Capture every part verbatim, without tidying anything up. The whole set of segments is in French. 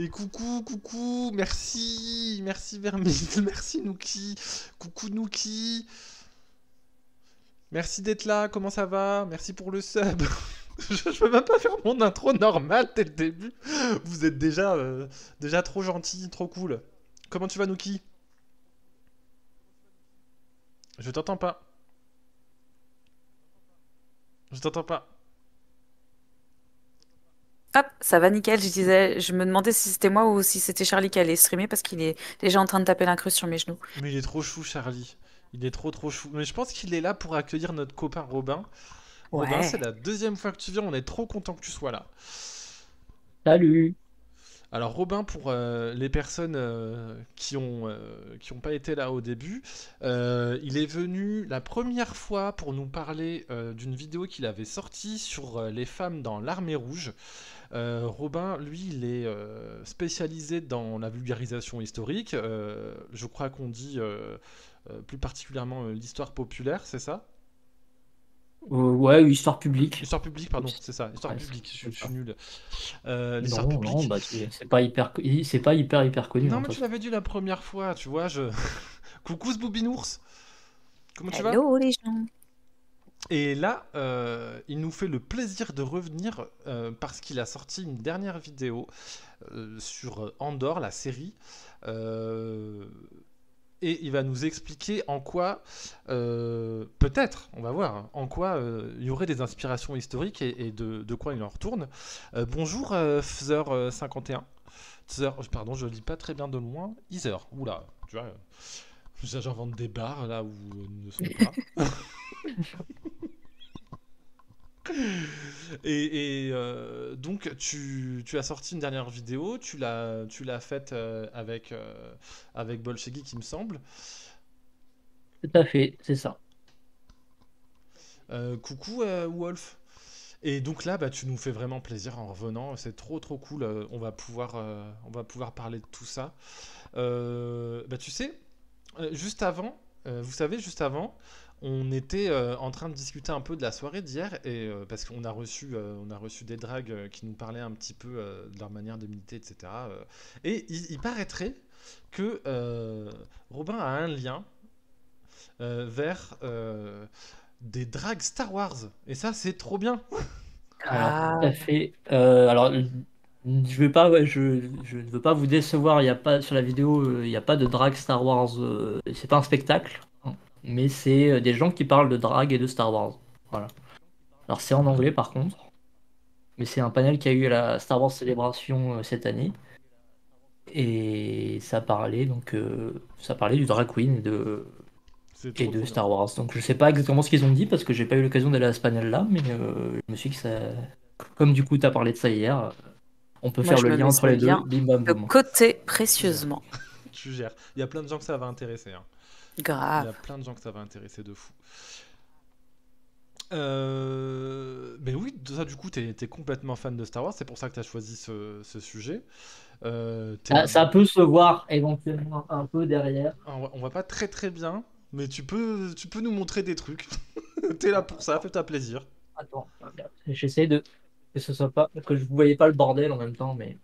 Mais coucou, coucou, merci, merci Vermine, merci Nookie, coucou Nookie, merci d'être là, comment ça va? Merci pour le sub. je, je peux même pas faire mon intro normal dès le début. Vous êtes déjà, euh, déjà trop gentil, trop cool. Comment tu vas Nookie? Je t'entends pas. Je t'entends pas. Hop, ça va nickel. Je disais, je me demandais si c'était moi ou si c'était Charlie qui allait streamer parce qu'il est déjà en train de taper l'incruste sur mes genoux. Mais il est trop chou Charlie. Il est trop trop chou. Mais je pense qu'il est là pour accueillir notre copain Robin. Robin, c'est Ouais. la deuxième fois que tu viens, on est trop content que tu sois là. Salut. Alors Robin, pour euh, les personnes euh, qui ont euh, qui ont pas été là au début, euh, il est venu la première fois pour nous parler euh, d'une vidéo qu'il avait sortie sur euh, les femmes dans l'armée rouge. Euh, Robin, lui, il est euh, spécialisé dans la vulgarisation historique. Euh, je crois qu'on dit euh, euh, plus particulièrement euh, l'histoire populaire, c'est ça? Euh, ouais, histoire publique. Histoire publique, pardon, Aussi. c'est ça. Histoire Ouais, publique, je, c'est je suis ça. nul. Euh, l'histoire Non, non, publique. bah c'est c'est pas hyper, co- c'est pas hyper hyper connu Non, hein, de mais toute tu façon. l'avais dit la première fois, tu vois, je... Coucou ce Boubinours, comment tu vas? Hello les gens. Et là, euh, il nous fait le plaisir de revenir euh, parce qu'il a sorti une dernière vidéo euh, sur Andor, la série. Euh, et il va nous expliquer en quoi, euh, peut-être, on va voir, hein, en quoi euh, il y aurait des inspirations historiques et, et de, de quoi il en retourne. Euh, bonjour, euh, Fzer cinquante et un. Tzer, pardon, je le dis pas très bien de loin. Ether, oula, tu vois, euh, j'invente des barres là où elles ne sont pas. Et, et, euh, donc, tu, tu as sorti une dernière vidéo, tu l'as, tu l'as faite euh, avec, euh, avec Bolshevik, il me semble. Tout à fait, c'est ça. Euh, coucou euh, Wolf. Et donc là, bah, tu nous fais vraiment plaisir en revenant. C'est trop trop cool. Euh, on va pouvoir, euh, on va pouvoir parler de tout ça. Euh, bah, tu sais, euh, juste avant, euh, vous savez, juste avant, on était euh, en train de discuter un peu de la soirée d'hier et euh, parce qu'on a reçu, euh, on a reçu des drags euh, qui nous parlaient un petit peu euh, de leur manière de militer, et cetera euh. Et il, il paraîtrait que euh, Robin a un lien euh, vers euh, des drags Star Wars. Et ça, c'est trop bien. Alors tout à Grave. fait. Euh, alors je vais pas, ouais, je, je ne veux pas vous décevoir. Il y a pas sur la vidéo, euh, il n'y a pas de drague Star Wars. Euh, c'est pas un spectacle, hein, mais c'est euh, des gens qui parlent de drague et de Star Wars. Voilà. Alors c'est en anglais par contre, mais c'est un panel qui a eu à la Star Wars Célébration euh, cette année. Et ça parlait donc euh, ça parlait du drag queen et de C'est et trop de trop bien. Star Wars. Donc je sais pas exactement ce qu'ils ont dit parce que j'ai pas eu l'occasion d'aller à ce panel là, mais euh, je me suis dit que ça, comme du coup tu as parlé de ça hier, on peut Moi, faire je le me lien mets entre ce les deux. lien Bim bam de boum. côté Tu gères. précieusement. Tu gères. Il y a plein de gens que ça va intéresser, hein. Il y Grave. a plein de gens que ça va intéresser de fou. Euh... Mais oui, ça du coup, t'es es complètement fan de Star Wars, c'est pour ça que t'as choisi ce, ce sujet. Euh, t'es- Ça, ça peut se voir éventuellement un peu derrière. on, voit, on voit pas très très bien, mais tu peux, tu peux nous montrer des trucs. T'es là pour ça, fais-toi plaisir. Attends, regarde. J'essaie de que ce soit pas que je ne voyais pas le bordel en même temps, mais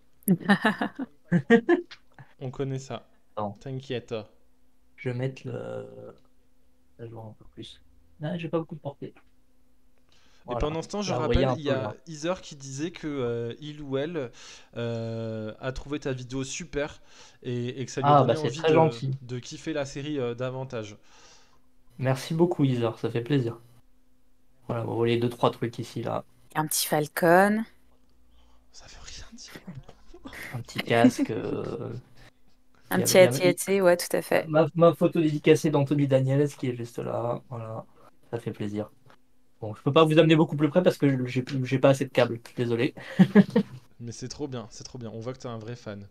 On connaît ça, attends, t'inquiète. je vais mettre le ça joue un peu plus. Là, j'ai pas beaucoup de portée. Et Voilà. pendant ce temps, je Là, vous voyez rappelle, un il y peu a là. Heather qui disait que euh, il ou elle euh, a trouvé ta vidéo super et, et que ça lui a Ah donné bah c'est envie très de, gentil. de kiffer la série euh, davantage. Merci beaucoup, Isar, ça fait plaisir. Voilà, vous voyez deux, trois trucs ici, là. Un petit falcon. Ça veut rien dire. Un petit casque. euh, Il Un y a, petit il y a- ati ouais, tout à fait. ma, ma photo dédicacée d'Anthony Daniels qui est juste là. Voilà, ça fait plaisir. Bon, je peux pas vous amener beaucoup plus près parce que j'ai j'ai pas assez de câbles. Désolé. Mais c'est trop bien, c'est trop bien. On voit que t'es un vrai fan. De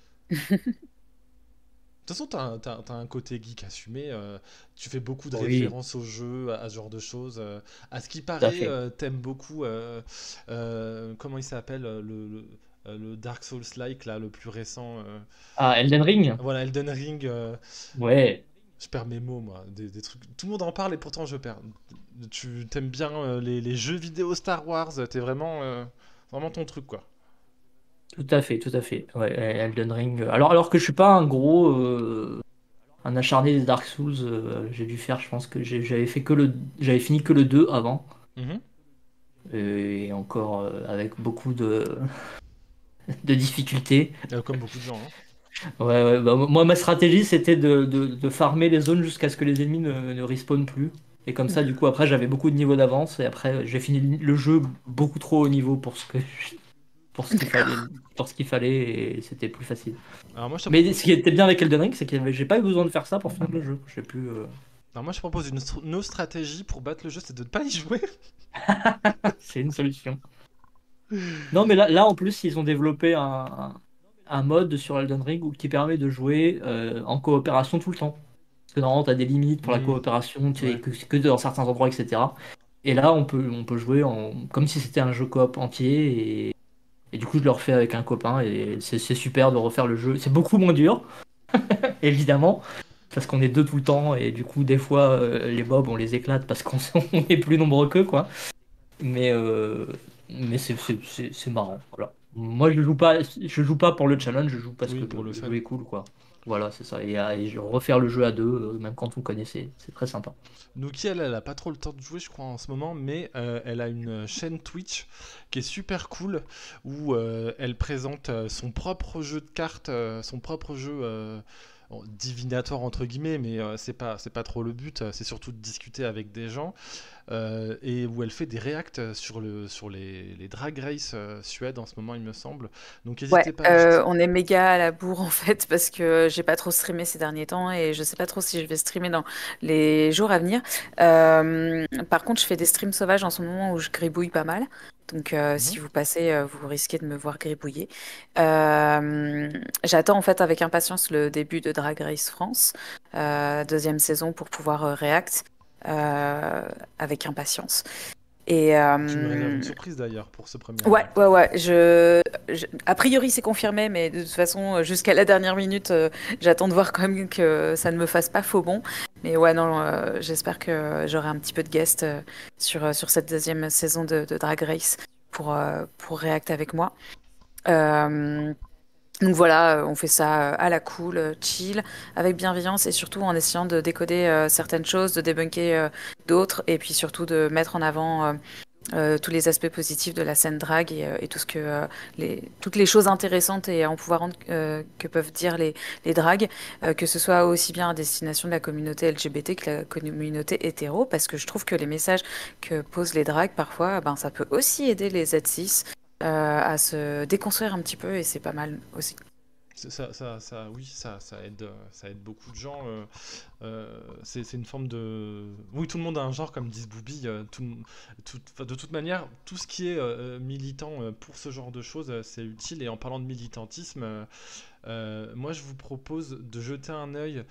toute façon, t'as un, t'as- t'as un côté geek assumé. Euh, tu fais beaucoup de Oui, références aux jeux, à, à ce genre de choses. Euh, à ce qui tout à paraît, fait. euh, t'aimes beaucoup. Euh, euh, comment il s'appelle euh, le, le, euh, le Dark Souls-like, là, le plus récent. euh. Ah, Elden Ring? Voilà, Elden Ring. euh, Ouais. je perds mes mots, moi. Des, des trucs. Tout le monde en parle et pourtant je perds. Tu t'aimes bien euh, les, les jeux vidéo Star Wars. T'es vraiment, euh, vraiment ton truc, quoi. Tout à fait, tout à fait. Ouais, Elden Ring. euh, Alors, alors que je suis pas un gros, euh, un acharné des Dark Souls, euh, j'ai dû faire, je pense que j'ai- j'avais fait que le, j'avais fini que le deux avant, Mhm. et encore euh, avec beaucoup de, de difficultés. Euh, comme beaucoup de gens, hein. Ouais, ouais, bah, moi, ma stratégie, c'était de, de, de farmer les zones jusqu'à ce que les ennemis ne, ne respawnent plus. Et comme ça, du coup, après, j'avais beaucoup de niveaux d'avance, et après, j'ai fini le jeu beaucoup trop haut niveau pour ce que, pour ce qu'il fallait, D'accord. pour ce qu'il fallait, et c'était plus facile. Alors moi, je te Mais propose, ce qui était bien avec Elden Ring, c'est que j'ai pas eu besoin de faire ça pour finir le jeu. J'ai pu. euh, alors moi, je te propose une, str- une autre stratégie pour battre le jeu, c'est de ne pas y jouer. C'est une solution. Non, mais là, là, en plus, ils ont développé un, un- un mode sur Elden Ring où- qui permet de jouer euh, en coopération tout le temps. Parce que normalement, tu as des limites pour la Hmm, coopération, tu es ouais. que, que dans certains endroits, et cetera. Et là, on peut, on peut jouer en, comme si c'était un jeu coop entier. Et, et du coup, je le refais avec un copain. Et c'est c'est super de refaire le jeu. C'est beaucoup moins dur, évidemment. Parce qu'on est deux tout le temps. Et du coup, des fois, euh, les mobs, on les éclate parce qu'on on est plus nombreux qu'eux, quoi. Mais, euh, mais c'est c'est- c'est- c'est marrant. Voilà. Moi, je joue pas, je joue pas pour le challenge, je joue parce Oui, que pour le, le le fun. jeu est cool, quoi. Voilà, c'est ça. Et, euh, et je- refaire le jeu à deux, euh, même quand on connaît, c'est c'est très sympa. Nuki, elle, elle a pas trop le temps de jouer, je crois, en ce moment, mais euh, elle a une chaîne Twitch qui est super cool où euh, elle présente euh, son propre jeu de cartes, euh, son propre jeu euh, bon, divinatoire entre guillemets, mais euh, c'est pas c'est pas trop le but. euh, C'est surtout de discuter avec des gens euh, et où elle fait des réacts sur le sur les, les Drag Race euh, Suède en ce moment, il me semble. Donc Ouais, n'hésitez pas à euh, jeter. on est méga à la bourre en fait parce que j'ai pas trop streamé ces derniers temps et je sais pas trop si je vais streamer dans les jours à venir. Euh, par contre, je fais des streams sauvages en ce moment où je gribouille pas mal. Donc, euh, Mhm. si vous passez, euh, vous risquez de me voir gribouiller. Euh, J'attends en fait avec impatience le début de Drag Race France, euh, deuxième saison pour pouvoir euh, react euh, avec impatience. Et, Tu me réserves une euh, surprise d'ailleurs pour ce premier Ouais, réact. ouais, ouais. Je, je- A priori, c'est confirmé, mais de toute façon, euh, jusqu'à la dernière minute, euh, j'attends de voir quand même que ça ne me fasse pas faux bon. Mais ouais, non, euh, j'espère que j'aurai un petit peu de guest euh, sur, euh, sur cette deuxième saison de, de Drag Race pour, euh, pour React avec moi. Euh, donc voilà, euh, on fait ça euh, à la cool, euh, chill, avec bienveillance et surtout en essayant de décoder euh, certaines choses, de débunker euh, d'autres et puis surtout de mettre en avant euh, euh, tous les aspects positifs de la scène drag et, euh, et tout ce que euh, les, toutes les choses intéressantes et empouvoirantes euh, que peuvent dire les, les drags, euh, que ce soit aussi bien à destination de la communauté L G B T que la communauté hétéro, parce que je trouve que les messages que posent les drags parfois, ben, ça peut aussi aider les Z cis euh, à se déconstruire un petit peu et c'est pas mal aussi. Ça, ça, ça, ça- oui, ça, ça aide, euh, ça aide beaucoup de gens. euh, euh, c'est c'est une forme de. Oui, tout le monde a un genre, comme disent Booby. euh, tout- tout- enfin, de toute manière, tout ce qui est euh, militant euh, pour ce genre de choses, euh, c'est utile. Et en parlant de militantisme, euh, euh, moi, je vous propose de jeter un œil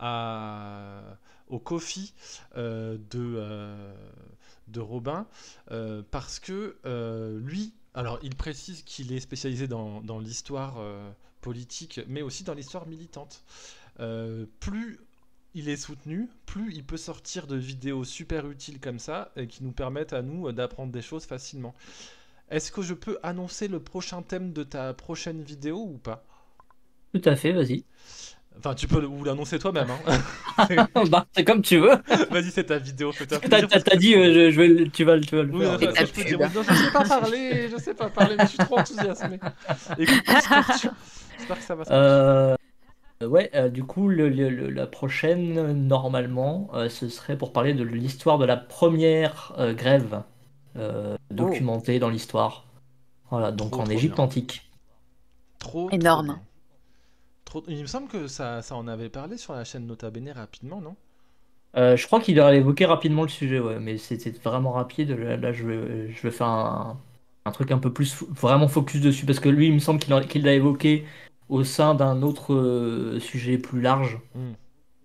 à, au Kofi euh, de, euh, de Robin, euh, parce que euh, lui, alors il précise qu'il est spécialisé dans, dans l'histoire euh, politique, mais aussi dans l'histoire militante. Euh, plus il est soutenu, plus il peut sortir de vidéos super utiles comme ça et qui nous permettent à nous euh, d'apprendre des choses facilement. Est-ce que je peux annoncer le prochain thème de ta prochaine vidéo ou pas? Tout à fait, vas-y. Enfin, tu peux le- ou l'annoncer toi-même, hein. C'est- Bah, c'est comme tu veux. Vas-y, c'est ta vidéo, fais-toi T'as plaisir t'as- parce t'as que... dit, euh, je, je vais, le- tu vas, le- tu vas le Oui, faire. enfin, Et Donc, ça ta euh, je peux dire, pub. oui, non, je sais pas parler, je sais pas parler, mais je suis trop enthousiasmé. Écoute, j'espère que, tu- j'espère que ça va se passer. euh, ouais, euh, du coup, le- le- le- la prochaine, normalement, euh, ce serait pour parler de l'histoire de la première euh, grève euh, Oh, documentée dans l'histoire. Voilà, donc Trop, en trop Égypte bien. antique. Trop, trop énorme. bien. Trop... Il me semble que ça, ça en avait parlé sur la chaîne Nota Bene rapidement, non? Euh, je crois qu'il a évoqué rapidement le sujet, ouais, mais c'était vraiment rapide. Là, là, je vais, je vais faire un, un truc un peu plus fo- vraiment focus dessus, parce que lui, il me semble qu'il a- qu'il l'a évoqué au sein d'un autre euh, sujet plus large. Hmm.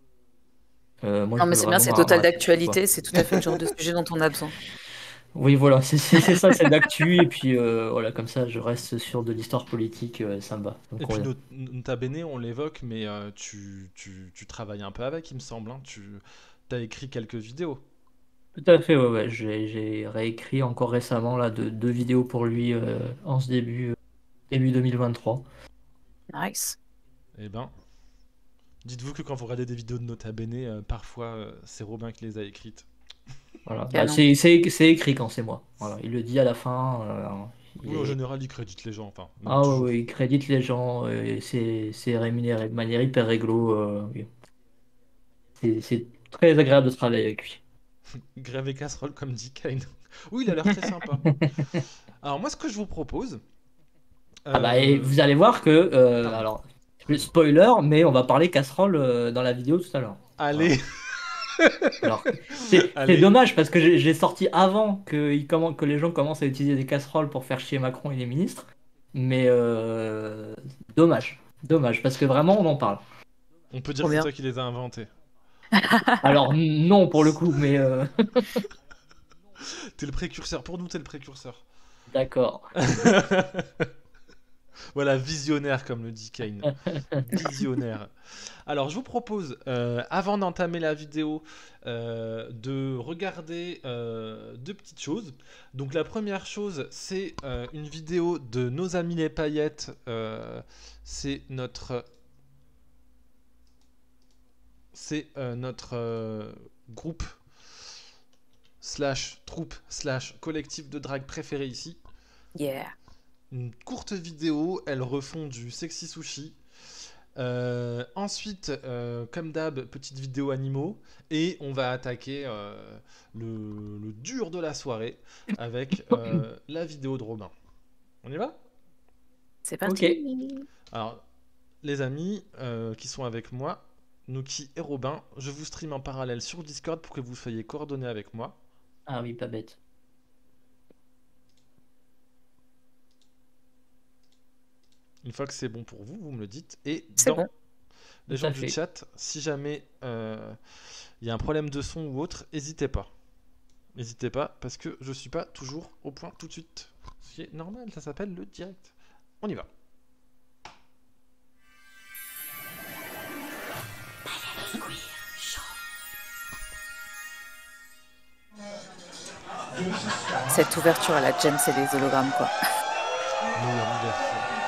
Euh, moi, Non, je mais veux c'est bien, vraiment c'est m'a- total m'arrêter dessus, quoi. d'actualité, c'est tout à fait le genre de sujet dont on a besoin. Oui, voilà, c'est c'est- c'est ça, c'est d'actu, et puis euh, voilà, comme ça, je reste sur de l'histoire politique, euh, ça me va, ça me Et puis convient. Not- Nota Bene, on l'évoque, mais euh, tu, tu, tu travailles un peu avec, il me semble, hein. Tu as écrit quelques vidéos. Tout à fait, ouais, ouais, j'ai j'ai réécrit encore récemment là, deux, deux vidéos pour lui euh, en ce début. début deux mille vingt-trois. Nice. Eh ben, dites-vous que quand vous regardez des vidéos de Nota Bene, euh, parfois euh, c'est Robin qui les a écrites. Voilà. Bah, Canon. c'est c'est- c'est écrit quand c'est moi. Voilà. Il le dit à la fin. euh, il Oui, en est- général, il crédite les gens, enfin, même Ah ouais, toujours. ouais, il crédite les gens. euh, et c'est c'est rémunéré de manière hyper réglo. euh, oui. C'est c'est très agréable de travailler avec lui. Grève et casserole, comme dit Kane. Oui, il a l'air très sympa. Alors, moi, ce que je vous propose. Ah bah, et euh, vous allez voir que, euh, Pardon. alors, spoiler, mais on va parler casserole euh, dans la vidéo tout à l'heure. Voilà. Allez, Alors, c'est c'est allez. dommage parce que j'ai j'ai sorti avant que, il commen- que les gens commencent à utiliser des casseroles pour faire chier Macron et les ministres. Mais euh, dommage, dommage, parce que vraiment on en parle. On peut dire Trop que c'est bien. toi qui les as inventés. Alors n- non pour le coup, mais euh, T'es le précurseur. Pour nous, t'es le précurseur. d'accord. Voilà, visionnaire, comme le dit Kane. Visionnaire. Alors, je vous propose, euh, avant d'entamer la vidéo, euh, de regarder euh, deux petites choses. Donc, la première chose, c'est euh, une vidéo de nos amis les paillettes. Euh, c'est notre... C'est euh, notre euh, groupe slash troupe slash collectif de drague préféré ici. Yeah. Une courte vidéo, elles refont du sexy sushi. Euh, ensuite, euh, comme d'hab, petite vidéo animaux. Et on va attaquer euh, le, le dur de la soirée avec euh, la vidéo de Robin. On y va? C'est parti. Ok. Alors, les amis euh, qui sont avec moi, Nuki et Robin, je vous stream en parallèle sur Discord pour que vous soyez coordonnés avec moi. Ah oui, pas bête. Une fois que c'est bon pour vous, vous me le dites. Et C'est dans bon. les Tout gens à du fait. chat, si jamais il euh, y a un problème de son ou autre, n'hésitez pas. N'hésitez pas, parce que je suis pas toujours au point tout de suite. Ce qui est normal, ça s'appelle le direct. On y va. Cette ouverture à la James et les hologrammes, quoi. Nous, on y va.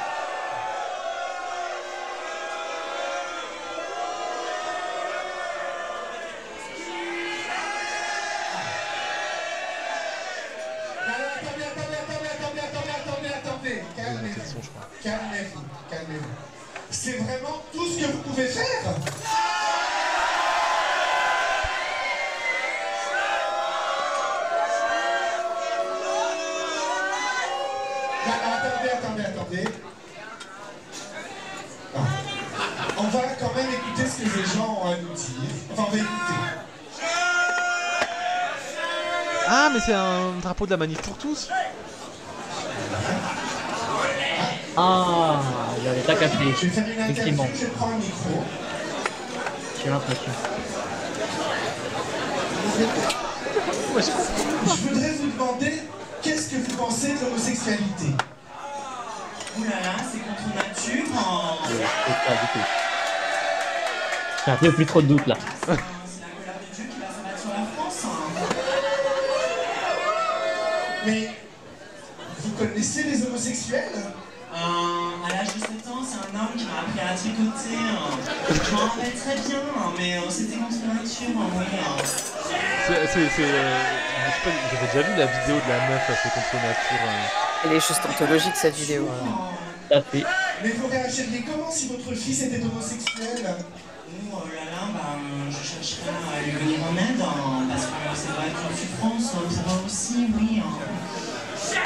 Attendez, attendez, attendez, attendez, attendez, attendez, attendez, Il y a une montée de calmez-vous, son, je crois. calmez-vous, calmez-vous. C'est vraiment tout ce que vous pouvez faire? Non, non, attendez, attendez, attendez. Non. On va quand même écouter ce que les gens ont à nous dire. Enfin, on va écouter. Ah, mais c'est un drapeau de la manif pour tous. Ah, j'avais pas capté. Je vais faire une interview, Effectivement, je prends le micro. j'ai l'impression. Je voudrais vous demander, qu'est-ce que vous pensez de l'homosexualité? Ouh là là, c'est contre nature. Oh. Ouais, c'est pas du tout. J'ai un peu plus trop de doute là. C'est la colère de Dieu qui va s'abattre sur la France. hein. Mais vous connaissez les homosexuels? Euh, à l'âge de sept ans, c'est un homme qui m'a appris à tricoter. hein. Je m'en rappelle très bien, hein, mais euh, c'était contre nature. hein, oui, hein. C'est, c'est, c'est, euh, je sais pas, j'avais déjà vu la vidéo de la meuf, c'est contre nature. euh. Elle est juste anthologique, cette vidéo. Tout à fait. Mais vous réagiriez comment si votre fils était homosexuel? Ouh, oh là là, bah, euh, je chercherais à lui venir en aide, hein, parce que c'est vrai qu'en souffrance, euh, pour eux aussi, oui. hein.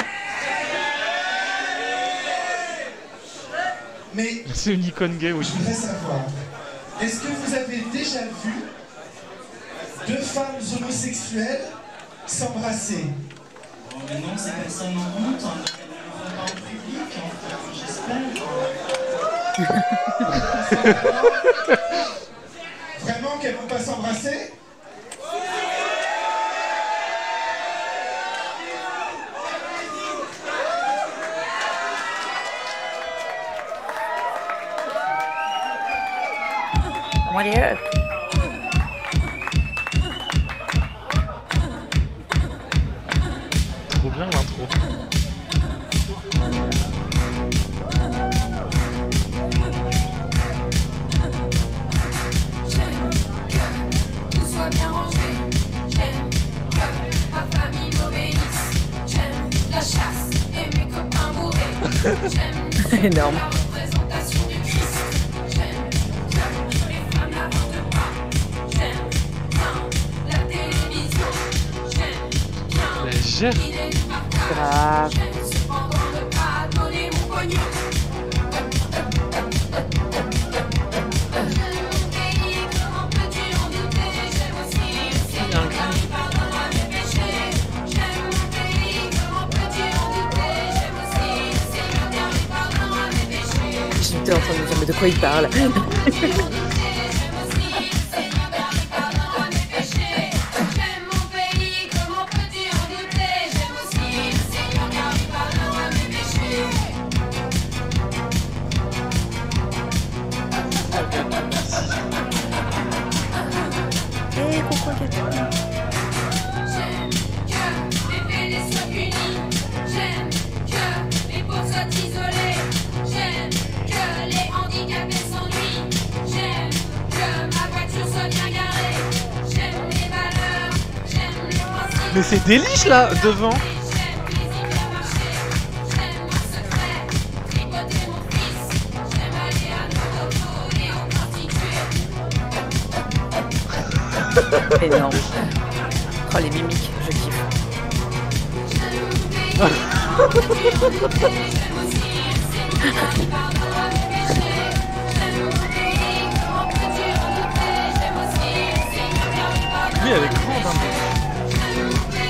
Mais C'est une icône gay, oui. je voudrais savoir, est-ce que vous avez déjà vu deux femmes homosexuelles s'embrasser? Oh, mais non, ces personnes ont honte, hein, donc elles ne le font pas en public, enfin, j'espère. Vraiment qu'elles vont pas s'embrasser? Mon Dieu. Trop bien l'intro. Énorme. Mais gère. Grave. J'étais en train de me dire, mais de quoi il parle? Et pourquoi quelqu'un J'aime que les bébés soient unis. J'aime que les pauvres soient isolés. J'aime que les handicapés s'ennuient. J'aime que ma voiture soit bien garée. J'aime les valeurs, j'aime les principes. Mais c'est déliche là devant. J'aime les hypermarchés. J'aime mon secret, tripoter mon fils. J'aime aller à l'auto et au prostituées. Énorme. Oh, les mimiques, je kiffe. Oui, elle est grande, hein.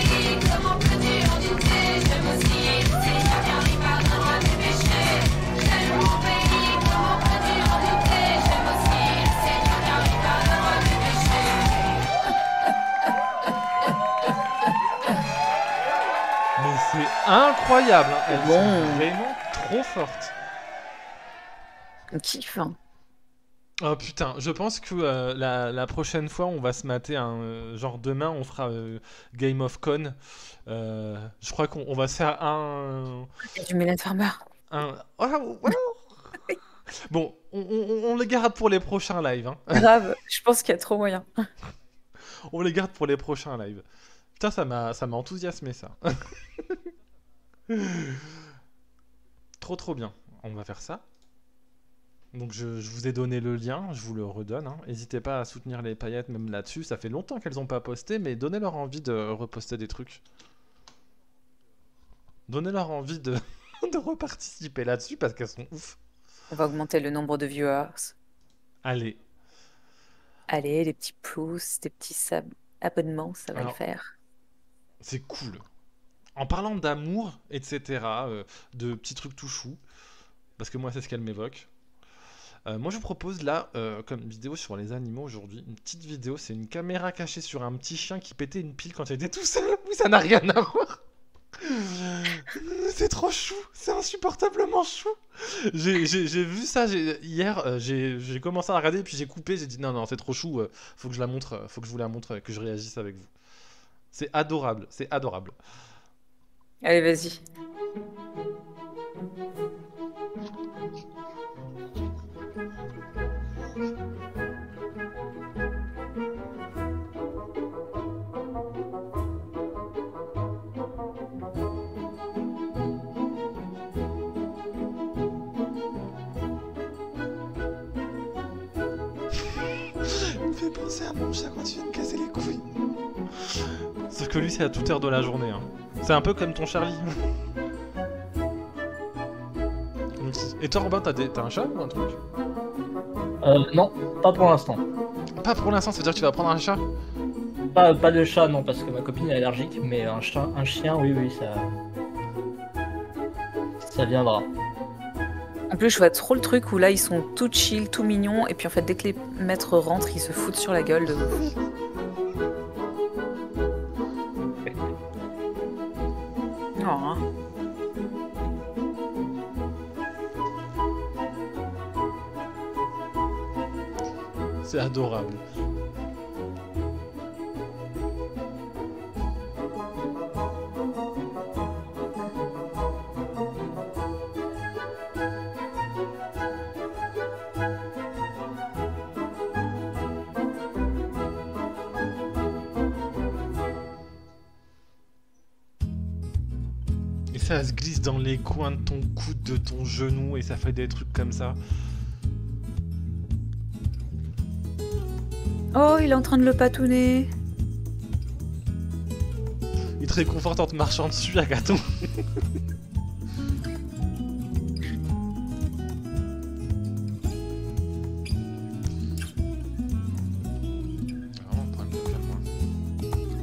Mais c'est incroyable, hein. Elles Bon. sont vraiment trop fortes. On kiffe. Hein. Oh putain, je pense que euh, la, la prochaine fois on va se mater un euh, genre demain on fera euh, Game of Con. Euh, je crois qu'on on va se faire un Il y a du Mylène Farmer. un. Oh, wow. Bon, on, on, on les garde pour les prochains lives. Hein. Grave, je pense qu'il y a trop moyen. On les garde pour les prochains lives. Putain, ça m'a ça m'a enthousiasmé ça. Trop trop bien. On va faire ça. Donc je, je vous ai donné le lien, je vous le redonne. Hein. N'hésitez pas à soutenir les paillettes même là-dessus. Ça fait longtemps qu'elles n'ont pas posté, mais donnez-leur envie de reposter des trucs. Donnez-leur envie de, de reparticiper là-dessus parce qu'elles sont ouf. On va augmenter le nombre de viewers. Allez. Allez, les petits pouces, des petits sab- abonnements, ça va Alors, le faire. C'est cool. En parlant d'amour, et cetera, euh, de petits trucs tout choux, parce que moi c'est ce qu'elle m'évoque. Euh, moi je vous propose là, euh, comme vidéo sur les animaux aujourd'hui, une petite vidéo, c'est une caméra cachée sur un petit chien qui pétait une pile quand il était tout seul. Oui, ça n'a rien à voir. C'est trop chou, c'est insupportablement chou. J'ai j'ai- j'ai vu ça j'ai- hier, euh, j'ai j'ai commencé à regarder, puis j'ai coupé, j'ai dit non, non, c'est trop chou, euh, faut que je la montre, euh, faut que je vous la montre, euh, que je réagisse avec vous. C'est adorable, c'est adorable. Allez, vas-y. Il me fait penser à mon chat quand tu viens de casser les couilles. Sauf que lui, c'est à toute heure de la journée. Hein. C'est un peu comme ton Charlie. Et toi, Robin, t'as des... t'as un chat ou un truc? Euh, non, pas pour l'instant. Pas pour l'instant, ça veut dire que tu vas prendre un chat? Pas, pas de chat, non, parce que ma copine est allergique, mais un, chat, un chien, oui, oui, ça. Ça viendra. En plus, je vois trop le truc où là, ils sont tout chill, tout mignons, et puis en fait, dès que les maîtres rentrent, ils se foutent sur la gueule de ouf. Oh, hein. C'est adorable. Et ça se glisse dans les coins de ton coude, de ton genou, et ça fait des trucs comme ça. Oh, il est en train de le patouner. Il te réconforte en te marchant dessus, Agathon. Vraiment, prends le calme.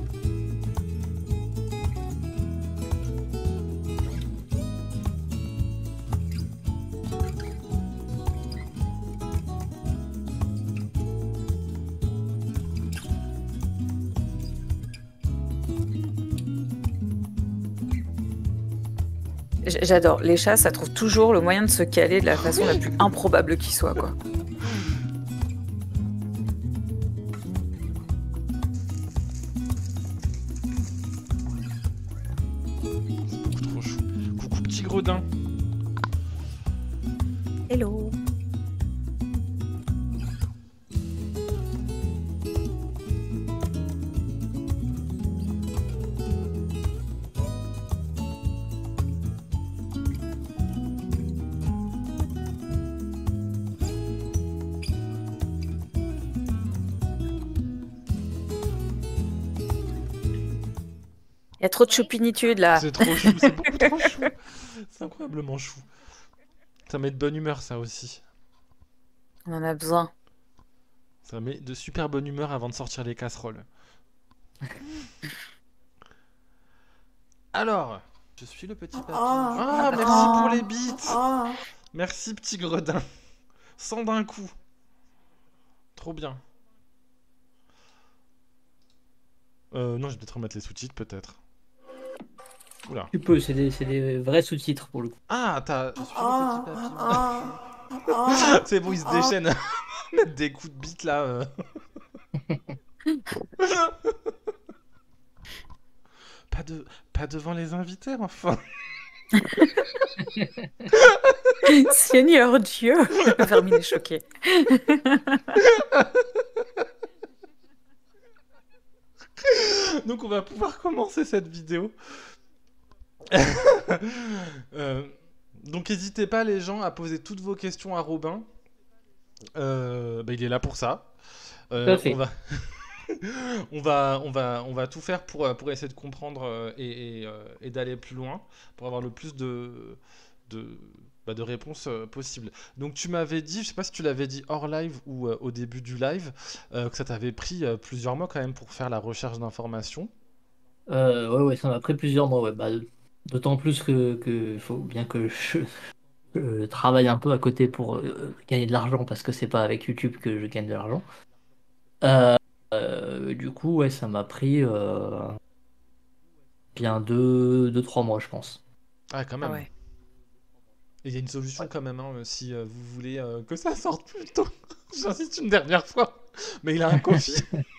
J- J'adore. Les chats, ça trouve toujours le moyen de se caler de la façon la plus improbable qui soit, quoi. C'est beaucoup trop chou. Coucou petit gredin. Hello. Il y a trop de choupinitude là. C'est trop chou, c'est beaucoup trop chou. C'est incroyablement chou. Ça met de bonne humeur, ça aussi. On en a besoin. Ça met de super bonne humeur avant de sortir les casseroles. Alors, je suis le petit papy. Ah, merci pour les beats. Merci, petit gredin. Cent d'un coup. Trop bien. Euh, non, je vais peut-être remettre les sous-titres, peut-être. Oula. Tu peux, c'est des, c'est des vrais sous-titres pour le coup. Ah, t'as... Je suis le petit papy. C'est bon, il se déchaîne. Mettre des coups de bite, là. euh. Pas, de... Pas devant les invités, enfin. Seigneur Dieu. Vermine est choqué. Donc on va pouvoir commencer cette vidéo. Euh, donc n'hésitez pas les gens à poser toutes vos questions à Robin. Euh, bah, il est là pour ça. Euh, Tout à fait. on va... on va, on va, on va tout faire pour, euh, pour essayer de comprendre euh, et, et, euh, et d'aller plus loin, pour avoir le plus de, de, bah, de réponses euh, possibles. Donc tu m'avais dit, je sais pas si tu l'avais dit hors live ou euh, au début du live, euh, que ça t'avait pris euh, plusieurs mois quand même pour faire la recherche d'informations. Euh, ouais, ouais, ça m'a pris plusieurs mois. Ouais. Bah, d'autant plus que, que faut bien que je euh, travaille un peu à côté pour euh, gagner de l'argent parce que c'est pas avec YouTube que je gagne de l'argent. Euh, euh, du coup, ouais, ça m'a pris euh, bien deux, deux, trois mois, je pense. Ah quand Ah même. ouais. Et il y a une solution quand même, hein, si euh, vous voulez euh, que ça sorte plus tôt. J'insiste une dernière fois. Mais il a un Ko-fi.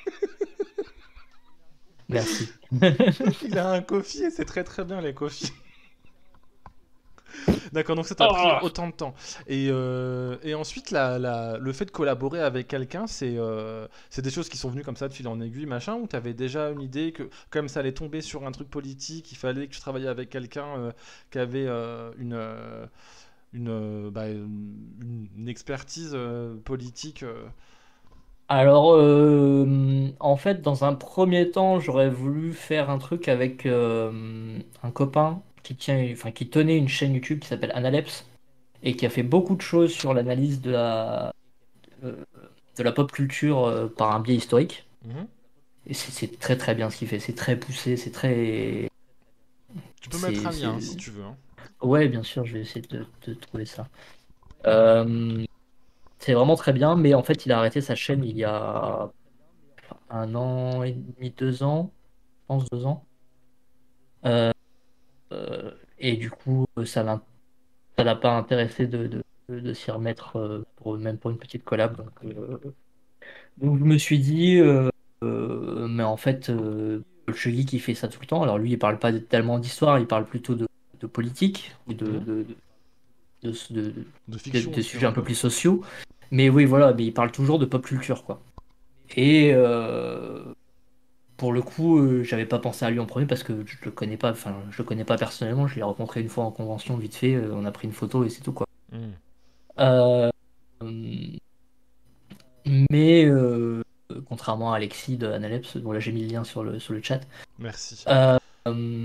Merci. Il a un Ko-fi et c'est très très bien les Ko-fi. D'accord, donc ça t'a pris Oh. autant de temps. Et, euh, et ensuite, la, la- le fait de collaborer avec quelqu'un, c'est euh, c'est des choses qui sont venues comme ça de fil en aiguille, machin, ou t'avais déjà une idée que comme ça allait tomber sur un truc politique, il fallait que tu travaillais avec quelqu'un euh, qui avait euh, une, euh, une, euh, bah, une, une expertise euh, politique. euh. Alors, euh, en fait, dans un premier temps, j'aurais voulu faire un truc avec euh, un copain qui tient, enfin, qui tenait une chaîne YouTube qui s'appelle Analepse et qui a fait beaucoup de choses sur l'analyse de la, euh, de la pop culture euh, par un biais historique. Mhm. Et c'est c'est très très bien ce qu'il fait. C'est très poussé, c'est très. Tu peux C'est- mettre un lien c'est- si tu veux. hein. Ouais, bien sûr, je vais essayer de, de trouver ça. Euh, c'est vraiment très bien, mais en fait, il a arrêté sa chaîne il y a un an et demi, deux ans, je pense deux ans. Euh, euh, et du coup, ça l'a, ça l'a pas intéressé de, de, de s'y remettre, euh, pour, même pour une petite collab. Donc, euh, donc je me suis dit, euh, euh, mais en fait, euh, je lis qu'il fait ça tout le temps. Alors lui, il parle pas tellement d'histoire, il parle plutôt de, de politique ou de, Mhm. de, de, de, de- De de- fiction. de aussi, sujets un peu plus sociaux. Mais oui, voilà, mais il parle toujours de pop culture, quoi. Et euh, pour le coup, euh, j'avais pas pensé à lui en premier parce que je le connais pas, enfin, je le connais pas personnellement. Je l'ai rencontré une fois en convention, vite fait. euh, on a pris une photo et c'est tout, quoi. Hmm. Euh, mais euh, contrairement à Alexis de Analepse, dont là j'ai mis le lien sur le, sur le chat. Merci. Euh, euh,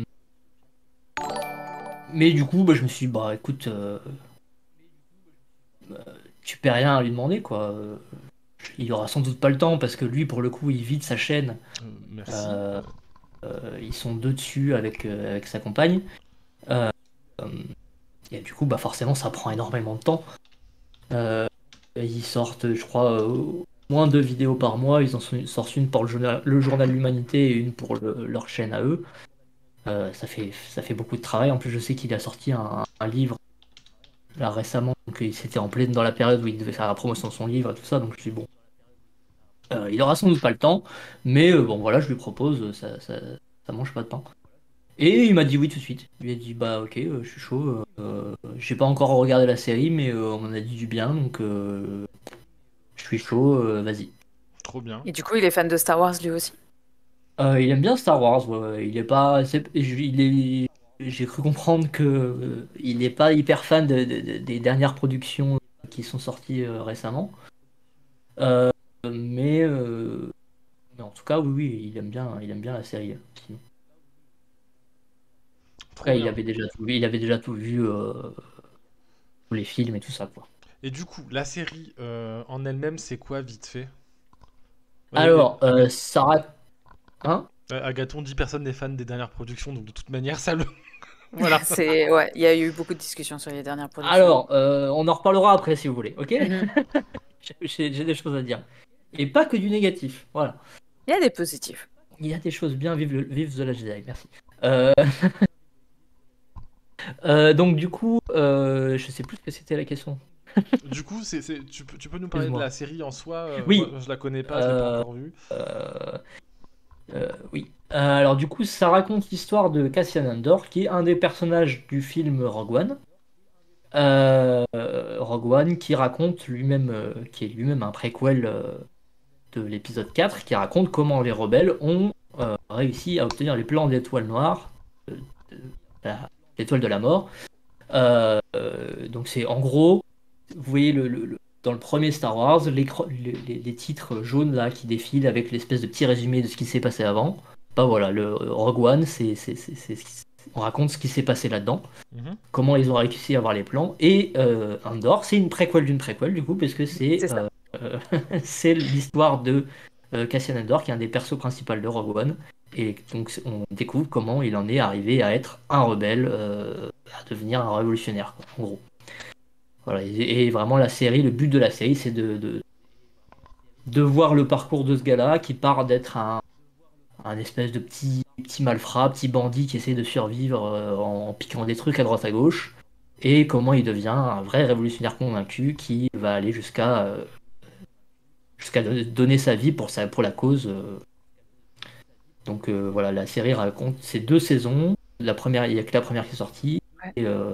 mais du coup, bah, je me suis dit, bah écoute, euh, euh, tu perds rien à lui demander, quoi. Euh, Il aura sans doute pas le temps parce que lui, pour le coup, il vide sa chaîne. Euh, Merci. Euh, euh, ils sont deux dessus avec, euh, avec sa compagne. Euh, euh, et du coup, bah forcément, ça prend énormément de temps. Euh, ils sortent, je crois, euh, au moins deux vidéos par mois. Ils en sont- sortent une pour le journal, le journal de l'Humanité et une pour le- leur chaîne à eux. Euh, ça fait, ça fait beaucoup de travail. En plus, je sais qu'il a sorti un, un livre là récemment. Donc, il s'était en pleine dans la période où il devait faire la promotion de son livre et tout ça. Donc, je dis bon, euh, il aura sans doute pas le temps, mais euh, bon, voilà, je lui propose, euh, ça, ça, ça mange pas de pain. Et il m'a dit oui tout de suite. Il a dit bah ok, euh, je suis chaud. euh, j'ai pas encore regardé la série, mais euh, on m'en a dit du bien, donc euh, je suis chaud. euh, vas-y. Trop bien. Et du coup, il est fan de Star Wars lui aussi. Euh, il aime bien Star Wars. Ouais, ouais, il est pas, c'est- il est, j'ai cru comprendre que euh, il n'est pas hyper fan de- de- de- des dernières productions qui sont sorties euh, récemment. Euh, mais, euh, mais en tout cas, oui, oui, il aime bien, il aime bien la série. Sinon. Trop Après, il bien. avait déjà tout vu, il avait déjà tout vu, euh, tous les films et tout ça, quoi. Et du coup, la série euh, en elle-même, c'est quoi, vite fait? Ouais, Alors, et- euh, Aga- Sarah, hein? euh, Agathon dit personne n'est fan des dernières productions, donc de toute manière, ça le. Voilà. C'est ouais, il y a eu beaucoup de discussions sur les dernières productions. Alors, euh, on en reparlera après si vous voulez, ok? Mhm. J'ai j'ai des choses à dire. Et pas que du négatif, voilà. Il y a des positifs. Il y a des choses bien, vive, le, vive The Last Jedi, merci. Euh, euh, donc du coup, euh, je sais plus ce que c'était la question. Du coup, c'est, c'est- tu, peux, tu peux nous parler de Excuse-moi. la série en soi? euh, Oui. Moi, je la connais pas, je l'ai pas Euh, encore vue. Euh, euh, oui. Euh, alors du coup, ça raconte l'histoire de Cassian Andor, qui est un des personnages du film Rogue One. Euh, Rogue One qui raconte lui-même, euh, qui est lui-même un préquel euh, de l'épisode quatre, qui raconte comment les rebelles ont euh, réussi à obtenir les plans d'étoile noire, euh, de la- l'étoile de la mort. Euh, euh, donc c'est en gros, vous voyez le, le- le- dans le premier Star Wars, les, cro- les, les- les titres jaunes là qui défilent avec l'espèce de petit résumé de ce qui s'est passé avant. Bah voilà, le Rogue One, c'est, c'est, c'est, c'est- on raconte ce qui s'est passé là-dedans, Mhm. comment ils ont réussi à avoir les plans. Et euh, Andor, c'est une préquelle d'une préquelle du coup, parce que c'est, C'est ça. euh, euh, c'est l'histoire de euh, Cassian Andor, qui est un des persos principaux de Rogue One. Et donc c'est- on découvre comment il en est arrivé à être un rebelle, euh, à devenir un révolutionnaire, quoi, en gros. Voilà, et, et vraiment la série, le but de la série, c'est de, de, de voir le parcours de ce gars-là qui part d'être un, un espèce de petit, petit malfrat, petit bandit qui essaie de survivre euh, en, en piquant des trucs à droite à gauche, et comment il devient un vrai révolutionnaire convaincu qui va aller jusqu'à euh, jusqu'à do- donner sa vie pour, sa, pour la cause. euh. Donc euh, voilà, la série raconte ces deux saisons. La première, il n'y a que la première qui est sortie. Ouais. Et, euh,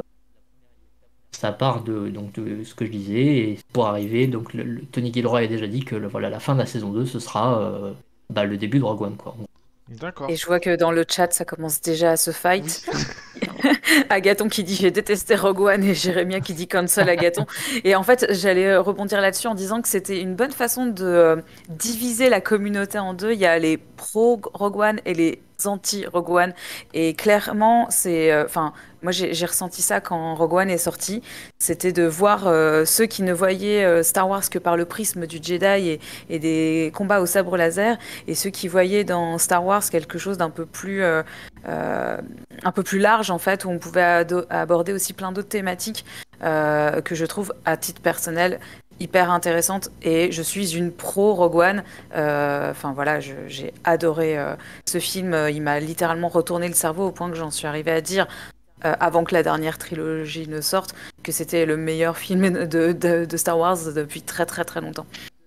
ça part de, donc, de ce que je disais, et pour arriver, donc le, le- Tony Gilroy a déjà dit que le- voilà, la fin de la saison deux, ce sera euh, bah, le début de Rogue One, quoi. D'accord. Et je vois que dans le chat, ça commence déjà à se Oui. fight. Agathon qui dit j'ai détesté Rogue One et Jérémia qui dit cancel Agathon. Et en fait, j'allais euh, rebondir là-dessus en disant que c'était une bonne façon de euh, diviser la communauté en deux. Il y a les pro Rogue One et les anti Rogue One. Et clairement, c'est, enfin, moi j'ai j'ai ressenti ça quand Rogue One est sorti. C'était de voir euh, ceux qui ne voyaient euh, Star Wars que par le prisme du Jedi et, et des combats au sabre laser, et ceux qui voyaient dans Star Wars quelque chose d'un peu plus euh, euh, un peu plus large en fait, où on pouvait ado- aborder aussi plein d'autres thématiques euh, que je trouve à titre personnel hyper intéressantes. Et je suis une pro Rogue One. Euh, Enfin voilà, je- j'ai adoré euh, ce film. Il m'a littéralement retourné le cerveau au point que j'en suis arrivée à dire euh, avant que la dernière trilogie ne sorte que c'était le meilleur film de, de, de Star Wars depuis très très très longtemps.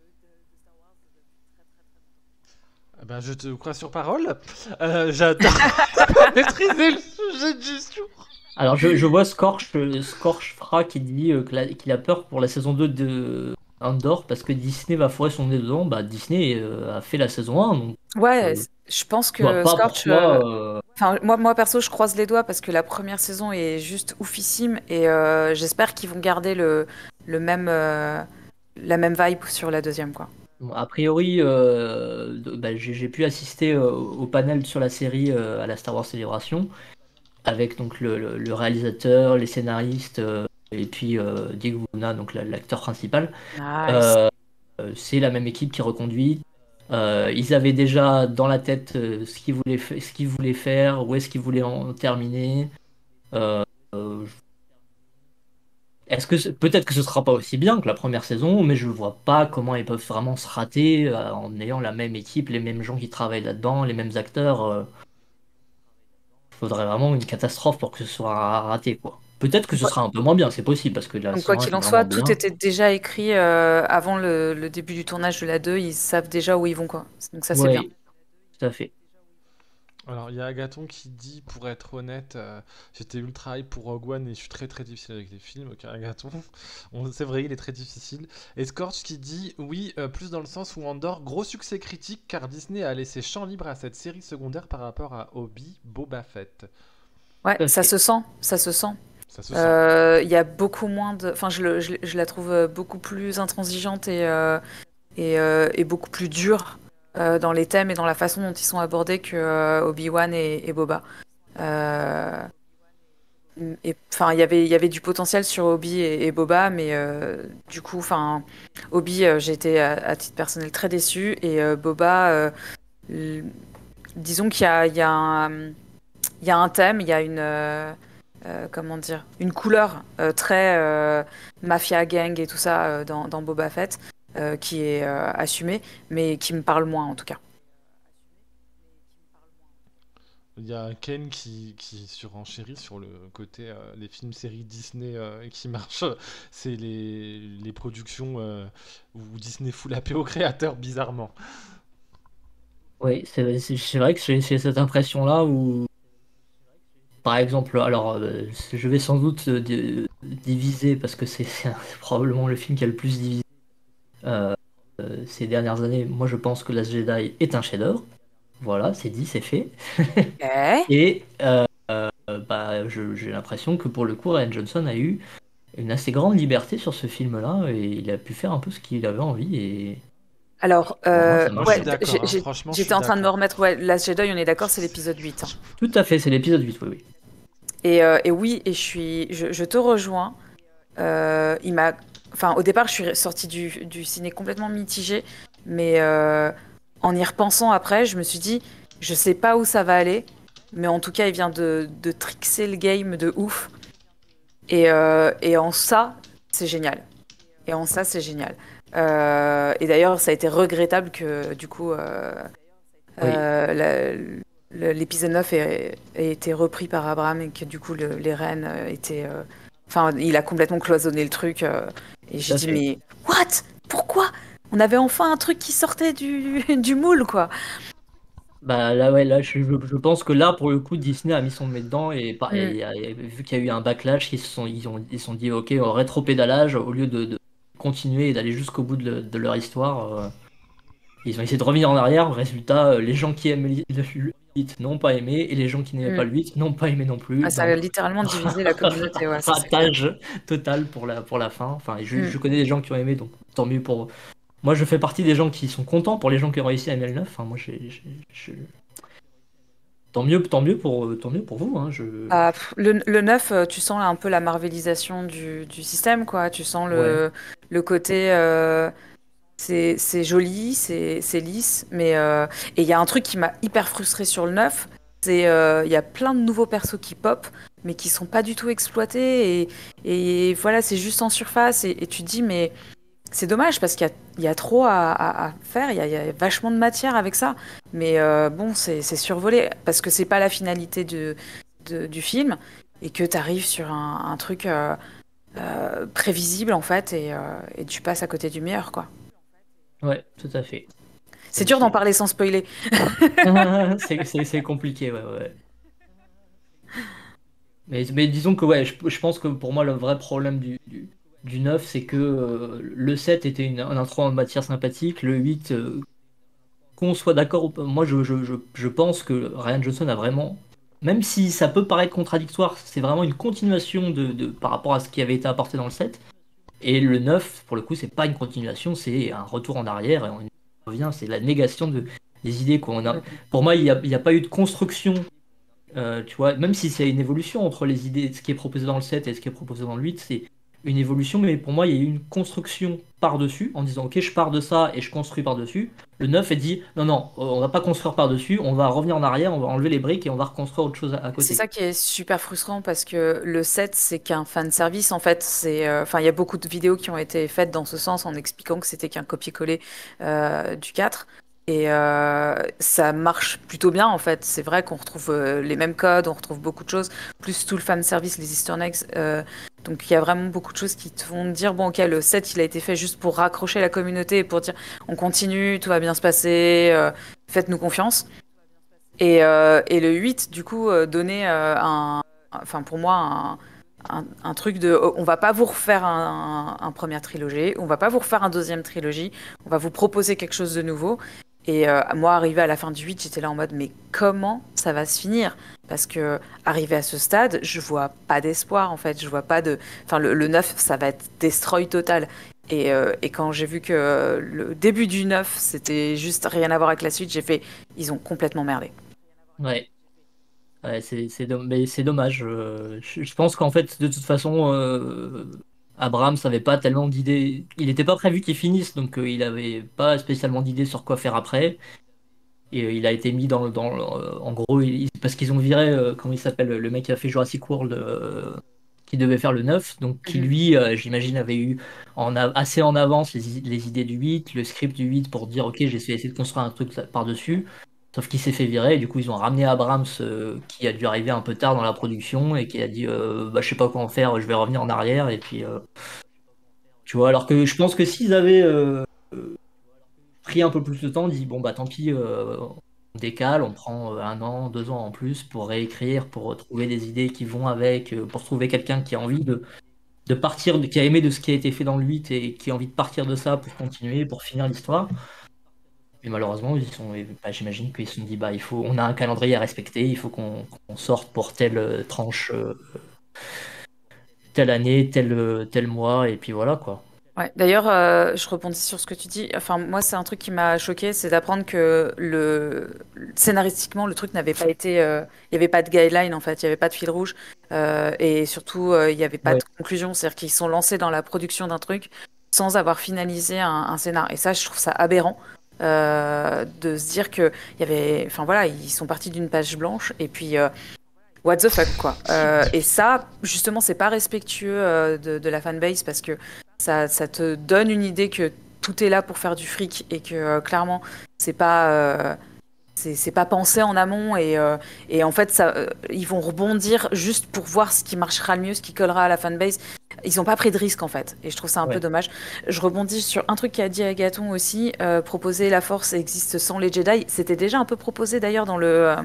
Ah ben, je te crois sur parole. Euh, j'adore maîtriser le sujet du jour. Alors je, je vois Scorch, euh, Scorch Fra qui dit euh, que la- qu'il a peur pour la saison deux de, Andor parce que Disney va fourrer son nez dedans. Bah, Disney euh, a fait la saison un, donc Ouais, euh, je pense je vois que pas Scorch. euh, pourquoi. euh, Enfin, moi, moi perso, je croise les doigts parce que la première saison est juste oufissime et euh, j'espère qu'ils vont garder le, le même, euh, la même vibe sur la deuxième, quoi. Bon, a priori, euh, de- bah, j'ai j'ai pu assister euh, au panel sur la série euh, à la Star Wars Célébration avec donc le, le- le réalisateur, les scénaristes euh, et puis euh, Diego Luna, donc la- l'acteur principal. Nice. Euh, euh, c'est la même équipe qui reconduit. Euh, ils avaient déjà dans la tête euh, ce qu'ils voulaient, fa- ce qu'ils voulaient faire, où est-ce qu'ils voulaient en terminer. Euh, euh, Est-ce que c'est- peut-être que ce sera pas aussi bien que la première saison, mais je vois pas comment ils peuvent vraiment se rater euh, en ayant la même équipe, les mêmes gens qui travaillent là-dedans, les mêmes acteurs. euh, Il faudrait vraiment une catastrophe pour que ce soit raté, quoi. Peut-être que ce Ouais. sera un peu moins bien, c'est possible, parce que la Donc, quoi saison un qu'il était en soit, vraiment tout bien. était déjà écrit euh, avant le, le début du tournage de la deux. Ils savent déjà où ils vont, quoi. Donc, ça, c'est bien. Oui, tout à fait. Alors, il y a Agathon qui dit, pour être honnête, euh, j'étais ultra hype pour Rogue One et je suis très très difficile avec les films. Ok, Agathon, on, c'est vrai, il est très difficile. Et Scorch qui dit, oui, euh, plus dans le sens où Andor, gros succès critique car Disney a laissé champ libre à cette série secondaire par rapport à Obi, Boba Fett. Ouais, Tout à ça fait. se sent. Ça se sent. Ça se sent. Euh, Il y a beaucoup moins de. Enfin, je, le- je, je la trouve euh, beaucoup plus intransigeante et, euh, et, euh, et beaucoup plus dure euh, dans les thèmes et dans la façon dont ils sont abordés que euh, Obi-Wan et, et Boba. Euh, et enfin, il y avait, il y avait du potentiel sur Obi et, et Boba, mais euh, du coup, enfin, Obi, euh, j'ai été à, à titre personnel très déçue et euh, Boba, euh, l- disons qu'il y a, il y a un, il y a un thème, il y a une, euh, euh, comment dire, une couleur euh, très euh, mafia gang et tout ça euh, dans, dans Boba Fett euh, qui est euh, assumée, mais qui me parle moins en tout cas. Il y a Ken qui, qui surenchérit sur le côté euh, les films séries Disney euh, qui marchent. C'est les, les productions euh, où Disney fout la paix aux créateurs, bizarrement. Oui, c'est c'est- c'est vrai que j'ai j'ai cette impression-là où, par exemple, alors euh, je vais sans doute euh, di- diviser parce que c'est c'est probablement le film qui a le plus divisé euh, euh, ces dernières années. Moi, je pense que Last Jedi est un chef-d'œuvre. Voilà, c'est dit, c'est fait. Ok. Et euh, euh, bah, je- j'ai l'impression que pour le coup, Rian Johnson a eu une assez grande liberté sur ce film-là et il a pu faire un peu ce qu'il avait envie. Et Alors, pour moi, euh, ça Moi, je marche suis ouais, bien. d- d'accord, j'ai- hein, j'ai- franchement, je j'étais suis en train de me d'accord. remettre, ouais, Last Jedi, on est d'accord, c'est l'épisode huit, hein. Tout à fait, c'est l'épisode huit, oui, oui. Et, euh, et oui, et je suis, je, je te rejoins. Euh, il m'a, enfin, au départ, je suis sortie du, du ciné complètement mitigée, mais euh, en y repensant après, je me suis dit, je sais pas où ça va aller, mais en tout cas, il vient de, de trixer le game de ouf. Et, euh, et en ça, c'est génial. Et en ça, c'est génial. Euh, et d'ailleurs, ça a été regrettable que, du coup, euh, Oui, euh, la- le- l'épisode neuf ait, ait été repris par Abraham et que, du coup, le- les reines euh, étaient... euh, Enfin, il a complètement cloisonné le truc. euh, et tout j'ai à dit, fait. mais what? Pourquoi? On avait enfin un truc qui sortait du, du moule, quoi. Bah là, ouais, là, je, je- je pense que là, pour le coup, Disney a mis son nez dedans et, par- Mm. et- et vu qu'il y a eu un backlash, ils se sont, ils ont, ils se sont dit, ok, au rétro-pédalage, au lieu de, de continuer et d'aller jusqu'au bout de, le- de leur histoire, euh, ils ont essayé de revenir en arrière. Résultat, euh, les gens qui aiment li- le le huit n'ont pas aimé et les gens qui n'aimaient Mm. pas le huit n'ont pas aimé non plus. Ah, ça a Donc, littéralement divisé la communauté, ouais, ça c'est clair. ratage total pour la, pour la fin. Enfin, je, Mm. je connais des gens qui ont aimé, donc tant mieux pour. Moi, je fais partie des gens qui sont contents pour les gens qui ont réussi à aimer le neuf. Enfin, moi, j'ai, j'ai- je- tant mieux, tant mieux pour, tant mieux pour vous. Hein. Je... Ah, pff, le, le neuf, euh, tu sens là un peu la marvelisation du, du système, quoi. Tu sens Ouais, le, le côté... euh, c'est c'est joli, c'est c'est lisse, mais... euh, et il y a un truc qui m'a hyper frustrée sur le neuf, c'est euh, il y a plein de nouveaux persos qui pop, mais qui sont pas du tout exploités, et, et voilà, c'est juste en surface, et, et tu te dis, mais c'est dommage, parce qu'il y a, il y a trop à, à- à faire, il y a, il y a vachement de matière avec ça, mais euh, bon, c'est c'est survolé, parce que c'est pas la finalité de, de- du film, et que tu arrives sur un, un truc euh, euh, prévisible, en fait, et, euh, et tu passes à côté du meilleur, quoi. ouais, tout à fait. C'est C'est dur d'en c'est- parler sans spoiler. c'est c'est- c'est compliqué, ouais, ouais. Mais, mais disons que ouais, je, je pense que pour moi le vrai problème du, du, du neuf, c'est que euh, le sept était une, un intro en matière sympathique, le huit, euh, qu'on soit d'accord ou pas, moi je, je, je, je pense que Ryan Johnson a vraiment, même si ça peut paraître contradictoire, c'est vraiment une continuation de, de, par rapport à ce qui avait été apporté dans le sept. Et le neuf, pour le coup, c'est pas une continuation, c'est un retour en arrière, et on revient, c'est la négation de, des idées qu'on a. Pour moi, il n'y a, il y a pas eu de construction, euh, tu vois, même si c'est une évolution entre les idées, ce qui est proposé dans le sept et ce qui est proposé dans le huit, c'est une évolution, mais pour moi, il y a eu une construction par-dessus, en disant, ok, je pars de ça et je construis par-dessus. Le neuf est dit, non, non, euh, on va pas construire par-dessus, on va revenir en arrière, on va enlever les briques et on va reconstruire autre chose à, à C'est côté. ça qui est super frustrant parce que le sept, c'est qu'un fan service en fait. C'est, euh, enfin, il y a beaucoup de vidéos qui ont été faites dans ce sens en expliquant que c'était qu'un copier-coller euh, du quatre. Et euh, ça marche plutôt bien en fait. C'est vrai qu'on retrouve euh, les mêmes codes, on retrouve beaucoup de choses, plus tout le fan service, les Easter eggs. euh, donc il y a vraiment beaucoup de choses qui te font dire bon ok, le sept il a été fait juste pour raccrocher la communauté et pour dire on continue, tout va bien se passer, euh, faites-nous confiance. Et, euh, et le huit, du coup, euh, donnait euh, un, enfin pour moi, un, un, un truc de, oh, on va pas vous refaire un, un, un première trilogie, on va pas vous refaire un deuxième trilogie, on va vous proposer quelque chose de nouveau. Et euh, moi, arrivé à la fin du huit, j'étais là en mode, mais comment ça va se finir? Parce que arrivé à ce stade, je vois pas d'espoir en fait, je vois pas de, enfin le, le neuf, ça va être destroy total. Et, euh, et quand j'ai vu que euh, le début du neuf, c'était juste rien à voir avec la suite, j'ai fait, ils ont complètement merdé. Ouais. Ouais, c'est c'est domm- mais c'est dommage. euh, Je, je pense qu'en fait, de toute façon, euh, Abrams n'avait pas tellement d'idées. Il n'était pas prévu qu'il finisse, donc euh, il avait pas spécialement d'idées sur quoi faire après. Et euh, il a été mis dans le, dans le- euh, en gros, il- parce qu'ils ont viré, euh, comment il s'appelle, le mec qui a fait Jurassic World, euh, qui devait faire le neuf, donc qui Mhm. lui, euh, j'imagine, avait eu en a- assez en avance les, i- les idées du huit, le script du huit pour dire, ok, j'ai essayé de construire un truc par-dessus. Sauf qu'il s'est fait virer, et du coup, ils ont ramené Abrams, euh, qui a dû arriver un peu tard dans la production, et qui a dit, euh, bah, je sais pas quoi en faire, je vais revenir en arrière, et puis, euh, tu vois, alors que je pense que s'ils avaient euh, pris un peu plus de temps, dit, bon, bah, tant pis, euh, on décale, on prend euh, un an, deux ans en plus pour réécrire, pour trouver des idées qui vont avec, euh, pour trouver quelqu'un qui a envie de, de partir, de- qui a aimé de ce qui a été fait dans le huit et qui a envie de partir de ça pour continuer, pour finir l'histoire. Mais malheureusement, ils sont, bah, j'imagine qu'ils se sont dit, bah, il faut, on a un calendrier à respecter, il faut qu'on qu'on sorte pour telle euh, tranche, euh, telle année, tel, euh, tel mois, et puis voilà, quoi. Ouais. D'ailleurs, euh, je rebondis sur ce que tu dis. Enfin, moi, c'est un truc qui m'a choqué, c'est d'apprendre que le scénaristiquement, le truc n'avait pas été, euh, il n'y avait pas de guideline en fait, il n'y avait pas de fil rouge, euh, et surtout, euh, il n'y avait pas Ouais, de conclusion. C'est-à-dire qu'ils sont lancés dans la production d'un truc sans avoir finalisé un, un scénar. Et ça, je trouve ça aberrant. euh, de se dire que il y avait, enfin voilà, ils sont partis d'une page blanche et puis euh, what the fuck quoi. Euh, et ça, justement, c'est pas respectueux euh, de, de la fanbase parce que ça, ça te donne une idée que tout est là pour faire du fric et que euh, clairement, c'est pas, euh, c'est c'est pas pensé en amont et, euh, et en fait, ça, euh, ils vont rebondir juste pour voir ce qui marchera le mieux, ce qui collera à la fanbase. Ils n'ont pas pris de risque en fait, et je trouve ça un peu ouais. dommage. Je rebondis sur un truc qu'a dit Agathon aussi, euh, proposer la force existe sans les Jedi. C'était déjà un peu proposé d'ailleurs dans le, euh,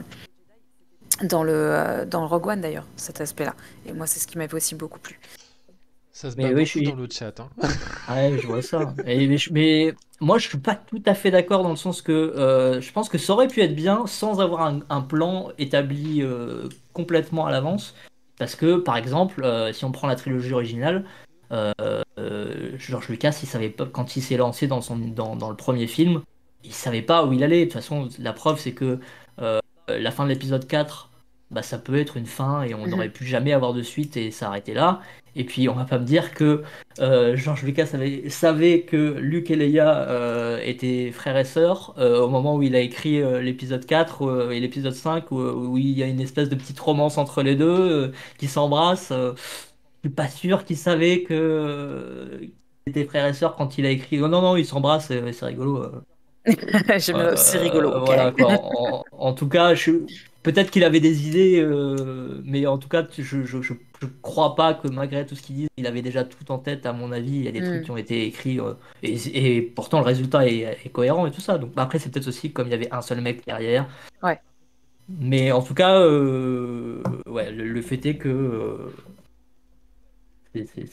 dans le, euh, dans le Rogue One d'ailleurs, cet aspect-là. Et moi, c'est ce qui m'avait aussi beaucoup plu. Ça se Mais bat oui, je beaucoup dans suis, le chat, hein. ouais, je vois ça. Et, mais, je- mais moi, je suis pas tout à fait d'accord dans le sens que euh, je pense que ça aurait pu être bien sans avoir un, un plan établi euh, complètement à l'avance. Parce que, par exemple, euh, si on prend la trilogie originale, euh, euh, George Lucas, il savait pas, quand il s'est lancé dans, son, dans, dans le premier film, il savait pas où il allait. De toute façon, la preuve, c'est que euh, la fin de l'épisode quatre, bah, ça peut être une fin et on Mhm. n'aurait pu jamais avoir de suite et s'arrêter là. Et puis, on va pas me dire que euh, George Lucas savait, savait que Luke et Leia euh, étaient frères et sœurs euh, au moment où il a écrit euh, l'épisode quatre euh, et l'épisode cinq où, où il y a une espèce de petite romance entre les deux euh, qui s'embrassent. Euh, je suis pas sûr qu'il savait que euh, qu'ils étaient frères et sœurs quand il a écrit. Oh, non, non, ils s'embrassent, euh, c'est rigolo. euh. J'aime- C'est rigolo, Euh, ok. voilà quoi. En, en tout cas, je, peut-être qu'il avait des idées, euh, mais en tout cas, je, je, je, je crois pas que malgré tout ce qu'il dit, il avait déjà tout en tête. À mon avis, il y a des trucs Hmm. qui ont été écrits euh, et, et pourtant le résultat est, est cohérent et tout ça. Donc bah, après, c'est peut-être aussi comme il y avait un seul mec derrière. Ouais. Mais en tout cas, euh, ouais, le, le fait est que euh, c'est c'est- c'est-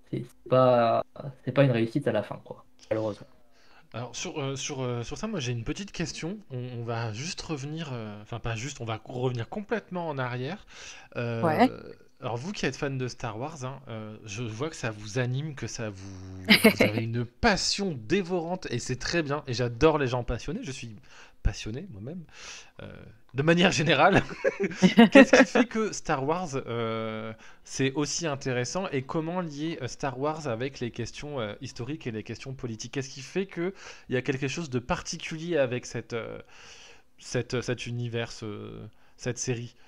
c'est c'est pas, c'est pas une réussite à la fin, quoi, malheureusement. Alors sur, euh, sur, euh, sur ça, moi j'ai une petite question. On, on va juste revenir, euh, enfin pas juste, on va revenir complètement en arrière. Ouais. Euh, alors vous qui êtes fan de Star Wars, hein, euh, je vois que ça vous anime, que ça vous, vous avez une passion dévorante et c'est très bien. Et j'adore les gens passionnés. Je suis passionné moi-même, euh, de manière générale. Qu'est-ce qui fait que Star Wars, euh, c'est aussi intéressant et comment lier euh, Star Wars avec les questions euh, historiques et les questions politiques? Qu'est-ce qui fait qu'il y a quelque chose de particulier avec cette, euh, cette, cet univers, ce- cette série?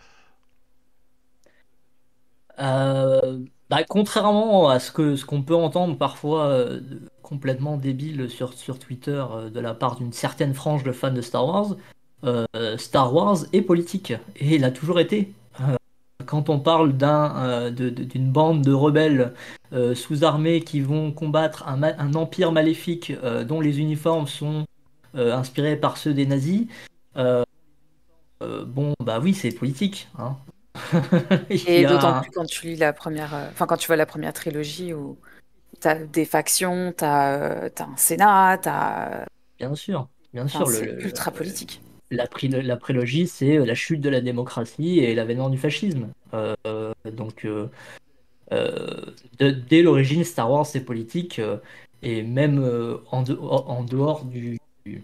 Euh, bah, contrairement à ce que ce qu'on peut entendre parfois euh, de- complètement débile sur, sur Twitter euh, de la part d'une certaine frange de fans de Star Wars, euh, Star Wars est politique et il a toujours été. Euh, quand on parle d'un euh, de- de- d'une bande de rebelles euh, sous-armés qui vont combattre un, ma- un empire maléfique euh, dont les uniformes sont euh, inspirés par ceux des nazis, euh, euh, bon bah oui c'est politique, hein. Il y Et d'autant a plus quand tu lis la première, euh, enfin quand tu vois la première trilogie où t'as des factions, t'as euh, t'as un Sénat, t'as, bien sûr, bien enfin sûr, le, c'est le- ultra le- politique. la, pri- la prélogie, c'est euh, la chute de la démocratie et l'avènement du fascisme. Euh, euh, donc, euh, euh, de- dès l'origine, Star Wars, c'est politique, euh, et même euh, en, de- en dehors du, du-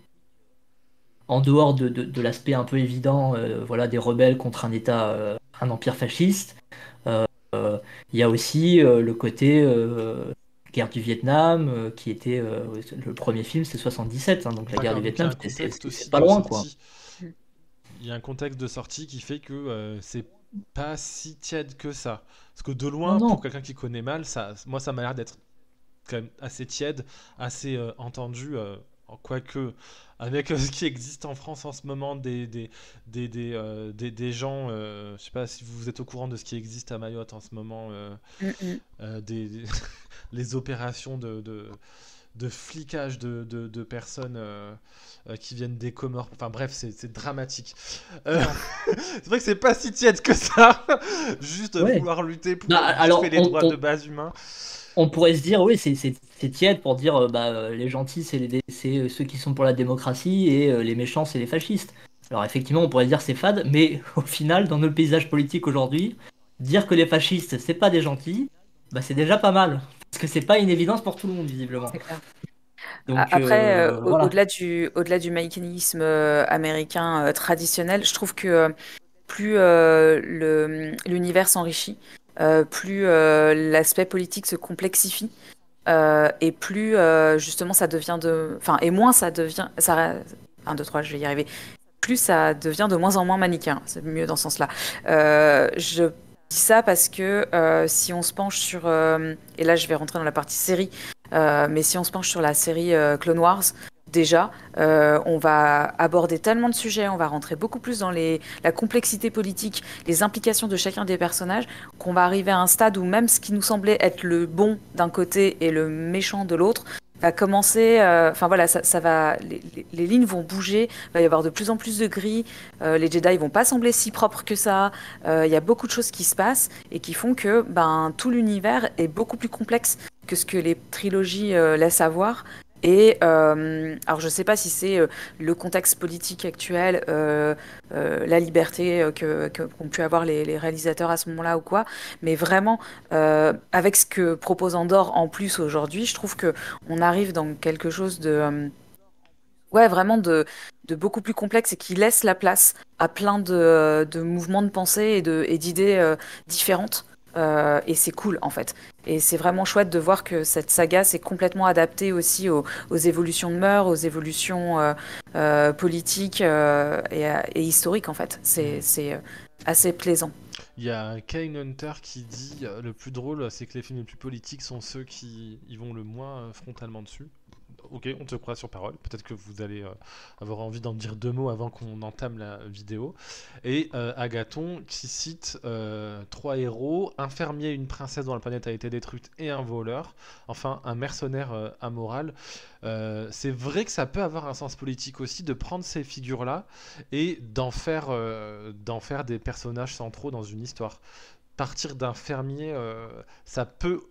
en dehors de, de- de l'aspect un peu évident, euh, voilà, des rebelles contre un État, euh, un empire fasciste. euh, euh, Il y a aussi euh, le côté euh, guerre du Vietnam, euh, qui était euh, le premier film, c'est soixante-dix-sept, hein, donc la guerre D'accord, du donc il y a Vietnam, un c'est c'est- contexte c'est- c'est aussi pas de loin, quoi. sortie. Il y a un contexte de sortie qui fait que euh, c'est pas si tiède que ça. Parce que de Non, loin, non, pour quelqu'un qui connaît mal, ça, moi ça m'a l'air d'être quand même assez tiède, assez euh, entendu, euh, quoique avec euh, ce qui existe en France en ce moment, des, des, des, des, euh, des, des gens, euh, je sais pas si vous êtes au courant de ce qui existe à Mayotte en ce moment, euh, Mm, mm. euh, des, des- les opérations de, de, de flicage de, de, de personnes euh, euh, qui viennent des Comores, enfin bref, c'est c'est dramatique. Euh, c'est vrai que c'est pas si tiède que ça, juste ouais. vouloir lutter pour Bah, vite alors, fait les on, droits on- de base humains. on pourrait se dire, oui, c'est c'est- c'est tiède pour dire, euh, bah, euh, les gentils, c'est les- c'est euh, ceux qui sont pour la démocratie et euh, les méchants, c'est les fascistes. Alors, effectivement, on pourrait dire c'est fade, mais au final, dans notre paysage politique aujourd'hui, dire que les fascistes, c'est pas des gentils, bah, c'est déjà pas mal. Parce que c'est pas une évidence pour tout le monde, visiblement. C'est clair. Donc, A- Après, euh, euh, au- voilà. au-delà du, au-delà du manichéisme euh, américain euh, traditionnel, je trouve que euh, plus euh, le, l'univers s'enrichit, euh, plus euh, l'aspect politique se complexifie, euh, et plus euh, justement ça devient de, enfin, et moins ça devient, ça, un, deux, trois, je vais y arriver. Plus ça devient de moins en moins manichéen. C'est mieux dans ce sens-là. Euh, je dis ça parce que euh, si on se penche sur, euh, et là je vais rentrer dans la partie série, euh, mais si on se penche sur la série euh, Clone Wars, déjà, euh, on va aborder tellement de sujets, on va rentrer beaucoup plus dans les, la complexité politique, les implications de chacun des personnages, qu'on va arriver à un stade où même ce qui nous semblait être le bon d'un côté et le méchant de l'autre va commencer, euh, enfin voilà, ça, ça va, les, les- les lignes vont bouger, il va y avoir de plus en plus de gris, euh, les Jedi vont pas sembler si propres que ça, euh, il y a beaucoup de choses qui se passent et qui font que ben, tout l'univers est beaucoup plus complexe que ce que les trilogies euh, laissent avoir. Et euh, alors je sais pas si c'est euh, le contexte politique actuel, euh, euh, la liberté euh, que, que- qu'ont pu avoir les, les réalisateurs à ce moment-là ou quoi, mais vraiment euh, avec ce que propose Andorre en plus aujourd'hui, je trouve que on arrive dans quelque chose de euh, ouais vraiment de, de beaucoup plus complexe et qui laisse la place à plein de, de mouvements de pensée et de et d'idées euh, différentes. Euh, et c'est cool en fait. Et c'est vraiment chouette de voir que cette saga s'est complètement adaptée aussi aux, aux évolutions de mœurs, aux évolutions euh, euh, politiques euh, et, euh, et historiques en fait. C'est c'est, euh, assez plaisant. Il y a Kane Hunter qui dit euh, le plus drôle, c'est que les films les plus politiques sont ceux qui y vont le moins euh, frontalement dessus. Ok, on te croit sur parole. Peut-être que vous allez euh, avoir envie d'en dire deux mots avant qu'on entame la vidéo. Et euh, Agathon qui cite euh, trois héros, un fermier, une princesse dont la planète a été détruite et un voleur. Enfin, un mercenaire euh, amoral. Euh, c'est vrai que ça peut avoir un sens politique aussi de prendre ces figures-là et d'en faire, euh, d'en faire des personnages centraux dans une histoire. Partir d'un fermier, euh, ça peut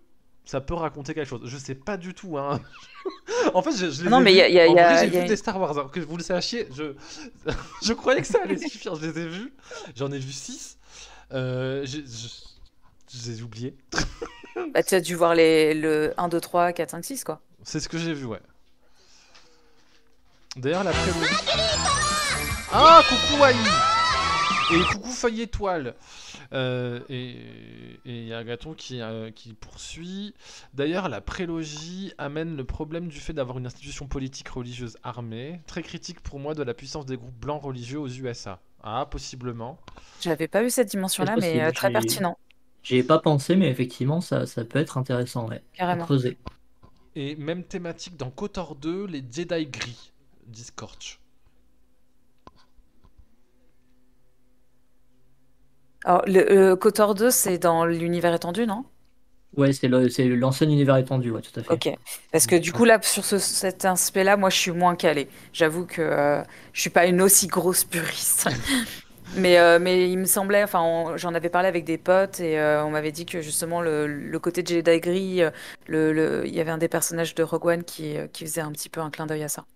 ça peut raconter quelque chose. Je sais pas du tout, hein. En fait, je, je les Non, ai mais vus. y a- y a- En y a- vrai, j'ai y a vu une- des Star Wars. Alors que vous le sachiez, je... je croyais que ça allait suffire. Je les ai vus. J'en ai vu six. Euh, j'ai- je... je les ai oubliés. Bah, tu as dû voir les, le un, deux, trois, quatre, cinq, six, quoi. C'est ce que j'ai vu, ouais. D'ailleurs, la prélogie... Ah, coucou Aïe. Et coucou Feuille Étoile. Euh, et il y a Agathon qui, euh, qui poursuit. D'ailleurs, la prélogie amène le problème du fait d'avoir une institution politique religieuse armée. Très critique pour moi de la puissance des groupes blancs religieux aux U S A. Ah, possiblement. J'avais pas vu cette dimension-là, C'est mais euh, possible, très j'ai- pertinent, J'y ai pas pensé, mais effectivement, ça, ça peut être intéressant, ouais. À carrément. creuser. Et même thématique dans KOTOR deux, les Jedi gris, dit Scorch. Alors, le euh, KOTOR deux, c'est dans l'univers étendu, non? Ouais, c'est le, c'est l'ancien univers étendu, ouais, tout à fait. Ok. Parce que du coup, là, sur ce, cet aspect-là, moi, je suis moins calée. J'avoue que euh, je suis pas une aussi grosse puriste. Mais, euh, mais il me semblait, enfin, on- j'en avais parlé avec des potes et euh, on m'avait dit que justement, le, le côté Jedi gris, euh, le, le- il y avait un des personnages de Rogue One qui, euh, qui faisait un petit peu un clin d'œil à ça.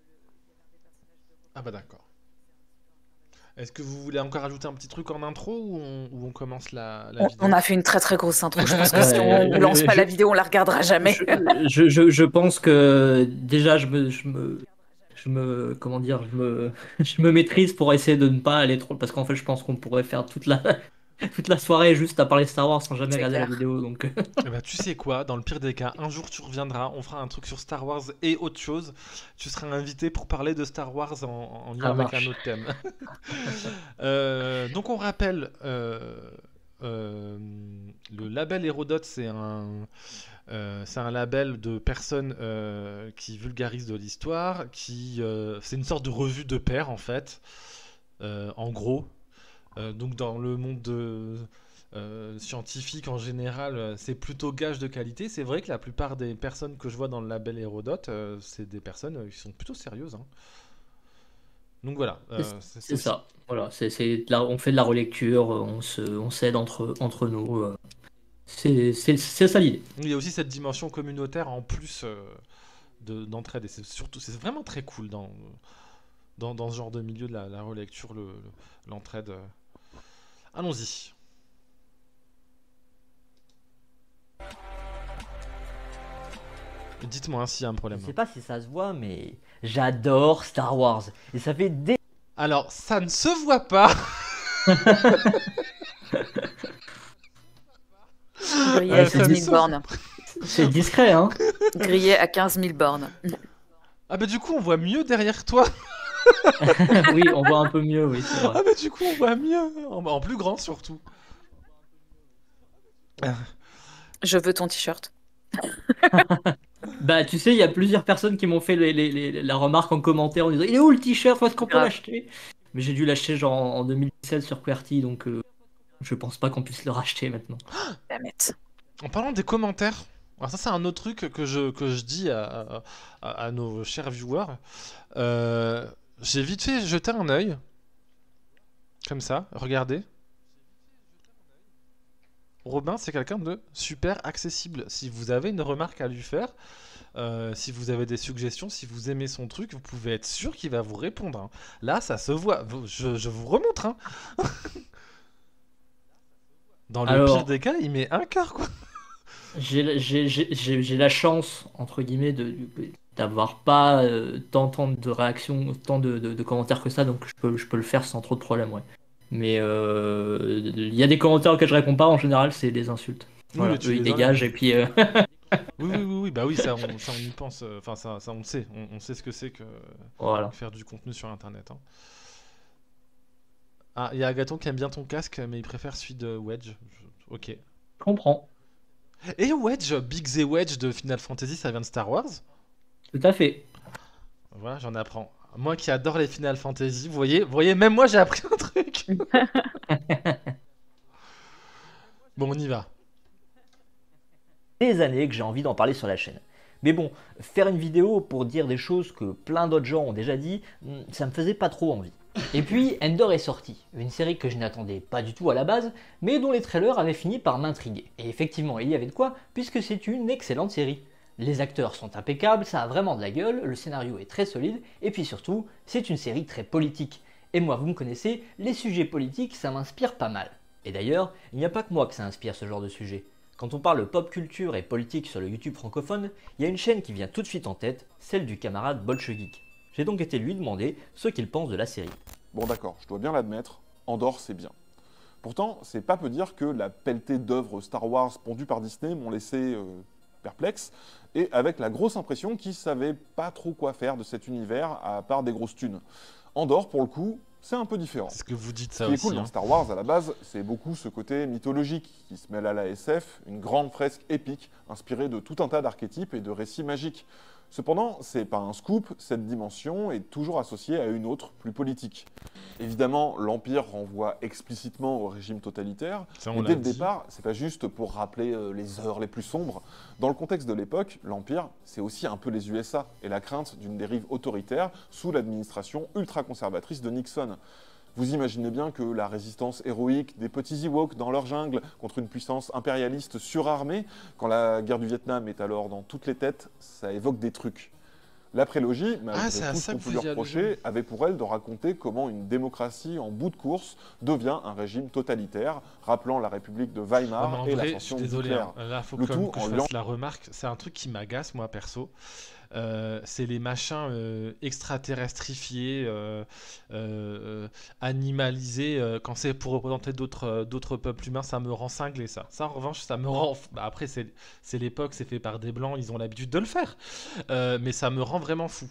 Ah bah d'accord. Est-ce que vous voulez encore ajouter un petit truc en intro ou on, ou on commence la, la On, vidéo? on a fait une très très grosse intro. Je pense que Ouais, si on euh, lance pas je- la vidéo, on la regardera jamais. Je, je, je, je pense que déjà, je me, je me, je me, comment dire, je me, je me maîtrise pour essayer de ne pas aller trop, parce qu'en fait, je pense qu'on pourrait faire toute la, toute la soirée juste à parler Star Wars sans jamais C'est regarder la clair. vidéo, donc. Eh ben, tu sais quoi, dans le pire des cas, un jour tu reviendras, on fera un truc sur Star Wars et autre chose. Tu seras invité pour parler de Star Wars en, en lien Ça avec marche. un autre thème. Euh, donc on rappelle, euh, euh, le label Hérodote, c'est un, euh, c'est un label de personnes euh, qui vulgarisent de l'histoire, qui, euh, c'est une sorte de revue de pairs en fait, euh, en gros. Euh, donc dans le monde de, euh, scientifique en général, euh, c'est plutôt gage de qualité. C'est vrai que la plupart des personnes que je vois dans le label Hérodote, euh, c'est des personnes euh, qui sont plutôt sérieuses, hein. Donc voilà. euh, c'est- C'est aussi- ça. Voilà, c'est, c'est de la- on fait de la relecture, on se, on s'aide entre, entre nous. euh. C'est, c'est, c'est ça l'idée. Il y a aussi cette dimension communautaire en plus euh, de, d'entraide. Et c'est surtout, c'est vraiment très cool dans, dans, dans ce genre de milieu de la, la relecture, le, le- l'entraide. euh. Allons-y. Dites-moi hein, s'il y a un problème. Je sais pas si ça se voit, mais j'adore Star Wars. Et ça fait des... Alors, ça ne se voit pas. Grillé Euh, à ça quinze me mille sauve. bornes. C'est discret, hein. Grillé à quinze mille bornes. Ah bah du coup, on voit mieux derrière toi. Oui, on voit un peu mieux, oui, c'est vrai. Ah bah du coup, on voit mieux. En, en plus grand surtout. Je veux ton t-shirt. Bah, tu sais, il y a plusieurs personnes qui m'ont fait les, les- les- la remarque en commentaire en disant il est où le t-shirt, où est-ce qu'on peut Grave. l'acheter? Mais j'ai dû l'acheter genre en en deux mille dix-sept sur QWERTY, donc euh, je pense pas qu'on puisse le racheter maintenant. Damn it. En parlant des commentaires, alors ça c'est un autre truc que je, que je dis à, à, à nos chers viewers. Euh, j'ai vite fait jeter un œil. Comme ça, regardez. Robin, c'est quelqu'un de super accessible. Si vous avez une remarque à lui faire, euh, si vous avez des suggestions, si vous aimez son truc, vous pouvez être sûr qu'il va vous répondre, hein. Là, ça se voit. Je, je vous remontre, hein. Dans le Alors- pire des cas, il met un quart, quoi. J'ai j'ai- j'ai- j'ai- j'ai la chance, entre guillemets, de d'avoir pas euh, tant, tant de réactions, tant de, de- de commentaires que ça, donc je peux, je peux le faire sans trop de problème, ouais. Mais euh, il y a des commentaires auxquels je réponds pas, en général, c'est des insultes. Oui, Voilà, mais tu eux, ils les dégagent, et puis... euh, Oui, oui, oui, oui, bah oui, ça on, ça, on y pense. euh, Enfin, ça, ça on le sait. On, on sait ce que c'est que voilà. faire du contenu sur Internet, hein. Ah, il y a Agathon qui aime bien ton casque, mais il préfère celui de Wedge. Je- Ok. Je comprends. Et Wedge, Big Z Wedge de Final Fantasy, ça vient de Star Wars. Tout à fait. Voilà, j'en apprends. Moi qui adore les Final Fantasy, vous voyez, vous voyez, même moi j'ai appris un truc. Bon, on y va. des années que j'ai envie d'en parler sur la chaîne. Mais bon, faire une vidéo pour dire des choses que plein d'autres gens ont déjà dit, hmm, ça me faisait pas trop envie. Et puis, Endor est sorti, une série que je n'attendais pas du tout à la base, mais dont les trailers avaient fini par m'intriguer. Et effectivement, il y avait de quoi, puisque c'est une excellente série. Les acteurs sont impeccables, ça a vraiment de la gueule, le scénario est très solide, et puis surtout, c'est une série très politique. Et moi, vous me connaissez, les sujets politiques, ça m'inspire pas mal. Et d'ailleurs, il n'y a pas que moi que ça inspire ce genre de sujet. Quand on parle pop culture et politique sur le YouTube francophone, il y a une chaîne qui vient tout de suite en tête, celle du camarade Bolchegeek. J'ai donc été lui demander ce qu'il pense de la série. Bon d'accord, je dois bien l'admettre, Andor c'est bien. Pourtant, c'est pas peu dire que la pelletée d'œuvres Star Wars pondues par Disney m'ont laissé euh, perplexe, et avec la grosse impression qu'ils savaient pas trop quoi faire de cet univers à part des grosses thunes. Andor, pour le coup, c'est un peu différent. C'est ce que vous dites Ce ça qui est aussi. cool hein. dans Star Wars, à la base, c'est beaucoup ce côté mythologique qui se mêle à la S F, une grande fresque épique, inspirée de tout un tas d'archétypes et de récits magiques. Cependant, c'est pas un scoop, cette dimension est toujours associée à une autre, plus politique. Évidemment, l'Empire renvoie explicitement au régime totalitaire, Ça, on mais l'a dès le dit. départ, c'est pas juste pour rappeler euh, les heures les plus sombres. Dans le contexte de l'époque, l'Empire, c'est aussi un peu les U S A et la crainte d'une dérive autoritaire sous l'administration ultra-conservatrice de Nixon. Vous imaginez bien que la résistance héroïque des petits Ewoks dans leur jungle contre une puissance impérialiste surarmée, quand la guerre du Vietnam est alors dans toutes les têtes, ça évoque des trucs. La prélogie, malgré Ah, c'est à tout ce ça qu'on que peut vous lui y reprocher, allusion. avait pour elle de raconter comment une démocratie en bout de course devient un régime totalitaire, rappelant la République de Non, Weimar mais en et vrai, je l'ascension suis désolé. d'Hitler. hein. Là, faut Le quand même tout que en je liant- fasse la remarque. C'est un truc qui m'agace, moi, perso. Euh, c'est les machins euh, extraterrestrifiés, euh, euh, animalisés. euh, quand c'est pour représenter d'autres euh, d'autres peuples humains, ça me rend cinglé, ça. Ça, en revanche, ça me rend. Bah, après, c'est c'est l'époque, c'est fait par des blancs, ils ont l'habitude de le faire. Euh, mais ça me rend vraiment fou.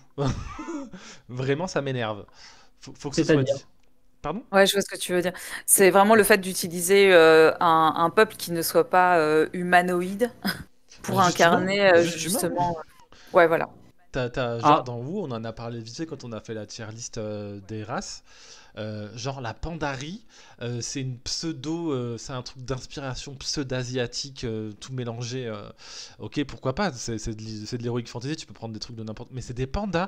Vraiment, ça m'énerve. Faut, faut que ce soit C'est-à-dire dit. Pardon? Ouais, je vois ce que tu veux dire. C'est vraiment le fait d'utiliser euh, un, un peuple qui ne soit pas euh, humanoïde pour Bah, justement, incarner euh, justement. justement. Ouais, voilà. T'as, t'as- genre Ah. dans Wu, on en a parlé vite fait quand on a fait la tier list euh, des races. Euh, genre la Pandarie, euh, c'est une pseudo, euh, c'est un truc d'inspiration pseudo-asiatique, euh, tout mélangé. euh. Ok, pourquoi pas, c'est, c'est de, l'i- c'est de l'heroic fantasy, tu peux prendre des trucs de n'importe. Mais c'est des pandas.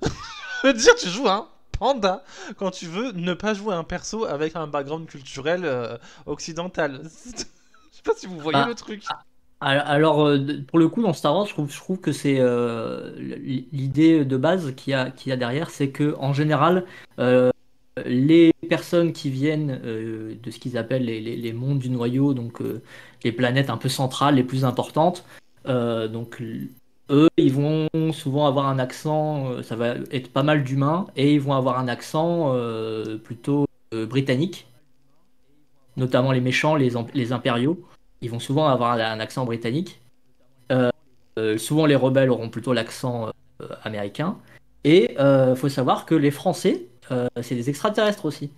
Je veux dire, tu joues un panda quand tu veux ne pas jouer un perso avec un background culturel euh, occidental. Je sais pas si vous voyez Ah. le truc. Alors, euh, de- pour le coup, dans Star Wars, je trouve, je trouve que c'est euh, l- l'idée de base qu'il y a, qu'il y a derrière, c'est que en général, euh, les personnes qui viennent euh, de ce qu'ils appellent les, les- les mondes du noyau, donc euh, les planètes un peu centrales, les plus importantes, euh, donc l- eux, ils vont souvent avoir un accent, euh, ça va être pas mal d'humains, et ils vont avoir un accent euh, plutôt euh, britannique, notamment les méchants, les, em- les impériaux. Ils vont souvent avoir un, un accent britannique. Euh, euh, souvent, les rebelles auront plutôt l'accent euh, américain. Et il faut savoir que les Français, euh, c'est des extraterrestres aussi.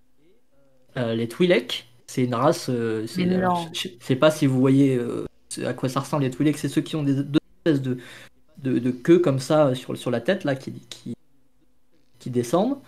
Euh, les Twi'lek, c'est une race. euh, c'est, Mais alors, non. je ne sais pas si vous voyez euh, à quoi ça ressemble les Twi'lek. C'est ceux qui ont des deux espèces de, de, de queues comme ça sur, sur la tête là, qui, qui, qui descendent.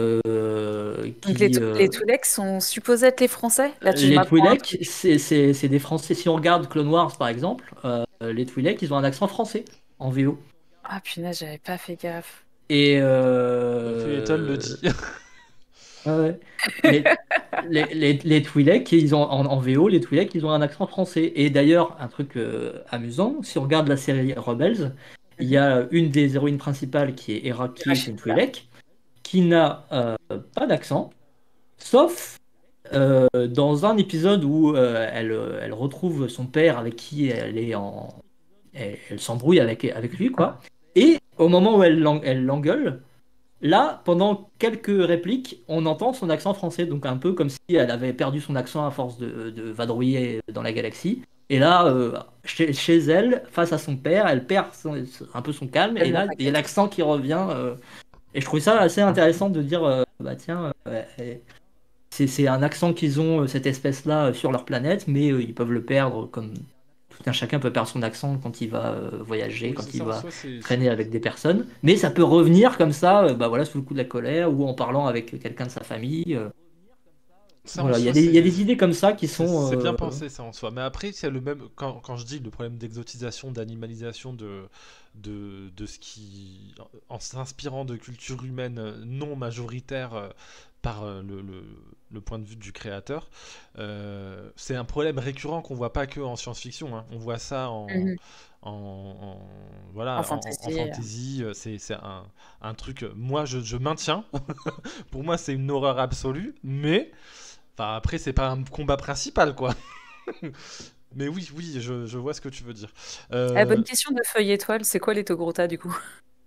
Euh, Donc qui, les, Tw- euh, les Twi'leks sont supposés être les Français? Là, tu les m'apprends un Twi'lek, truc. c'est c'est- c'est des Français. Si on regarde Clone Wars par exemple, euh, les Twi'lek, ils ont un accent français en V O. Ah punaise, j'avais pas fait gaffe. Et euh... Phaéton le dit. ouais, ouais. Les, les, les, les Twi'lek, ils ont en, en V O, les Twi'lek, ils ont un accent français. Et d'ailleurs, un truc euh, amusant, si on regarde la série Rebels, il y a une des héroïnes principales qui est Hera, qui est une Twi'lek, qui n'a euh, pas d'accent, sauf euh, dans un épisode où euh, elle, elle retrouve son père avec qui elle est en, elle, elle s'embrouille avec, avec lui, quoi. Et au moment où elle, l'en- elle l'engueule, là, pendant quelques répliques, on entend son accent français, donc un peu comme si elle avait perdu son accent à force de, de vadrouiller dans la galaxie. Et là, euh, chez, chez elle, face à son père, elle perd son- un peu son calme, et là, il y a l'accent qui revient. euh, et je trouve ça assez intéressant de dire, euh, bah tiens, euh, elle- c'est c'est un accent qu'ils ont, euh, cette espèce-là, euh, sur leur planète, mais euh, ils peuvent le perdre comme tout un chacun peut perdre son accent quand il va euh, voyager, Oui, quand c'est il ça, en va soi, c'est- traîner avec des personnes. Mais ça peut revenir comme ça, euh, bah voilà, sous le coup de la colère ou en parlant avec quelqu'un de sa famille. euh. Ça, en Voilà, il y a soi, des, il y a c'est des idées comme ça qui c'est sont. c'est bien euh, pensé, ça, en soi. Mais après, c'est le même. Quand, quand je dis le problème d'exotisation, d'animalisation de, de, de ce qui. En s'inspirant de culture humaine euh, non majoritaire euh, par euh, le, le, le point de vue du créateur, euh, c'est un problème récurrent qu'on voit pas que en science-fiction, hein. On voit ça en. Mhm. En, en- En voilà, en, en fantasy. euh. fantasy, euh, c'est c'est un, un truc. euh, Moi, je, je maintiens. Pour moi, c'est une horreur absolue, mais enfin, après, c'est pas un combat principal, quoi. Mais oui, oui, je, je vois ce que tu veux dire. Ah, bonne Euh, question de feuille étoile, c'est quoi les Togruta du coup?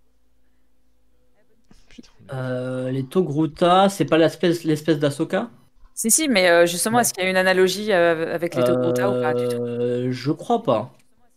putain, euh, les Togruta, c'est pas l'espèce l'espèce d'Ahsoka? Si, si, mais euh, justement, Non. est-ce qu'il y a une analogie euh, avec les Togruta ou pas du tout? Euh, je crois pas.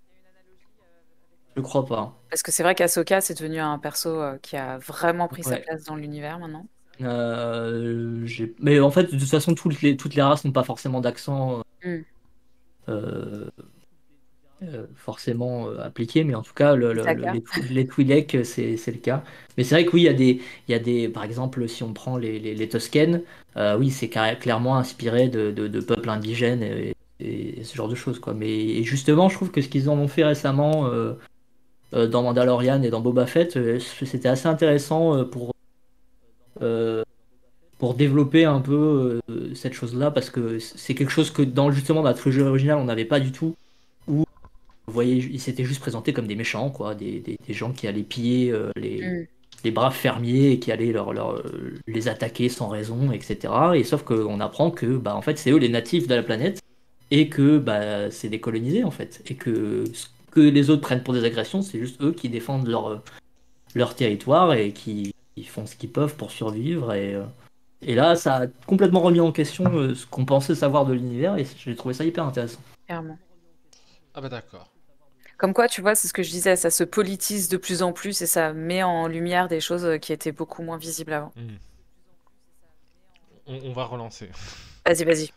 Je crois pas. Parce que c'est vrai qu'Ahsoka, c'est devenu un perso euh, qui a vraiment pris sa Ouais. place dans l'univers maintenant. Euh, j'ai- Mais en fait, de toute façon, toutes les, toutes les races n'ont pas forcément d'accent Hmm. euh, euh, forcément euh, appliqué, mais en tout cas, le- le- le- Ithaca. les, Twi- les Twi'lek, c'est c'est le cas. Mais c'est vrai que oui, il y a des, il y a des, par exemple, si on prend les, les, les Tusken, euh, oui, c'est carré- clairement inspiré de, de, de peuples indigènes et, et ce genre de choses, quoi. Mais et justement, je trouve que ce qu'ils en ont fait récemment euh, euh, dans Mandalorian et dans Boba Fett, euh, c'était assez intéressant euh, pour euh, pour développer un peu euh, cette chose-là, parce que c'est quelque chose que dans justement dans la trilogie originale, on n'avait pas du tout. Où vous voyez, ils s'étaient juste présentés comme des méchants, quoi, des, des, des gens qui allaient piller euh, les, Hmm. les braves fermiers et qui allaient leur, leur, euh, les attaquer sans raison, et cetera. Et sauf qu'on apprend que bah, en fait, c'est eux les natifs de la planète et que bah, c'est des colonisés, en fait. Et que ce que les autres prennent pour des agressions, c'est juste eux qui défendent leur, leur territoire et qui, qui font ce qu'ils peuvent pour survivre. Et, euh, et là, ça a complètement remis en question euh, ce qu'on pensait savoir de l'univers et j'ai trouvé ça hyper intéressant. Clairement. Ah bah d'accord. Comme quoi, tu vois, c'est ce que je disais, ça se politise de plus en plus et ça met en lumière des choses euh, qui étaient beaucoup moins visibles avant. Hmm. On, on va relancer. Vas-y, vas-y.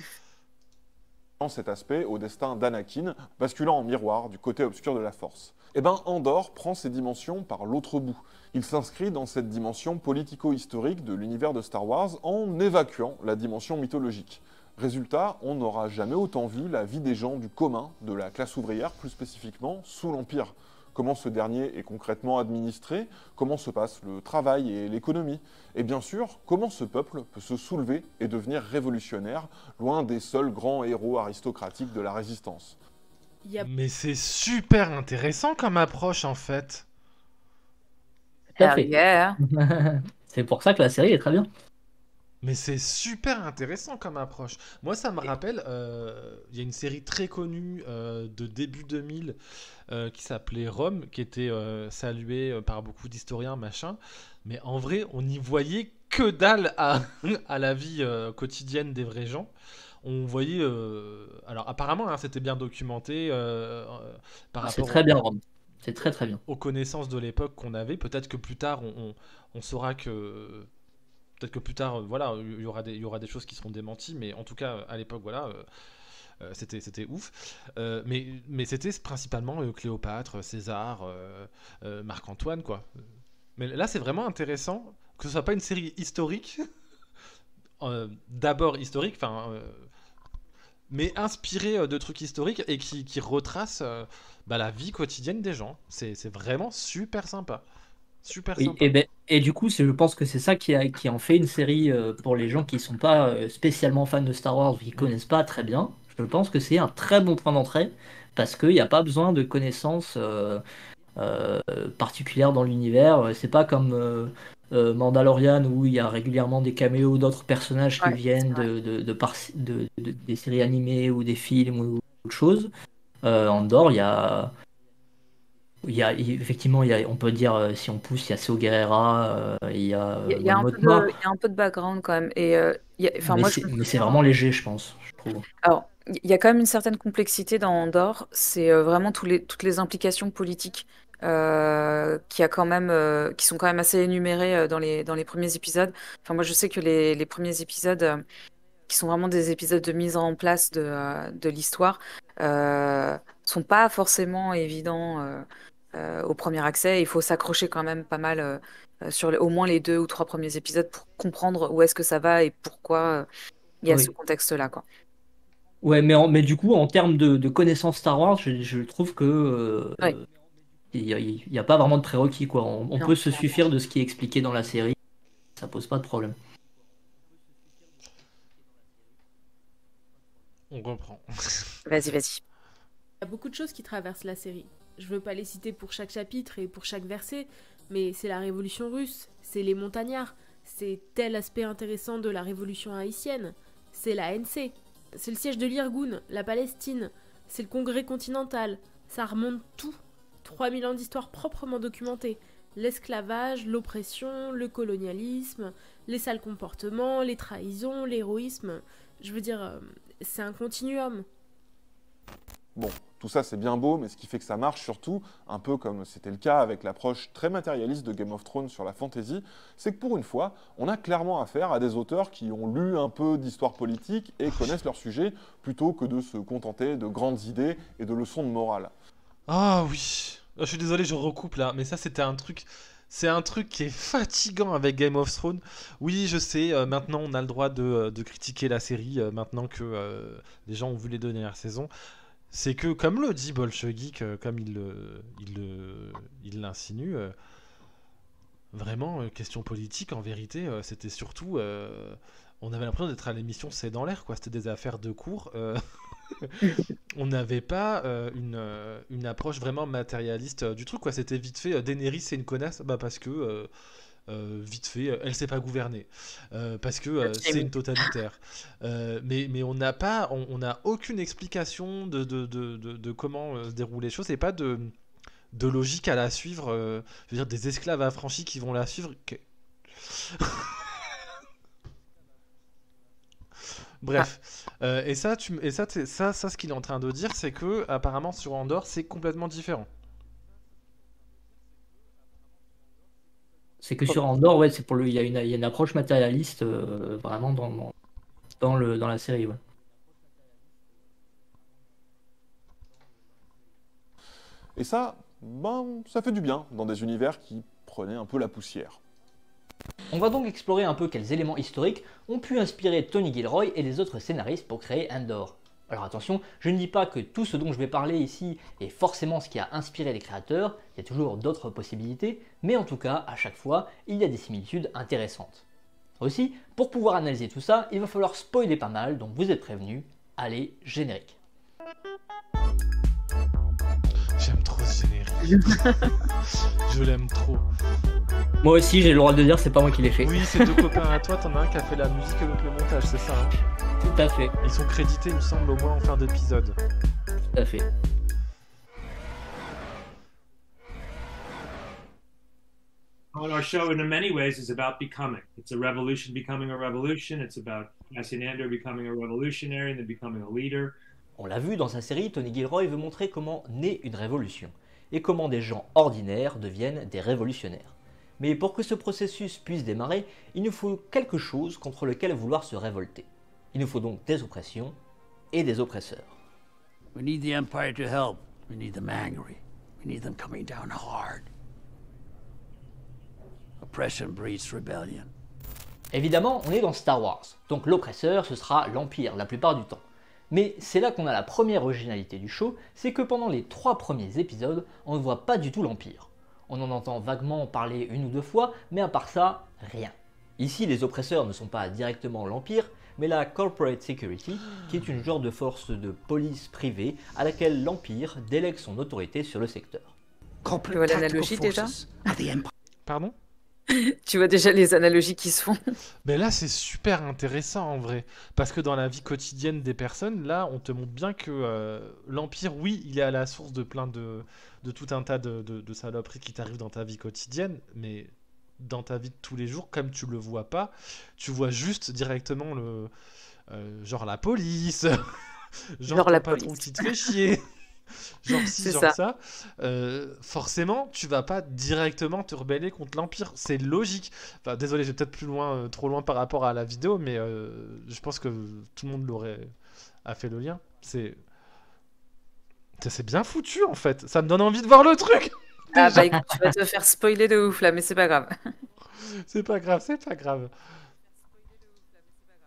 Cet aspect au destin d'Anakin, basculant en miroir du côté obscur de la Force. Eh ben, Andor prend ses dimensions par l'autre bout. Il s'inscrit dans cette dimension politico-historique de l'univers de Star Wars en évacuant la dimension mythologique. Résultat, on n'aura jamais autant vu la vie des gens du commun, de la classe ouvrière plus spécifiquement, sous l'Empire. Comment ce dernier est concrètement administré, comment se passe le travail et l'économie, et bien sûr, comment ce peuple peut se soulever et devenir révolutionnaire, loin des seuls grands héros aristocratiques de la résistance. Il y a Mais c'est super intéressant comme approche, en fait. Tout à Hell fait. yeah. C'est pour ça que la série est très bien. Mais c'est super intéressant comme approche. Moi, ça me rappelle, euh, il y a une série très connue euh, de début deux mille euh, qui s'appelait Rome, qui était euh, saluée euh, par beaucoup d'historiens, machin. Mais en vrai, on n'y voyait que dalle à, à la vie euh, quotidienne des vrais gens. On voyait... euh, Alors apparemment, hein, c'était bien documenté euh, euh, par Ah, c'est rapport très bien, au- Rome. C'est très très bien. aux connaissances de l'époque qu'on avait. Peut-être que plus tard, on, on- on saura que... Peut-être que plus tard, euh, voilà, il y aura des, il y aura des choses qui seront démenties, mais en tout cas, à l'époque, voilà, euh, euh, c'était, c'était ouf. Euh, mais, mais c'était principalement euh, Cléopâtre, César, euh, euh, Marc-Antoine, quoi. Mais là, c'est vraiment intéressant que ce soit pas une série historique, euh, d'abord historique, enfin, euh, mais inspirée euh, de trucs historiques et qui, qui retrace euh, bah, la vie quotidienne des gens. C'est, c'est vraiment super sympa. Super Oui, sympa. et, ben, et du coup, c'est- je pense que c'est ça qui, a, qui en fait une série euh, pour les gens qui sont pas euh, spécialement fans de Star Wars ou qui connaissent pas très bien. Je pense que c'est un très bon point d'entrée parce qu'il n'y a pas besoin de connaissances euh, euh, particulières dans l'univers. C'est pas comme euh, euh, Mandalorian où il y a régulièrement des caméos d'autres personnages qui Ouais, viennent c'est vrai. de, de, de, par- de- de- des séries animées ou des films ou autre chose. Euh, Andorre, il y a. Il y a, il- effectivement, il y a, on peut dire, euh, si on pousse, il y a Saw Gerrera, euh, il y a Il y a, euh, il y a Mon un peu Mothma, de, il y a un peu de background quand même. Et euh, il y a- enfin, mais moi, je c'est, me mais c'est souviens. vraiment léger, je pense, je trouve. Alors, il y a quand même une certaine complexité dans Andorre. C'est euh, vraiment tous les, toutes les implications politiques euh, qui a quand même, euh, qui sont quand même assez énumérées euh, dans les, dans les premiers épisodes. Enfin, moi, je sais que les, les premiers épisodes, euh, qui sont vraiment des épisodes de mise en place de, euh, de l'histoire, euh, sont pas forcément évidents euh, euh, au premier accès. Il faut s'accrocher quand même pas mal euh, euh, sur les- au moins les deux ou trois premiers épisodes pour comprendre où est-ce que ça va et pourquoi. euh, Il y a Oui. ce contexte-là, quoi. Ouais, mais, en- mais du coup, en termes de, de connaissances Star Wars, je, je trouve que euh, Ouais. il n'y a, il y a pas vraiment de prérequis, quoi. On, on Non, peut se clairement. suffire de ce qui est expliqué dans la série, ça pose pas de problème. On reprend. Vas-y, vas-y. Il y a beaucoup de choses qui traversent la série. Je veux pas les citer pour chaque chapitre et pour chaque verset, mais c'est la révolution russe, c'est les montagnards, c'est tel aspect intéressant de la révolution haïtienne, c'est la N C, c'est le siège de l'Irgun, la Palestine, c'est le congrès continental, ça remonte tout. trois mille ans d'histoire proprement documentée. L'esclavage, l'oppression, le colonialisme, les sales comportements, les trahisons, l'héroïsme. Je veux dire, euh, c'est un continuum. Bon, tout ça c'est bien beau, mais ce qui fait que ça marche surtout, un peu comme c'était le cas avec l'approche très matérialiste de Game of Thrones sur la fantasy, c'est que pour une fois, on a clairement affaire à des auteurs qui ont lu un peu d'histoire politique et connaissent leur sujet, plutôt que de se contenter de grandes idées et de leçons de morale. Ah oui. Oh, je suis désolé, je recoupe là, mais ça c'était un truc. C'est un truc qui est fatigant avec Game of Thrones. Oui, je sais, euh, maintenant on a le droit de, euh, de critiquer la série, euh, maintenant que euh, les gens ont vu les deux dernières saisons. C'est que, comme le dit Bolchegeek, euh, comme il le- il le- il l'insinue, euh, vraiment, euh, question politique, en vérité, euh, c'était surtout. euh, on avait l'impression d'être à l'émission C'est dans l'air, quoi. C'était des affaires de cours. euh, on n'avait pas euh, une, euh, une approche vraiment matérialiste euh, du truc, quoi. C'était vite fait. euh, Daenerys, c'est une connasse, bah, parce que. euh, euh, vite fait, euh, elle sait pas gouverner Euh, parce que euh, Ok, c'est oui. une totalitaire. Euh, mais, mais on n'a pas, on on n'a aucune explication de, de, de, de, de comment euh, se déroulent les choses et pas de, de logique à la suivre. euh, je veux dire, des esclaves affranchis qui vont la suivre. que- Bref, Euh, et ça, tu, m- et ça, t'es- ça, ça, ce qu'il est en train de dire, c'est que apparemment sur Andorre, c'est complètement différent. C'est que sur Andorre, ouais, c'est pour le, il y a une, il y a une approche matérialiste euh, vraiment dans, dans, dans le, dans la série, ouais. Et ça, ben, ça fait du bien dans des univers qui prenaient un peu la poussière. On va donc explorer un peu quels éléments historiques ont pu inspirer Tony Gilroy et les autres scénaristes pour créer Andor. Alors attention, je ne dis pas que tout ce dont je vais parler ici est forcément ce qui a inspiré les créateurs, il y a toujours d'autres possibilités, mais en tout cas, à chaque fois, il y a des similitudes intéressantes. Aussi, pour pouvoir analyser tout ça, il va falloir spoiler pas mal, donc vous êtes prévenus, allez, générique. J'aime trop ce générique. Je l'aime trop. Moi aussi, j'ai le droit de dire, c'est pas moi qui l'ai fait. Oui, c'est deux copains à toi, t'en as un qui a fait la musique et l'autre le montage, c'est ça, hein. Tout à fait, Ils sont crédités, il me semble, au moins en fin d'épisode. tout à fait. Well, our show, in many ways, is about becoming. It's a revolution becoming a revolution. It's about Cassian Andor becoming a revolutionary and then becoming a leader. On l'a vu dans sa série, Tony Gilroy veut montrer comment naît une révolution, et comment des gens ordinaires deviennent des révolutionnaires. Mais pour que ce processus puisse démarrer, il nous faut quelque chose contre lequel vouloir se révolter. Il nous faut donc des oppressions et des oppresseurs. We need the Empire to help. We need them angry. We need them coming down hard. Oppression breeds rebellion. Évidemment, on est dans Star Wars, donc l'oppresseur ce sera l'Empire la plupart du temps. Mais c'est là qu'on a la première originalité du show, c'est que pendant les trois premiers épisodes, on ne voit pas du tout l'Empire. On en entend vaguement parler une ou deux fois, mais à part ça, rien. Ici, les oppresseurs ne sont pas directement l'Empire, mais la Corporate Security, qui est une genre de force de police privée à laquelle l'Empire délègue son autorité sur le secteur. Tu vois l'analogie déjà Pardon? Tu vois déjà les analogies qui se font. Mais là, c'est super intéressant en vrai. Parce que dans la vie quotidienne des personnes, là, on te montre bien que euh, l'Empire, oui, il est à la source de plein de, de tout un tas de, de, de saloperies qui t'arrivent dans ta vie quotidienne. Mais dans ta vie de tous les jours, comme tu le vois pas, tu vois juste directement le. euh, genre la police. genre Genre ton la patron police. qui te fait chier. Genre ci, C'est genre ça. ça, euh, forcément, tu vas pas directement te rebeller contre l'Empire. C'est logique. Enfin, désolé, j'ai peut-être plus loin, euh, trop loin par rapport à la vidéo, mais euh, je pense que tout le monde l'aurait a fait le lien. C'est ça, c'est bien foutu en fait. Ça me donne envie de voir le truc. Ah Déjà. bah écoute, tu vas te faire spoiler de ouf là, mais c'est pas grave. C'est pas grave, c'est pas grave.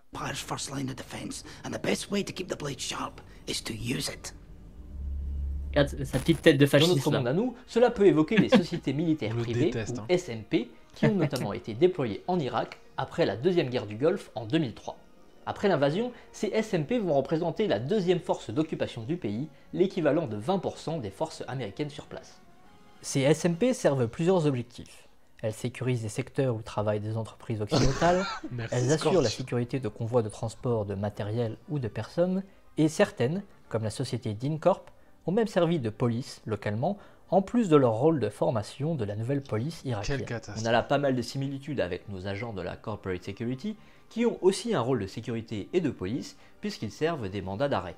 Empire's first line of defense, and the best way to keep the blade sharp is to use it. Regarde sa petite tête de Dans fasciste notre là. monde à nous, cela peut évoquer les sociétés militaires On le privées, déteste, ou hein. S M P, qui ont notamment été déployées en Irak après la deuxième guerre du Golfe en deux mille trois. Après l'invasion, ces S M P vont représenter la deuxième force d'occupation du pays, l'équivalent de vingt pour cent des forces américaines sur place. Ces S M P servent plusieurs objectifs. Elles sécurisent les secteurs où travaillent des entreprises occidentales, Merci, elles assurent Scorch. la sécurité de convois de transport de matériel ou de personnes, et certaines, comme la société DynCorp, ont même servi de police localement, en plus de leur rôle de formation de la nouvelle police irakienne. Quelle catastrophe. On a là pas mal de similitudes avec nos agents de la Corporate Security, qui ont aussi un rôle de sécurité et de police, puisqu'ils servent des mandats d'arrêt.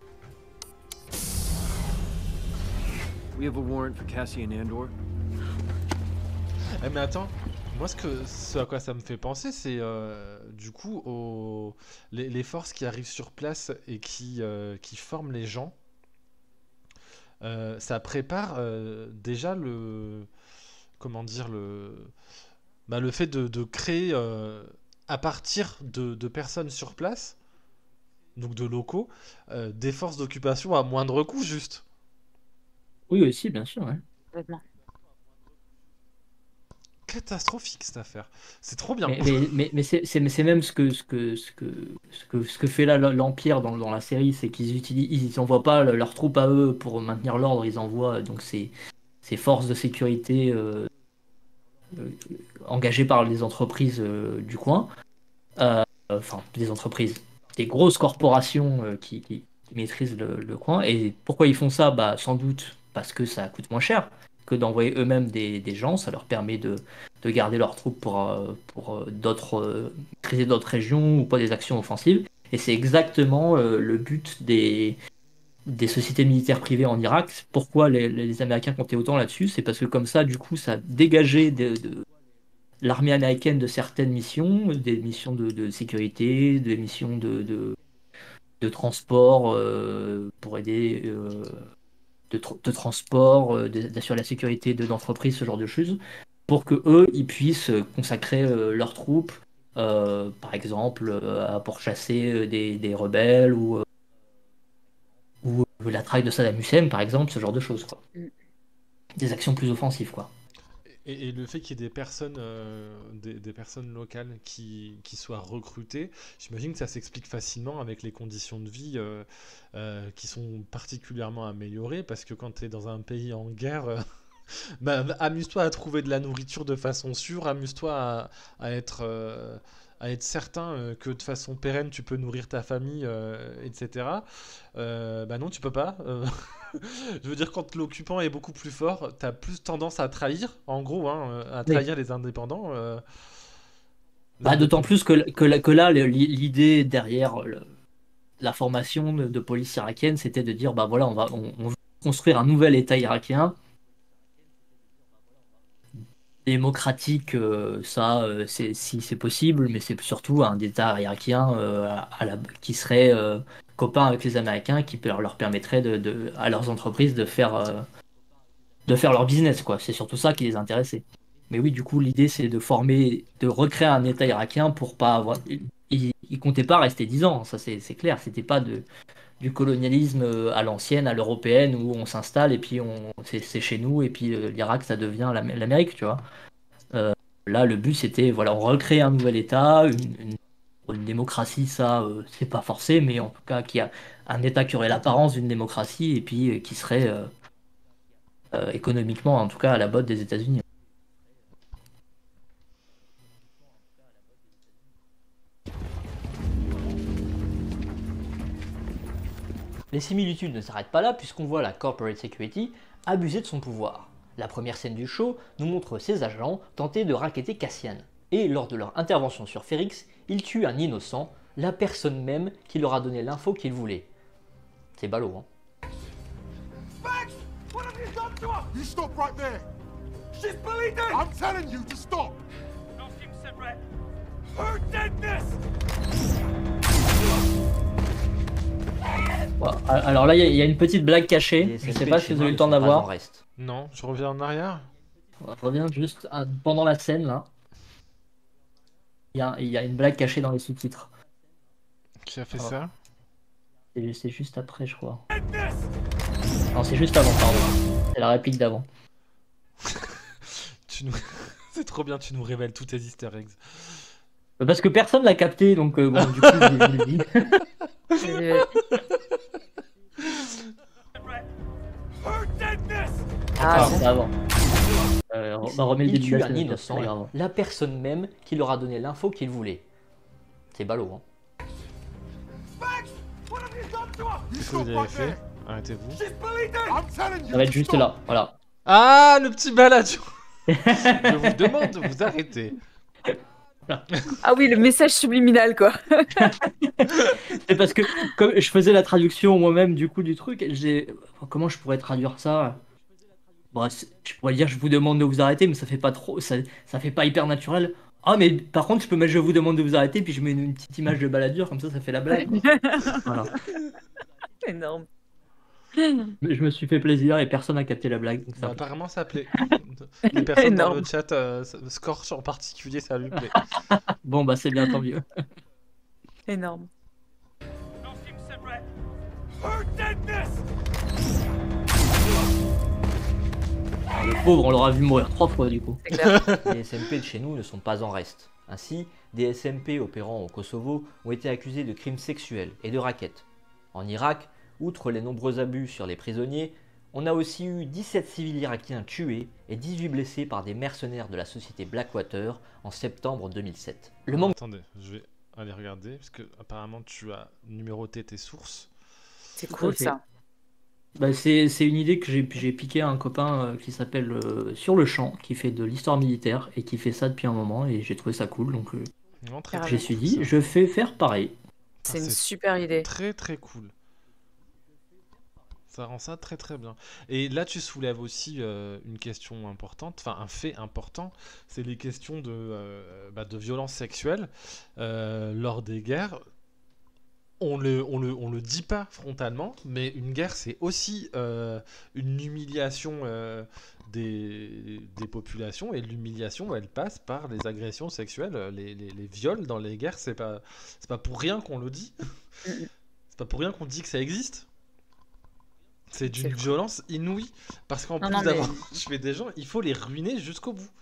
We have a warrant for Cassian Andor. Eh, mais attends, moi ce, que, ce à quoi ça me fait penser, c'est euh, du coup aux, les, les forces qui arrivent sur place et qui, euh, qui forment les gens. Euh, ça prépare euh, déjà le, comment dire, le, bah, le fait de, de créer euh, à partir de, de personnes sur place, donc de locaux, euh, des forces d'occupation à moindre coût juste. Oui, aussi, bien sûr. Ouais. Complètement. Catastrophique cette affaire. C'est trop bien. Mais, mais, mais, mais c'est c'est- mais c'est même ce que, ce, que, ce, que, ce, que, ce que fait là l'Empire dans, dans la série, c'est qu'ils utilisent, ils envoient pas le- leurs troupes à eux pour maintenir l'ordre, ils envoient euh, donc ces, ces forces de sécurité euh, euh, engagées par les entreprises euh, du coin, Euh, enfin des entreprises, des grosses corporations euh, qui, qui, qui maîtrisent le, le coin. Et pourquoi ils font ça? Bah, sans doute parce que ça coûte moins cher que d'envoyer eux-mêmes des, des gens, ça leur permet de, de garder leurs troupes pour, euh, pour euh, d'autres, euh, maîtriser d'autres régions ou pas des actions offensives. Et c'est exactement euh, le but des, des sociétés militaires privées en Irak. Pourquoi les, les Américains comptaient autant là-dessus? C'est parce que comme ça, du coup, ça dégageait de, de l'armée américaine de certaines missions, des missions de, de sécurité, des missions de, de, de transport euh, pour aider... euh, de, tr- de transport, euh, de- d'assurer la sécurité de l'entreprise, ce genre de choses, pour que eux, ils puissent euh, consacrer euh, leurs troupes, euh, par exemple, euh, à pourchasser euh, des, des rebelles ou, euh, ou euh, la traque de Saddam Hussein, par exemple, ce genre de choses, quoi. Mm. Des actions plus offensives, quoi. Et, et le fait qu'il y ait des personnes, euh, des, des personnes locales qui, qui soient recrutées, j'imagine que ça s'explique facilement avec les conditions de vie euh, euh, qui sont particulièrement améliorées, parce que quand tu es dans un pays en guerre, euh, bah, amuse-toi à trouver de la nourriture de façon sûre, amuse-toi à, à être, euh, à être certain euh, que de façon pérenne tu peux nourrir ta famille, euh, et cetera. Euh, bah non, tu peux pas. euh, Je veux dire, quand l'occupant est beaucoup plus fort, t'as plus tendance à trahir, en gros, hein, euh, à Oui. trahir les indépendants. euh. Bah, d'autant plus que, que, là- que là, le- l'idée derrière le- la formation de, de police irakienne, c'était de dire, bah voilà, on va on, on veut construire un nouvel État irakien démocratique, euh, ça, euh, c'est, si c'est possible, mais c'est surtout un État irakien euh, à, à la, qui serait euh, copain avec les Américains, qui leur, leur permettrait de, de- à leurs entreprises de faire, euh, de faire leur business, quoi. C'est surtout ça qui les intéressait. Mais oui, du coup, l'idée, c'est de former, de recréer un État irakien pour pas avoir. Ils, ils comptaient pas rester dix ans, ça c'est c'est clair. C'était pas de, du colonialisme euh, à l'ancienne, à l'européenne, où on s'installe et puis on, c'est c'est chez nous, et puis euh, l'Irak, ça devient l'Am- l'Amérique, tu vois. Euh, Là, le but, c'était, voilà, on recrée un nouvel État, une, une- une démocratie, ça, euh, c'est pas forcé, mais en tout cas, qui a un État qui aurait l'apparence d'une démocratie et puis euh, qui serait euh, euh, économiquement, en tout cas, à la botte des États-Unis. Les similitudes ne s'arrêtent pas là puisqu'on voit la Corporate Security abuser de son pouvoir. La première scène du show nous montre ses agents tenter de racketter Cassian. Et lors de leur intervention sur Ferrix, ils tuent un innocent, la personne même qui leur a donné l'info qu'ils voulaient. C'est ballot, hein. Max! What have you done to her? You stop right there! She's bleeding! I'm telling you to stop! Nothing, Sebret. Who did this? Bon, alors là, il y, a- il y a une petite blague cachée. Les Je sais S M P pas de si chez vous avez eu nous le temps ne sont pas d'avoir. en reste. Non, je reviens en arrière. On revient juste à- pendant la scène là. Il y a, il y a une blague cachée dans les sous-titres. Qui a fait Oh. ça? C'est c'est juste après, je crois. Non, c'est juste avant, pardon. C'est la réplique d'avant. Tu nous... C'est trop bien, tu nous révèles tous tes easter eggs. Parce que personne l'a capté, donc euh, bon, du coup, je je le dis. Ah, Ah, c'est avant. Euh, on va remettre le Il début tue de la un scène, innocent, c'est pas grave. la personne même qui leur a donné l'info qu'il voulait. C'est ballot, hein. Qu'est-ce que vous avez fait? Arrêtez-vous. Ça va être juste là, voilà. Ah, le petit baladion. Je vous demande de vous arrêter. Ah oui, le message subliminal, quoi. C'est parce que comme je faisais la traduction moi-même du coup du truc, j'ai comment je pourrais traduire ça? Bon, c'est- je pourrais dire je vous demande de vous arrêter, mais ça fait pas trop, ça, ça fait pas hyper naturel. Ah mais par contre je peux mettre je vous demande de vous arrêter puis je mets une, une petite image de baladure comme ça ça fait la blague. Voilà. Énorme. Mais je me suis fait plaisir et personne n'a capté la blague. Donc ça... Bah, apparemment, ça plaît. Les personnes dans le Énorme. chat, euh, Scorch en particulier, ça lui plaît. Bon bah c'est bien, tant mieux. Énorme. Ah, le pauvre, on l'aura vu mourir trois fois du coup. C'est clair. Les S M P de chez nous ne sont pas en reste. Ainsi, des S M P opérant au Kosovo ont été accusés de crimes sexuels et de racket. En Irak, outre les nombreux abus sur les prisonniers, on a aussi eu dix-sept civils irakiens tués et dix-huit blessés par des mercenaires de la société Blackwater en septembre deux mille sept. Le manque... Attendez, je vais aller regarder, parce que apparemment tu as numéroté tes sources. C'est Tout à cool fait. ça. Bah, c'est c'est une idée que j'ai j'ai piqué à un copain euh, qui s'appelle euh, Sur le Champ, qui fait de l'histoire militaire et qui fait ça depuis un moment et j'ai trouvé ça cool donc euh, Non, très, Carrément. je me très suis cool, dit ça. je fais faire pareil. C'est Ah, une super idée. Très très cool. Ça rend ça très très bien. Et là, tu soulèves aussi euh, une question importante, enfin un fait important, c'est les questions de, euh, bah, de violence sexuelle euh, lors des guerres. On le, on, le, on le dit pas frontalement, mais une guerre, c'est aussi euh, une humiliation euh, des, des populations, et l'humiliation, elle passe par les agressions sexuelles, les, les, les viols dans les guerres, c'est pas, c'est pas pour rien qu'on le dit. C'est pas pour rien qu'on dit que ça existe. C'est d'une C'est fou. violence inouïe. Parce qu'en Non, plus non, d'avoir mais- tué des gens, il faut les ruiner jusqu'au bout.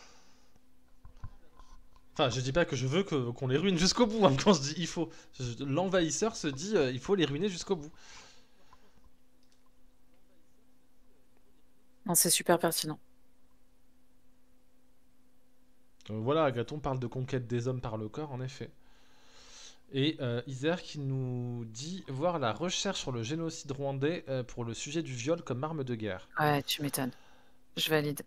Enfin, je dis pas que je veux que- qu'on les ruine jusqu'au bout, hein, quand je dis il faut. Je- L'envahisseur se dit euh, il faut les ruiner jusqu'au bout. Non, c'est super pertinent. Euh, voilà, Agathon parle de conquête des hommes par le corps, en effet. Et euh, Isère qui nous dit voir la recherche sur le génocide rwandais euh, pour le sujet du viol comme arme de guerre. Ouais, tu m'étonnes. Je valide.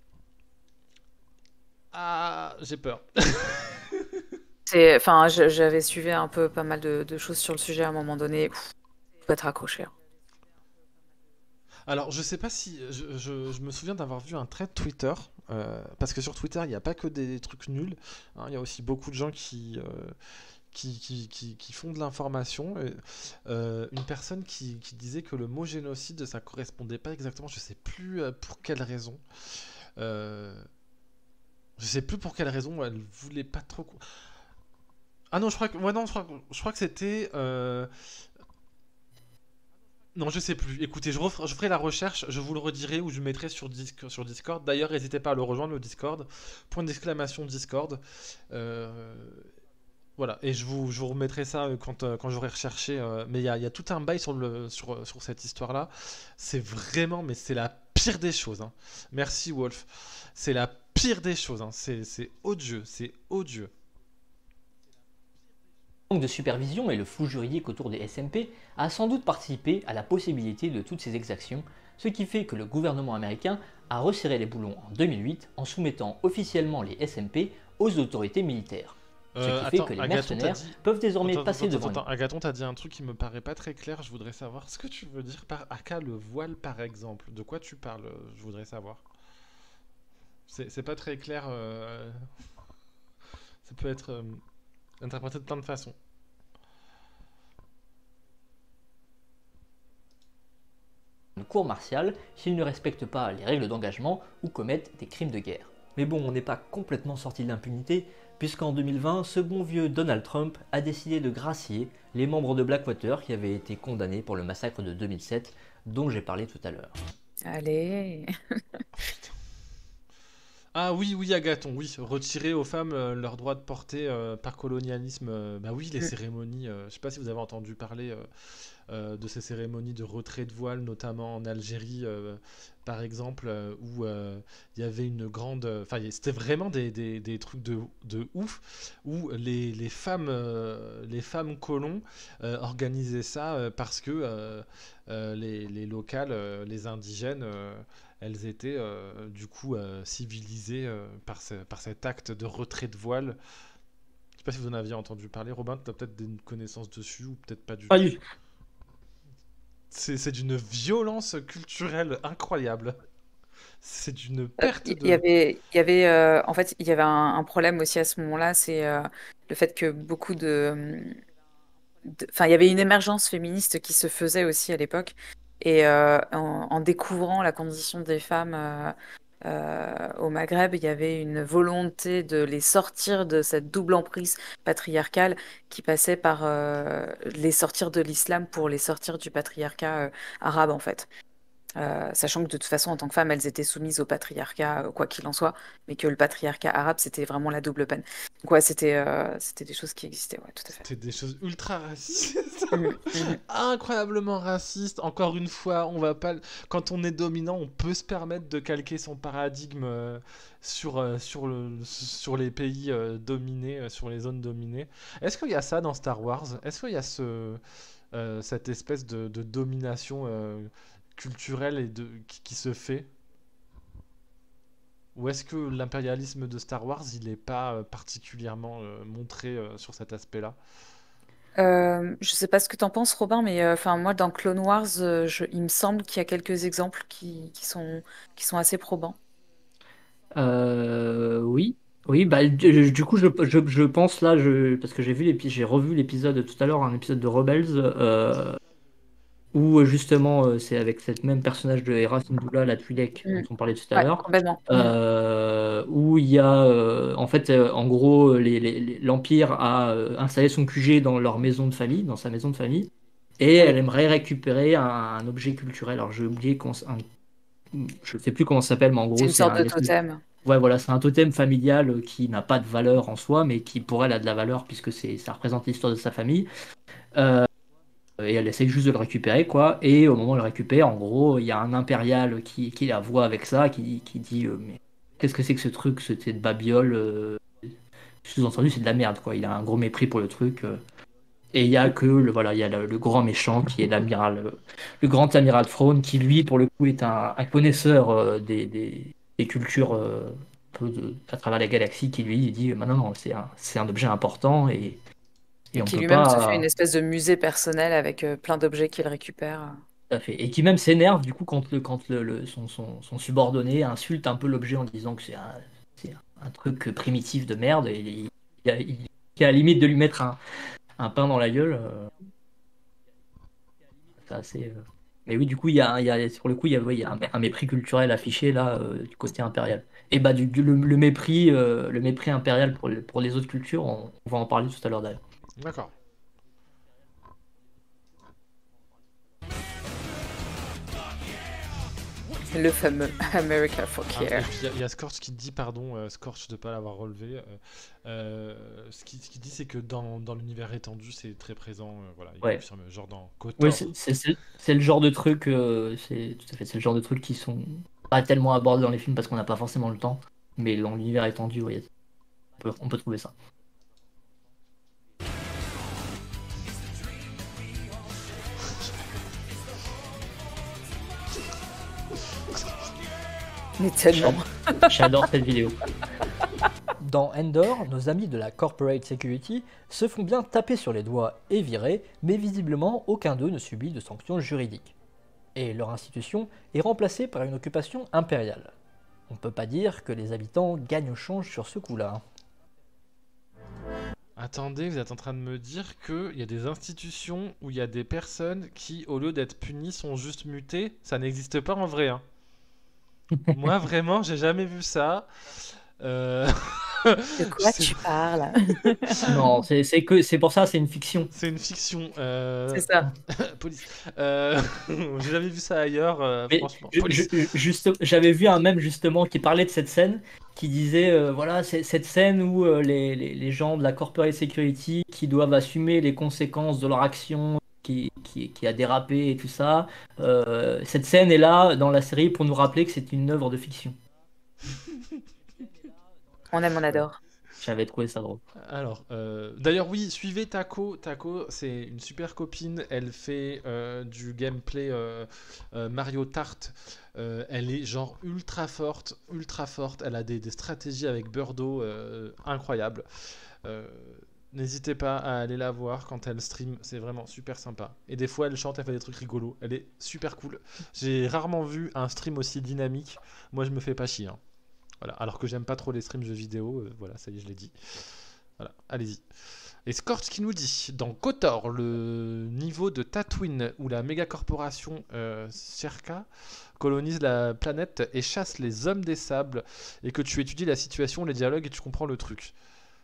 Ah, j'ai peur. C'est, enfin, je- j'avais suivi un peu pas mal de, de choses sur le sujet à un moment donné. Pff, faut être accroché. hein. Alors, je sais pas si. Je, je- je me souviens d'avoir vu un thread Twitter. euh, parce que sur Twitter, il n'y a pas que des trucs nuls. hein, Il y a aussi beaucoup de gens qui, euh, qui, qui, qui- qui font de l'information. Et, euh, une personne qui, qui disait que le mot génocide, ça correspondait pas exactement. Je sais plus euh, pour quelle raison. Euh, je sais plus pour quelle raison elle voulait pas trop. co- Ah non, je crois que. Ouais, non, je crois, que- je crois que c'était. euh, Non, je sais plus. Écoutez, je, refer- je ferai la recherche, je vous le redirai ou je le mettrai sur, Disc- sur Discord. D'ailleurs, n'hésitez pas à le rejoindre, le Discord. Point d'exclamation Discord. Euh, Voilà, et je vous, je vous remettrai ça euh, quand, euh, quand j'aurai recherché. euh, Mais il y a, il y a tout un bail sur, le, sur, sur cette histoire-là. C'est vraiment, mais c'est la pire des choses. hein. Merci, Wolf. C'est la pire des choses. hein. C'est c'est odieux, c'est odieux. Le manque de supervision et le flou juridique autour des S M P a sans doute participé à la possibilité de toutes ces exactions, ce qui fait que le gouvernement américain a resserré les boulons en deux mille huit en soumettant officiellement les S M P aux autorités militaires. Ce qui Euh, fait attends, que les Agathon, t'as mercenaires dit- peuvent désormais Attends, passer attends, devant attends, nous. Agathon, t'as dit un truc qui me paraît pas très clair. Je voudrais savoir ce que tu veux dire par Aka le voile, par exemple. De quoi tu parles? Je voudrais savoir. C'est c'est pas très clair. euh, Ça peut être euh, interprété de plein de façons. Une cour martiale s'ils ne respectent pas les règles d'engagement ou commettent des crimes de guerre. Mais bon, on n'est pas complètement sorti de l'impunité, puisqu'en deux mille vingt, ce bon vieux Donald Trump a décidé de gracier les membres de Blackwater qui avaient été condamnés pour le massacre de deux mille sept dont j'ai parlé tout à l'heure. Allez. Ah oui, oui, Agathon, oui. Retirer aux femmes euh, leur droit de porter euh, par colonialisme. euh, bah oui, les Mm. cérémonies. euh, je sais pas si vous avez entendu parler euh, euh, de ces cérémonies de retrait de voile, notamment en Algérie, euh, par exemple, euh, où euh, il y avait une grande. Enfin, y- c'était vraiment des, des, des trucs de, de ouf, où les, les femmes, euh, les femmes colons euh, organisaient ça euh, parce que euh, euh, les, les locales, euh, les indigènes. euh, elles étaient euh, du coup euh, civilisées euh, par, ce- par cet acte de retrait de voile. Je sais pas si vous en aviez entendu parler, Robin, tu as peut-être des connaissances dessus ou peut-être pas du Pas tout. du tout. C'est c'est d'une violence culturelle incroyable. C'est d'une Euh, perte Il y de... avait, il y avait euh, en fait, il y avait un, un problème aussi à ce moment-là, c'est euh, le fait que beaucoup de, de- enfin, il y avait une émergence féministe qui se faisait aussi à l'époque, et euh, en, en découvrant la condition des femmes euh, euh, au Maghreb, il y avait une volonté de les sortir de cette double emprise patriarcale qui passait par euh, les sortir de l'islam pour les sortir du patriarcat euh, arabe en fait. Euh, sachant que de toute façon, en tant que femme, elles étaient soumises au patriarcat, euh, quoi qu'il en soit, mais que le patriarcat arabe, c'était vraiment la double peine. Donc ouais, c'était euh, c'était des choses qui existaient, ouais, tout à fait. C'était des choses ultra racistes. Mhm, mhm. Incroyablement racistes. Encore une fois, on va pas... quand on est dominant, on peut se permettre de calquer son paradigme euh, sur, euh, sur, le, sur les pays euh, dominés, euh, sur les zones dominées. Est-ce qu'il y a ça dans Star Wars? Est-ce qu'il y a ce, euh, cette espèce de, de domination euh, culturelle et de, qui, qui se fait? Ou est-ce que l'impérialisme de Star Wars, il n'est pas euh, particulièrement euh, montré euh, sur cet aspect-là? Euh, je sais pas ce que t'en penses, Robin, mais euh, enfin moi, dans Clone Wars, euh, je- il me semble qu'il y a quelques exemples qui, qui sont, qui sont assez probants. Euh, oui, oui, bah du du coup je, je, je pense là, je, parce que j'ai vu l'épi- j'ai revu l'épisode tout à l'heure, un épisode de Rebels, euh, où euh, justement euh, c'est avec cette même personnage de Hera Syndulla, la Twi'lek dont Mm. on parlait tout à Ouais, l'heure, complètement. Mm. euh, où il y a euh, en fait euh, en gros les, les- les- l'Empire a euh, installé son Q G dans leur maison de famille, dans sa maison de famille, et elle Oui, aimerait récupérer un, un objet culturel. Alors j'ai oublié comment, s- un- je ne sais plus comment ça s'appelle, mais en c'est gros une c'est sorte un de espèce- totem. ouais, voilà, c'est un totem familial euh, qui n'a pas de valeur en soi, mais qui pour elle a de la valeur puisque c'est, ça représente l'histoire de sa famille. Euh, et elle essaye juste de le récupérer, quoi. Et au moment où elle le récupère, en gros, il y a un impérial qui, qui la voit avec ça, qui, qui dit euh, mais qu'est-ce que c'est que ce truc, c'était de babiole euh, sous-entendu, c'est de la merde, quoi. Il a un gros mépris pour le truc. euh. Et il y a que le, voilà, il y a le, le grand méchant qui est l'amiral, euh, le grand amiral Thrawn, qui lui, pour le coup, est un, un connaisseur euh, des, des, des cultures euh, un peu de- à travers la galaxie, qui lui il dit bah non, non, c'est un, c'est un objet important et, et Et on qui peut lui-même se fait une pas. espèce de musée personnel avec euh, plein d'objets qu'il récupère. Tout à fait. Et qui même s'énerve du coup quand, le, quand le, le- son, son, son subordonné insulte un peu l'objet en disant que c'est un, c'est un truc primitif de merde et il, il, a- il- qui a à la limite de lui mettre un, un pain dans la gueule. euh, c'est assez, euh, Mais oui, du coup, il y a, il y a, sur le coup, il y a, ouais, il y a un, un mépris culturel affiché là euh, du côté impérial. Et bah du, du- le, le mépris, euh, le mépris impérial pour, le- pour les autres cultures, on, on va en parler tout à l'heure d'ailleurs. D'accord. Le fameux America for Ah, et Care. puis il y a- il y, a Scorch qui dit, pardon, euh, Scorch de ne pas l'avoir relevé. euh, euh, ce qu'il ce qu'il dit, c'est que dans, dans l'univers étendu, c'est très présent. euh, voilà, il Ouais. confirme, genre dans Oui, KOTOR. c'est c'est- c'est- c'est le genre de truc, euh, c'est tout à fait, c'est le genre de trucs qui sont pas tellement abordés dans les films parce qu'on n'a pas forcément le temps, mais dans l'univers étendu, ouais, on peut, on peut trouver ça. Mais tellement. J'adore cette vidéo. Dans Endor, nos amis de la Corporate Security se font bien taper sur les doigts et virer, mais visiblement aucun d'eux ne subit de sanctions juridiques. Et leur institution est remplacée par une occupation impériale. On peut pas dire que les habitants gagnent au change sur ce coup-là. Attendez, vous êtes en train de me dire qu'il y a des institutions où il y a des personnes qui, au lieu d'être punies, sont juste mutées? Ça n'existe pas en vrai, hein. Moi, vraiment, j'ai jamais vu ça. Euh... De quoi C'est- tu parles? Non, c'est c'est que c'est pour ça, c'est une fiction. C'est une fiction. euh, C'est ça. Police. Euh, J'ai jamais vu ça ailleurs, euh, Mais franchement. ju- Police. ju- juste, j'avais vu un mème justement qui parlait de cette scène, qui disait euh, voilà, c'est cette scène où euh, les, les, les gens de la corporate security qui doivent assumer les conséquences de leur action qui, qui, qui a dérapé et tout ça. euh, cette scène est là dans la série pour nous rappeler que c'est une œuvre de fiction. On aime, on adore. J'avais trouvé ça drôle. Alors, euh, d'ailleurs, oui, suivez Taco. Taco, c'est une super copine. Elle fait euh, du gameplay euh, euh, Mario Kart. Euh, elle est genre ultra forte, ultra forte. Elle a des, des stratégies avec Birdo euh, incroyables. Euh, N'hésitez pas à aller la voir quand elle stream, c'est vraiment super sympa. Et des fois, elle chante, elle fait des trucs rigolos. Elle est super cool. J'ai rarement vu un stream aussi dynamique. Moi, je me fais pas chier, hein. Voilà. Alors que j'aime pas trop les streams jeux vidéo. euh, voilà, ça y est, je l'ai dit. Voilà, allez-y. Et Scorch qui nous dit, dans KOTOR, le niveau de Tatooine où la méga corporation euh, Sherka colonise la planète et chasse les hommes des sables, et que tu étudies la situation, les dialogues et tu comprends le truc.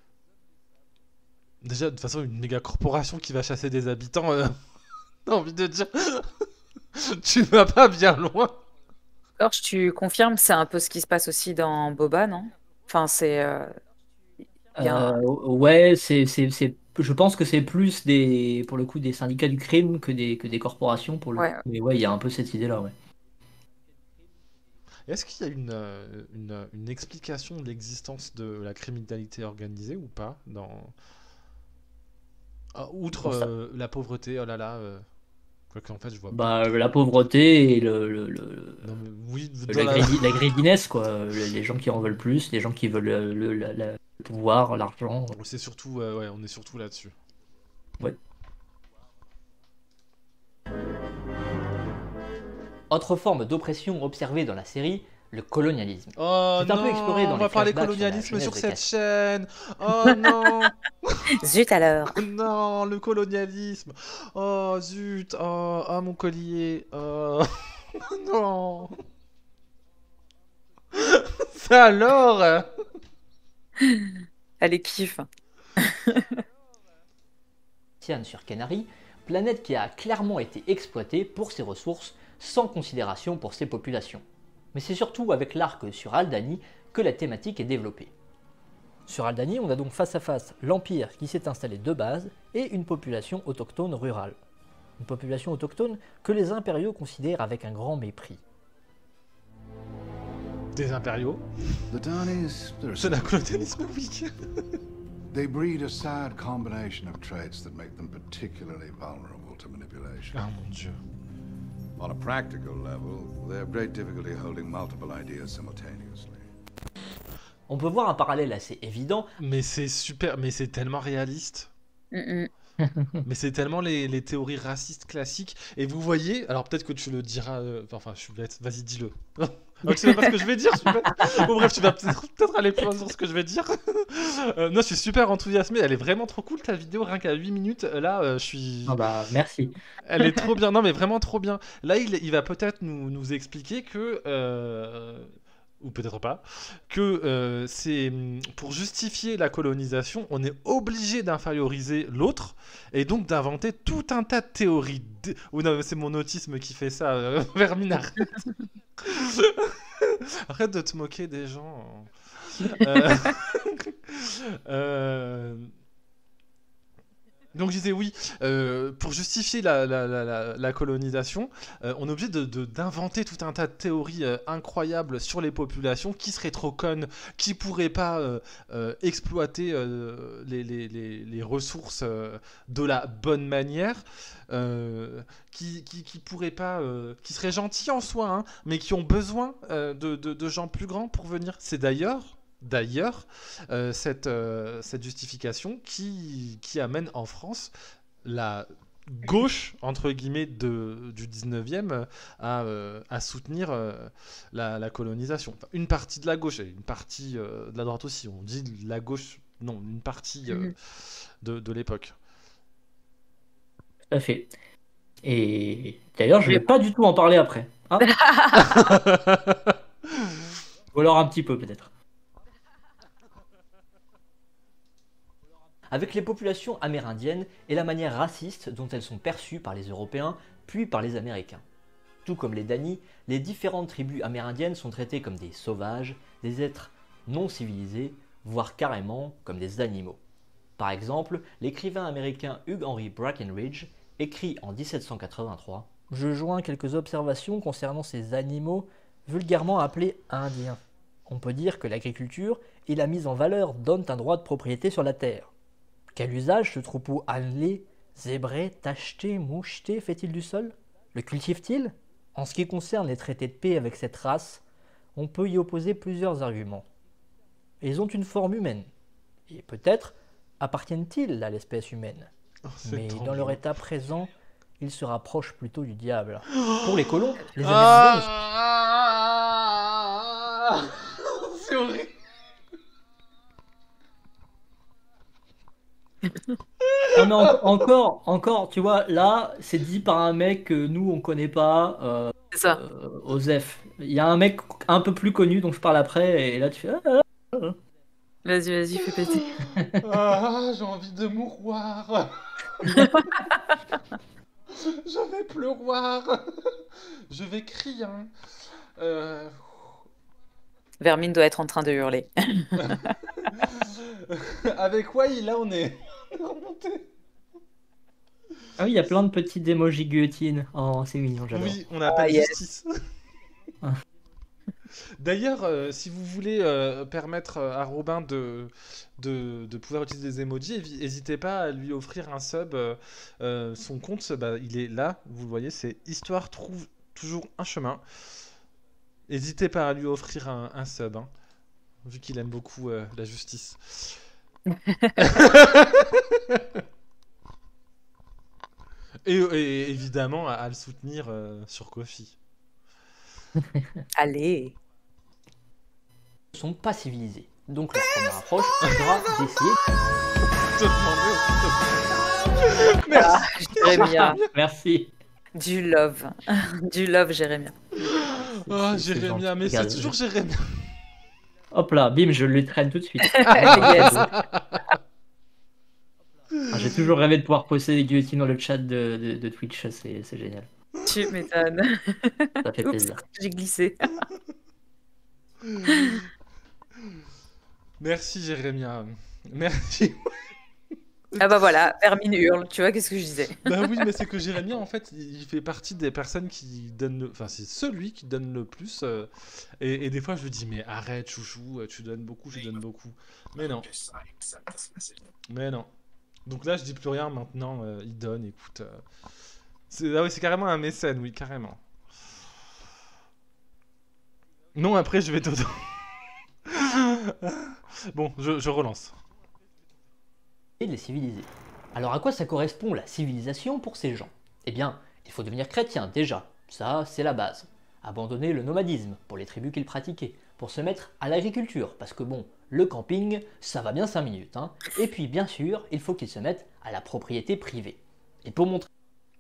Déjà, de toute façon, une méga corporation qui va chasser des habitants, euh, j'ai envie de dire, tu vas pas bien loin. Georges, tu confirmes, c'est un peu ce qui se passe aussi dans Boba, non? Enfin, c'est. euh, il y a un- Euh, ouais, c'est, c'est, c'est, je pense que c'est plus des, pour le coup, des syndicats du crime que des, que des corporations pour le Ouais. coup. Mais ouais, il y a un peu cette idée-là, ouais. Est-ce qu'il y a une, euh, une, une explication de l'existence de la criminalité organisée ou pas dans... Ah, outre Pour ça. euh, la pauvreté, oh là là. Euh... Quoique, en fait, je vois pas. Bah, la pauvreté et le, le, le- Non, mais oui, la, dans la- greedi- la greediness, quoi. Les, les gens qui en veulent plus, les gens qui veulent le, le- la- la- le pouvoir, l'argent. C'est surtout, euh, ouais, on est surtout là-dessus. Ouais. Autre forme d'oppression observée dans la série, le colonialisme. Oh C'est un peu non, exploré dans on les va parler flashbacks sur la colonialisme sur, jeunesse de cette Cassie. chaîne. Oh non. Zut alors. Non, le colonialisme. Oh zut. Oh, ah, mon collier. Oh non. Ça alors. Elle est kiffe. Tian sur Canary, planète qui a clairement été exploitée pour ses ressources sans considération pour ses populations. Mais c'est surtout avec l'arc sur Aldhani que la thématique est développée. Sur Aldhani, on a donc face à face l'Empire qui s'est installé de base et une population autochtone rurale. Une population autochtone que les impériaux considèrent avec un grand mépris. Des impériaux. The Danis, they're C'est un colonialisme, oui. They breed a sad combination of traits that make them particularly vulnerable to manipulation. Ah mon dieu. On a practical level, they have great difficulty holding multiple ideas simultaneously. On peut voir un parallèle assez évident. Mais c'est super, mais c'est tellement réaliste. Mm, mm. Mais c'est tellement les, les théories racistes classiques. Et vous voyez, alors peut-être que tu le diras. euh, Enfin, je suis bête. Vas-y, dis-le. Alors, tu sais pas ce que je vais dire. Je suis bête. Bon, bref, tu vas peut-être peut-être aller plus loin sur ce que je vais dire. Euh, non, je suis super enthousiasmé. Elle est vraiment trop cool ta vidéo. Rien qu'à huit minutes, là, euh, je suis. Ah bah, merci. Elle est trop bien. Non, mais vraiment trop bien. Là, il, il va peut-être nous, nous expliquer que. euh, ou peut-être pas, que euh, c'est pour justifier la colonisation, on est obligé d'inférioriser l'autre et donc d'inventer tout un tas de théories. Dé- Oh non, c'est mon autisme qui fait ça, euh, Vermine, arrête. Arrête de te moquer des gens. Euh, euh, Donc je disais oui, euh, pour justifier la, la, la, la, la colonisation, euh, on est obligé de, de, d'inventer tout un tas de théories euh, incroyables sur les populations qui seraient trop connes, qui pourraient pas euh, euh, exploiter euh, les, les, les, les ressources euh, de la bonne manière, euh, qui, qui, qui pourraient pas, euh, qui seraient gentils en soi, hein, mais qui ont besoin euh, de, de, de gens plus grands pour venir. C'est d'ailleurs... D'ailleurs, euh, cette, euh, cette justification qui, qui amène en France la gauche, entre guillemets, de, du dix-neuvième à, euh, à soutenir euh, la, la colonisation. Enfin, une partie de la gauche et une partie euh, de la droite aussi. On dit la gauche, non, une partie euh, Mhm. de, de l'époque. Tout à fait. Et d'ailleurs, je vais pas du tout en parler après. Hein. Ou alors un petit peu peut-être. avec les populations amérindiennes et la manière raciste dont elles sont perçues par les Européens puis par les Américains. Tout comme les Dani, les différentes tribus amérindiennes sont traitées comme des sauvages, des êtres non civilisés, voire carrément comme des animaux. Par exemple, l'écrivain américain Hugh Henry Brackenridge écrit en dix-sept cent quatre-vingt-trois « Je joins quelques observations concernant ces animaux vulgairement appelés indiens. On peut dire que l'agriculture et la mise en valeur donnent un droit de propriété sur la terre. Quel usage ce troupeau annelé, zébré, tacheté, moucheté fait-il du sol? Le cultive-t-il? En ce qui concerne les traités de paix avec cette race, on peut y opposer plusieurs arguments. Ils ont une forme humaine, et peut-être appartiennent-ils à l'espèce humaine. Oh, Mais trop dans leur bien. état présent, ils se rapprochent plutôt du diable. Pour les colons, les Ah c'est horrible. Ah, mais en- encore, encore, tu vois, là, c'est dit par un mec que nous, on connaît pas, euh, C'est ça. euh, Osef. Il y a un mec un peu plus connu dont je parle après, et là, tu fais... ah, ah, ah. Vas-y, vas-y, fais péter. Ah, j'ai envie de mouroir. Je vais pleuroir. Je vais crier. Euh... Vermine doit être en train de hurler. Avec Wai, là, on est remonté. Ah oui, il y a plein de petites emojis guillotine. Oh, c'est mignon, j'adore. Oui, on appelle Ah, yes. justice. D'ailleurs, euh, si vous voulez euh, permettre euh, à Robin de, de, de pouvoir utiliser des emojis, n'hésitez pas à lui offrir un sub. euh, euh, son compte, bah, il est là, vous le voyez, c'est Histoire trouve toujours un chemin. N'hésitez pas à lui offrir un, un sub, hein, vu qu'il aime beaucoup euh, la justice. et, et évidemment, à, à le soutenir euh, sur Ko-fi. Allez. ne sont pas civilisés. Donc leur première approche sera d'essayer... Te demander au- Ah, Merci. Jérémia. Merci. Du love. Du love, Jérémia. Oh, C'est- c'est Jérémia, gentil. mais c'est Regarde, toujours je- Jérémia. Hop là, bim, je le traîne tout de suite. Yes. Ah, J'ai toujours rêvé de pouvoir poster des guillotines dans le chat de, de, de Twitch, c'est c'est génial. Tu m'étonnes. Ça fait Oups, plaisir. j'ai glissé. Merci Jérémia. Merci. Ah bah voilà, Vermine hurle, tu vois, qu'est-ce que je disais. Bah oui, mais c'est que Jérémia, en fait, il fait partie des personnes qui donnent le... Enfin, c'est celui qui donne le plus. euh, Et, et des fois, je lui dis, mais arrête, chouchou, tu donnes beaucoup, tu donnes beaucoup. Mais non. Mais non. Donc là, je dis plus rien maintenant, euh, il donne, écoute. euh, C'est ah oui, c'est carrément un mécène, oui, carrément. Non, après, je vais te... Bon, je, je relance. et de les civiliser. Alors à quoi ça correspond la civilisation pour ces gens? Eh bien, il faut devenir chrétien déjà, ça c'est la base. Abandonner le nomadisme pour les tribus qu'ils pratiquaient, pour se mettre à l'agriculture, parce que bon, le camping, ça va bien cinq minutes. Hein. Et puis bien sûr, il faut qu'ils se mettent à la propriété privée. Et pour montrer...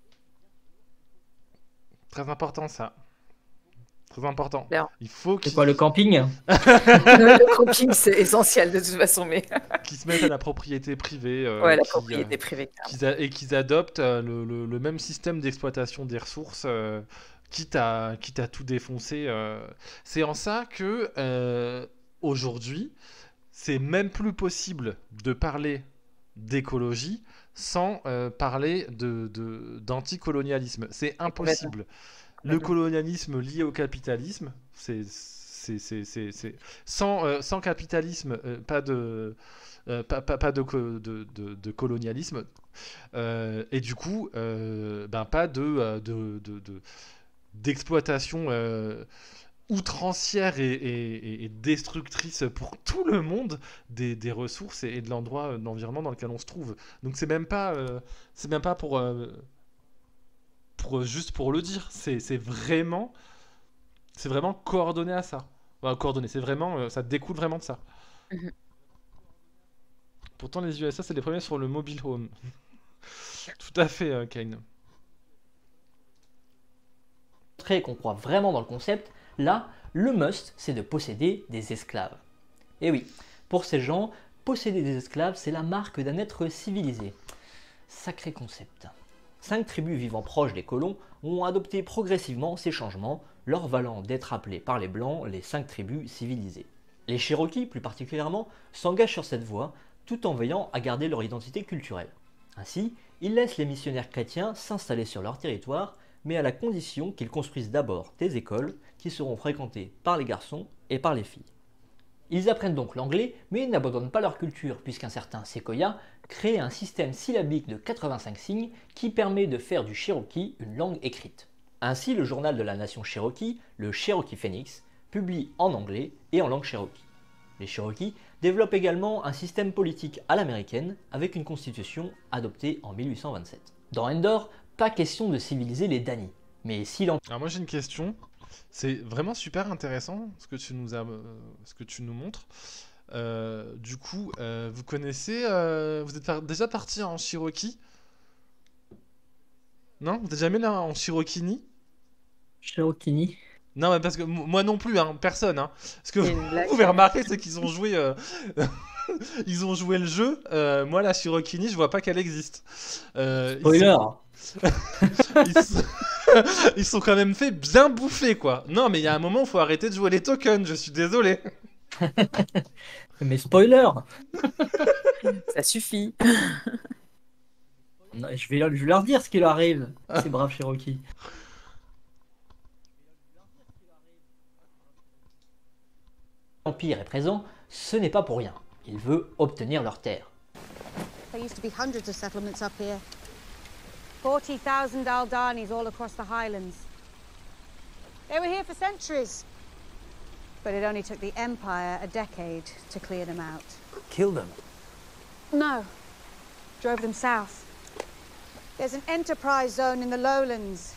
Très important ça. Très important. Claire. Il faut C'est qu'ils quoi le camping? Le camping, c'est essentiel de toute façon, mais... qu'ils se mettent à la propriété privée. euh, Ouais, la qui, propriété euh, privée. qu'ils a- et qu'ils adoptent euh, le, le- le même système d'exploitation des ressources, euh, quitte, à, quitte à tout défoncer. euh. C'est en ça que, euh, aujourd'hui, c'est même plus possible de parler d'écologie sans euh, parler de, de- d'anticolonialisme. C'est impossible. Le colonialisme lié au capitalisme, c'est... c'est- c'est- c'est- c'est- Sans, euh, sans capitalisme, euh, pas de... Euh, pas, pas, pas de, co- de, de, de colonialisme. Euh, et du coup, euh, ben, pas de, euh, de, de, de- d'exploitation euh, outrancière et, et- et- et destructrice pour tout le monde des, des ressources et, et de l'endroit, euh, de l'environnement dans lequel on se trouve. Donc c'est même pas, euh, c'est même pas pour, euh, pour juste pour le dire. C'est, c'est vraiment, c'est vraiment coordonné à ça. Enfin, coordonné, c'est vraiment, euh, ça découle vraiment de ça. Mhm. Pourtant, les U S A, c'est les premiers sur le mobile home. Tout à fait, euh, Kane. montrer qu'on croit vraiment dans le concept, là, le must, c'est de posséder des esclaves. Et oui, pour ces gens, posséder des esclaves, c'est la marque d'un être civilisé. Sacré concept. Cinq tribus vivant proches des colons ont adopté progressivement ces changements, leur valant d'être appelés par les Blancs les cinq tribus civilisées. Les Cherokees, plus particulièrement, s'engagent sur cette voie, tout en veillant à garder leur identité culturelle. Ainsi, ils laissent les missionnaires chrétiens s'installer sur leur territoire, mais à la condition qu'ils construisent d'abord des écoles qui seront fréquentées par les garçons et par les filles. Ils apprennent donc l'anglais, mais ils n'abandonnent pas leur culture, puisqu'un certain Sequoyah crée un système syllabique de quatre-vingt-cinq signes qui permet de faire du Cherokee une langue écrite. Ainsi, le journal de la nation Cherokee, le Cherokee Phoenix, publie en anglais et en langue Cherokee. Les Cherokees développent également un système politique à l'américaine, avec une constitution adoptée en mille huit cent vingt-sept. Dans Endor, pas question de civiliser les Dany, mais si l'on... Alors moi j'ai une question, c'est vraiment super intéressant ce que tu nous, as, euh, ce que tu nous montres. Euh, du coup, euh, vous connaissez, euh, vous êtes par- déjà parti en Cherokee? Non? Vous êtes jamais là en Cherokee? Cherokee. Non, mais parce que m- moi non plus, hein, personne. Hein. Ce que C'est vous une blague. pouvez remarquer, c'est qu'ils ont joué, euh, ils ont joué le jeu. Euh, moi, la Cherokee, je vois pas qu'elle existe. Euh, ils Spoiler. sont- ils, sont... ils sont quand même fait bien bouffer, quoi. Non, mais il y a un moment, il faut arrêter de jouer les tokens. Je suis désolé. Mais spoiler. Ça suffit. Non, je, vais, je vais leur dire ce qui leur arrive, ces braves Cherokees. L'Empire est présent, ce n'est pas pour rien. Il veut obtenir leurs terres. There used to be hundreds of settlements up here. forty thousand Aldanis all across the highlands. They were here for centuries. But it only took the Empire a decade to clear them out. Kill them. No. Drove them south. There's an enterprise zone in the lowlands.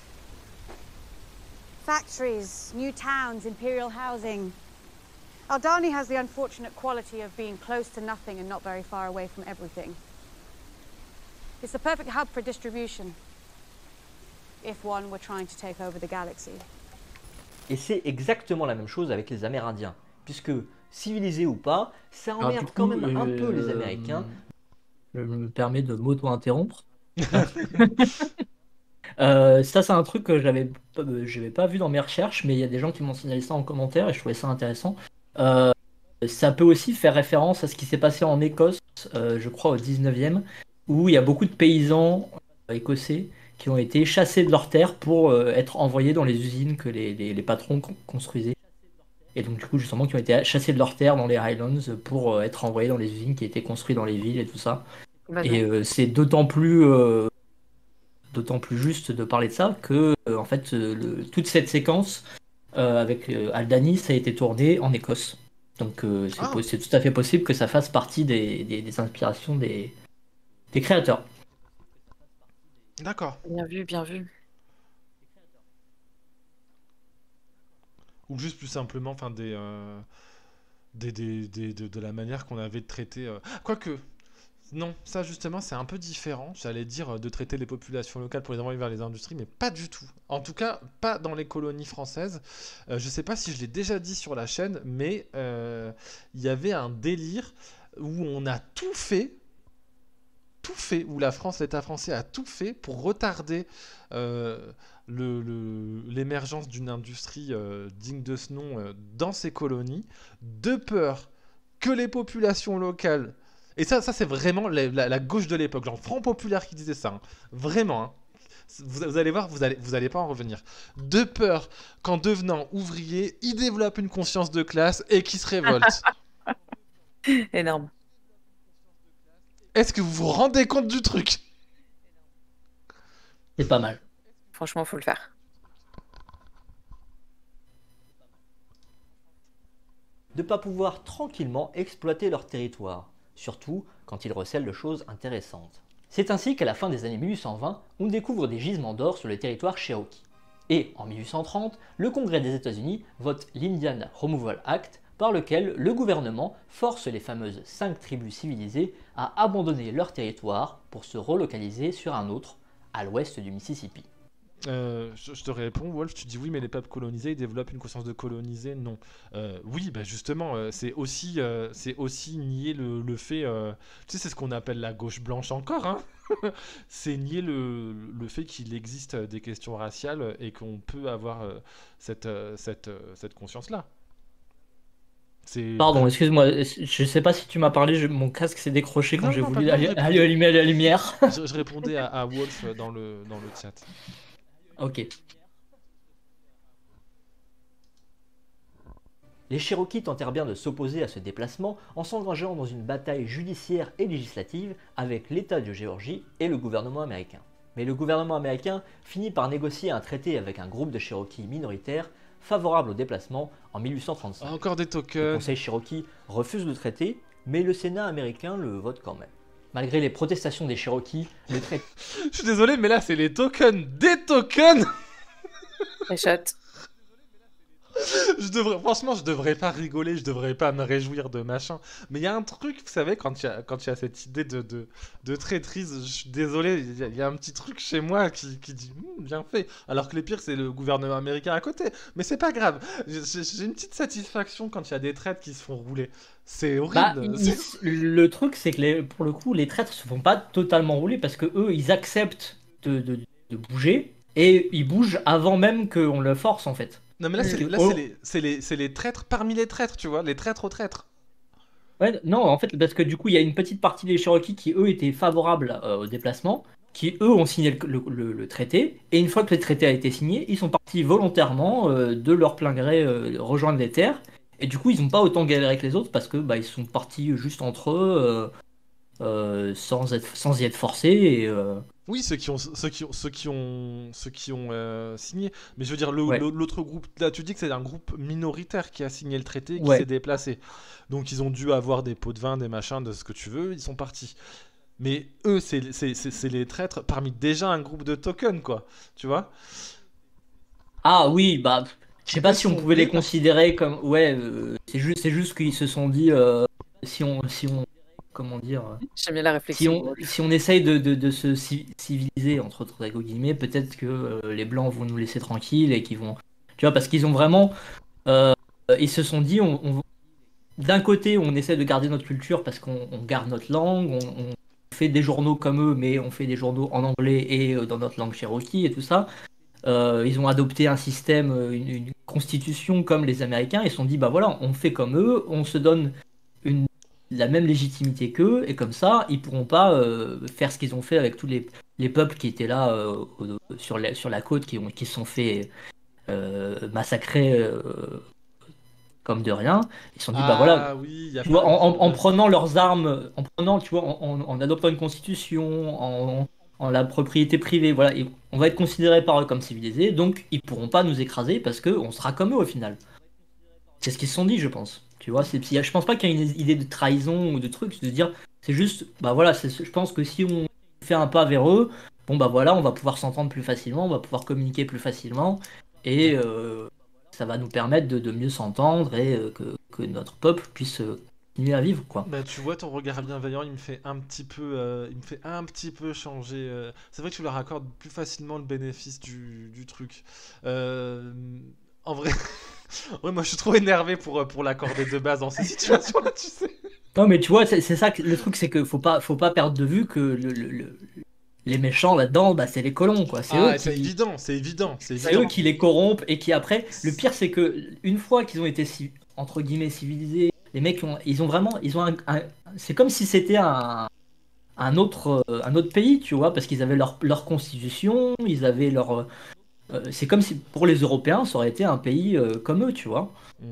Factories, new towns, imperial housing. Aldani has the unfortunate quality of being close to nothing and not very far away from everything. It's the perfect hub for distribution, if one were trying to take over the galaxy. Et c'est exactement la même chose avec les Amérindiens, puisque, civilisés ou pas, ça Alors, emmerde du quand coup, même un euh, peu les Américains. Je me permets de m'auto-interrompre. Euh, ça, c'est un truc que j'avais pas, euh, j'avais pas vu dans mes recherches, mais il y a des gens qui m'ont signalé ça en commentaire et je trouvais ça intéressant. Euh, ça peut aussi faire référence à ce qui s'est passé en Écosse, euh, je crois au dix-neuvième, où il y a beaucoup de paysans euh, écossais qui ont été chassés de leurs terres pour euh, être envoyés dans les usines que les, les, les patrons con- construisaient. Et donc, du coup, justement, qui ont été chassés de leurs terres dans les Highlands pour euh, être envoyés dans les usines qui étaient construites dans les villes et tout ça. Bah, Et euh, c'est d'autant plus, euh, d'autant plus juste de parler de ça que, euh, en fait, euh, le- toute cette séquence euh, avec euh, Aldani, ça a été tourné en Écosse. Donc, euh, c'est Ah. po- c'est tout à fait possible que ça fasse partie des, des, des inspirations des, des créateurs. D'accord. Bien vu, bien vu. Ou juste plus simplement, enfin des, euh, des, des, des- de, de la manière qu'on avait de traiter. euh, Quoique, non, ça justement c'est un peu différent. J'allais dire euh, de traiter les populations locales pour les envoyer vers les industries, mais pas du tout. En tout cas, pas dans les colonies françaises. Euh, je sais pas si je l'ai déjà dit sur la chaîne, mais euh, il y avait un délire où on a tout fait. Tout fait, où la France, l'État français a tout fait pour retarder euh, le- le- l'émergence d'une industrie euh, digne de ce nom euh, dans ces colonies, de peur que les populations locales... Et ça, ça c'est vraiment la, la- la gauche de l'époque, genre Front Populaire qui disait ça, hein. Vraiment. Hein. Vous, vous allez voir, vous allez, vous allez pas en revenir. De peur qu'en devenant ouvrier, ils développent une conscience de classe et qu'ils se révoltent. Énorme. Est-ce que vous vous rendez compte du truc? C'est pas mal. Franchement, faut le faire. De pas pouvoir tranquillement exploiter leur territoire, surtout quand ils recèlent de choses intéressantes. C'est ainsi qu'à la fin des années mille huit cent vingt, on découvre des gisements d'or sur le territoire Cherokee. Et en mille huit cent trente, le Congrès des États-Unis vote l'Indian Removal Act, par lequel le gouvernement force les fameuses cinq tribus civilisées à abandonner leur territoire pour se relocaliser sur un autre, à l'ouest du Mississippi. Euh, je, je te réponds, Wolf, tu dis oui, mais les peuples colonisés, ils développent une conscience de colonisé. Non. Euh, oui, bah justement, euh, c'est aussi, euh, c'est aussi nier le, le fait. euh, tu sais, c'est ce qu'on appelle la gauche blanche encore. Hein. C'est nier le, le fait qu'il existe des questions raciales et qu'on peut avoir euh, cette, euh, cette, euh, cette conscience-là. C'est Pardon, excuse-moi, je sais pas si tu m'as parlé, je- mon casque s'est décroché quand Non, j'ai non, pas voulu de mal, allu- je allu- allumer la lumière. Je, je répondais à, à Wolf dans le, dans le chat. Ok. Les Cherokees tentèrent bien de s'opposer à ce déplacement en s'engageant dans une bataille judiciaire et législative avec l'État de Géorgie et le gouvernement américain. Mais le gouvernement américain finit par négocier un traité avec un groupe de Cherokees minoritaires favorable au déplacement en mille huit cent trente-cinq. Encore des Le tokens. Conseil Cherokee refuse le traité, mais le Sénat américain le vote quand même. Malgré les protestations des Cherokees, le traité... Je suis désolé, mais là, c'est les tokens des tokens. Réchotte. Je devrais, franchement, je devrais pas rigoler, je devrais pas me réjouir de machin. Mais il y a un truc, vous savez, quand il y a, quand il y a cette idée de, de, de traîtrise, je suis désolé, il y, a- il y a un petit truc chez moi qui, qui dit Hum, bien fait. Alors que le pire, c'est le gouvernement américain à côté. Mais c'est pas grave. J'ai j'ai une petite satisfaction quand il y a des traites qui se font rouler. C'est Bah, horrible. ils- c'est- le truc, c'est que les- pour le coup, les traîtres se font pas totalement rouler parce que eux, ils acceptent de, de- de bouger et ils bougent avant même qu'on le force en fait. Non, mais là, c'est Parce que- là, oh, c'est les, c'est les, c'est les traîtres parmi les traîtres, tu vois, les traîtres aux traîtres. ouais, non, en fait, parce que du coup, il y a une petite partie des Cherokees qui eux étaient favorables euh, au déplacement, qui eux ont signé le, le- le- le traité, et une fois que le traité a été signé, ils sont partis volontairement euh, de leur plein gré euh, rejoindre les terres, et du coup, ils n'ont pas autant galéré que les autres parce que bah, ils sont partis juste entre eux euh, euh, sans être, sans y être forcés. Et, euh, Oui, ceux qui ont, ceux qui ont, ceux qui ont, ceux qui ont euh, signé. Mais je veux dire, le- Ouais. le- l'autre groupe, là, tu dis que c'est un groupe minoritaire qui a signé le traité, qui Ouais. s'est déplacé. Donc ils ont dû avoir des pots de vin, des machins, de ce que tu veux, ils sont partis. Mais eux, c'est c'est- c'est- c'est les traîtres parmi déjà un groupe de tokens, quoi. Tu vois? Ah oui, bah, je sais pas si on sont pouvait les déplacés. considérer comme. Ouais, euh, c'est juste, c'est juste qu'ils se sont dit, euh, si on, si on, comment dire, euh, J'aime bien la si réflexion. on, si on essaye de, de, de se ci- civiliser entre autres guillemets, peut-être que euh, les blancs vont nous laisser tranquilles et qu'ils vont, tu vois, parce qu'ils ont vraiment, euh, ils se sont dit, on, on- d'un côté, on essaie de garder notre culture parce qu'on on garde notre langue, on, on fait des journaux comme eux, mais on fait des journaux en anglais et euh, dans notre langue cherokee et tout ça. Euh, ils ont adopté un système, euh, une, une constitution comme les Américains. Ils se sont dit, bah voilà, on fait comme eux, on se donne une, la même légitimité qu'eux, et comme ça, ils pourront pas euh, faire ce qu'ils ont fait avec tous les, les peuples qui étaient là euh, au- sur, la, sur la côte, qui, ont, qui se sont fait euh, massacrer euh, comme de rien. Ils se sont dit, bah voilà, Ah oui, il y a tu vois, pas en, de- en- en prenant leurs armes, en prenant, tu vois, en, en- en adoptant une constitution, en, en la propriété privée, voilà, et on va être considéré par eux comme civilisés, donc ils pourront pas nous écraser parce que on sera comme eux au final. C'est ce qu'ils se sont dit, je pense. Tu vois, c'est, je pense pas qu'il y ait une idée de trahison ou de truc, c'est de dire, c'est juste, bah voilà, c'est, je pense que si on fait un pas vers eux, bon bah voilà, on va pouvoir s'entendre plus facilement, on va pouvoir communiquer plus facilement, et euh, ça va nous permettre de, de mieux s'entendre et euh, que, que notre peuple puisse euh, continuer à vivre, quoi. Bah, tu vois, ton regard bienveillant, il me fait un petit peu, euh, il me fait un petit peu changer. euh, C'est vrai que tu leur accordes plus facilement le bénéfice du, du truc. Euh, En vrai, ouais, moi je suis trop énervé pour, euh, pour l'accorder de base dans ces situations-là, tu sais. Non, mais tu vois, c'est c'est ça que le truc, c'est que faut pas, faut pas perdre de vue que le, le- le- les méchants là-dedans, bah, c'est les colons, quoi. C'est Ah, eux c'est qui, évident, c'est évident, c'est c'est évident. eux qui les corrompent et qui après, le pire, c'est que une fois qu'ils ont été ci- entre guillemets civilisés, les mecs ont, ils ont vraiment, ils ont un, un- c'est comme si c'était un, un autre, euh, un autre pays, tu vois, parce qu'ils avaient leur, leur constitution, ils avaient leur, euh, euh, c'est comme si pour les Européens, ça aurait été un pays euh, comme eux, tu vois. Mm.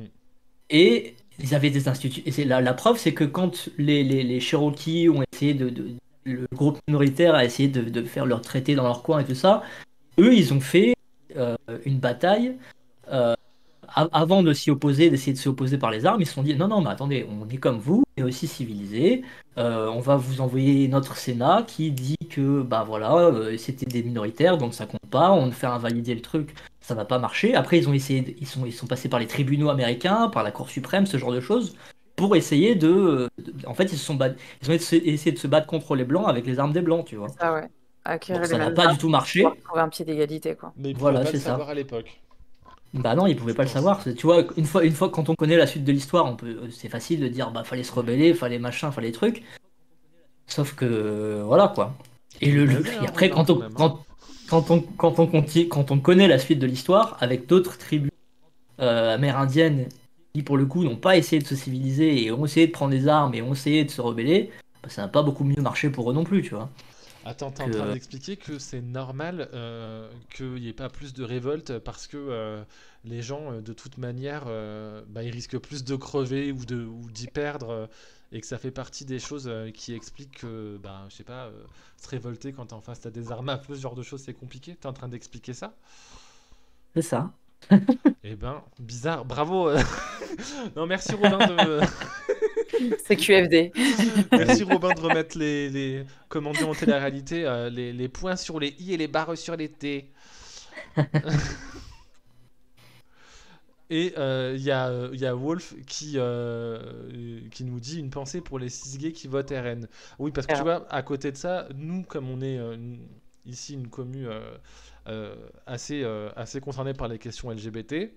Et ils avaient des instituts. Et c'est la, la preuve, c'est que quand les, les, les Cherokees ont essayé de, de- le groupe minoritaire a essayé de, de faire leur traité dans leur coin et tout ça, eux, ils ont fait euh, une bataille. euh, a- avant de s'y opposer, d'essayer de s'y opposer par les armes, ils se sont dit non, non, mais attendez, on est comme vous, on est aussi civilisés. Euh, on va vous envoyer notre Sénat qui dit que bah voilà, euh, c'était des minoritaires, donc ça compte pas. On fait invalider le truc, ça va pas marcher. Après, ils ont essayé, de- ils sont, ils sont passés par les tribunaux américains, par la Cour suprême, ce genre de choses, pour essayer de, de- en fait, ils se sont bat- ils ont essayé de se battre contre les blancs avec les armes des blancs, tu vois. Ah ouais. acquérir Donc les ça n'a mêmes pas armes du tout pour marché. pouvoir trouver un pied d'égalité, quoi. Mais ils pouvaient Voilà, pas c'est le ça. savoir à l'époque. Bah non, ils pouvaient pas le savoir. C'est- Tu vois, une fois, une fois quand on connaît la suite de l'histoire, on peut, c'est facile de dire bah fallait se rebeller, fallait machin, fallait trucs. Sauf que voilà quoi. Et le, le- et après quand on quand, quand on quand on conti- quand on connaît la suite de l'histoire avec d'autres tribus euh, amérindiennes qui pour le coup n'ont pas essayé de se civiliser et ont essayé de prendre des armes et ont essayé de se rebeller, bah, ça n'a pas beaucoup mieux marché pour eux non plus, tu vois. Attends, t'es en Que- train d'expliquer que c'est normal euh, qu'il n'y ait pas plus de révolte parce que euh, les gens, euh, de toute manière, euh, bah, ils risquent plus de crever ou de ou d'y perdre euh, et que ça fait partie des choses euh, qui expliquent que, bah, je sais pas, euh, se révolter quand en face t'as des armes à feu, ce genre de choses, c'est compliqué. T'es en train d'expliquer ça? C'est ça. Eh ben, bizarre, bravo. euh. Non, merci Robin de... C'est Q F D. Merci Robin de remettre les, les comme on dit en télé-réalité, euh, les, les points sur les i et les barres sur les t. Et il euh, y, euh, y a Wolf qui, euh, qui nous dit une pensée pour les six gays qui votent R N. Oui, parce que tu vois, à côté de ça, nous, comme on est euh, une- ici une commu euh, euh, assez, euh, assez concernée par les questions L G B T,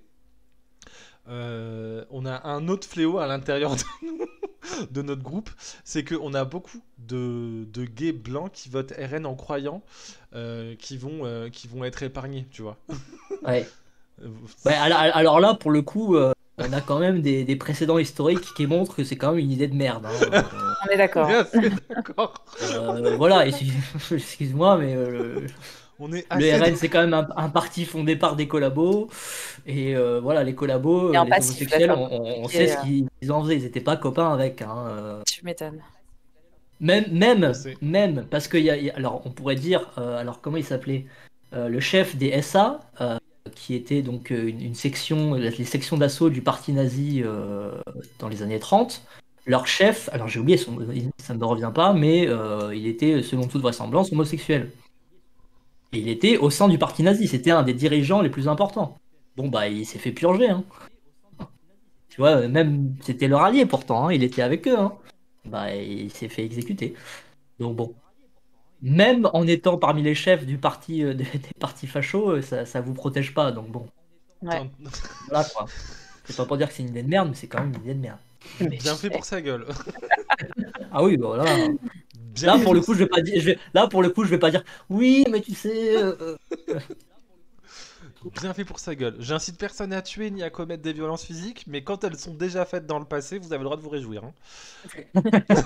euh, on a un autre fléau à l'intérieur de nous, de notre groupe, c'est qu'on a beaucoup de, de gays blancs qui votent R N en croyant euh, qu'ils vont, euh, qu'ils vont être épargnés, tu vois. Ouais. Ouais, alors, alors là, pour le coup, euh, on a quand même des, des précédents historiques qui montrent que c'est quand même une idée de merde. hein. Euh, On est d'accord. Assez d'accord. euh, voilà, et si- excuse-moi, mais euh, le, On est le assez R N, c'est quand même un, un parti fondé par des collabos. Et euh, voilà, les collabos, Et en les passif, homosexuels, d'accord. on, on- on Ok, sait ce euh. qu'ils ils en faisaient. Ils n'étaient pas copains avec. hein, euh. Tu m'étonnes. Même, même, Je sais. même, parce qu'il y a, il y a- alors on pourrait dire, euh, alors comment il s'appelait? Euh, le chef des S A, euh, qui était donc euh, une, une section, les sections d'assaut du parti nazi euh, dans les années trente. Leur chef, alors j'ai oublié, son, ça ne me revient pas, mais euh, il était selon toute vraisemblance homosexuel. Et il était au sein du parti nazi, c'était un des dirigeants les plus importants. Bon bah il s'est fait purger, hein. Tu vois, même c'était leur allié pourtant, hein, il était avec eux, hein. Bah il s'est fait exécuter. Donc bon. Même en étant parmi les chefs du parti, euh, des, des partis fachos, euh, ça, ça vous protège pas, donc bon. Ouais. Voilà quoi. C'est pas pour dire que c'est une idée de merde, mais c'est quand même une idée de merde. bien fait pour sa gueule. Ah oui, bah voilà. Bien Là pour le fait. coup, je vais pas dire, je vais, là pour le coup, je vais pas dire oui, mais tu sais. euh, euh, Bien fait pour sa gueule. J'incite personne à tuer ni à commettre des violences physiques, mais quand elles sont déjà faites dans le passé, vous avez le droit de vous réjouir. hein.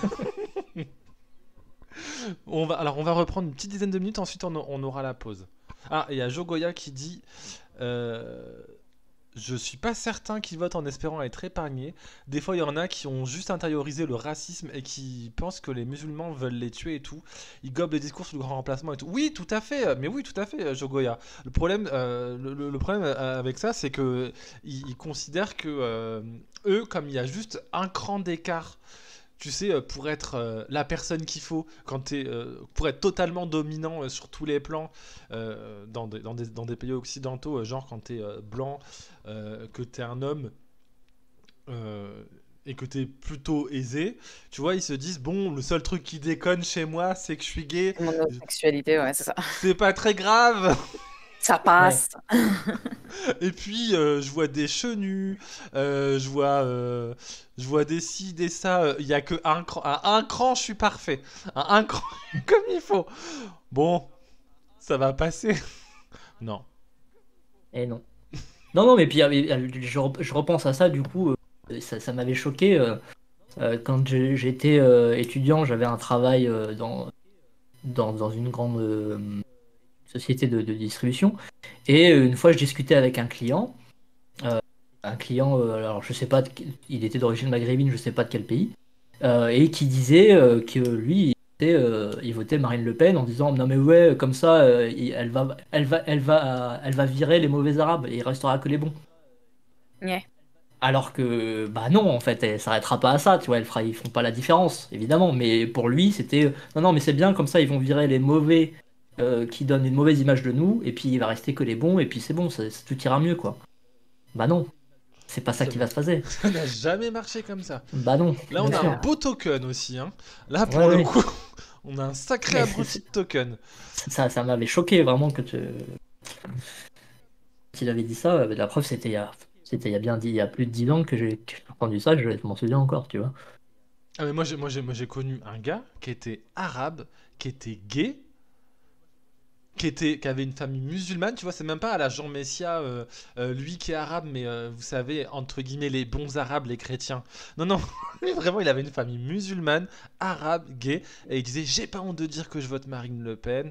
On va, alors on va reprendre une petite dizaine de minutes, ensuite on, a- on aura la pause. Ah, et il y a Jogoya qui dit euh, je suis pas certain qu'ils votent en espérant être épargnés. Des fois, il y en a qui ont juste intériorisé le racisme et qui pensent que les musulmans veulent les tuer et tout. Ils gobent les discours sur le grand remplacement et tout. Oui, tout à fait, mais oui, tout à fait, Jogoya. Le problème, euh, le, le- le problème euh, avec ça, c'est que ils, ils considèrent que euh, eux, comme il y a juste un cran d'écart, tu sais, euh, pour être euh, la personne qu'il faut, quand t'es, euh, pour être totalement dominant euh, sur tous les plans, euh, dans, des, dans, des, dans des pays occidentaux, euh, genre quand t'es euh, blanc, euh, que t'es un homme, euh, et que t'es plutôt aisé, tu vois, ils se disent, bon, le seul truc qui déconne chez moi, c'est que je suis gay. Mon homosexualité, ouais, c'est ça. C'est pas très grave. Ça passe. Et puis euh, je vois des chenus, euh, je vois, euh, je vois des ci, des ça. Il y a que un cran, à un cran, je suis parfait. À un cran, comme il faut. Bon, ça va passer. Non. Eh non. Non, non, mais puis euh, je, rep- je repense à ça, du coup, euh, ça, ça m'avait choqué. euh, euh, quand j'ai- j'étais euh, étudiant, j'avais un travail euh, dans, dans, dans une grande euh, société de, de distribution. Et euh, une fois, je discutais avec un client. euh, un client, euh, alors je sais pas, de quel- il était d'origine maghrébine, je sais pas de quel pays. euh, et qui disait euh, que lui, il, était, euh, il votait Marine Le Pen en disant non mais ouais, comme ça, euh, il- elle va, elle va, elle va, elle va virer les mauvais arabes et il restera que les bons. Ouais. Alors que, bah non, en fait, elle s'arrêtera pas à ça, tu vois, elle fera, ils font pas la différence, évidemment, mais pour lui, c'était, euh, non, non, mais c'est bien, comme ça, ils vont virer les mauvais euh, qui donnent une mauvaise image de nous, et puis il va rester que les bons, et puis c'est bon, ça, ça- tout ira mieux, quoi. Bah non, c'est pas ça qui va se passer. Ça n'a jamais marché comme ça. Bah non. Là, on bien a sûr. un beau token aussi. Hein. Là, pour Ouais, le ouais. coup, On a un sacré Mais abruti c'est- de token. Ça, ça m'avait choqué vraiment que tu... qu'il avait dit ça. Mais la preuve, c'était il y a, c'était il y a bien dit, il y a plus de dix ans que j'ai que j'ai entendu ça. Je m'en souviens encore, tu vois. Ah, mais moi, j'ai, moi, j'ai, moi, j'ai connu un gars qui était arabe, qui était gay, qui, était, qui avait une famille musulmane. Tu vois, c'est même pas à la Jean Messia, euh, euh, lui qui est arabe, mais euh, vous savez, entre guillemets, les bons arabes, les chrétiens. Non, non, lui, vraiment, il avait une famille musulmane, arabe, gay, et il disait, j'ai pas honte de dire que je vote Marine Le Pen.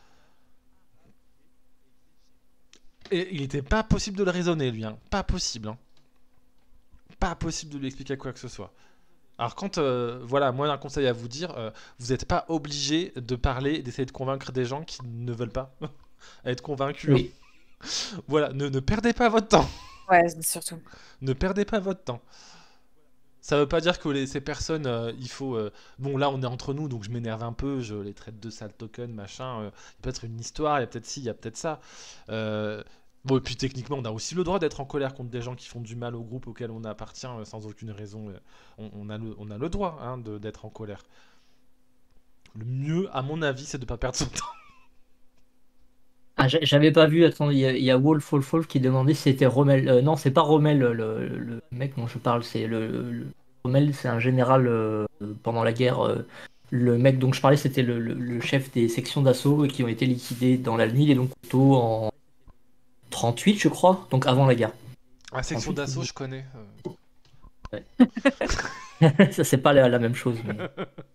Et il était pas possible de le raisonner, lui, hein. Pas possible, hein. Pas possible de lui expliquer quoi que ce soit. Alors quand, euh, voilà, moi un conseil à vous dire, euh, vous n'êtes pas obligé de parler, d'essayer de convaincre des gens qui ne veulent pas être convaincus. Oui. Voilà, ne, ne perdez pas votre temps. Ouais, surtout. Ne perdez pas votre temps. Ça veut pas dire que les- ces personnes, euh, il faut... euh, Bon, là, on est entre nous, donc je m'énerve un peu, je les traite de sales tokens, machin. euh, Il peut être une histoire, il y a peut-être ci, il y a peut-être ça. Euh, Bon, et puis techniquement, on a aussi le droit d'être en colère contre des gens qui font du mal au groupe auquel on appartient euh, sans aucune raison. euh, On, on a, le, on a le droit hein, de- d'être en colère. Le mieux, à mon avis, c'est de pas perdre son temps. Ah, j'a- j'avais pas vu. Attends, il y a, il y a Wolf Wolf Wolf qui demandait si c'était Rommel. Euh, non, c'est pas Rommel le, le- le mec dont je parle. C'est le, le- Rommel, c'est un général euh, pendant la guerre. euh, le mec dont je parlais, c'était le, le- le chef des sections d'assaut qui ont été liquidés dans la nuit des longs couteaux en trente-huit, je crois, donc avant la guerre. La section trente-huit, d'assaut, je connais. euh. Ouais. Ça, c'est pas la, la même chose. Mais...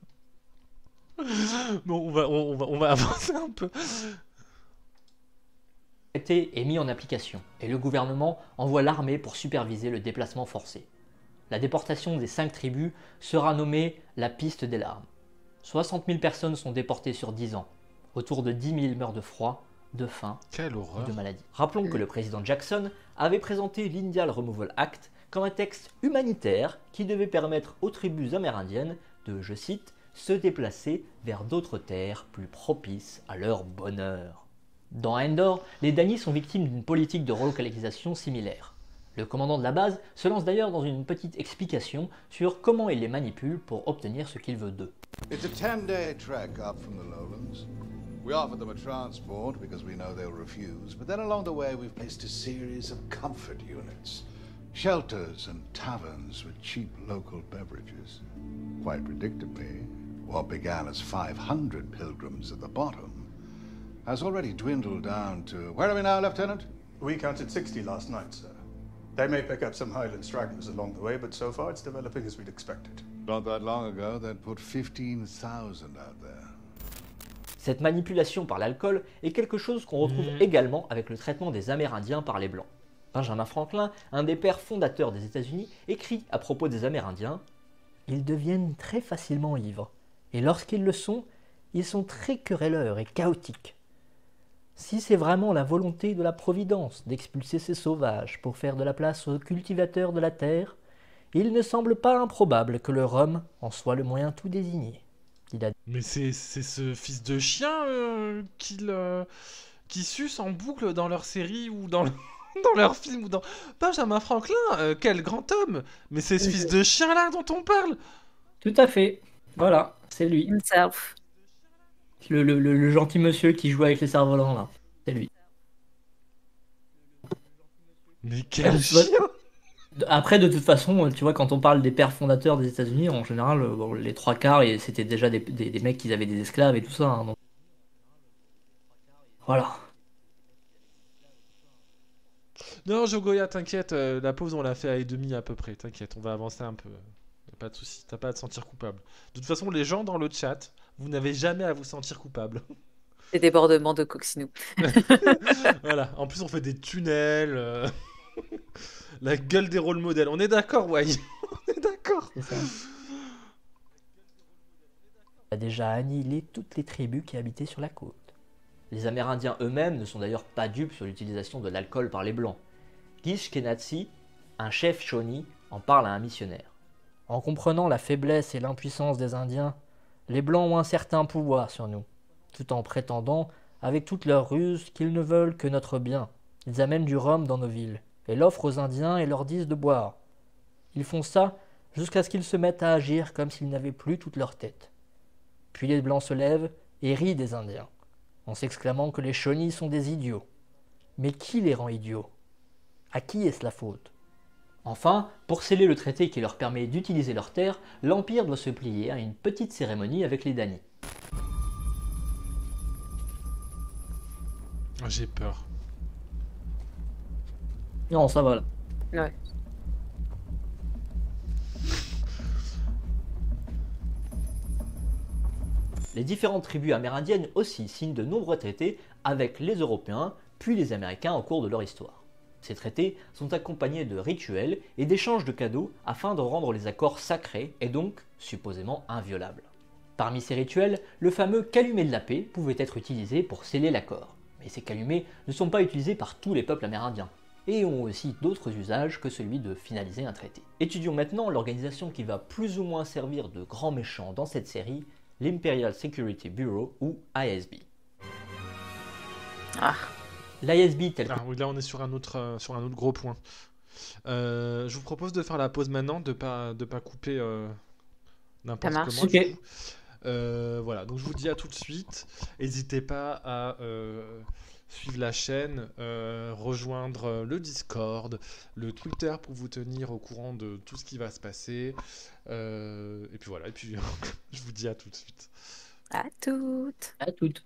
Bon, on va, on, on va, on va avancer un peu. Traité est mis en application et le gouvernement envoie l'armée pour superviser le déplacement forcé. La déportation des cinq tribus sera nommée la piste des larmes. soixante mille personnes sont déportées sur dix ans. Autour de dix mille meurent de froid, de faim Quelle horreur. ou de maladie. Rappelons que le président Jackson avait présenté l'Indian Removal Act comme un texte humanitaire qui devait permettre aux tribus amérindiennes de, je cite, se déplacer vers d'autres terres plus propices à leur bonheur. Dans Endor, les Dany sont victimes d'une politique de relocalisation similaire. Le commandant de la base se lance d'ailleurs dans une petite explication sur comment il les manipule pour obtenir ce qu'il veut d'eux. It's a ten-day trek up from the lowlands. We offered them a transport because we know they'll refuse, but then along the way we've placed a series of comfort units. Shelters and taverns with cheap local beverages. Quite predictably, what began as five hundred pilgrims at the bottom has already dwindled down to... Where are we now, Lieutenant? We counted sixty last night, sir. They may pick up some Highland stragglers along the way, but so far it's developing as we'd expected. Not that long ago, they'd put fifteen thousand out there. Cette manipulation par l'alcool est quelque chose qu'on retrouve Mhm. également avec le traitement des Amérindiens par les Blancs. Benjamin Franklin, un des pères fondateurs des États-Unis, écrit à propos des Amérindiens « Ils deviennent très facilement ivres, et lorsqu'ils le sont, ils sont très querelleurs et chaotiques. Si c'est vraiment la volonté de la Providence d'expulser ces sauvages pour faire de la place aux cultivateurs de la terre, il ne semble pas improbable que le rhum en soit le moyen tout désigné. » Il a Mais c'est c'est ce fils de chien euh, qu'il, euh, qui suce en boucle dans leur série ou dans, le- dans leur film ou dans... Benjamin Franklin, euh, quel grand homme. Mais c'est ce fils de chien là dont on parle. Tout à fait. Voilà, c'est lui. Himself. Le, le, le, le gentil monsieur qui joue avec les cerfs-volants, là. C'est lui. Mais quel Ouais, chien. Après, de toute façon, tu vois, quand on parle des pères fondateurs des États-Unis, en général, euh, bon, les trois quarts, et c'était déjà des, des, des mecs qui avaient des esclaves et tout ça. Hein, donc... Voilà. Non, Jogoya, t'inquiète, euh, la pause on l'a fait à et demi à peu près, t'inquiète, on va avancer un peu. Y a pas de soucis, t'as pas à te sentir coupable. De toute façon, les gens dans le chat, vous n'avez jamais à vous sentir coupable. Les débordements de Coccinou. Voilà, en plus on fait des tunnels, euh, la gueule des rôles modèles, on est d'accord, ouais, on est d'accord. C'est ça. a déjà annihilé toutes les tribus qui habitaient sur la côte. Les Amérindiens eux-mêmes ne sont d'ailleurs pas dupes sur l'utilisation de l'alcool par les Blancs. Gish Kenatsi, un chef Shawnee, en parle à un missionnaire. En comprenant la faiblesse et l'impuissance des Indiens, les Blancs ont un certain pouvoir sur nous, tout en prétendant, avec toute leur ruse, qu'ils ne veulent que notre bien. Ils amènent du rhum dans nos villes, et l'offrent aux Indiens et leur disent de boire. Ils font ça jusqu'à ce qu'ils se mettent à agir comme s'ils n'avaient plus toute leur tête. Puis les Blancs se lèvent et rient des Indiens, en s'exclamant que les Shawnees sont des idiots. Mais qui les rend idiots? À qui est-ce la faute? Enfin, pour sceller le traité qui leur permet d'utiliser leurs terres, l'Empire doit se plier à une petite cérémonie avec les Dany. J'ai peur. Non, ça va là. Ouais. Les différentes tribus amérindiennes aussi signent de nombreux traités avec les Européens puis les Américains au cours de leur histoire. Ces traités sont accompagnés de rituels et d'échanges de cadeaux afin de rendre les accords sacrés et donc supposément inviolables. Parmi ces rituels, le fameux calumet de la paix pouvait être utilisé pour sceller l'accord. Mais ces calumets ne sont pas utilisés par tous les peuples amérindiens et ont aussi d'autres usages que celui de finaliser un traité. Étudions maintenant l'organisation qui va plus ou moins servir de grand méchant dans cette série, l'Imperial Security Bureau ou I S B. Ah. L'I S B tel que... Ah oui, là on est sur un autre, euh, sur un autre gros point. Euh, je vous propose de faire la pause maintenant, de pas, de pas couper euh, n'importe Ça marche. comment. Ok. du coup. Euh, voilà, donc je vous dis à tout de suite. N'hésitez pas à euh, suivre la chaîne, euh, rejoindre le Discord, le Twitter pour vous tenir au courant de tout ce qui va se passer. Euh, et puis voilà, et puis je vous dis à tout de suite. À toutes. À toutes.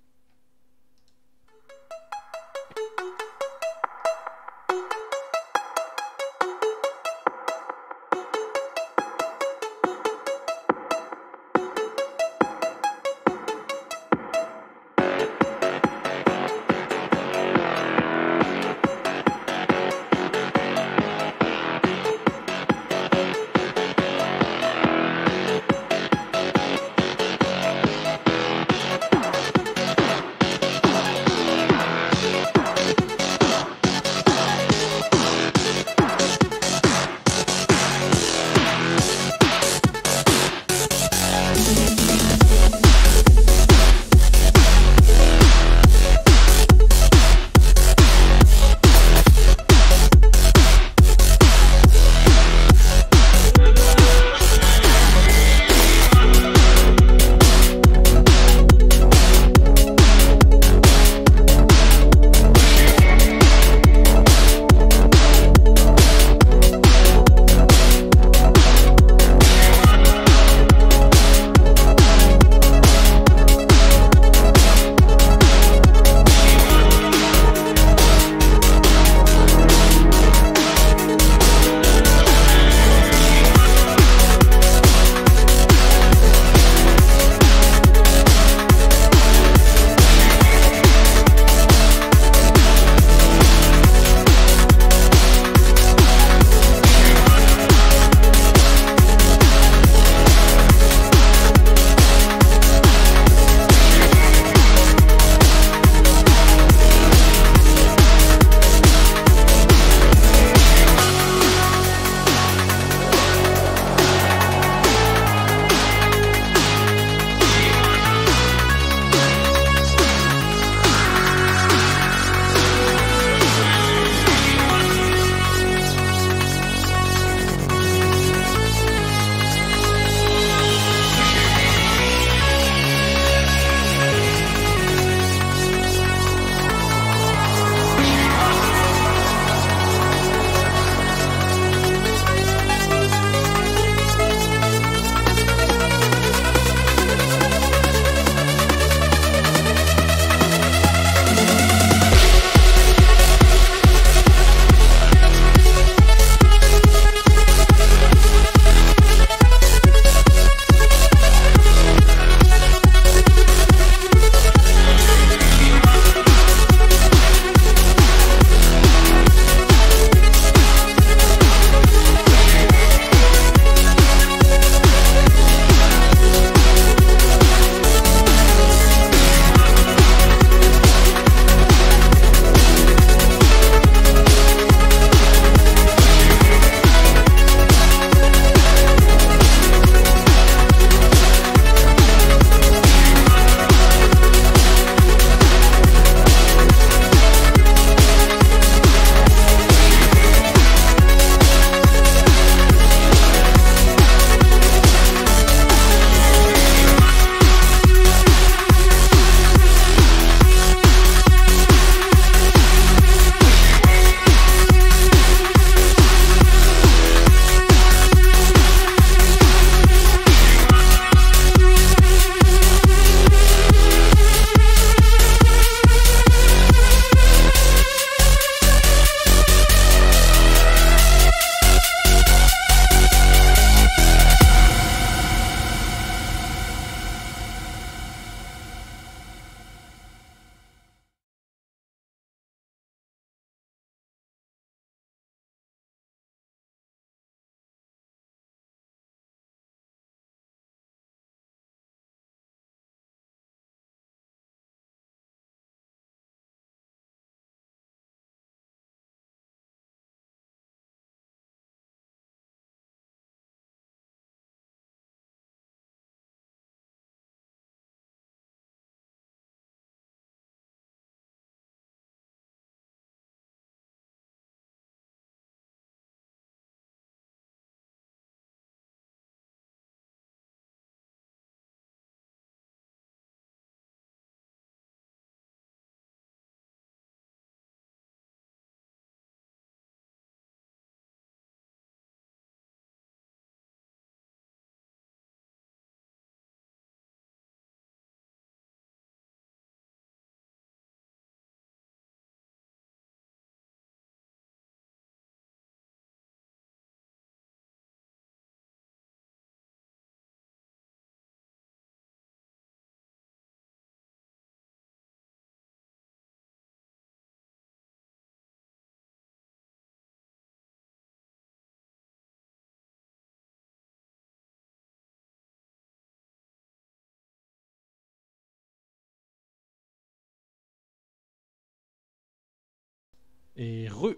Et re.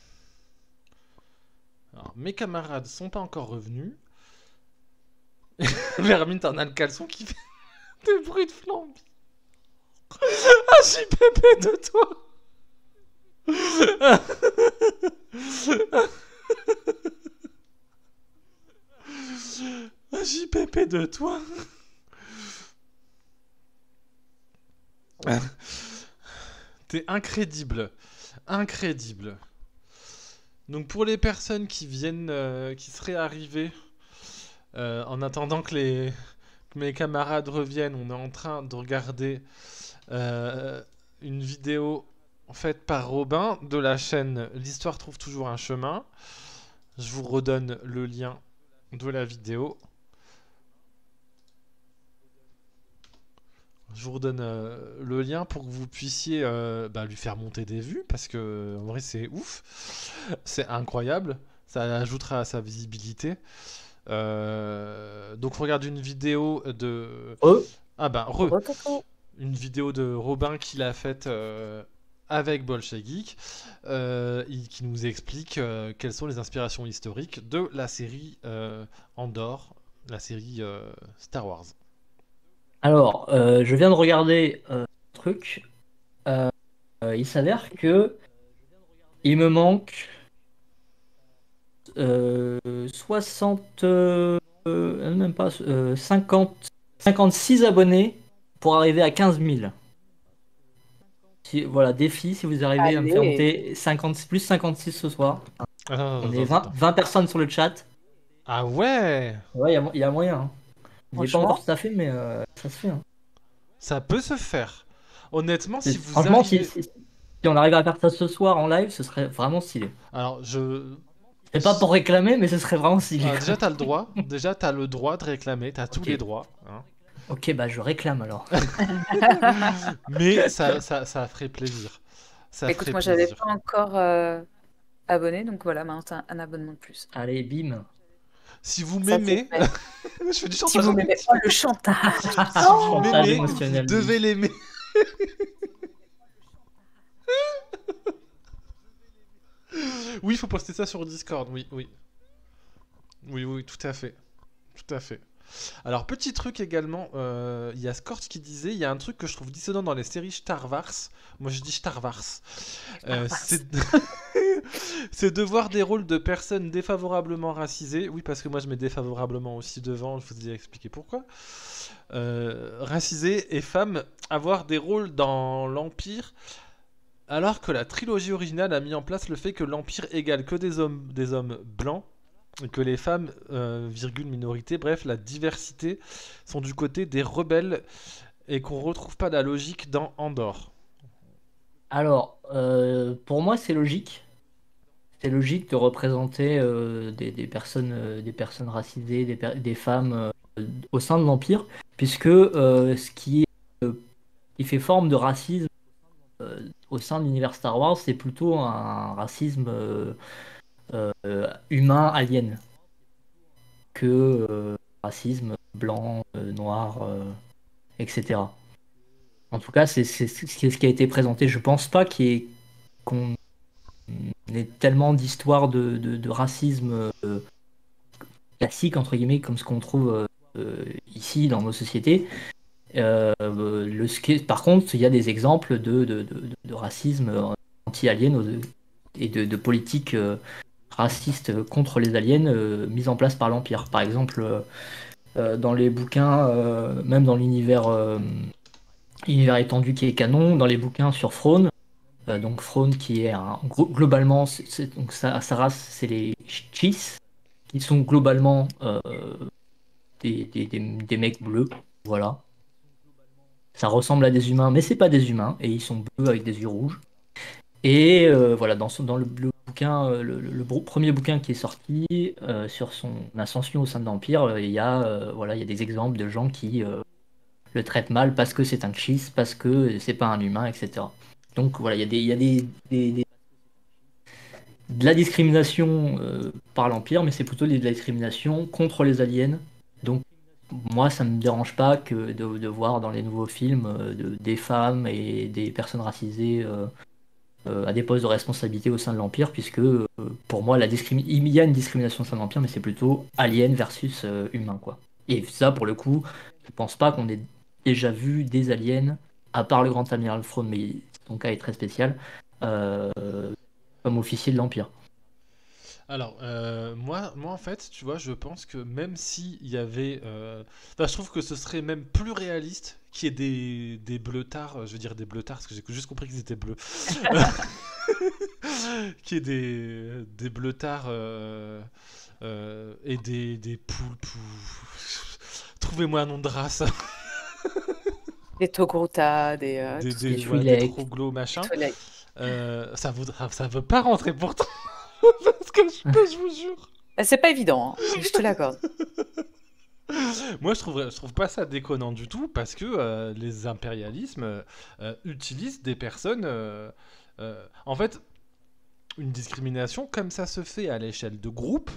Alors, mes camarades sont pas encore revenus. Vermine, t'en as le caleçon qui fait des bruits de flambe. Ah, J P P de toi. Ah, J P P de toi. T'es incrédible. Incrédible. Donc pour les personnes qui viennent, euh, qui seraient arrivées euh, en attendant que, les, que mes camarades reviennent, on est en train de regarder euh, une vidéo faite par Robin de la chaîne L'Histoire trouve toujours un chemin. Je vous redonne le lien de la vidéo. Je vous redonne euh, le lien pour que vous puissiez euh, bah, lui faire monter des vues, parce que en vrai c'est ouf, c'est incroyable, ça ajoutera à sa visibilité. Euh, donc on regarde une vidéo de... Oh. Ah ben, re... une vidéo de Robin qu'il a faite euh, avec Bolshoi Geek, euh, il- qui nous explique euh, quelles sont les inspirations historiques de la série euh, Andor, la série euh, Star Wars. Alors, euh, je viens de regarder euh, un truc. Euh, euh, il s'avère que il me manque euh, soixante, euh, euh, même pas, euh, cinquante, cinquante-six abonnés pour arriver à quinze mille. Si, voilà, défi, si vous arrivez à me faire Allez. monter cinquante, plus cinquante-six ce soir. Attends, On attends, est attends, vingt, attends. vingt personnes sur le chat. Ah ouais. Ouais, il y a, mo- il y a moyen. Hein. Il n'est pas Franchement. encore tout à fait, mais euh, ça se fait. Hein. Ça peut se faire. Honnêtement, si vous Franchement, arrivez... si, si- si on arrive à faire ça ce soir en live, ce serait vraiment stylé. Alors, je... C'est pas pour réclamer, mais ce serait vraiment stylé. Ah, déjà, t'as le droit. Déjà, t'as le droit de réclamer. T'as tous Ok. les droits. hein. Ok, bah je réclame alors. Mais ça, ça, ça ferait plaisir. Ça Écoute, ferait moi, j'avais plaisir. pas encore euh, abonné, donc voilà, maintenant t'as un abonnement de plus. Allez, bim. Si vous Ça, m'aimez... c'est fait. Je fais du Si chantage. vous m'aimez, oh le chantage. Si vous Chantage m'aimez, émotionnel. vous devez l'aimer. Oui, il faut poster ça sur Discord, oui, oui. Oui, oui, tout à fait. Tout à fait. Alors, petit truc également, euh, il y a Scorch qui disait, il y a un truc que je trouve dissonant dans les séries Star Wars. Moi, je dis Star Wars. Euh, c'est c'est de voir des rôles de personnes défavorablement racisées. Oui, parce que moi, je mets défavorablement aussi devant, je vous ai expliqué pourquoi. Euh, racisées et femmes avoir des rôles dans l'Empire, alors que la trilogie originale a mis en place le fait que l'Empire égale que des hommes, des hommes blancs, et que les femmes, euh, virgule minorité, bref, la diversité, sont du côté des rebelles et qu'on retrouve pas la logique dans Andor. Alors, euh, pour moi, c'est logique. C'est logique de représenter euh, des, des personnes, euh, des personnes racisées, des, per- des femmes euh, au sein de l'Empire, puisque euh, ce qui, est, euh, qui fait forme de racisme euh, au sein de l'univers Star Wars, c'est plutôt un racisme euh, euh, humain alien que euh, racisme blanc, euh, noir, euh, et cetera. En tout cas, c'est c'est- c'est ce qui a été présenté. Je pense pas qu'il y ait- qu'on ait tellement d'histoires de, de- de racisme euh, classique, entre guillemets, comme ce qu'on trouve euh, euh, ici dans nos sociétés. Euh, le, ce qui est- par contre, il y a des exemples de, de, de- de racisme euh, anti-alien euh, et de, de politique euh, raciste contre les aliens euh, mises en place par l'Empire. Par exemple, euh, euh, dans les bouquins, euh, même dans l'univers euh, univers étendu qui est canon, dans les bouquins sur Thrawn, euh, donc Thrawn qui est un, glo- globalement, c'est- c'est- donc sa, sa race, c'est les Chiss, qui sont globalement euh, des, des, des, des mecs bleus, voilà. Ça ressemble à des humains, mais c'est pas des humains, et ils sont bleus avec des yeux rouges. Et euh, voilà, dans, son- dans le, le bouquin, euh, le, le- le bro- premier bouquin qui est sorti euh, sur son ascension au sein de l'Empire, euh, il y a, euh, voilà, il y a des exemples de gens qui euh, le traitent mal parce que c'est un Chiss, parce que c'est pas un humain, et cetera. Donc voilà, il y a des, il y a des, des- des- de la discrimination euh, par l'Empire, mais c'est plutôt de la discrimination contre les aliens. Donc moi, ça me dérange pas que de, de voir dans les nouveaux films euh, de- des femmes et des personnes racisées euh, euh, à des postes de responsabilité au sein de l'Empire, puisque euh, pour moi, la discrimi- il y a une discrimination au sein de l'Empire, mais c'est plutôt alien versus euh, humain, quoi. Et ça, pour le coup, je pense pas qu'on ait déjà vu des aliens, à part le grand amiral Thrawn, mais son cas est très spécial, euh, comme officier de l'Empire. Alors, euh, moi, moi, en fait, tu vois, je pense que même s'il y avait... euh, Enfin, je trouve que ce serait même plus réaliste qu'il y ait des, des bleutards, euh, je veux dire des bleutards, parce que j'ai juste compris qu'ils étaient bleus. Qu'il y ait des, des bleutards euh, euh, et des, des poulpes ou... Trouvez-moi un nom de race. Des Togruta, des... euh, Des, tout ce des, qui est- ouais, des troglos, machin. Twi'lek. Euh, ça, voudra, ça veut pas rentrer pourtant. Parce que je, je vous jure. Ah, c'est pas évident, hein, je te l'accorde. Moi, je trouve, je trouve pas ça déconnant du tout parce que euh, les impérialismes euh, utilisent des personnes. euh, euh, en fait, une discrimination, comme ça se fait à l'échelle de groupes,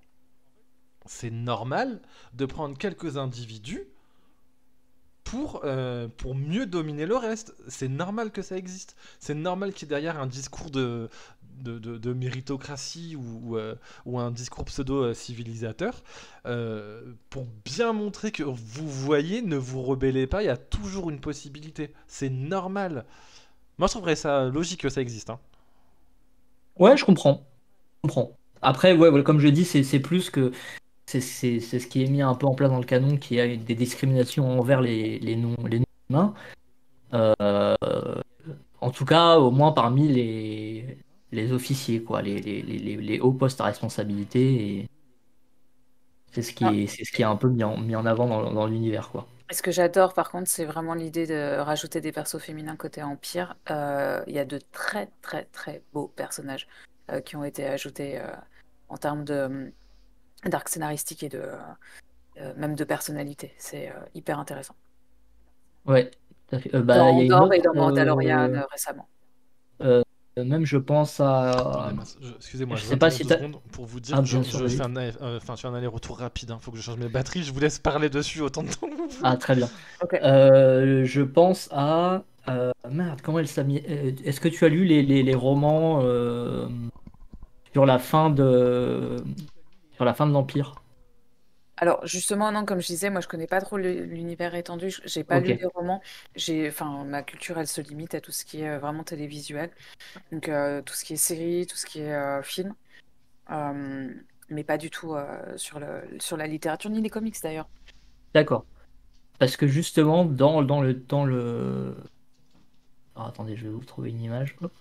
c'est normal de prendre quelques individus pour, euh, pour mieux dominer le reste. C'est normal que ça existe. C'est normal qu'il y ait derrière un discours de, de, de, de méritocratie ou, ou, euh, ou un discours pseudo-civilisateur euh, pour bien montrer que vous voyez, ne vous rebellez pas, il y a toujours une possibilité. C'est normal. Moi, je trouverais ça logique que ça existe. Hein. Ouais, je comprends. Je comprends. Après, ouais, voilà, comme je dis, c'est c'est plus que c'est c'est- c'est ce qui est mis un peu en place dans le canon, qui a des discriminations envers les, les non les non-humains. Euh, en tout cas, au moins parmi les, les officiers, quoi, les, les, les, les hauts postes à responsabilité. Et c'est ce qui Ah. est, c'est ce qui est un peu mis en, mis en avant dans, dans l'univers, quoi. Et ce que j'adore, par contre, c'est vraiment l'idée de rajouter des persos féminins côté Empire. Euh, Il y a de très, très, très beaux personnages euh, qui ont été ajoutés euh, en termes de euh, d'arc scénaristique et de euh, même de personnalité. C'est euh, hyper intéressant. Ouais, tout à fait. Euh, bah, Dans il y a une Andor et autre, dans Mandalorian euh, euh, récemment. euh, même je pense à. Attendez, mince, je- Excusez-moi, Je je, sais vous pas interromps si deux t'as. secondes pour vous dire Ah, je, bien sûr, je vas-y. fais un, aller- euh, enfin, je fais un aller-retour rapide. Il faut que je change mes batteries. Je vous laisse parler dessus autant de temps que vous voulez. Ah, très bien. Ok. Euh, je pense à. euh, merde, comment elle s'appelle? euh, Est-ce que tu as lu les, les, les romans euh, sur la fin de sur la fin de l'Empire? Alors justement, non, comme je disais, moi je connais pas trop le- l'univers étendu, j- j'ai pas lu Ok. les romans, j'ai, enfin, ma culture elle se limite à tout ce qui est euh, vraiment télévisuel, donc euh, tout ce qui est série, tout ce qui est euh, film, euh, mais pas du tout euh, sur le, sur la littérature ni les comics d'ailleurs. D'accord. Parce que justement, dans, dans le dans le. Alors, attendez, je vais vous trouver une image. Hop.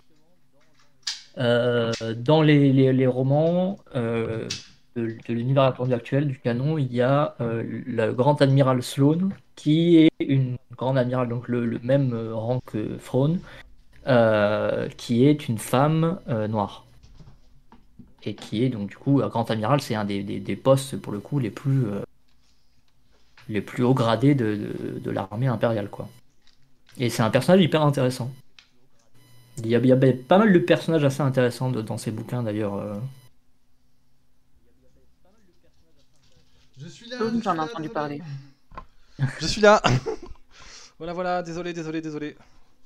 Euh, dans les, les, les romans euh, de, de l'univers étendu actuel, du canon, il y a euh, le grand amiral Sloane, qui est une grande amiral, donc le, le même euh, rang que Thrawn, euh, qui est une femme euh, noire. Et qui est donc du coup, un grand amiral, c'est un des, des, des postes pour le coup les plus, euh, les plus hauts gradés de, de, de l'armée impériale, quoi. Et c'est un personnage hyper intéressant. Il y a, il y a pas mal de personnages assez intéressants de- dans ces bouquins d'ailleurs. euh. Je suis là. Sloane, je j'en suis ai là, entendu désolé. parler. Je suis là. Voilà, voilà. Désolé, désolé, désolé.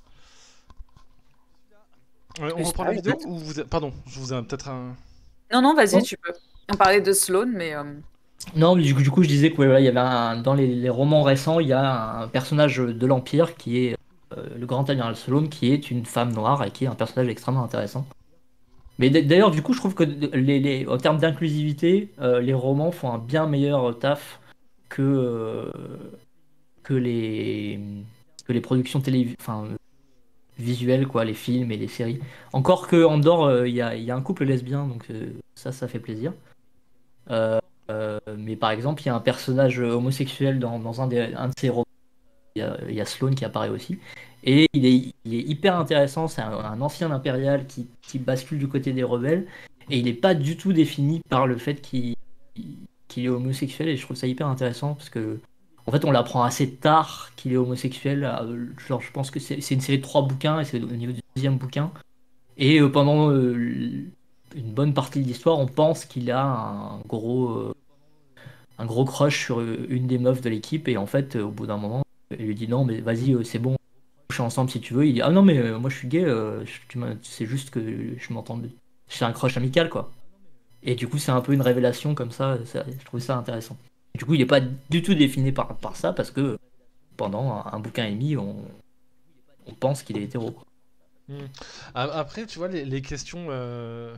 Euh, on Je sais reprend pas, la vidéo peut-être. ou vous... Pardon, je vous ai peut-être un. Non, non, vas-y, Oh. tu peux. On parlait de Sloane, mais euh, Non, mais du coup, du coup, je disais que ouais, voilà, il y avait un, dans les, les romans récents, il y a un personnage de l'Empire qui est euh, le grand amiral Sloane, qui est une femme noire et qui est un personnage extrêmement intéressant. Mais d- d'ailleurs, du coup, je trouve que les, les, en termes d'inclusivité, euh, les romans font un bien meilleur taf que, euh, que, les, que les productions télé, enfin, euh, visuelles, quoi, les films et les séries. Encore que Andorre, euh, il y a, il y a un couple lesbien, donc euh, ça, ça fait plaisir. Euh, euh, mais par exemple, il y a un personnage homosexuel dans, dans un, des, un de ses romans. Il y a, il y a Sloane qui apparaît aussi. Et il est, il est hyper intéressant. C'est un, un ancien impérial qui, qui bascule du côté des rebelles. Et il n'est pas du tout défini par le fait qu'il qu'il est homosexuel. Et je trouve ça hyper intéressant parce que, en fait, on l'apprend assez tard qu'il est homosexuel. Euh, Genre, je pense que c'est c'est une série de trois bouquins et c'est au niveau du deuxième bouquin. Et euh, pendant euh, une bonne partie de l'histoire, on pense qu'il a un gros, euh, un gros crush sur euh, une des meufs de l'équipe. Et en fait, euh, au bout d'un moment, il lui dit non, mais vas-y, euh, c'est bon, coucher ensemble si tu veux. Il dit ah non mais euh, moi je suis gay, euh, je- tu m'as- c'est juste que je m'entends, c'est un crush amical quoi. Et du coup c'est un peu une révélation comme ça, ça- je trouve ça intéressant. Du coup il n'est pas du tout défini par, par ça parce que pendant un, un bouquin et demi on, on pense qu'il est hétéro. Quoi. Hmm. A- Après, tu vois, les, les questions. euh,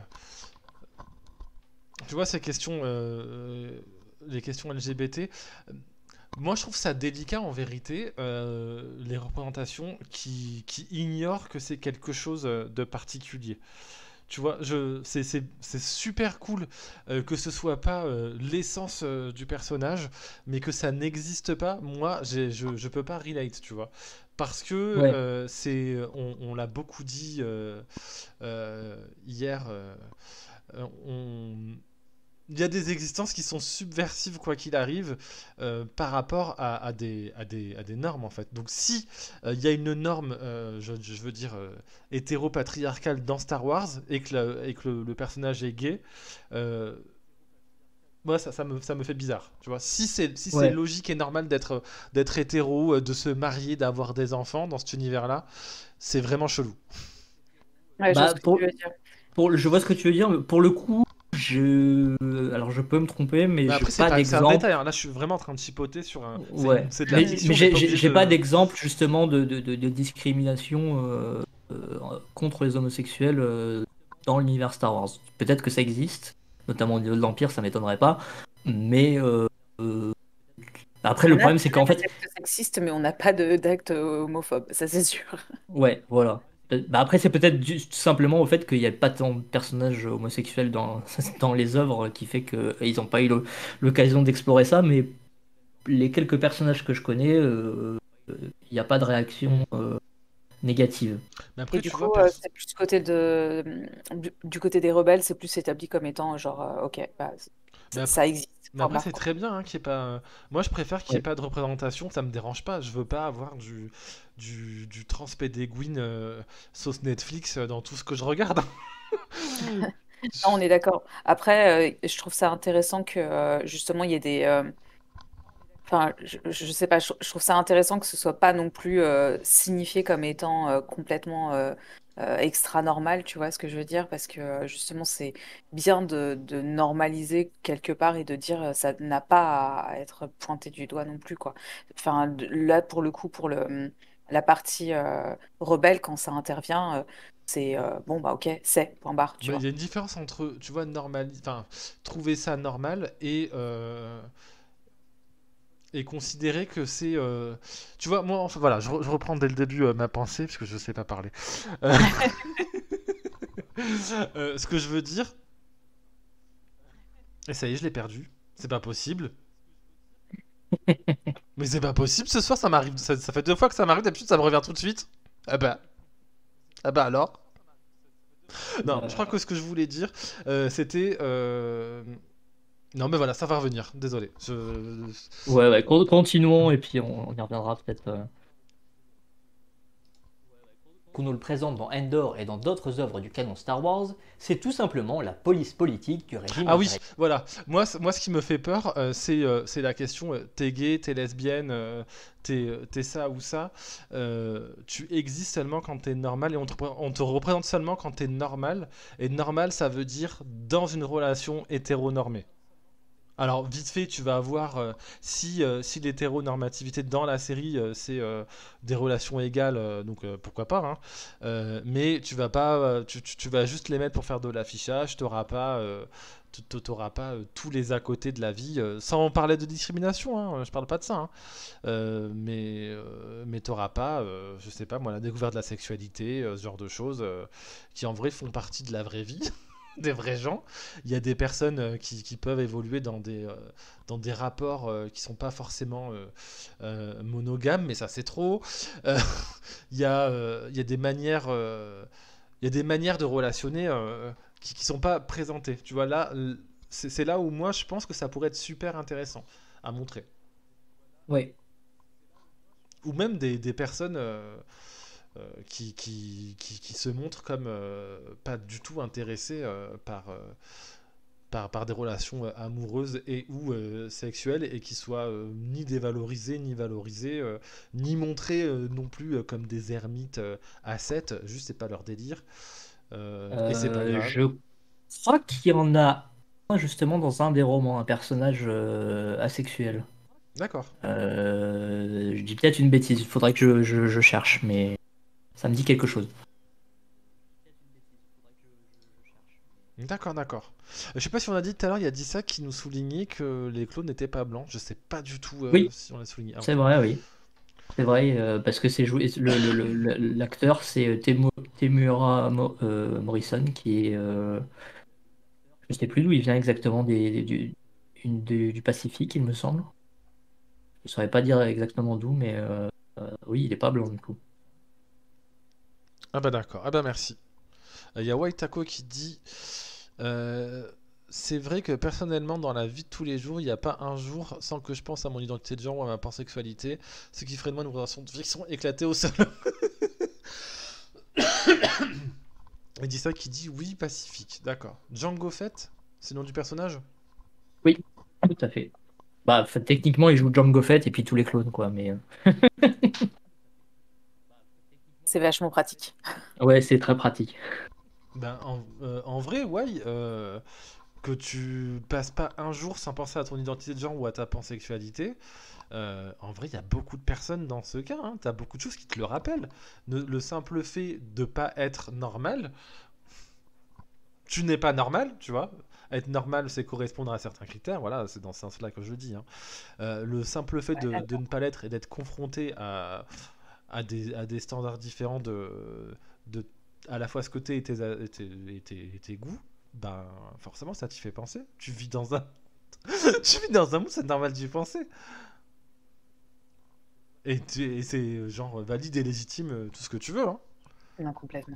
Tu vois, ces questions. euh, Les questions L G B T. euh, Moi, je trouve ça délicat en vérité, euh, les représentations qui, qui ignorent que c'est quelque chose euh, de particulier. Tu vois, je, c'est, c'est, c'est super cool euh, que ce soit pas euh, l'essence euh, du personnage, mais que ça n'existe pas. Moi, j'ai, je, je peux pas relate, tu vois. Parce que Ouais. euh, c'est, on, on l'a beaucoup dit euh, euh, hier, euh, euh, on, il y a des existences qui sont subversives quoi qu'il arrive euh, par rapport à, à des, à, des, à des normes en fait. Donc si euh, il y a une norme, euh, je, je veux dire euh, hétéro-patriarcale dans Star Wars et que, le, et que le, le personnage est gay, euh, moi ça, ça, me, ça me fait bizarre. Tu vois, si c'est si c'est Ouais. logique et normal d'être d'être hétéro, euh, de se marier, d'avoir des enfants dans cet univers-là, c'est vraiment chelou. Ouais, je vois Bah ce que pour, tu veux dire. pour, je vois ce que tu veux dire, mais pour le coup, je, alors je peux me tromper, mais Mais j'ai après c'est pas pas c'est un d'exemple. détail. Hein. Là je suis vraiment en train de chipoter sur un. C'est, Ouais, c'est de la mais, fiction. mais J'ai j'ai pas j'ai- obligé j'ai de. pas d'exemple justement de, de, de- de discrimination euh, euh, contre les homosexuels euh, dans l'univers Star Wars. Peut-être que ça existe, notamment au niveau de l'Empire, ça m'étonnerait pas, mais euh, euh, après Il y le en a problème c'est qu'en des fait, actes sexistes, mais on n'a pas de- d'actes homophobes, ça c'est sûr. ouais, voilà. Euh, Bah après c'est peut-être dû tout simplement au fait qu'il n'y a pas tant de personnages homosexuels dans, dans les œuvres qui fait qu'ils n'ont pas eu le- l'occasion d'explorer ça, mais les quelques personnages que je connais, euh, euh, il n'y a pas de réaction euh, négative. Mais Et après du tu vois. coup, euh, Perso- c'est plus du côté de, du, du côté des rebelles, c'est plus établi comme étant genre, euh, ok, bah, c- Mais après, ça existe. mais Point après barre, c'est quoi. très bien hein, qu'il y ait pas. euh, Moi, je préfère qu'il n'y ait Ouais. pas de représentation. Ça me dérange pas. Je veux pas avoir du du, du transpédéguine euh, sauce Netflix euh, dans tout ce que je regarde. Non, on est d'accord. Après, euh, je trouve ça intéressant que euh, justement il y ait des, euh, enfin, je, je sais pas, je, je trouve ça intéressant que ce soit pas non plus euh, signifié comme étant euh, complètement euh, euh, extra normal, tu vois ce que je veux dire? Parce que euh, justement, c'est bien de, de normaliser quelque part et de dire euh, ça n'a pas à être pointé du doigt non plus, quoi. Enfin, de- là, pour le coup, pour le, la partie euh, rebelle, quand ça intervient, euh, c'est euh, bon, bah ok, c'est, point barre, tu Mais il vois. y a une différence entre, tu vois, normal, enfin, trouver ça normal et euh, et considérer que c'est, euh, tu vois, moi, enfin voilà, je, re- je reprends dès le début euh, ma pensée parce que je sais pas parler. Euh, euh, ce que je veux dire, et ça y est, je l'ai perdu. C'est pas possible. Mais c'est pas possible. Ce soir, ça m'arrive. Ça, ça fait deux fois que ça m'arrive. D'habitude, ça me revient tout de suite. Ah bah, ah bah alors. Non, je crois que ce que je voulais dire, euh, c'était. euh, Non, mais voilà, ça va revenir. Désolé. Je... Ouais, ouais, con- continuons et puis on, on y reviendra peut-être. euh. Qu'on nous le présente dans Endor et dans d'autres œuvres du canon Star Wars, c'est tout simplement la police politique du régime Ah oui, impérial. voilà. Moi, c- moi, ce qui me fait peur, euh, c'est euh, c'est la question euh, t'es gay, t'es lesbienne, euh, t'es euh, t'es ça ou ça. Euh, tu existes seulement quand t'es normal et on te, repré- on te représente seulement quand t'es normal. Et normal, ça veut dire dans une relation hétéronormée. Alors, vite fait, tu vas avoir, euh, si, euh, si l'hétéronormativité dans la série, euh, c'est euh, des relations égales, euh, donc euh, pourquoi pas, hein. Euh, mais tu vas pas, euh, tu, tu- tu vas juste les mettre pour faire de l'affichage, t'auras pas, euh, t- t- t'auras pas euh, tous les à côté de la vie, euh, sans parler de discrimination, hein, je parle pas de ça, hein. Euh, mais euh, mais t'auras pas, euh, je sais pas moi, la découverte de la sexualité, euh, ce genre de choses, euh, qui en vrai font partie de la vraie vie. Des vrais gens. Il y a des personnes euh, qui, qui peuvent évoluer dans des, euh, dans des rapports euh, qui sont pas forcément euh, euh, monogames, mais ça c'est trop. Euh, il y a, euh, il y a des manières, euh, il y a des manières de relationner euh, qui, qui sont pas présentées. Tu vois là, l- c'est c'est là où moi je pense que ça pourrait être super intéressant à montrer. Ouais. Ou même des, des personnes euh, euh, qui, qui, qui, qui se montrent comme euh, pas du tout intéressées euh, par, euh, par, par des relations euh, amoureuses et ou euh, sexuelles et qui soient euh, ni dévalorisées, ni valorisées, euh, ni montrées euh, non plus euh, comme des ermites euh, ascètes, juste c'est pas leur délire. Euh, et c'est pas Euh, grave. je crois qu'il y en a un justement dans un des romans, un personnage euh, asexuel. D'accord. Euh, je dis peut-être une bêtise, il faudrait que je, je- je cherche, mais ça me dit quelque chose. D'accord, d'accord. Euh, Je sais pas si on a dit tout à l'heure, il y a Dissa qui nous soulignait que les clones n'étaient pas blancs. Je sais pas du tout euh, Oui, si on l'a souligné. Ah, c'est ok. vrai, oui. C'est vrai, euh, parce que c'est joué, le, le- le- le- l'acteur c'est euh, Temu- Temura Mo- euh, Morrison qui est, euh, je sais plus d'où il vient exactement, des, des- du, une- du, du Pacifique, il me semble. Je saurais pas dire exactement d'où, mais euh, euh, oui, il est pas blanc du coup. Ah bah d'accord, ah bah merci. Il y a White Taco qui dit euh, c'est vrai que personnellement dans la vie de tous les jours, il n'y a pas un jour sans que je pense à mon identité de genre ou à ma pansexualité, ce qui ferait de moi une relation de fiction éclatée au sol. Il dit ça qui dit oui pacifique, d'accord. Django Fett, c'est le nom du personnage? Oui, tout à fait. Bah, fait, techniquement, il joue Jango Fett et puis tous les clones, quoi, mais... euh, C'est vachement pratique. Ouais, c'est très pratique. Ben, en, euh, en vrai, ouais, euh, que tu passes pas un jour sans penser à ton identité de genre ou à ta pansexualité, euh, en vrai, il y a beaucoup de personnes dans ce cas, hein, t'as beaucoup de choses qui te le rappellent. Ne- le simple fait de pas être normal, tu n'es pas normal, tu vois. Être normal, c'est correspondre à certains critères, voilà, c'est dans ce sens-là que je le dis. Hein. Euh, le simple fait de, de ne pas l'être et d'être confronté à, à, des, à des standards différents de, de à la fois ce côté et tes, et tes, et tes- et tes goûts, ben forcément ça t'y fait penser. Tu vis dans un, tu vis dans un monde, c'est normal d'y penser. Et, tu- et c'est genre valide et légitime, euh, tout ce que tu veux. Hein. Non, complètement.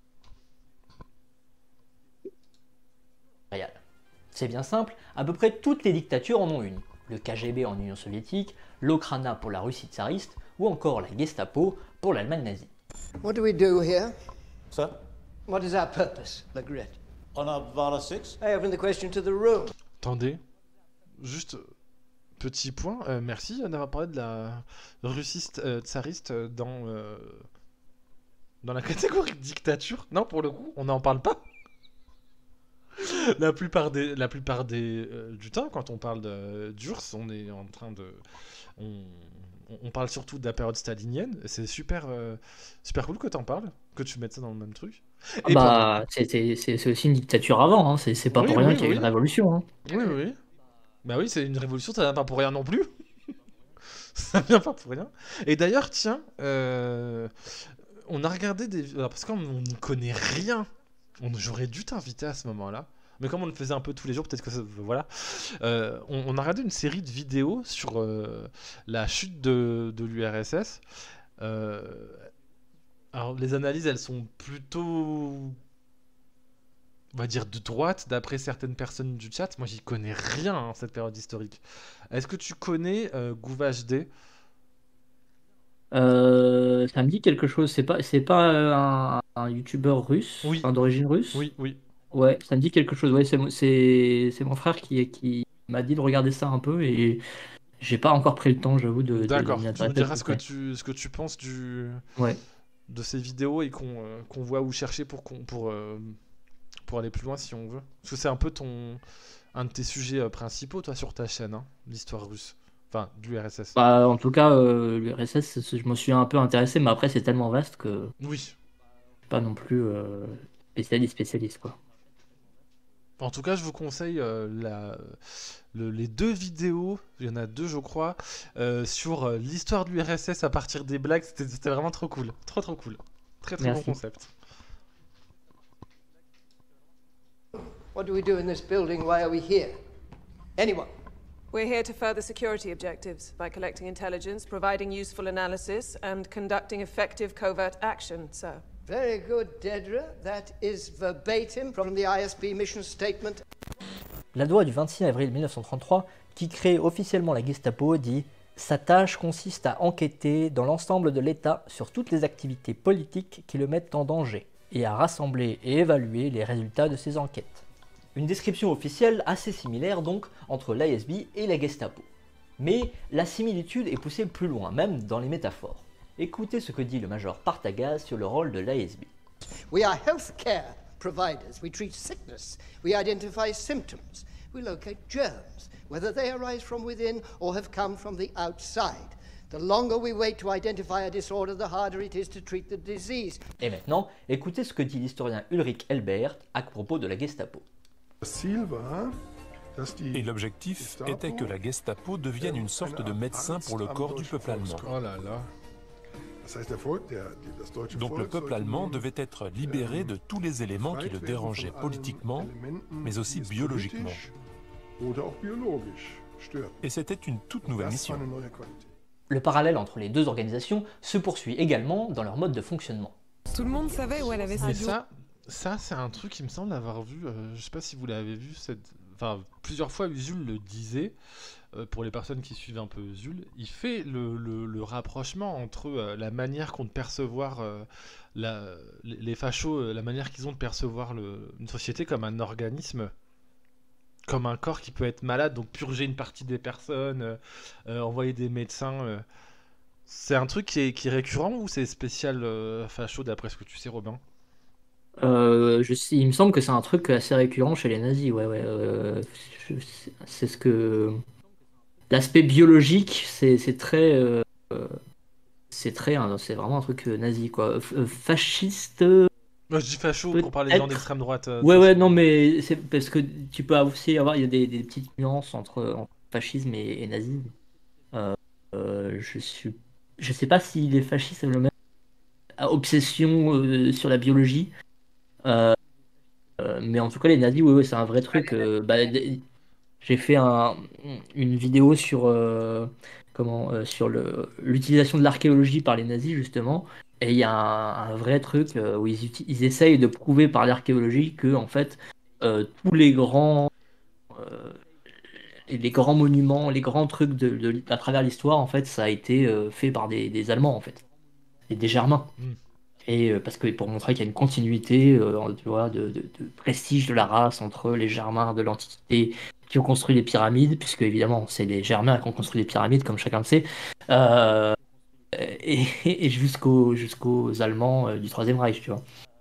Réal. C'est bien simple, à peu près toutes les dictatures en ont une. Le K G B en Union soviétique, l'Okrana pour la Russie tsariste, ou encore la Gestapo pour l'Allemagne nazie. What do we do here? Sir? What is our purpose, Legret? On a Vala six? I open the question to the room. Attendez, juste euh, petit point, euh, merci d'avoir parlé de la Russie euh, tsariste euh, dans, euh, dans la catégorie dictature. Non, pour le coup, on n'en parle pas. La plupart des, la plupart des, euh, du temps, quand on parle de- d'U R S S, on est en train de... On, on parle surtout de la période stalinienne. C'est super, euh, super cool que t'en parles, que tu mettes ça dans le même truc. Ah bah, c'est c'est- c'est- c'est aussi une dictature avant, hein. C'est c'est pas Oui, pour rien oui, qu'il y a eu oui. une révolution. Hein. Oui, oui, oui. Bah oui, c'est une révolution, ça vient pas pour rien non plus. Ça vient pas pour rien. Et d'ailleurs, tiens, euh, on a regardé des... alors, parce qu'on n'y connaît rien. On... J'aurais dû t'inviter à ce moment-là. Mais comme on le faisait un peu tous les jours, peut-être que ça... Voilà. Euh, on, on a regardé une série de vidéos sur euh, la chute de, de l'U R S S. Euh, Alors, les analyses, elles sont plutôt... on va dire de droite, d'après certaines personnes du chat. Moi, j'y connais rien en cette période historique. Est-ce que tu connais euh, Gouvage D? Euh, ça me dit quelque chose. C'est pas, c'est pas euh, un, un youtubeur russe, Oui. enfin, d'origine russe. Oui, oui. Ouais, ça me dit quelque chose. Ouais, c'est mon- c'est c'est mon frère qui, qui m'a dit de regarder ça un peu et j'ai pas encore pris le temps, j'avoue, de, de, de D'accord. m'y Tu intéresser me de diras plus ce que près. tu, ce que tu penses du... Ouais. de ces vidéos et qu'on euh, qu'on voit où chercher pour, qu'on- pour, euh, pour aller plus loin si on veut. Parce que c'est un peu ton... un de tes sujets euh, principaux, toi, sur ta chaîne, hein, l'histoire russe. Enfin, de l'U R S S. Bah, en tout cas, euh, l'U R S S, c'est- je me suis un peu intéressé, mais après, c'est tellement vaste que Oui. je suis pas non plus euh, spécialiste, spécialiste, quoi. En tout cas, je vous conseille euh, la, le- les deux vidéos, il y en a deux je crois, euh, sur euh, l'histoire de l'U R S S à partir des blagues. C'était c'était vraiment trop cool. Trop trop cool. Très très Merci. bon concept. What do we do in this building? Why are we here? Anyone? We're here to further security objectives by collecting intelligence, providing useful analysis, and conducting effective covert action, sir. Very good, Dedra. That is verbatim from the I S B mission statement. La loi du vingt-six avril mille neuf cent trente-trois, qui crée officiellement la Gestapo, dit « Sa tâche consiste à enquêter dans l'ensemble de l'État sur toutes les activités politiques qui le mettent en danger et à rassembler et évaluer les résultats de ses enquêtes. » Une description officielle assez similaire donc entre l'I S B et la Gestapo. Mais la similitude est poussée plus loin, même dans les métaphores. Écoutez ce que dit le major Partagaz sur le rôle de l'I S B. We are healthcare providers. We treat sickness. We identify symptoms. We locate germs, whether they arise from within or have come from the outside. The longer we wait to identify a disorder, the harder it is to treat the disease. Et maintenant, écoutez ce que dit l'historien Ulrich Elbert à propos de la Gestapo. Et l'objectif était que la Gestapo devienne une sorte de médecin pour le corps du peuple allemand. Oh là là. Donc le peuple allemand devait être libéré de tous les éléments qui le dérangeaient politiquement, mais aussi biologiquement. Et c'était une toute nouvelle mission. Le parallèle entre les deux organisations se poursuit également dans leur mode de fonctionnement. Tout le monde savait où elle avait sa Mais bureau. ça, ça c'est un truc qui me semble avoir vu, euh, je sais pas si vous l'avez vu, cette... enfin, plusieurs fois Usul le disait, euh, pour les personnes qui suivent un peu Usul, il fait le, le, le rapprochement entre euh, la manière qu'ont de percevoir euh, la, les, les fachos, euh, la manière qu'ils ont de percevoir le, une société comme un organisme, comme un corps qui peut être malade, donc purger une partie des personnes, euh, euh, envoyer des médecins. Euh, c'est un truc qui est, qui est récurrent ou c'est spécial euh, facho d'après ce que tu sais, Robin? Euh, je sais- il me semble que c'est un truc assez récurrent chez les nazis, ouais, ouais. euh, je- c'est ce que l'aspect biologique, c'est c'est très, euh, c'est très, hein, c'est vraiment un truc euh, nazi, quoi. F- euh, Fasciste. euh, Moi je dis facho pour parler des gens peut-être. d'extrême droite. euh, Ouais, tu sais. ouais, non, mais c'est parce que tu peux aussi avoir, il y a des, des petites nuances entre, entre fascisme et, et nazisme. Euh, euh, je suis, je sais pas si les fascistes ont le même obsession euh, sur la biologie. Euh, euh, mais en tout cas, les nazis, oui, oui, c'est un vrai truc. euh, bah, d- j'ai fait un- une vidéo sur, euh, comment, euh, sur le, l'utilisation de l'archéologie par les nazis, justement. Et il y a un, un vrai truc euh, où ils, uti- ils essayent de prouver par l'archéologie que, en fait, euh, tous les grands, euh, les grands monuments, les grands trucs de, de- à travers l'histoire, en fait, ça a été euh, fait par des, des Allemands, en fait, et des Germains. Mm. Et euh, parce que pour montrer qu'il y a une continuité, euh, tu vois, de, de- de prestige de la race entre les Germains de l'Antiquité qui ont construit les pyramides, puisque évidemment c'est les Germains qui ont construit les pyramides, comme chacun le sait, euh, et, et jusqu'aux jusqu'aux Allemands euh, du Troisième Reich, tu vois.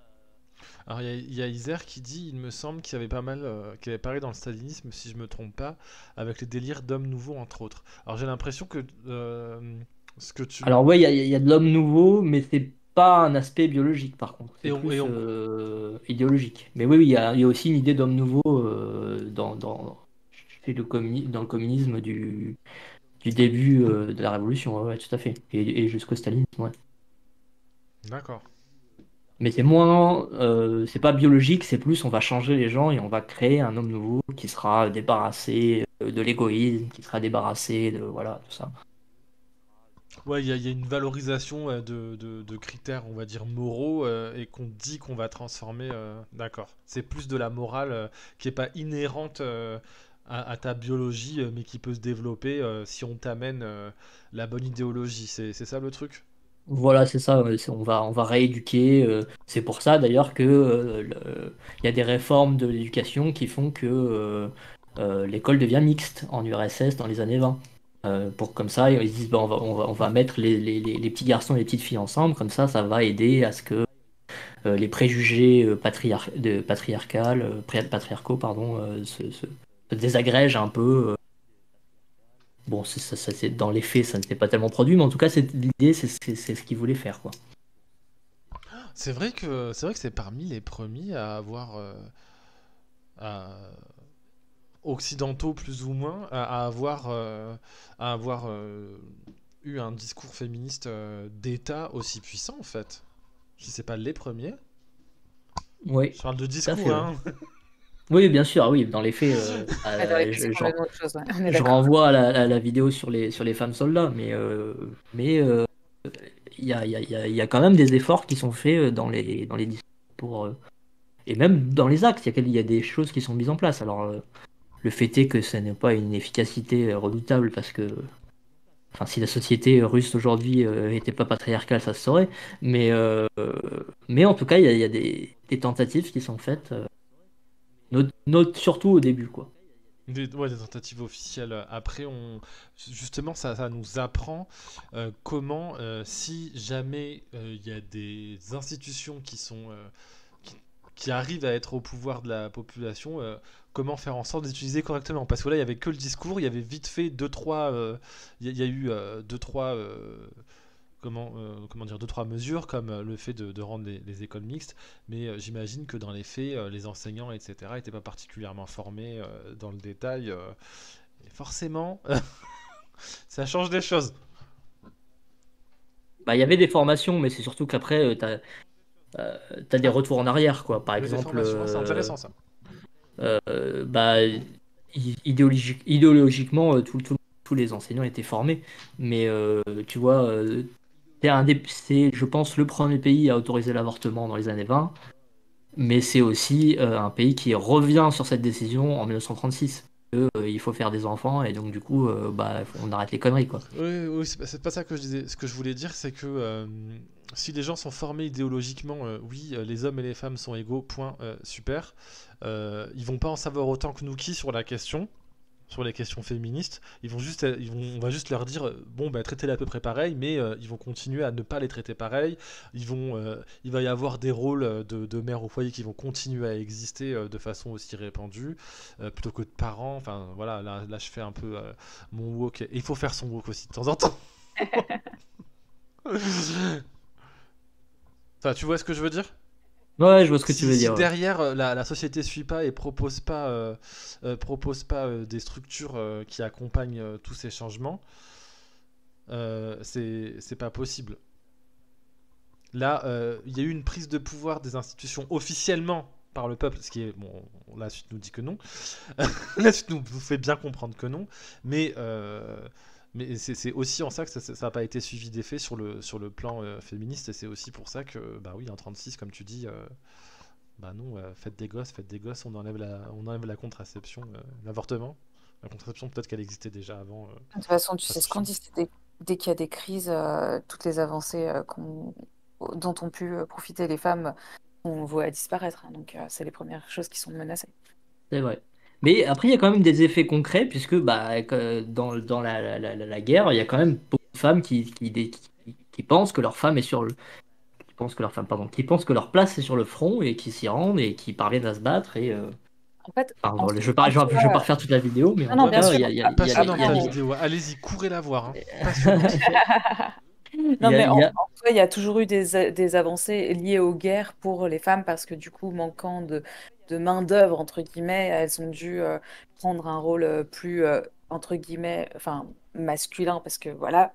Alors il y, a- il y a Isère qui dit, il me semble qu'il y avait pas mal, euh, qu'il y avait parlé dans le stalinisme, si je me trompe pas, avec les délires d'hommes nouveaux entre autres. Alors j'ai l'impression que euh, ce que tu... Alors ouais, il y, a- il y a de l'homme nouveau, mais c'est pas un aspect biologique par contre, c'est Et on- plus et on- euh, idéologique. Mais oui, oui, il y a, il y a aussi une idée d'homme nouveau euh, dans, dans, chez le communi- dans le communisme du, du début euh, de la Révolution, ouais, ouais, tout à fait. Et, et jusqu'au stalinisme, ouais. D'accord. Mais c'est moins, euh, c'est pas biologique, c'est plus on va changer les gens et on va créer un homme nouveau qui sera débarrassé euh, de l'égoïsme, qui sera débarrassé de voilà tout ça. Ouais, il y, a il y a une valorisation euh, de, de- de critères, on va dire, moraux, euh, et qu'on dit qu'on va transformer. euh, D'accord. C'est plus de la morale euh, qui est pas inhérente euh, à, à ta biologie, euh, mais qui peut se développer euh, si on t'amène euh, la bonne idéologie. C'est c'est ça le truc? Voilà, c'est ça. ouais, c'est- On va on va rééduquer. euh, C'est pour ça d'ailleurs que euh, le- il y a des réformes de l'éducation qui font que euh, euh, l'école devient mixte en U R S S dans les années vingt. Euh, pour comme ça, ils se disent bon, on va, on va, on va mettre les, les, les les petits garçons et les petites filles ensemble, comme ça, ça va aider à ce que euh, les préjugés euh, patriar de patriarcal, euh, pré- patriarcaux, pardon, euh, se, se- se désagrègent un peu. euh. Bon, c'est, ça, ça, c'est, dans les faits, ça ne s'est pas tellement produit, mais en tout cas, c'est, l'idée, c'est, c'est, c'est ce qu'ils voulaient faire, quoi. C'est vrai que c'est vrai que c'est parmi les premiers à avoir euh, à- occidentaux plus ou moins à, à avoir euh, à avoir euh, eu un discours féministe euh, d'État aussi puissant en fait. Si c'est pas les premiers. Oui. Je parle de Tout à discours, fait, hein. Oui, bien sûr, oui, dans les faits, euh, Ouais, dans les euh, faits, je, c'est je- complètement autre chose, ouais, on est je d'accord. renvoie à la, à la vidéo sur les, sur les femmes soldats, mais euh, mais euh, il y a, il y a- il y a- il y a quand même des efforts qui sont faits euh, dans les, dans les discours pour, euh, et même dans les actes, il y a, quel- il y a des choses qui sont mises en place. Alors, euh, le fait est que ce n'est pas une efficacité euh, redoutable parce que, enfin, si la société russe aujourd'hui n'était pas patriarcale, ça se saurait. Mais, euh, mais en tout cas, il y a, il y a des, des tentatives qui sont faites. euh, Note, note surtout au début, quoi. Des, ouais, des tentatives officielles. Après, on, justement, ça, ça nous apprend euh, comment, euh, si jamais euh, il y a des institutions qui sont euh, qui, qui arrivent à être au pouvoir de la population, euh, comment faire en sorte d'utiliser correctement. Parce que là, il y avait que le discours, il y avait vite fait deux trois, euh, il y, a- il y a eu euh, deux trois. euh, Comment, euh, comment dire, deux trois mesures comme euh, le fait de, de rendre les, les écoles mixtes, mais euh, j'imagine que dans les faits, euh, les enseignants, et cetera, n'étaient pas particulièrement formés euh, dans le détail. euh, et forcément, ça change des choses. Bah, il y avait des formations, mais c'est surtout qu'après, euh, t'as, euh, t'as des retours en arrière, quoi. Par Les exemple, formations, c'est euh, intéressant ça. euh, bah, i- idéologique- idéologiquement, euh, tout- tout- tous les enseignants étaient formés. Mais euh, tu vois, euh, c'est un des, c'est, je pense, le premier pays à autoriser l'avortement dans les années vingt. Mais c'est aussi euh, un pays qui revient sur cette décision en mille neuf cent trente-six. Que, euh, il faut faire des enfants, et donc du coup, euh, bah, on arrête les conneries, quoi. Oui, oui, c'est pas, c'est pas ça que je disais. Ce que je voulais dire, c'est que euh, si les gens sont formés idéologiquement, euh, oui, euh, les hommes et les femmes sont égaux, point, euh, super. Euh, ils vont pas en savoir autant que nous qui sur la question, sur les questions féministes. Ils vont juste, euh, ils vont, on va juste leur dire, euh, bon, bah, traitez-les à peu près pareil, mais euh, ils vont continuer à ne pas les traiter pareil. Ils vont, euh, il va y avoir des rôles euh, de, de mères au foyer qui vont continuer à exister euh, de façon aussi répandue, euh, plutôt que de parents. Enfin, voilà, là, là je fais un peu euh, mon woke. Et il faut faire son woke aussi de temps en temps. Enfin, tu vois ce que je veux dire? Ouais, je vois ce que Si, tu veux si dire. ouais. derrière euh, la, la société suit pas et propose pas, euh, euh, propose pas euh, des structures euh, qui accompagnent euh, tous ces changements, euh, c'est c'est pas possible. Là, euh, il y a eu une prise de pouvoir des institutions officiellement par le peuple, ce qui est bon. La suite nous dit que non. La suite nous, nous fait bien comprendre que non, mais euh, mais c'est c'est aussi en ça que ça n'a pas été suivi d'effet sur le sur le plan euh, féministe, et c'est aussi pour ça que bah oui, en trente-six, comme tu dis. euh, Bah non, euh, faites des gosses, faites des gosses, on enlève la, on enlève la contraception, euh, l'avortement. La contraception, peut-être qu'elle existait déjà avant. euh, De toute façon, tu ça sais ce qu'on suffit. dit, c'est dès, dès qu'il y a des crises, euh, toutes les avancées euh, qu'on- dont ont pu euh, profiter les femmes, on voit disparaître, hein. Donc, euh, c'est les premières choses qui sont menacées. C'est vrai. Mais après, il y a quand même des effets concrets, puisque bah, que dans, dans la, la, la- la guerre, il y a quand même beaucoup de femmes qui, qui, qui, qui pensent que leur femme est sur le, qui pensent que leur femme, pardon, qui pensent que leur place est sur le front et qui s'y rendent et qui parviennent à se battre. Et, euh, En fait, enfin, en, bon, je ne vais en pas, je vais, je vais pas soi, refaire toute la vidéo, mais non, en non, tout bien cas, sûr. il y a, il y a, il y a- il y a- Passionnante il y a la des- vidéo, allez-y, courez la voir, hein. Passionnante. il Non, y a- mais il en, y a- en soi, il y a toujours eu des, a- des avancées liées aux guerres pour les femmes parce que du coup, manquant de, de main-d'œuvre, entre guillemets, elles ont dû euh, prendre un rôle euh, plus, euh, entre guillemets, enfin, masculin parce que voilà,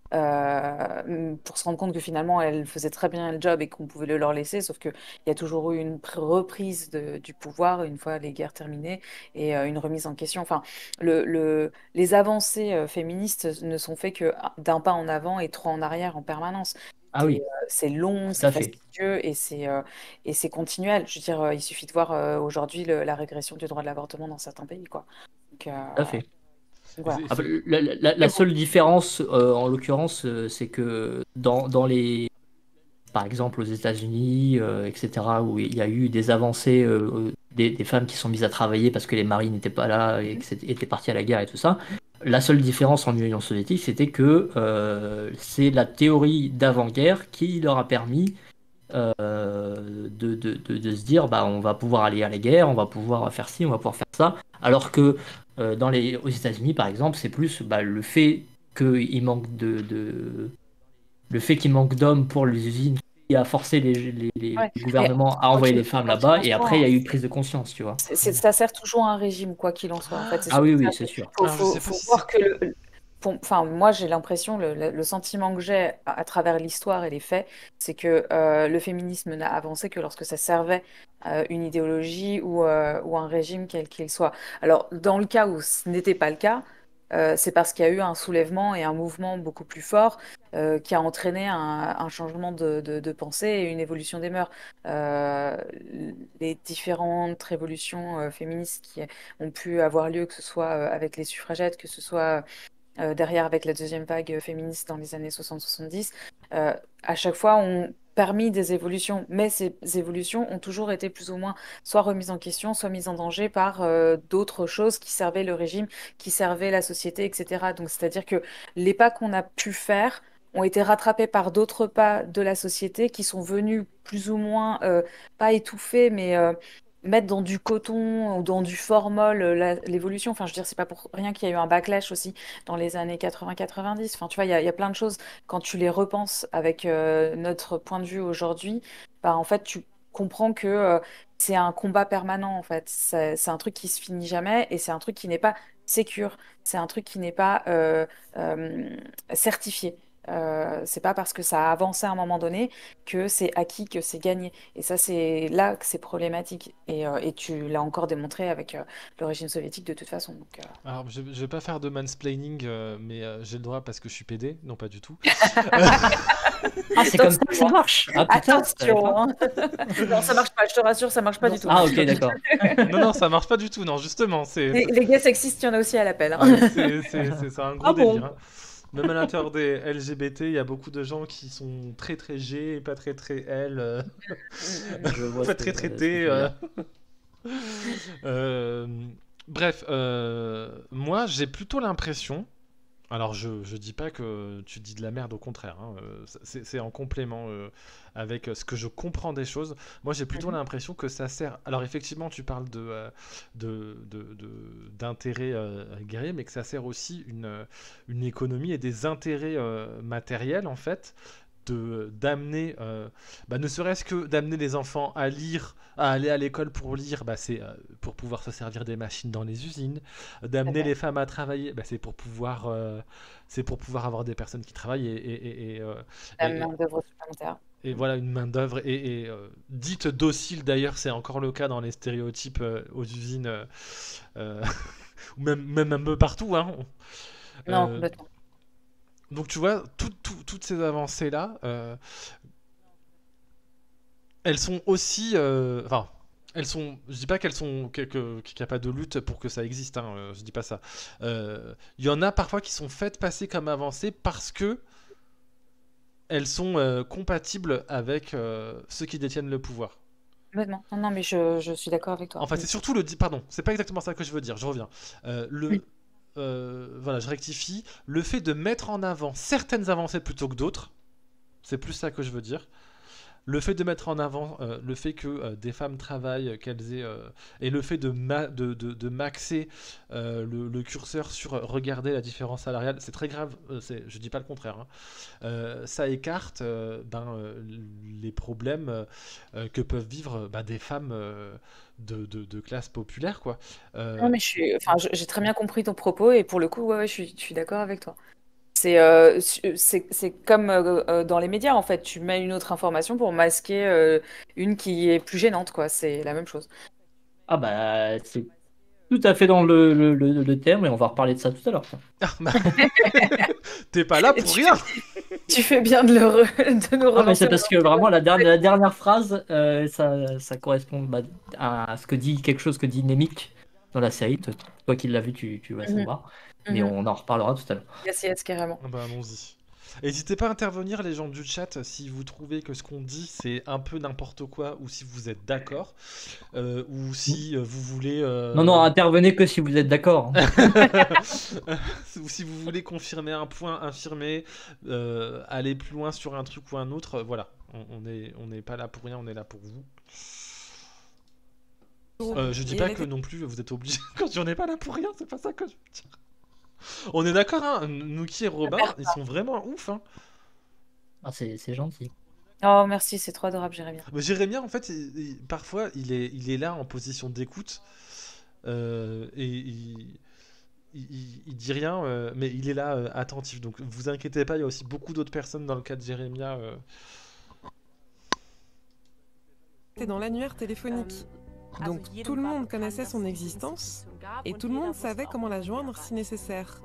euh, pour se rendre compte que finalement, elles faisaient très bien le job et qu'on pouvait le leur laisser, sauf qu'il y a toujours eu une pr- reprise de- du pouvoir une fois les guerres terminées et euh, une remise en question. Enfin, le, le- les avancées euh, féministes ne sont faites que d'un pas en avant et trois en arrière en permanence. Ah C'est oui, euh, c'est long, tout c'est à fait. fastidieux et c'est euh, et c'est continuel. Je veux dire, euh, il suffit de voir euh, aujourd'hui le- la régression du droit de l'avortement dans certains pays, quoi. Donc, euh, Tout à fait. donc voilà. Après, la, la- la seule différence, euh, en l'occurrence, euh, c'est que dans, dans les, par exemple aux États-Unis, euh, et cetera, où il y a eu des avancées, euh, des, des femmes qui sont mises à travailler parce que les maris n'étaient pas là et que c'était- étaient partis à la guerre et tout ça. La seule différence en Union soviétique, c'était que euh, c'est la théorie d'avant-guerre qui leur a permis euh, de, de, de, de se dire bah, on va pouvoir aller à la guerre, on va pouvoir faire ci, on va pouvoir faire ça. Alors que euh, dans les, aux États-Unis, par exemple, c'est plus bah, le fait qu'il manque de, de, le fait qu'il manque d'hommes pour les usines qui a forcé les, les, les Ouais. Mais gouvernements à quoi envoyer qu'il les femmes quoi qu'il là-bas, en et soit, après il y a hein, eu prise de conscience, tu vois. c'est- c'est- ça sert toujours à un régime, quoi qu'il en soit. En fait, c'est Ah oui, surtout oui, ça. c'est c'est- sûr. Faut, Alors, je faut, sais pas faut si voir c'est. que le, pour- enfin, moi, j'ai l'impression, le, le- le sentiment que j'ai à, à travers l'histoire et les faits, c'est que euh, le féminisme n'a avancé que lorsque ça servait euh, une idéologie ou, euh, ou un régime quel qu'il soit. Alors, dans le cas où ce n'était pas le cas, euh, c'est parce qu'il y a eu un soulèvement et un mouvement beaucoup plus fort euh, qui a entraîné un, un changement de, de- de pensée et une évolution des mœurs. Euh, les différentes révolutions euh, féministes qui ont pu avoir lieu, que ce soit euh, avec les suffragettes, que ce soit euh, derrière avec la deuxième vague féministe dans les années soixante soixante-dix, euh, à chaque fois ont permis des évolutions, mais ces évolutions ont toujours été plus ou moins soit remises en question, soit mises en danger par euh, d'autres choses qui servaient le régime, qui servaient la société, et cetera. Donc c'est-à-dire que les pas qu'on a pu faire ont été rattrapés par d'autres pas de la société qui sont venus plus ou moins, euh, pas étouffer, mais euh, mettre dans du coton ou dans du formol euh, la- l'évolution. Enfin, je veux dire, c'est pas pour rien qu'il y a eu un backlash aussi dans les années quatre-vingts quatre-vingt-dix. Enfin, tu vois, il y a, il y a plein de choses, quand tu les repenses avec euh, notre point de vue aujourd'hui, bah, en fait, tu comprends que euh, c'est un combat permanent, en fait. C'est c'est un truc qui se finit jamais et c'est un truc qui n'est pas sécure. C'est un truc qui n'est pas euh, euh, certifié. Euh, c'est pas parce que ça a avancé à un moment donné que c'est acquis, que c'est gagné. Et ça, c'est là que c'est problématique. Et, euh, et tu l'as encore démontré avec euh, le régime soviétique de toute façon. Donc, euh, Alors, je, je vais pas faire de mansplaining, euh, mais euh, j'ai le droit parce que je suis pédé. Non, pas du tout. Ah, c'est comme ça que ça marche. Ah putain, je savais attention, pas. hein. Non, ça marche pas, je te rassure, ça marche pas du tout. Ah ok, d'accord. Non, non, ça marche pas du tout. Non, justement, c'est Les, les gays sexistes, il y en a aussi à l'appel, hein. ah, c'est c'est- c'est- c'est un gros Ah bon? délire, hein. Même à l'intérieur des L G B T, il y a beaucoup de gens qui sont très très G et pas très très L. euh, Je vois pas ce que- très ce que tu traité. veux euh. dire. Euh, Bref, euh, moi j'ai plutôt l'impression. Alors je, je dis pas que tu dis de la merde, au contraire, hein, euh, c'est c'est en complément euh, avec ce que je comprends des choses. Moi j'ai plutôt Mhm. l'impression que ça sert. Alors effectivement tu parles de euh, de- de- de- d'intérêts euh, guerriers, mais que ça sert aussi une, euh, une économie et des intérêts euh, matériels en fait. De d'amener, euh, bah, ne serait-ce que d'amener les enfants à lire, à aller à l'école pour lire, bah, c'est euh, pour pouvoir se servir des machines dans les usines. D'amener fait. les femmes à travailler, bah, c'est pour pouvoir, euh, c'est pour pouvoir avoir des personnes qui travaillent et, et, et, et, euh, La et- main-d'œuvre supplémentaire. et voilà une main d'œuvre et, et, euh, dite docile d'ailleurs, c'est encore le cas dans les stéréotypes euh, aux usines euh, euh, ou même même un peu partout, hein. Non, Euh, complètement. donc tu vois, tout- tout- toutes ces avancées-là, euh, elles sont aussi, euh, enfin, elles sont, je dis pas qu'elles sont, que- que- qu'il n'y a pas de lutte pour que ça existe, hein, euh, je dis pas ça. Euh, Il y en a parfois qui sont faites passer comme avancées parce que elles sont euh, compatibles avec euh, ceux qui détiennent le pouvoir. Complètement. Non, non, mais je, je suis d'accord avec toi. Enfin, Mm. c'est surtout le, di- pardon, c'est pas exactement ça que je veux dire, je reviens. Euh, le, Oui. euh, voilà, je rectifie. Le fait de mettre en avant certaines avancées plutôt que d'autres, c'est plus ça que je veux dire. Le fait de mettre en avant euh, le fait que euh, des femmes travaillent, qu'elles aient, euh, et le fait de, ma- de, de, de maxer euh, le, le curseur sur euh, regarder la différence salariale, c'est très grave, euh, c'est, je dis pas le contraire, hein. Euh, ça écarte euh, ben, euh, les problèmes euh, euh, que peuvent vivre bah, des femmes euh, de, de, de classe populaire, quoi. Euh, Non, mais je suis, enfin, je- j'ai très bien compris ton propos et pour le coup, ouais, ouais, je suis, je suis d'accord avec toi. C'est euh, su- c'est c'est comme euh, euh, dans les médias en fait, tu mets une autre information pour masquer euh, une qui est plus gênante, quoi. C'est la même chose. Ah bah c'est tout à fait dans le, le, le, le terme et on va reparler de ça tout à l'heure. Ah, bah, t'es pas là pour Tu, rien. tu fais bien de, le re- de nous Ah mais relancer c'est parce que vraiment la dernière, la dernière phrase, euh, ça, ça correspond bah, à ce que dit quelque chose que dit Nemik dans la série. Toi, toi qui l'as vu, tu, tu vas Mhm. savoir. Mais Mhm. on en reparlera tout à l'heure. Yes, yes, carrément. Ah bah, allons-y. N'hésitez pas à intervenir, les gens du chat, si vous trouvez que ce qu'on dit c'est un peu n'importe quoi ou si vous êtes d'accord euh, ou si euh, vous voulez. euh, Non, non, intervenez que si vous êtes d'accord. ou si vous voulez confirmer un point, infirmer, euh, aller plus loin sur un truc ou un autre. euh, Voilà, on on est on n'est pas là pour rien, on est là pour vous. Euh, je dis Et pas elle que était- non plus vous êtes obligés quand on n'est pas là pour rien, c'est pas ça que je veux dire. On est d'accord, hein, Nuki et Robin, ils sont vraiment ouf, hein. Ah, c'est c'est gentil. Oh, merci, c'est trop adorable, Jérémy. Mais Jérémien, en fait, il- il- parfois, il est, il est là en position d'écoute euh, et il, il, il- il dit rien, euh, mais il est là euh, attentif. Donc, vous inquiétez pas, il y a aussi beaucoup d'autres personnes dans le cas de Jérémia. euh. C'était dans l'annuaire téléphonique. Donc tout le monde connaissait son existence et tout le monde savait comment la joindre si nécessaire.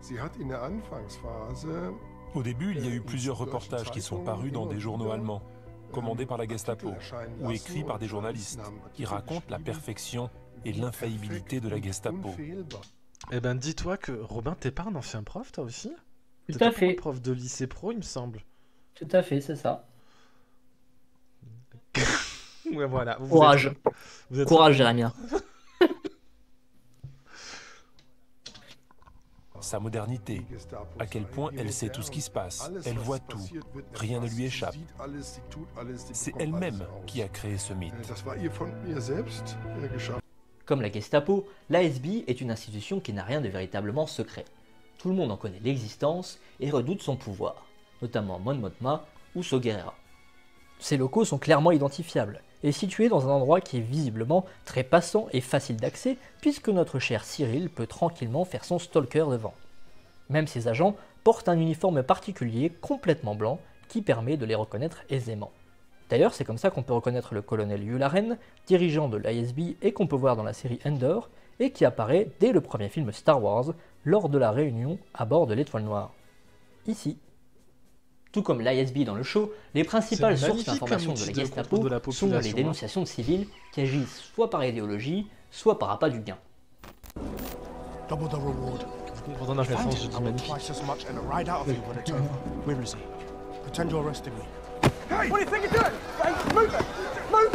Au début, il y a eu plusieurs reportages qui sont parus dans des journaux allemands, commandés par la Gestapo, ou écrits par des journalistes, qui racontent la perfection et l'infaillibilité de la Gestapo. Eh ben, dis-toi que Robin, t'es pas un ancien prof, toi aussi? Tout T'étais à pas un fait. prof de lycée pro, il me semble. Tout à fait, c'est ça. Ouais, voilà. Vous Courage. êtes- vous êtes- Courage, Jérémia. Sa modernité, à quel point elle sait tout ce qui se passe, elle voit tout, rien ne lui échappe. C'est elle-même qui a créé ce mythe. Comme la Gestapo, l'A S B est une institution qui n'a rien de véritablement secret. Tout le monde en connaît l'existence et redoute son pouvoir, notamment Mon Mothma ou Saw Gerrera. Ces locaux sont clairement identifiables et situés dans un endroit qui est visiblement très passant et facile d'accès puisque notre cher Cyril peut tranquillement faire son stalker devant. Même ces agents portent un uniforme particulier complètement blanc qui permet de les reconnaître aisément. D'ailleurs, c'est comme ça qu'on peut reconnaître le colonel Yularen, dirigeant de l'I S B et qu'on peut voir dans la série Endor, et qui apparaît dès le premier film Star Wars lors de la réunion à bord de l'Étoile Noire. Ici. Tout comme l'I S B dans le show, les principales C'est sources magnifique d'information comme de la outil de Gestapo contrôle de la sont les population, hein. dénonciations de civils qui agissent soit par idéologie, soit par appât du gain. Double the reward. Vous comprenez la référence, je dis magnifique. Twice as much and a ride out of you when it's over. Where is he? Pretend you're arresting me. Hey! What do you think you're doing? Hey, move it! Move!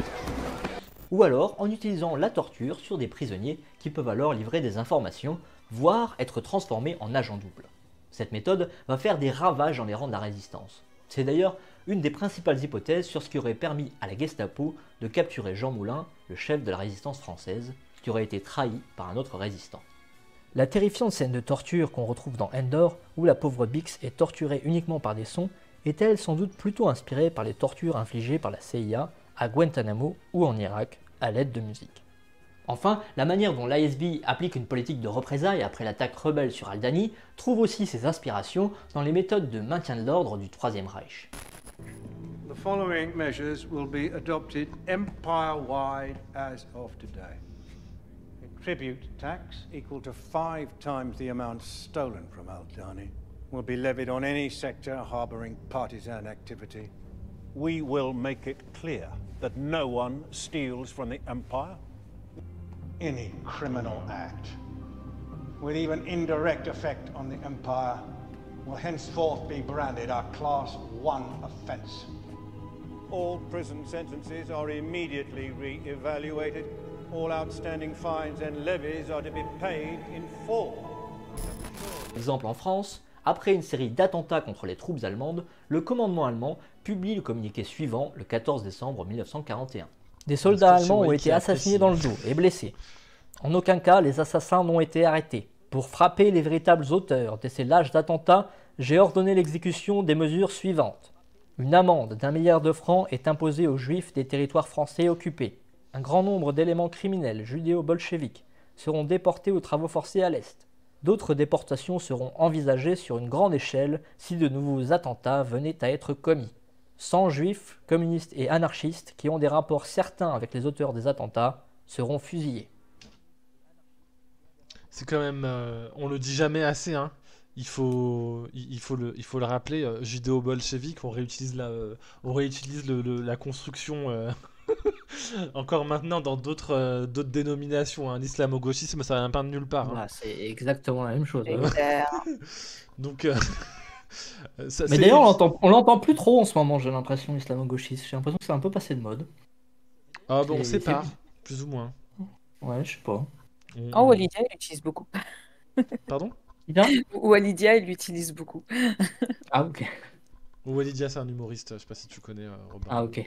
Ou alors en utilisant la torture sur des prisonniers qui peuvent alors livrer des informations, voire être transformés en agents doubles. Cette méthode va faire des ravages dans les rangs de la résistance. C'est d'ailleurs une des principales hypothèses sur ce qui aurait permis à la Gestapo de capturer Jean Moulin, le chef de la résistance française, qui aurait été trahi par un autre résistant. La terrifiante scène de torture qu'on retrouve dans Endor, où la pauvre Bix est torturée uniquement par des sons, est-elle sans doute plutôt inspirée par les tortures infligées par la C I A à Guantanamo ou en Irak à l'aide de musique. Enfin, la manière dont l'I S B applique une politique de représailles après l'attaque rebelle sur Aldani trouve aussi ses inspirations dans les méthodes de maintien de l'ordre du Troisième Reich. The following measures will be adopted empire-wide as of today. A tribute tax equal to five times the amount stolen from Aldani will be levied on any sector harboring partisan activity. We will make it clear that no one steals from the Empire. Any criminal act, with even indirect effect on the Empire, will henceforth be branded a Class one offence. All prison sentences are immediately re-evaluated. All outstanding fines and levies are to be paid in full. Exemple en France, après une série d'attentats contre les troupes allemandes, le commandement allemand publie le communiqué suivant le quatorze décembre mille neuf cent quarante et un. Des soldats allemands ont été assassinés dans le dos et blessés. En aucun cas, les assassins n'ont été arrêtés. Pour frapper les véritables auteurs de ces lâches d'attentats, j'ai ordonné l'exécution des mesures suivantes. Une amende d'un milliard de francs est imposée aux juifs des territoires français occupés. Un grand nombre d'éléments criminels judéo-bolcheviques seront déportés aux travaux forcés à l'Est. D'autres déportations seront envisagées sur une grande échelle si de nouveaux attentats venaient à être commis. cent juifs, communistes et anarchistes qui ont des rapports certains avec les auteurs des attentats seront fusillés. C'est quand même, euh, on le dit jamais assez, hein. Il faut, il, il faut le, il faut le rappeler. Euh, judéo-bolchevique, on réutilise la, euh, on réutilise le, le, la construction euh, encore maintenant dans d'autres, euh, d'autres dénominations. Hein. L'islamo-gauchisme, ça vient pas de nulle part. Hein. Ah, c'est exactement la même chose. C'est ouais. clair. Donc, euh, ça, Mais c'est- d'ailleurs, on l'entend- on l'entend plus trop en ce moment, j'ai l'impression, l'islamo-gauchiste. J'ai l'impression que c'est un peu passé de mode. Ah bon, on C'est- sépare, c'est- plus ou moins. Ouais, je sais pas. On- Oh, Walidia, il l'utilise beaucoup. Pardon? Walidia, il l'utilise beaucoup. Ah, ok. Walidia, c'est un humoriste. Je sais pas si tu connais, euh, Robin. Ah, ok.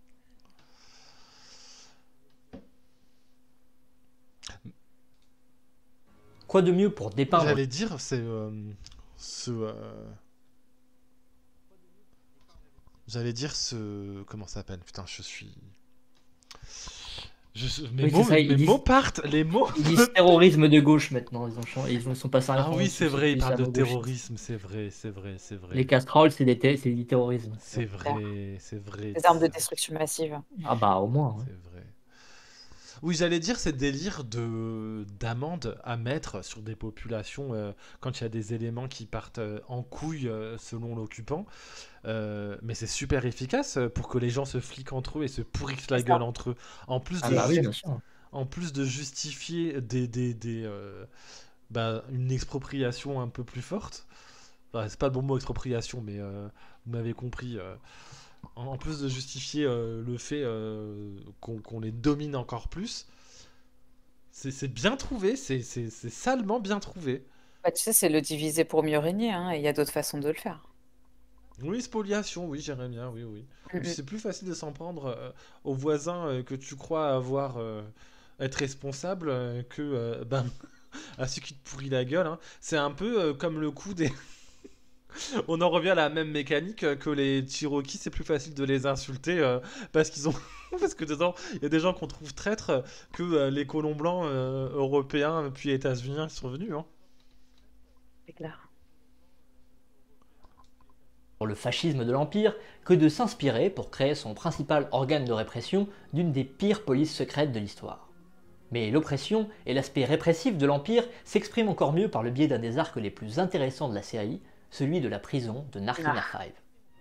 Quoi de mieux pour dépeindre... J'allais dire, c'est euh, ce. euh, J'allais dire ce. Comment ça s'appelle? Putain, je suis. Je... Mes, Oui, c'est mots, ça, ils mes disent- mots partent, les mots. Ils disent terrorisme de gauche maintenant, ils, ont changé, ils sont passés à la Ah oui, c'est vrai, ils parlent de islamo-gauchisme. terrorisme, c'est vrai, c'est vrai, c'est vrai. Les casseroles, c'est des ter- c'est du terrorisme. C'est vrai, c'est vrai. Des armes de destruction massive. Ah bah au moins. ouais. C'est vrai. Oui, j'allais dire, c'est délire de d'amende à mettre sur des populations euh, quand il y a des éléments qui partent euh, en couille euh, selon l'occupant. Euh, mais c'est super efficace euh, pour que les gens se fliquent entre eux et se pourrissent la C'est gueule ça. entre eux. En plus Ah de, bah oui, bien sûr. en plus de justifier des, des, des, euh, bah, une expropriation un peu plus forte. Enfin, c'est pas le bon mot expropriation, mais euh, vous m'avez compris. Euh, en, en plus de justifier euh, le fait euh, qu'on qu'on les domine encore plus, c'est c'est bien trouvé, c'est c'est- c'est salement bien trouvé. Bah, tu sais, c'est le diviser pour mieux régner, hein, et il y a d'autres façons de le faire. Oui, spoliation, oui, j'aimerais bien, oui, oui. Et puis Mhm. c'est plus facile de s'en prendre euh, aux voisins euh, que tu crois avoir euh, être responsable euh, que euh, ben, à ceux qui te pourrit la gueule, hein. C'est un peu euh, comme le coup des. On en revient à la même mécanique euh, que les Cherokees, c'est plus facile de les insulter euh, parce qu'ils ont. Parce que dedans, il y a des gens qu'on trouve traîtres euh, que euh, les colons blancs euh, européens puis états-uniens qui sont venus, hein. C'est clair. Pour le fascisme de l'Empire que de s'inspirer pour créer son principal organe de répression d'une des pires polices secrètes de l'histoire. Mais l'oppression et l'aspect répressif de l'Empire s'expriment encore mieux par le biais d'un des arcs les plus intéressants de la série, celui de la prison de Narkina Ah. Five.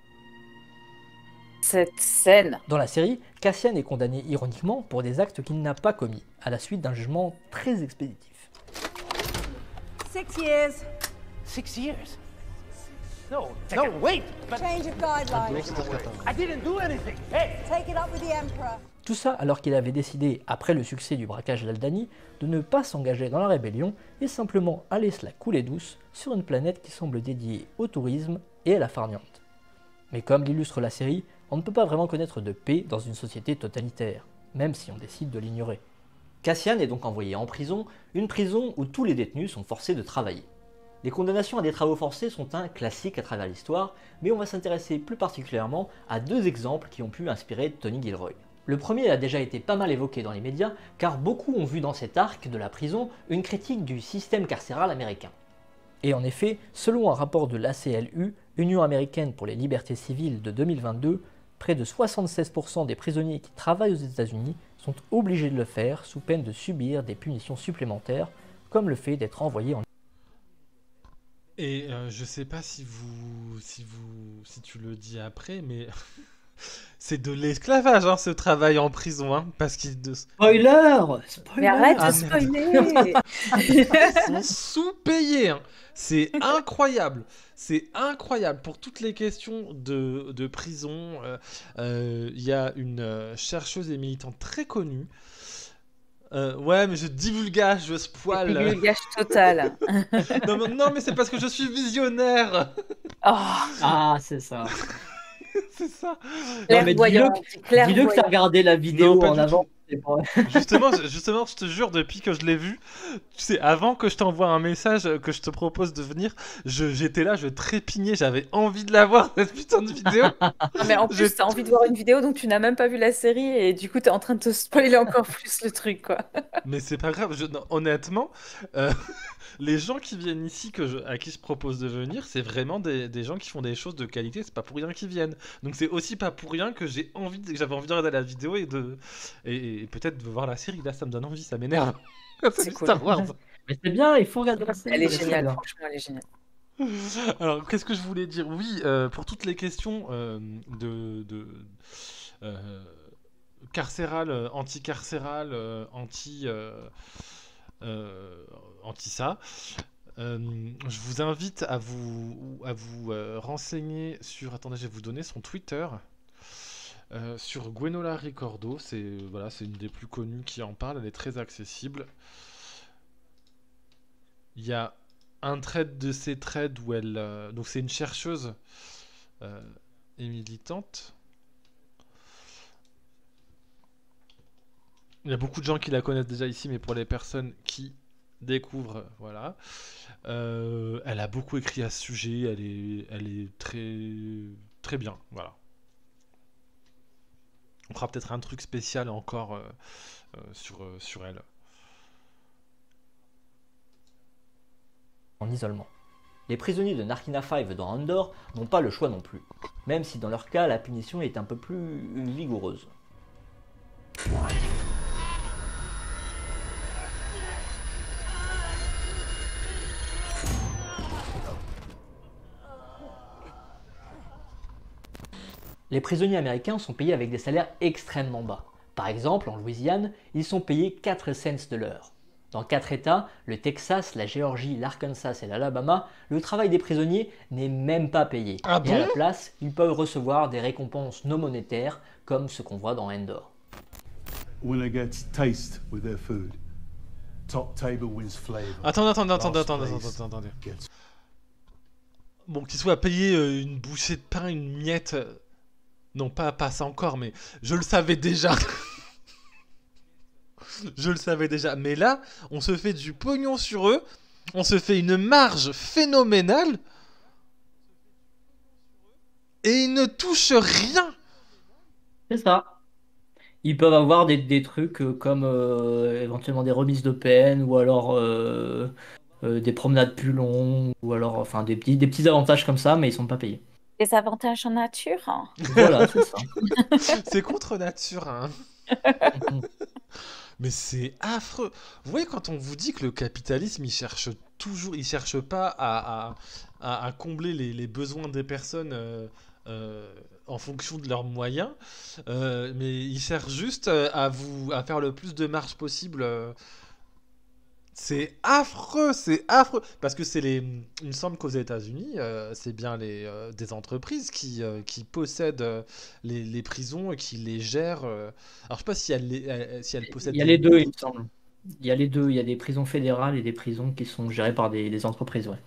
Cette scène. Dans la série, Cassian est condamné ironiquement pour des actes qu'il n'a pas commis, à la suite d'un jugement très expéditif. Six years. Six years? No, no, wait! Change of guidelines. I didn't do anything. Hey! Take it up with the Emperor. Tout ça alors qu'il avait décidé, après le succès du braquage d'Aldani, de ne pas s'engager dans la rébellion et simplement aller se la couler douce sur une planète qui semble dédiée au tourisme et à la farniente. Mais comme l'illustre la série, on ne peut pas vraiment connaître de paix dans une société totalitaire, même si on décide de l'ignorer. Cassian est donc envoyé en prison, une prison où tous les détenus sont forcés de travailler. Les condamnations à des travaux forcés sont un classique à travers l'histoire, mais on va s'intéresser plus particulièrement à deux exemples qui ont pu inspirer Tony Gilroy. Le premier a déjà été pas mal évoqué dans les médias, car beaucoup ont vu dans cet arc de la prison une critique du système carcéral américain. Et en effet, selon un rapport de l'A C L U, Union américaine pour les libertés civiles de deux mille vingt-deux, près de soixante-seize pour cent des prisonniers qui travaillent aux États-Unis sont obligés de le faire sous peine de subir des punitions supplémentaires, comme le fait d'être envoyés en... Et euh, je sais pas si vous, si vous, si tu le dis après, mais c'est de l'esclavage, hein, ce travail en prison, hein, parce qu'ils de... Spoiler! Spoiler! Mais arrête Ah, de merde. spoiler. Ils sont sous-payés, hein. C'est incroyable, c'est incroyable. Pour toutes les questions de, de prison, il euh, euh, y a une euh, chercheuse et militante très connue. Euh, ouais, mais je divulgage, je spoil. Divulgage total. non, mais, non, mais c'est parce que je suis visionnaire. Oh. Ah, c'est ça. C'est ça. Non, mais dis-le Clairvoyant, que, clairvoyant. dis-le que t'as regardé la vidéo Non, pas en du avant. tout. c'est pas- Justement, je- justement, je te jure, depuis que je l'ai vu, tu sais, avant que je t'envoie un message, euh, que je te propose de venir, je- j'étais là, je trépignais, j'avais envie de la voir, cette putain de vidéo. Non, mais en J'ai- plus, t'as envie de voir une vidéo, donc tu n'as même pas vu la série, et du coup, t'es en train de te spoiler encore plus le truc, quoi. Mais c'est pas grave, je- non, honnêtement, euh, les gens qui viennent ici, que je- à qui je propose de venir, c'est vraiment des, des gens qui font des choses de qualité, c'est pas pour rien qu'ils viennent. Donc c'est aussi pas pour rien que j'ai envie, de- que j'avais envie de regarder la vidéo et de et, et peut-être de voir la série. Là, ça me donne envie, ça m'énerve. C'est du cool. Star Wars. Mais c'est bien, il faut regarder la série. Elle est c'est géniale, bien. franchement, elle est géniale. Alors, qu'est-ce que je voulais dire? Oui, euh, pour toutes les questions euh, de, de euh, carcérales, euh, anti-carcérales, euh, anti, euh, euh, anti ça, euh, je vous invite à vous, à vous euh, renseigner sur. Attendez, je vais vous donner son Twitter. Euh, sur Gwenola Ricordo, c'est voilà, c'est une des plus connues qui en parle, elle est très accessible. Il y a un thread de ces threads où elle... euh, donc c'est une chercheuse euh, et militante. Il y a beaucoup de gens qui la connaissent déjà ici, mais pour les personnes qui découvrent, voilà. Euh, elle a beaucoup écrit à ce sujet, elle est, elle est très, très bien, voilà. On fera peut-être un truc spécial encore euh, euh, sur, euh, sur elle. en isolement. Les prisonniers de Narkina Five dans Andor n'ont pas le choix non plus, même si dans leur cas la punition est un peu plus vigoureuse. Les prisonniers américains sont payés avec des salaires extrêmement bas. Par exemple, en Louisiane, ils sont payés quatre cents de l'heure. Dans quatre États, le Texas, la Géorgie, l'Arkansas et l'Alabama, le travail des prisonniers n'est même pas payé. Ah et à la bon place, ils peuvent recevoir des récompenses non monétaires, comme ce qu'on voit dans Endor. Winner gets taste with their food. Top table wins flavor. Attendez, attendez, attendez, Last attendez, place attendez, attendez. gets- Bon, qu'il soit payé euh, une bouchée de pain, une miette... euh, Non, pas, pas ça encore, mais je le savais déjà. Je le savais déjà. Mais là, on se fait du pognon sur eux. On se fait une marge phénoménale. Et ils ne touchent rien. C'est ça. Ils peuvent avoir des, des trucs euh, comme euh, éventuellement des remises de peine ou alors euh, euh, des promenades plus longues ou alors enfin des petits, des petits avantages comme ça, mais ils sont pas payés. Des avantages en nature. Hein. Voilà, c'est ça. C'est contre nature, hein. Mais c'est affreux. Vous voyez, quand on vous dit que le capitalisme, il cherche toujours, il cherche pas à, à, à, à combler les, les besoins des personnes euh, euh, en fonction de leurs moyens, euh, mais il cherche juste euh, à vous à faire le plus de marge possible. euh. C'est affreux, c'est affreux. Parce que c'est les. Il me semble qu'aux États-Unis, euh, c'est bien les, euh, des entreprises qui, euh, qui possèdent euh, les, les prisons et qui les gèrent. euh. Alors, je sais pas si elles, les- elles- si elles possèdent. Il y a des les deux, il lots. me semble. Il y a les deux. Il y a des prisons fédérales et des prisons qui sont gérées par des, des entreprises, ouais.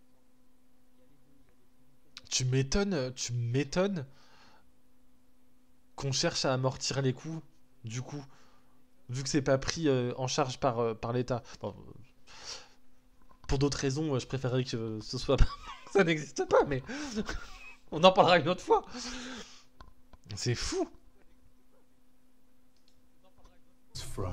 Tu m'étonnes, tu m'étonnes qu'on cherche à amortir les coûts, du coup, vu que c'est pas pris euh, en charge par, euh, par l'État. Bon, euh, pour d'autres raisons, euh, je préférerais que ce soit pas... ça n'existe pas, mais on en parlera une autre fois. C'est fou. It's fried.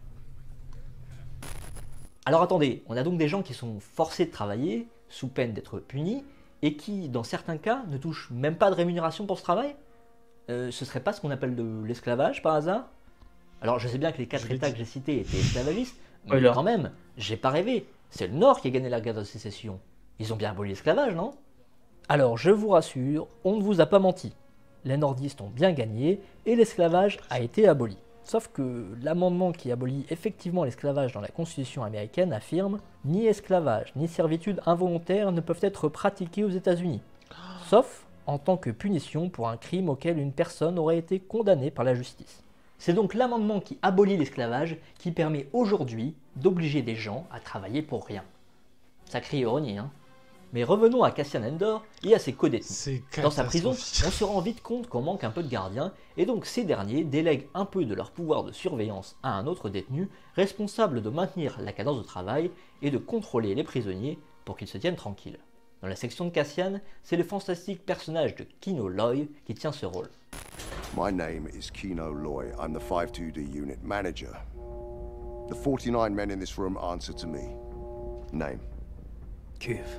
Alors attendez, on a donc des gens qui sont forcés de travailler, sous peine d'être punis, et qui, dans certains cas, ne touchent même pas de rémunération pour ce travail. Euh, ce serait pas ce qu'on appelle de l'esclavage, par hasard? Alors je sais bien que les quatre Je l'ai États dit. que j'ai cités étaient esclavagistes, mais Spoiler. quand même, j'ai pas rêvé. C'est le Nord qui a gagné la guerre de sécession. Ils ont bien aboli l'esclavage, non? Alors je vous rassure, on ne vous a pas menti. Les nordistes ont bien gagné et l'esclavage a été aboli. Sauf que l'amendement qui abolit effectivement l'esclavage dans la Constitution américaine affirme « Ni esclavage ni servitude involontaire ne peuvent être pratiqués aux États-Unis, sauf en tant que punition pour un crime auquel une personne aurait été condamnée par la justice. » C'est donc l'amendement qui abolit l'esclavage qui permet aujourd'hui d'obliger des gens à travailler pour rien. Sacrée ironie, hein. Mais revenons à Cassian Andor et à ses codétenus. C'est Dans sa prison, catastrophique. on se rend vite compte qu'on manque un peu de gardiens, et donc ces derniers délèguent un peu de leur pouvoir de surveillance à un autre détenu, responsable de maintenir la cadence de travail et de contrôler les prisonniers pour qu'ils se tiennent tranquilles. Dans la section de Cassian, c'est le fantastique personnage de Kino Loy qui tient ce rôle. My name is Kino Loy. I'm the five two D unit manager. The forty-nine men in this room answer to me. Name? Keith.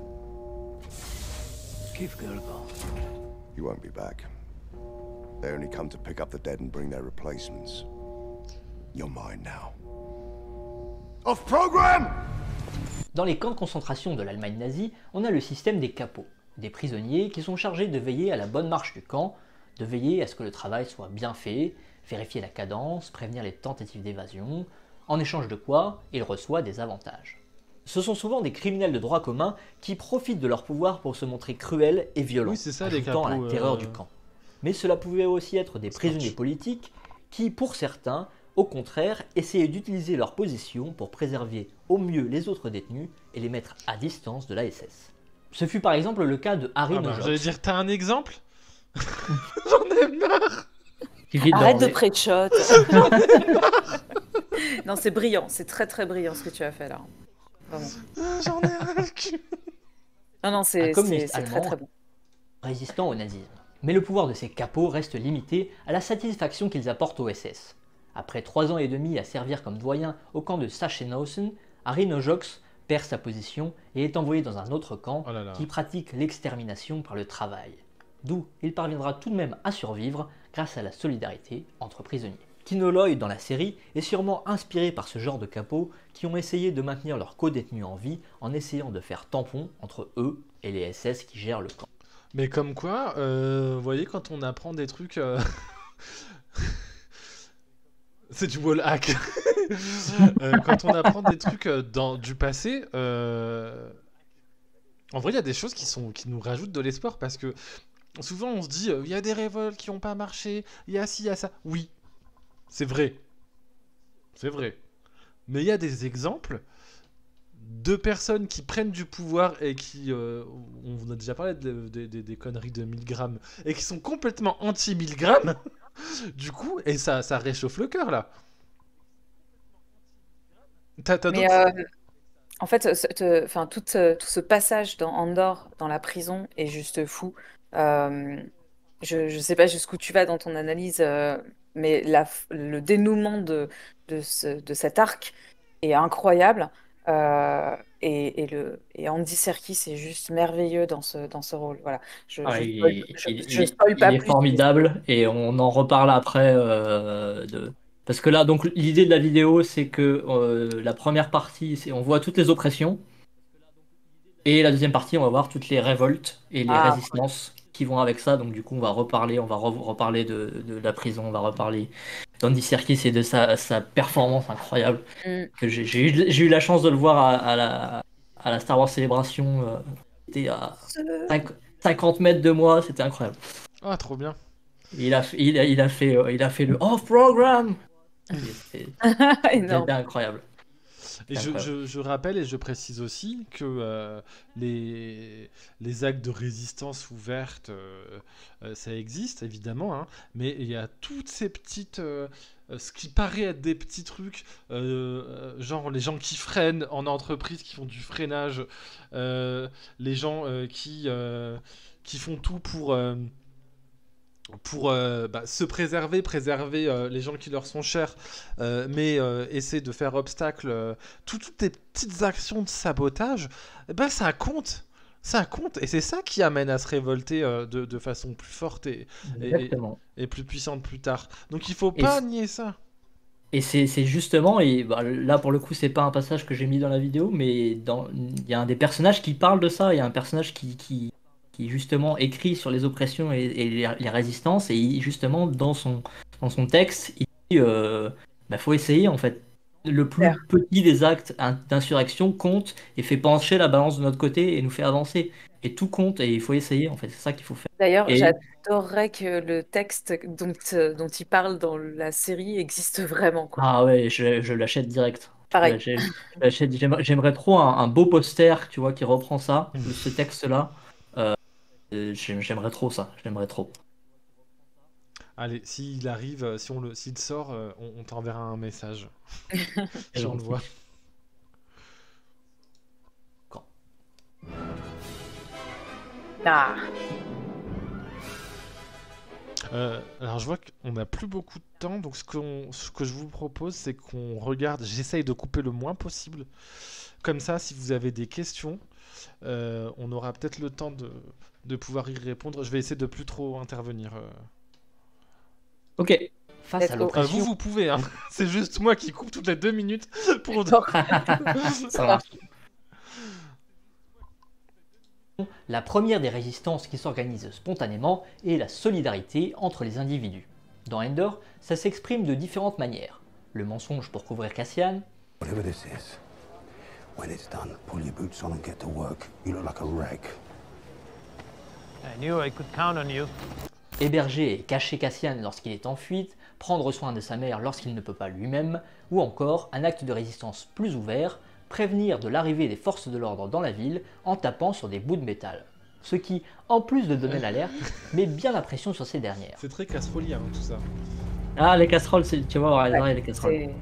Keith Gurgle. You won't be back. They only come to pick up the dead and bring their replacements. You're mine now. Off program! Dans les camps de concentration de l'Allemagne nazie, on a le système des capots, des prisonniers qui sont chargés de veiller à la bonne marche du camp, de veiller à ce que le travail soit bien fait, vérifier la cadence, prévenir les tentatives d'évasion, en échange de quoi il reçoit des avantages. Ce sont souvent des criminels de droit commun qui profitent de leur pouvoir pour se montrer cruels et violents, Oui, c'est ça, les ajoutant à capots, la terreur euh, du camp. Mais cela pouvait aussi être des prisonniers politiques qui, pour certains, au contraire, essayaient d'utiliser leur position pour préserver au mieux les autres détenus et les mettre à distance de la S S. Ce fut par exemple le cas de Harry Ah bah, Nojox. j'allais dire, t'as un exemple? J'en ai marre. Arrête de pré-shot. Non, c'est brillant, c'est très très brillant ce que tu as fait là. Vraiment. J'en ai ras le cul. Non, non, Un c'est c'est- communiste c'est très allemand très bon. résistant au nazisme. Mais le pouvoir de ces capots reste limité à la satisfaction qu'ils apportent aux S S. Après trois ans et demi à servir comme doyen au camp de Sachsenhausen, Harry Nojox perd sa position et est envoyé dans un autre camp Oh là là. qui pratique l'extermination par le travail. D'où il parviendra tout de même à survivre grâce à la solidarité entre prisonniers. Kino Loy dans la série est sûrement inspiré par ce genre de capots qui ont essayé de maintenir leurs co-détenus en vie en essayant de faire tampon entre eux et les S S qui gèrent le camp. Mais comme quoi, euh, vous voyez, quand on apprend des trucs... euh, c'est du wall hack. Euh, quand on apprend des trucs euh, dans, du passé, euh, en vrai, il y a des choses qui, sont, qui nous rajoutent de l'espoir parce que souvent on se dit il euh, y a des révoltes qui n'ont pas marché, il y a ci, il y a ça. Oui, c'est vrai. C'est vrai. Mais il y a des exemples de personnes qui prennent du pouvoir et qui, euh, on a déjà parlé de, de, de, des conneries de mille grammes, et qui sont complètement anti-mille grammes, du coup, et ça, ça réchauffe le cœur, là. T'as, t'as Mais euh, en fait, ce- te- enfin, tout, ce- tout ce passage dans Andorre, dans la prison, est juste fou. Euh, je ne sais pas jusqu'où tu vas dans ton analyse, euh, mais la f- le dénouement de, de, ce- de cet arc est incroyable. euh, et, et, le, et Andy Serkis est juste merveilleux dans ce, dans ce rôle. Voilà. Je, Ah, je, il, spoil, je, il- je il- spoil il pas est plus. formidable et on en reparle après. euh, de... Parce que là, donc l'idée de la vidéo, c'est que euh, la première partie, c'est on voit toutes les oppressions. Et la deuxième partie, on va voir toutes les révoltes et les Ah, résistances qui vont avec ça. Donc du coup, on va reparler, on va re- reparler de, de la prison, on va reparler d'Andy Serkis et de sa, sa performance incroyable. Mm. Que j'ai j'ai eu, j'ai eu la chance de le voir à, à la, à la Star Wars Célébration. euh, C'était à cinq- cinquante mètres de moi, c'était incroyable. Ah, trop bien. Il a, fait- il a, il a fait, euh, il a fait le off-programme. C'était Énorme. c'était incroyable. Et C'est je, incroyable. je, je rappelle et je précise aussi que euh, les, les actes de résistance ouverte, euh, euh, ça existe évidemment, hein, mais il y a toutes ces petites, euh, euh, ce qui paraît être des petits trucs, euh, euh, genre les gens qui freinent en entreprise, qui font du freinage, euh, les gens euh, qui, euh, qui font tout pour... euh, pour euh, bah, se préserver, préserver euh, les gens qui leur sont chers, euh, mais euh, essayer de faire obstacle, euh, tout- toutes les petites actions de sabotage, eh ben, ça compte. Ça compte. Et c'est ça qui amène à se révolter euh, de, de façon plus forte et, et, Exactement. et plus puissante plus tard. Donc il faut Et pas c- nier ça. Et c'est c'est justement, et bah, là pour le coup, c'est pas un passage que j'ai mis dans la vidéo, mais dans- il y a un des personnages qui parle de ça. Il y a un personnage qui, qui, qui justement écrit sur les oppressions et, et les, les résistances, et il- justement dans son, dans son texte, il dit euh, bah, faut essayer en fait. Le plus Claire. petit des actes in- d'insurrection compte et fait pencher la balance de notre côté et nous fait avancer. Et tout compte et il faut essayer en fait, c'est ça qu'il faut faire. D'ailleurs, Et j'adorerais que le texte dont, euh, dont il parle dans la série existe vraiment, quoi. ah ouais, je, je l'achète direct. Pareil. Je- je l'achète- J'aimerais j'aimerais trop un, un beau poster, tu vois, qui reprend ça, ce texte-là. Euh, j'ai- j'aimerais trop ça, j'aimerais trop. Allez, s'il arrive, euh, si on le, s'il sort, euh, on, on t'enverra un message. C'est Si on le gentil. voit. Ah. Euh, alors je vois qu'on n'a plus beaucoup de temps, donc ce, qu'on- ce que je vous propose, c'est qu'on regarde, j'essaye de couper le moins possible. Comme ça, si vous avez des questions, euh, on aura peut-être le temps de, de pouvoir y répondre. Je vais essayer de plus trop intervenir. euh. Ok. Face à Euh, l'oppression. vous, vous pouvez, hein. C'est juste moi qui coupe toutes les deux minutes pour... Ça marche. La première des résistances qui s'organise spontanément est la solidarité entre les individus. Dans Endor, ça s'exprime de différentes manières. Le mensonge pour couvrir Cassian, Whatever this is, when it's done, pull your boots on and get to work. You look like a wreck. I knew I could count on you. héberger et cacher Cassian lorsqu'il est en fuite, prendre soin de sa mère lorsqu'il ne peut pas lui-même, ou encore un acte de résistance plus ouvert, prévenir de l'arrivée des forces de l'ordre dans la ville en tapant sur des bouts de métal. Ce qui, en plus de donner l'alerte, met bien la pression sur ces dernières. C'est très casserolien, hein, tout ça. Ah, les casseroles, c'est- tu vois, ouais, ouais, les casseroles. C'est-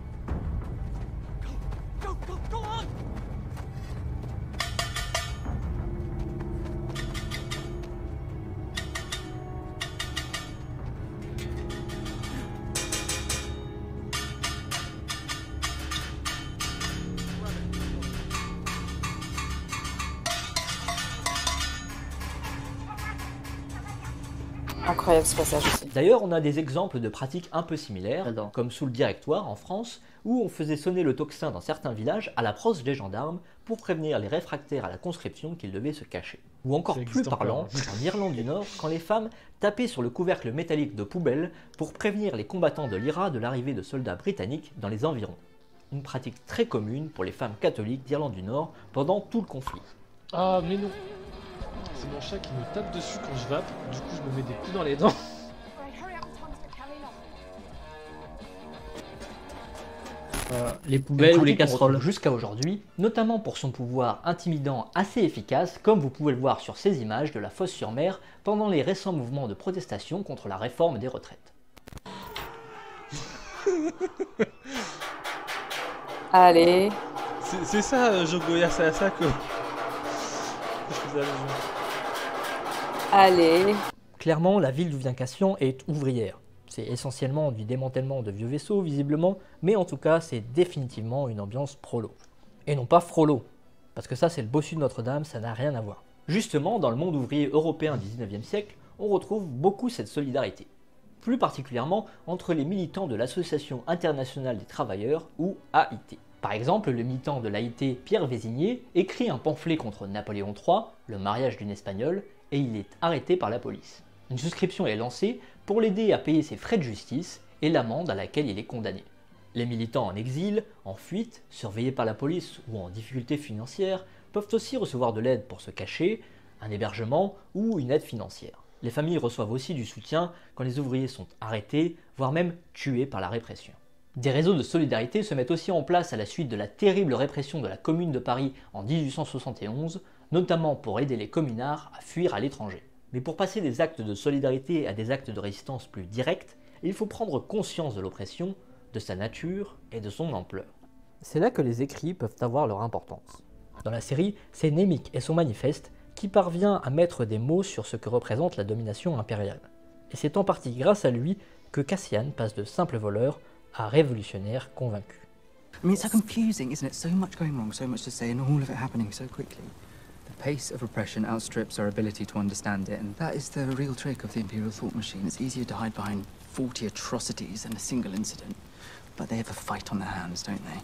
Incroyable ce passage aussi. D'ailleurs, on a des exemples de pratiques un peu similaires, comme sous le Directoire en France, où on faisait sonner le tocsin dans certains villages à l'approche des gendarmes pour prévenir les réfractaires à la conscription qu'ils devaient se cacher. Ou encore Ça plus existe parlant, encore, hein. en Irlande du Nord, quand les femmes tapaient sur le couvercle métallique de poubelle pour prévenir les combattants de l'I R A de l'arrivée de soldats britanniques dans les environs. Une pratique très commune pour les femmes catholiques d'Irlande du Nord pendant tout le conflit. Ah, mais non. C'est mon chat qui me tape dessus quand je vape. Du coup, je me mets des coups dans les dents. Euh, les Une poubelles ou les pratique qu'on casseroles. retrouve jusqu'à aujourd'hui, notamment pour son pouvoir intimidant assez efficace, comme vous pouvez le voir sur ces images de la Fosse-sur-Mer pendant les récents mouvements de protestation contre la réforme des retraites. Allez. C'est c'est ça, euh, Jogoya, c'est à ça que... que je faisais allusion. Allez. Clairement, la ville d'Ouvian-Cassian est ouvrière. C'est essentiellement du démantèlement de vieux vaisseaux, visiblement, mais en tout cas, c'est définitivement une ambiance prolo. Et non pas frollo, parce que ça, c'est le bossu de Notre-Dame, ça n'a rien à voir. Justement, dans le monde ouvrier européen du dix-neuvième siècle, on retrouve beaucoup cette solidarité. Plus particulièrement entre les militants de l'Association internationale des travailleurs, ou A I T. Par exemple, le militant de l'A I T, Pierre Vésigné, écrit un pamphlet contre Napoléon trois, le mariage d'une Espagnole, et il est arrêté par la police. Une souscription est lancée pour l'aider à payer ses frais de justice et l'amende à laquelle il est condamné. Les militants en exil, en fuite, surveillés par la police ou en difficulté financière peuvent aussi recevoir de l'aide pour se cacher, un hébergement ou une aide financière. Les familles reçoivent aussi du soutien quand les ouvriers sont arrêtés, voire même tués par la répression. Des réseaux de solidarité se mettent aussi en place à la suite de la terrible répression de la Commune de Paris en dix-huit cent soixante et onze, notamment pour aider les communards à fuir à l'étranger. Mais pour passer des actes de solidarité à des actes de résistance plus directs, il faut prendre conscience de l'oppression, de sa nature et de son ampleur. C'est là que les écrits peuvent avoir leur importance. Dans la série, c'est Nemik et son manifeste qui parvient à mettre des mots sur ce que représente la domination impériale. Et c'est en partie grâce à lui que Cassian passe de simple voleur à révolutionnaire convaincu. I mean, it's so confusing, isn't it? So much going wrong, so much to say, and all of it happening so quickly. The pace of repression outstrips our ability to understand it, and that is the real trick of the Imperial thought machine. It's easier to hide behind forty atrocities than a single incident, but they have a fight on their hands, don't they?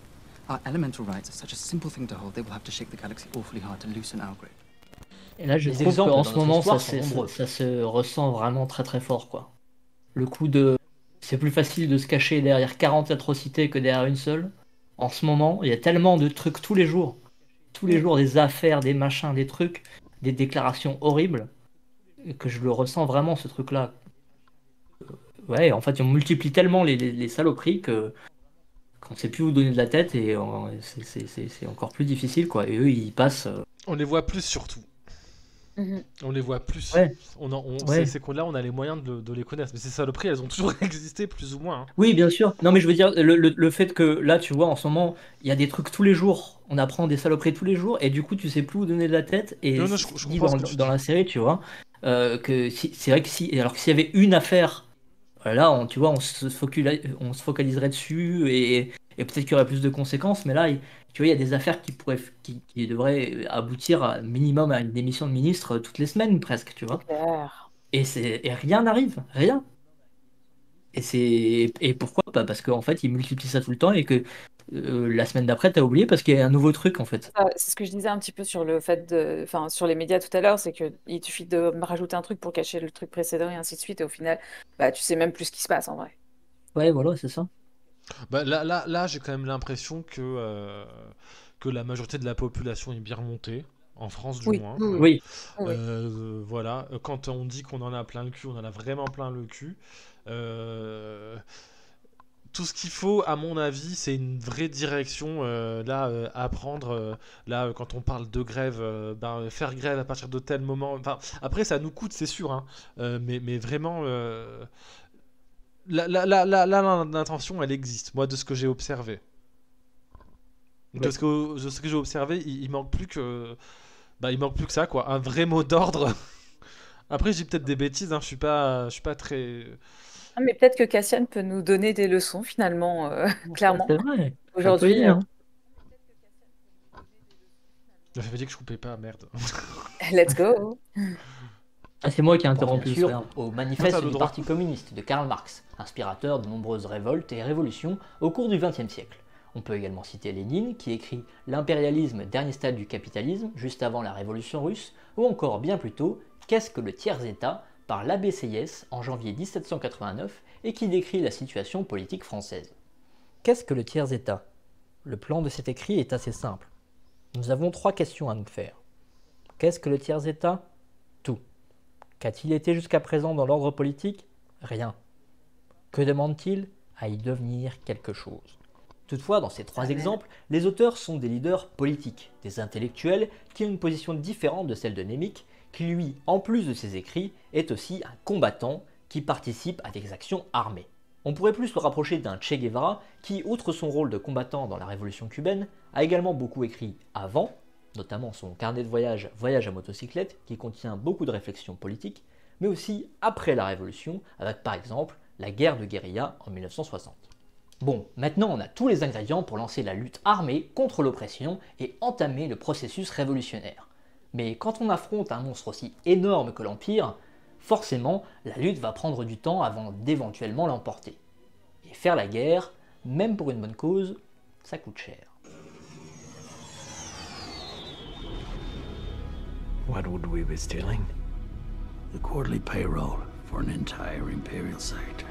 Our elemental rights are such a simple thing to hold, they will have to shake the galaxy awfully hard to loosen our grip. Et là, je Les trouve exemples qu'en dans ce notre moment, ça, histoire sont c'est- ça, nombreux. ça se ressent vraiment très très fort, quoi. Le coup de... C'est plus facile de se cacher derrière quarante atrocités que derrière une seule. En ce moment, il y a tellement de trucs tous les jours. Tous les jours, des affaires, des machins, des trucs, des déclarations horribles, que je le ressens vraiment, ce truc-là. Ouais, en fait, on multiplie tellement les, les, les saloperies que qu'on sait plus où donner de la tête et euh, c'est- c'est c'est- c'est encore plus difficile, quoi. Et eux, ils passent... euh, On les voit plus surtout. Mhm. On les voit plus. Ouais. On en- on- Ouais. c'est- C'est qu'on là, on a les moyens de, de les connaître. Mais ces saloperies, elles ont toujours existé plus ou moins, hein. Oui, bien sûr. Non, mais je veux dire, le, le- le fait que là, tu vois, en ce moment, il y a des trucs tous les jours. On apprend des saloperies tous les jours, et du coup, tu sais plus où donner de la tête. Et Non, non, je- c'est je dit comprends dans, ce que tu dans dis. la série, tu vois, euh, que si, c'est vrai que si, alors que s'il y avait une affaire, là, on, tu vois, on se, foculi- on se focaliserait dessus, et, et peut-être qu'il y aurait plus de conséquences. Mais là, il- tu vois, il y a des affaires qui pourraient, qui, qui devraient aboutir à minimum à une démission de ministre toutes les semaines, presque, tu vois. Claire. Et, c'est, et rien n'arrive, rien. Et c'est et pourquoi? Bah, parce qu'en fait, ils multiplient ça tout le temps et que euh, la semaine d'après, t'as oublié parce qu'il y a un nouveau truc en fait. Ah, c'est ce que je disais un petit peu sur le fait de, enfin, sur les médias tout à l'heure, c'est que il suffit de rajouter un truc pour cacher le truc précédent et ainsi de suite, et au final, bah, tu sais même plus ce qui se passe en vrai. Ouais, voilà, c'est ça. Bah, là, là, là j'ai quand même l'impression que, euh, que la majorité de la population est bien remontée. En France, du Oui. moins. Oui. Oui. Euh, voilà. Quand on dit qu'on en a plein le cul, on en a vraiment plein le cul. Euh, Tout ce qu'il faut, à mon avis, c'est une vraie direction euh, là euh, à prendre. euh, là, euh, quand on parle de grève, euh, ben, faire grève à partir de tel moment. Enfin, après, ça nous coûte, c'est sûr, hein, euh, mais, mais vraiment, euh, là, là, là, là, là, l'intention, elle existe. Moi, de ce que j'ai observé, de Ouais. ce que, de ce que j'ai observé, il, il manque plus que, bah, il manque plus que ça, quoi. Un vrai mot d'ordre. Après, j'ai peut-être des bêtises. Hein, je suis pas, je suis pas très. Ah, mais peut-être que Cassian peut nous donner des leçons finalement, euh, clairement. C'est vrai. Aujourd'hui, Ça peut y aller, hein. J'avais dit que je coupais pas, merde. Let's go. Ah, c'est moi qui ai Pense interrompu. bien c'est sûr pas grave. au Non, manifeste t'as le du droit. Parti communiste de Karl Marx, inspirateur de nombreuses révoltes et révolutions au cours du vingtième siècle. On peut également citer Lénine, qui écrit « L'impérialisme, dernier stade du capitalisme » juste avant la révolution russe, ou encore bien plus tôt « Qu'est-ce que le tiers-État » par l'abbé Sieyès en janvier mille sept cent quatre-vingt-neuf et qui décrit la situation politique française. Qu'est-ce que le tiers-État? Le plan de cet écrit est assez simple. Nous avons trois questions à nous faire. Qu'est-ce que le tiers-État? Tout. Qu'a-t-il été jusqu'à présent dans l'ordre politique? Rien. Que demande-t-il? À y devenir quelque chose. Toutefois, dans ces trois exemples, les auteurs sont des leaders politiques, des intellectuels qui ont une position différente de celle de Nemik, qui lui, en plus de ses écrits, est aussi un combattant qui participe à des actions armées. On pourrait plus le rapprocher d'un Che Guevara qui, outre son rôle de combattant dans la révolution cubaine, a également beaucoup écrit avant, notamment son carnet de voyage Voyage à motocyclette qui contient beaucoup de réflexions politiques, mais aussi après la révolution avec par exemple la guerre de guérilla en mille neuf cent soixante. Bon, maintenant on a tous les ingrédients pour lancer la lutte armée contre l'oppression et entamer le processus révolutionnaire. Mais quand on affronte un monstre aussi énorme que l'Empire, forcément la lutte va prendre du temps avant d'éventuellement l'emporter. Et faire la guerre, même pour une bonne cause, ça coûte cher. What would we be stealing? The quarterly payroll for an entire Imperial site.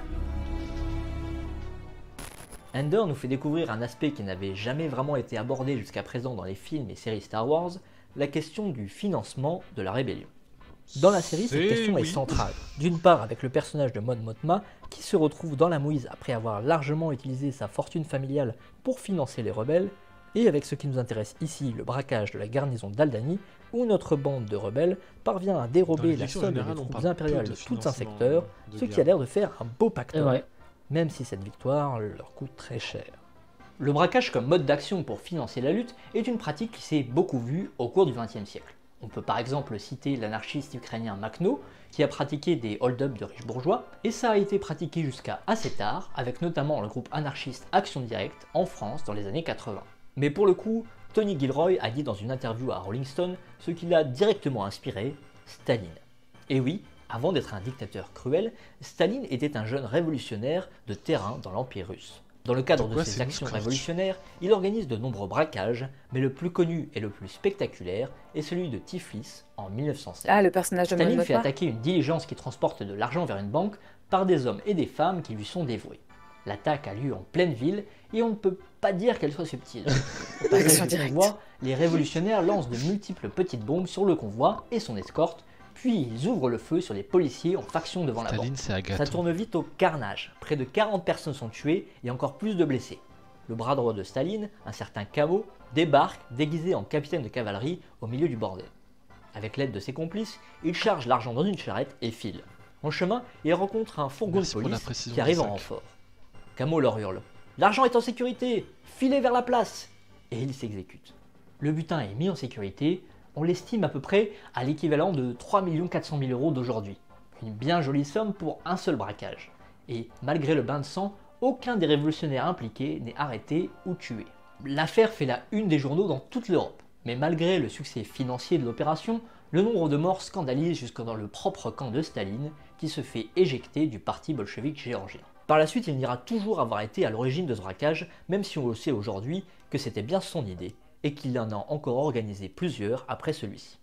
Endor nous fait découvrir un aspect qui n'avait jamais vraiment été abordé jusqu'à présent dans les films et séries Star Wars, la question du financement de la rébellion. Dans la série, cette question oui. est centrale. D'une part avec le personnage de Mon Mothma, qui se retrouve dans la mouise après avoir largement utilisé sa fortune familiale pour financer les rebelles, et avec ce qui nous intéresse ici, le braquage de la garnison d'Aldani, où notre bande de rebelles parvient à dérober la somme des troupes impériales de tout un secteur, ce qui a l'air de faire un beau pactole, même si cette victoire leur coûte très cher. Le braquage comme mode d'action pour financer la lutte est une pratique qui s'est beaucoup vue au cours du vingtième siècle. On peut par exemple citer l'anarchiste ukrainien Makhno, qui a pratiqué des hold-up de riches bourgeois, et ça a été pratiqué jusqu'à assez tard, avec notamment le groupe anarchiste Action Directe en France dans les années quatre-vingts. Mais pour le coup, Tony Gilroy a dit dans une interview à Rolling Stone ce qui l'a directement inspiré, Staline. Et oui, avant d'être un dictateur cruel, Staline était un jeune révolutionnaire de terrain dans l'Empire russe. Dans le cadre Pourquoi de ses actions révolutionnaires, il organise de nombreux braquages, mais le plus connu et le plus spectaculaire est celui de Tiflis en mille neuf cent sept. Ah, le personnage de Mon Mothma. Staline fait attaquer une diligence qui transporte de l'argent vers une banque par des hommes et des femmes qui lui sont dévoués. L'attaque a lieu en pleine ville et on ne peut pas dire qu'elle soit subtile. Au passage du convoi, les révolutionnaires lancent de multiples petites bombes sur le convoi et son escorte, puis ils ouvrent le feu sur les policiers en faction devant Staline, la banque. Ça tourne vite au carnage. Près de quarante personnes sont tuées et encore plus de blessés. Le bras droit de Staline, un certain Camo, débarque déguisé en capitaine de cavalerie au milieu du bordel. Avec l'aide de ses complices, il charge l'argent dans une charrette et file. En chemin, il rencontre un fourgon Merci de police qui arrive en sac. renfort. Camo leur hurle « L'argent est en sécurité, filez vers la place !» et il s'exécute. Le butin est mis en sécurité, on l'estime à peu près à l'équivalent de trois millions quatre cent mille euros d'aujourd'hui. Une bien jolie somme pour un seul braquage. Et malgré le bain de sang, aucun des révolutionnaires impliqués n'est arrêté ou tué. L'affaire fait la une des journaux dans toute l'Europe. Mais malgré le succès financier de l'opération, le nombre de morts scandalise jusque dans le propre camp de Staline, qui se fait éjecter du parti bolchevique géorgien. Par la suite, il n'ira toujours avoir été à l'origine de ce braquage, même si on le sait aujourd'hui que c'était bien son idée, et qu'il en a encore organisé plusieurs après celui-ci.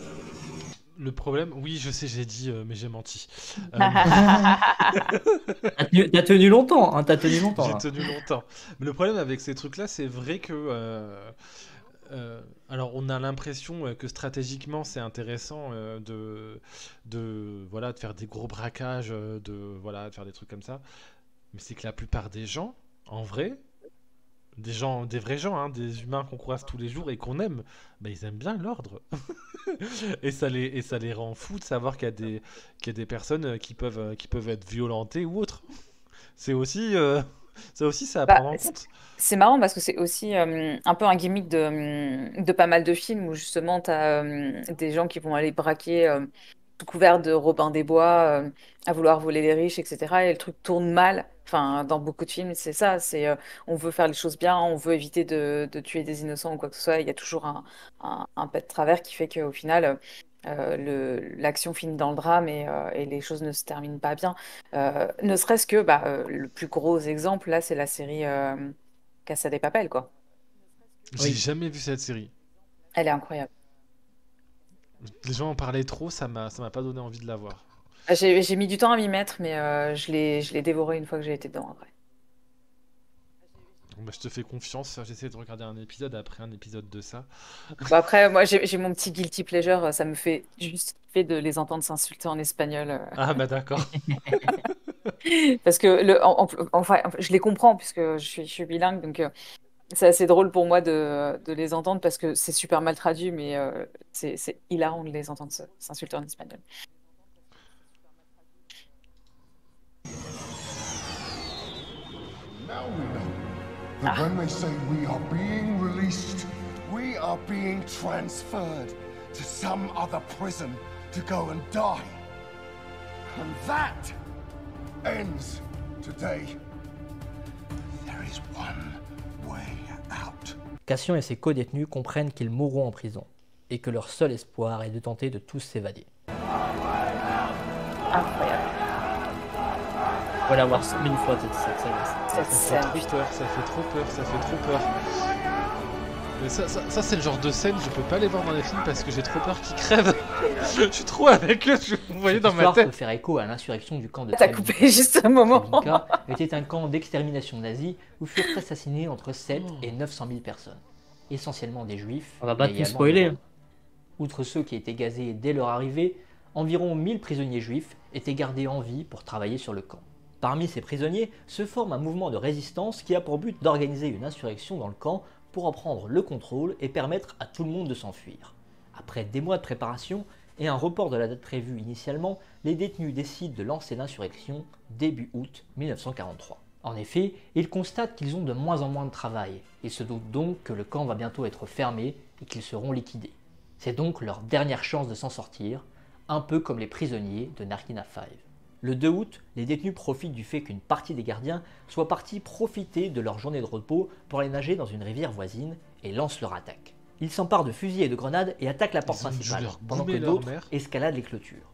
Le problème, oui, je sais, j'ai dit, euh, mais j'ai menti. Euh... T'as tenu, t'as tenu longtemps, hein, t'as tenu longtemps. J'ai là. tenu longtemps. Mais le problème avec ces trucs-là, c'est vrai que... Euh, euh, alors, on a l'impression que stratégiquement, c'est intéressant euh, de, de, voilà, de faire des gros braquages, de, voilà, de faire des trucs comme ça. Mais c'est que la plupart des gens, en vrai... Des gens, des vrais gens, hein, des humains qu'on croise tous les jours et qu'on aime, bah, ils aiment bien l'ordre. et, ça les, et ça les rend fous de savoir qu'il y a des, qu'il y a des personnes qui peuvent, qui peuvent être violentées ou autres. C'est aussi, euh, ça aussi, ça à Bah, prendre en c'est compte. c'est marrant parce que c'est aussi euh, un peu un gimmick de, de pas mal de films où justement tu as des gens qui vont aller braquer euh, sous couvert de Robin des Bois, euh, à vouloir voler les riches, et cetera. Et le truc tourne mal. Enfin, dans beaucoup de films, c'est ça. C'est euh, on veut faire les choses bien, on veut éviter de, de tuer des innocents ou quoi que ce soit. Il y a toujours un, un, un pas de travers qui fait qu'au final, euh, le, l'action finit dans le drame et, euh, et les choses ne se terminent pas bien. Euh, ne serait-ce que bah, euh, le plus gros exemple, là, c'est la série euh, Casa de Papel, quoi. J'ai Oui. jamais vu cette série. Elle est incroyable. Les gens en parlaient trop, ça m'a ça m'a pas donné envie de la voir. Ah, J'ai j'ai mis du temps à m'y mettre, mais euh, je l'ai je l'ai dévoré une fois que j'ai été dedans après. Bon, bah, je te fais confiance, j'essaie de regarder un épisode après un épisode de ça. Bon, après, moi, j'ai j'ai mon petit guilty pleasure, ça me fait juste fait de les entendre s'insulter en espagnol. euh. Ah bah d'accord. Parce que le, en- en- enfin, je les comprends puisque je suis, je suis bilingue, donc euh, c'est assez drôle pour moi de, de les entendre parce que c'est super mal traduit, mais euh, c'est c'est hilarant de les entendre se- s'insulter en espagnol. Now we know that when they say we are being released, we are being transferred to some other prison to go and die. And that ends today. There is one way out. Cassian et ses co-détenus comprennent qu'ils mourront en prison et que leur seul espoir est de tenter de tous s'évader. Incroyable. Voilà, voir cent mille fois cette, cette scène. Cette Ça fait scène. trop peur, ça fait trop peur, ça fait trop peur. Mais ça, ça, ça, c'est le genre de scène, je peux pas les voir dans les films parce que j'ai trop peur qu'ils crèvent. Je suis trop avec eux, je vous voyez dans ma L'histoire peut tête. faire écho à l'insurrection du camp de T'as Treblinka. coupé juste un moment. Treblinka était un camp d'extermination nazie où furent assassinés entre sept et neuf cent mille personnes, essentiellement des juifs. On va pas mais tout également spoiler. des Roms. Outre ceux qui étaient gazés dès leur arrivée, environ mille prisonniers juifs étaient gardés en vie pour travailler sur le camp. Parmi ces prisonniers se forme un mouvement de résistance qui a pour but d'organiser une insurrection dans le camp pour en prendre le contrôle et permettre à tout le monde de s'enfuir. Après des mois de préparation et un report de la date prévue initialement, les détenus décident de lancer l'insurrection début août mille neuf cent quarante-trois. En effet, ils constatent qu'ils ont de moins en moins de travail et se doutent donc que le camp va bientôt être fermé et qu'ils seront liquidés. C'est donc leur dernière chance de s'en sortir, un peu comme les prisonniers de Narkina cinq. Le deux août, les détenus profitent du fait qu'une partie des gardiens soit partie profiter de leur journée de repos pour aller nager dans une rivière voisine et lancent leur attaque. Ils s'emparent de fusils et de grenades et attaquent la porte Ils ont dû principale, leur pendant que goumer leur d'autres mère. escaladent les clôtures.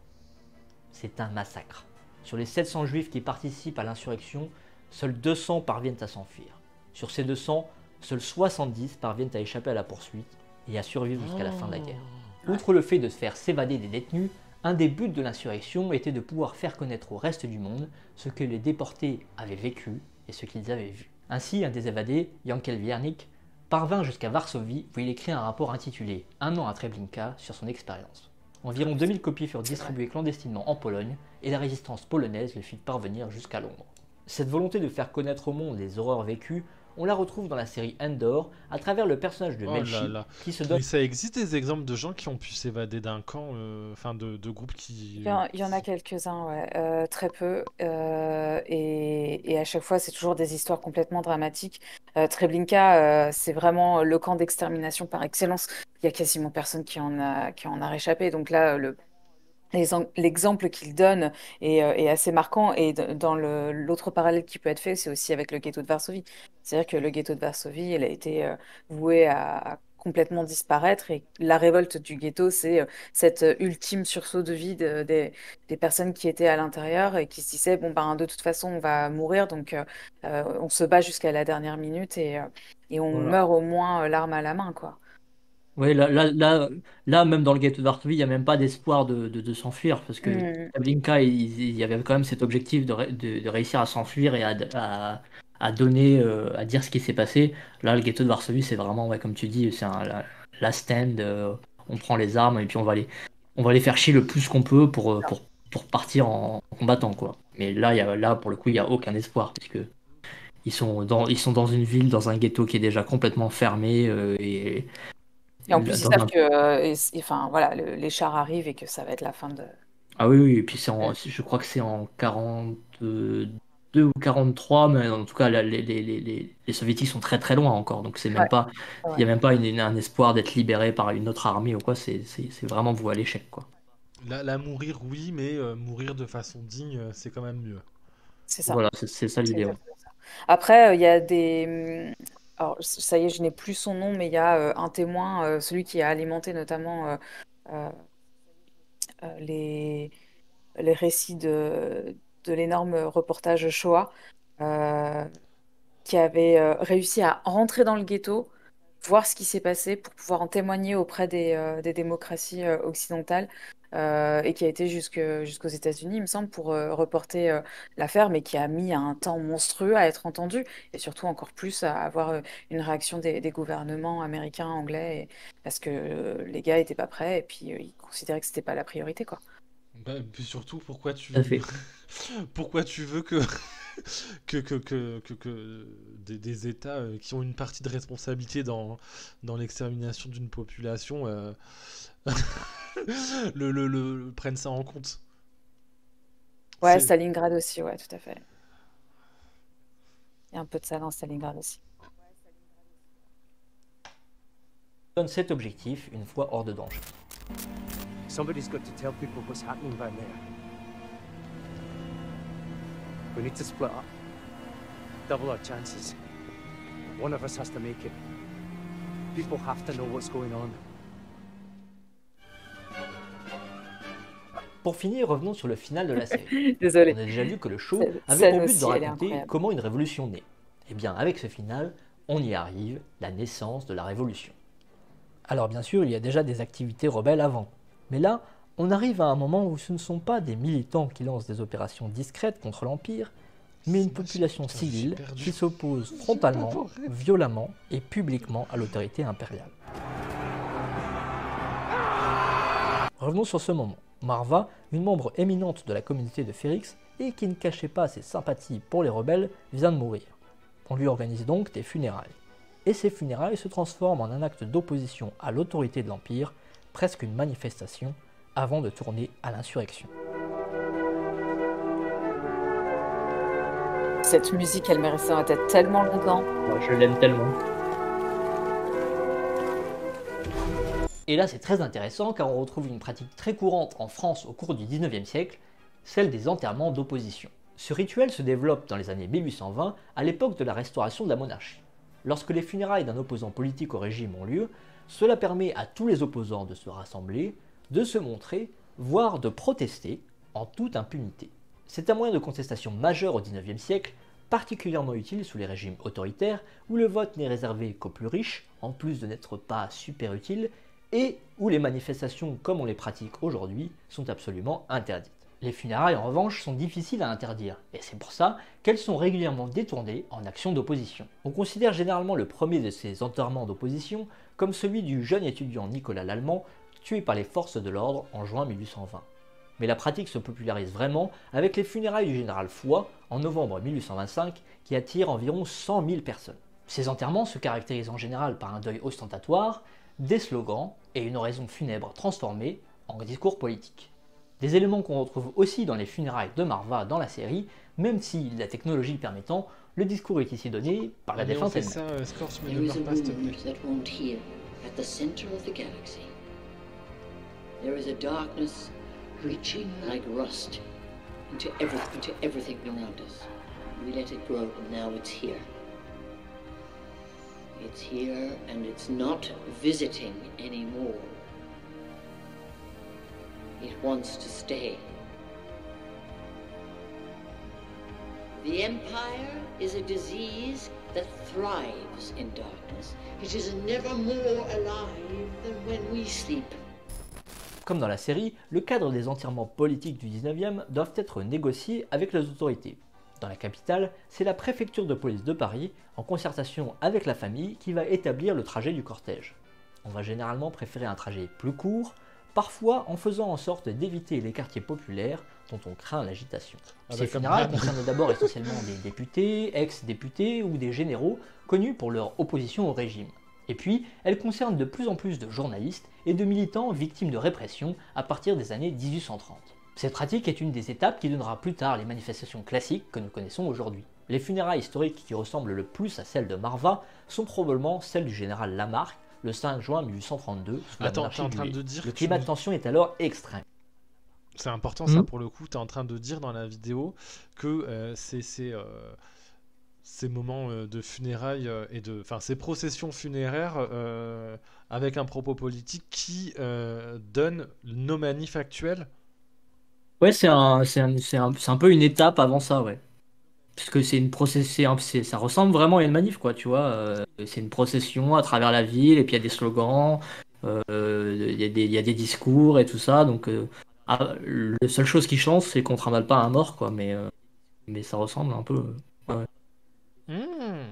C'est un massacre. Sur les sept cents juifs qui participent à l'insurrection, seuls deux cents parviennent à s'enfuir. Sur ces deux cents, seuls soixante-dix parviennent à échapper à la poursuite et à survivre jusqu'à la fin de la guerre. Outre le fait de se faire s'évader des détenus, un des buts de l'insurrection était de pouvoir faire connaître au reste du monde ce que les déportés avaient vécu et ce qu'ils avaient vu. Ainsi, un des évadés, Jankel Wiernik, parvint jusqu'à Varsovie où il écrit un rapport intitulé « Un an à Treblinka » sur son expérience. Environ deux mille copies furent distribuées clandestinement en Pologne et la résistance polonaise le fit parvenir jusqu'à Londres. Cette volonté de faire connaître au monde les horreurs vécues, on la retrouve dans la série Endor à travers le personnage de Oh Melchi là là. qui se donne... Mais ça existe des exemples de gens qui ont pu s'évader d'un camp, euh, enfin de, de groupes qui... Il y en, il y en a quelques-uns, ouais, euh, très peu. euh, et, et à chaque fois, c'est toujours des histoires complètement dramatiques. Euh, Treblinka, euh, c'est vraiment le camp d'extermination par excellence. Il y a quasiment personne qui en a, qui en a réchappé. Donc là, le, les en- l'exemple qu'il donne est, euh, est assez marquant. Et d- dans le- l'autre parallèle qui peut être fait, c'est aussi avec le ghetto de Varsovie. C'est-à-dire que le ghetto de Varsovie, il a été euh, voué à, à complètement disparaître. Et la révolte du ghetto, c'est euh, cet euh, ultime sursaut de vie de- des, des personnes qui étaient à l'intérieur et qui se disaient, bon, ben, de toute façon, on va mourir. Donc, euh, euh, on se bat jusqu'à la dernière minute et, euh, et on Voilà. meurt au moins euh, l'arme à la main, quoi. Oui, là, là, là, là, même dans le ghetto de Varsovie, il n'y a même pas d'espoir de, de, de s'enfuir, parce que Mm. Treblinka, il, il y avait quand même cet objectif de, ré- de, de réussir à s'enfuir et à, à, à donner, euh, à dire ce qui s'est passé. Là, le ghetto de Varsovie, c'est vraiment, ouais, comme tu dis, c'est un la- last stand, euh, on prend les armes et puis on va les, on va les faire chier le plus qu'on peut pour, euh, pour, pour partir en combattant, quoi. Mais là, il y a, là, pour le coup, il n'y a aucun espoir, parce que ils sont dans, ils sont dans une ville, dans un ghetto qui est déjà complètement fermé, euh, et Et en plus, ils dans savent un- que euh, et c- enfin, voilà, le- les chars arrivent et que ça va être la fin de. Ah oui, oui, et puis c'est en, je crois que c'est en quarante-deux ou quarante-trois, mais en tout cas, là, les, les, les, les, les soviétiques sont très très loin encore, donc c'est même Ouais. pas, il Ouais. n'y a même pas une- une- un espoir d'être libéré par une autre armée ou quoi, c'est c'est- c'est vraiment voué à l'échec, quoi. La, la mourir, oui, mais euh, mourir de façon digne, euh, c'est quand même mieux. C'est ça. Voilà, c'est c'est ça C'est l'idée. Ouais. exactement ça. Après, euh, il y a des. hum, Alors, c- ça y est, je n'ai plus son nom, mais il y a euh, un témoin, euh, celui qui a alimenté notamment euh, euh, euh, les, les récits de, de l'énorme reportage Shoah. Euh, qui avait euh, réussi à rentrer dans le ghetto, voir ce qui s'est passé pour pouvoir en témoigner auprès des, euh, des démocraties euh, occidentales euh, et qui a été jusque, jusqu'aux États-Unis, il me semble, pour euh, reporter euh, l'affaire, mais qui a mis un temps monstrueux à être entendu et surtout encore plus à avoir euh, une réaction des, des gouvernements américains, anglais, et- parce que euh, les gars étaient pas prêts et puis euh, ils considéraient que c'était pas la priorité, quoi. Bah, puis surtout, pourquoi tu Tout à fait. pourquoi tu veux que que, que, que, que, que des, des États euh, qui ont une partie de responsabilité dans, dans l'extermination d'une population euh, le, le, le- prennent ça en compte. Ouais, C'est Stalingrad aussi, ouais, tout à fait. Il y a un peu de ça dans Stalingrad aussi. Donne cet objectif une fois hors de danger. Somebody's got to tell people what's happening down there. We need to split up. Double our chances. One of us has to make it. People have to know what's going on. Pour finir, revenons sur le final de la série. Désolée. On a déjà vu que le show Cette avait scène pour but aussi, de elle est raconter incroyable. comment une révolution naît. Et bien, avec ce final, on y arrive, la naissance de la révolution. Alors bien sûr, il y a déjà des activités rebelles avant. Mais là, on arrive à un moment où ce ne sont pas des militants qui lancent des opérations discrètes contre l'Empire, mais une population civile qui s'oppose frontalement, violemment et publiquement à l'autorité impériale. Revenons sur ce moment. Marva, une membre éminente de la communauté de Ferrix et qui ne cachait pas ses sympathies pour les rebelles, vient de mourir. On lui organise donc des funérailles. Et ces funérailles se transforment en un acte d'opposition à l'autorité de l'Empire, presque une manifestation, avant de tourner à l'insurrection. Cette musique, elle m'est restée dans la tête tellement longtemps. Moi, je l'aime tellement. Et là, c'est très intéressant car on retrouve une pratique très courante en France au cours du dix-neuvième siècle, celle des enterrements d'opposition. Ce rituel se développe dans les années mille huit cent vingt, à l'époque de la restauration de la monarchie. Lorsque les funérailles d'un opposant politique au régime ont lieu, cela permet à tous les opposants de se rassembler, de se montrer, voire de protester en toute impunité. C'est un moyen de contestation majeur au dix-neuvième siècle, particulièrement utile sous les régimes autoritaires où le vote n'est réservé qu'aux plus riches, en plus de n'être pas super utile, et où les manifestations comme on les pratique aujourd'hui sont absolument interdites. Les funérailles en revanche sont difficiles à interdire, et c'est pour ça qu'elles sont régulièrement détournées en action d'opposition. On considère généralement le premier de ces enterrements d'opposition comme celui du jeune étudiant Nicolas Lallemand, tué par les forces de l'ordre en juin mille huit cent vingt. Mais la pratique se popularise vraiment avec les funérailles du général Foy en novembre mille huit cent vingt-cinq qui attirent environ cent mille personnes. Ces enterrements se caractérisent en général par un deuil ostentatoire, des slogans et une oraison funèbre transformée en discours politique. Des éléments qu'on retrouve aussi dans les funérailles de Marva dans la série, même si, la technologie le permettant, le discours est ici donné par la Allez, on défunte fait elle-même. ça, euh, Scorch, mais There ne is a meurs pas, s'il te wound plaît. that won't heal at the center of the galaxy. There is a darkness reaching like rust into, every, into everything around us. We let it grow, and now it's here. It's here, and it's not visiting anymore. It wants to stay. The Empire is a disease that thrives in darkness. It is never more alive than when we sleep. Comme dans la série, le cadre des enterrements politiques du dix-neuvième doivent être négociés avec les autorités. Dans la capitale, c'est la préfecture de police de Paris, en concertation avec la famille, qui va établir le trajet du cortège. On va généralement préférer un trajet plus court, parfois en faisant en sorte d'éviter les quartiers populaires dont on craint l'agitation. Ah Ces bah, comme funérailles d'hab. concernent d'abord essentiellement des députés, ex-députés ou des généraux connus pour leur opposition au régime. Et puis, elles concernent de plus en plus de journalistes et de militants victimes de répression à partir des années mille huit cent trente. Cette pratique est une des étapes qui donnera plus tard les manifestations classiques que nous connaissons aujourd'hui. Les funérailles historiques qui ressemblent le plus à celles de Marva sont probablement celles du général Lamarque, le cinq juin mille huit cent trente-deux, sous la Attends, monarchie t'es en train Buet. de dire Le que climat tu- de tension est alors extrême. C'est important ça Mhm. pour le coup, tu es en train de dire dans la vidéo que euh, c'est c'est, euh, ces moments euh, de funérailles euh, et de, enfin ces processions funéraires euh, avec un propos politique qui euh, donne nos manifs actuels. Ouais, c'est un, c'est un, c'est un, c'est un peu une étape avant ça, ouais. Puisque c'est une procession, c'est, ça ressemble vraiment à une manif, quoi, tu vois. euh, c'est une procession à travers la ville, et puis il y a des slogans, euh, il y a des, il y a des discours et tout ça. Donc, euh, ah, la seule chose qui change, c'est qu'on ne trimballe pas un mort, quoi. Mais, euh, mais ça ressemble un peu. euh, ouais. Hmm.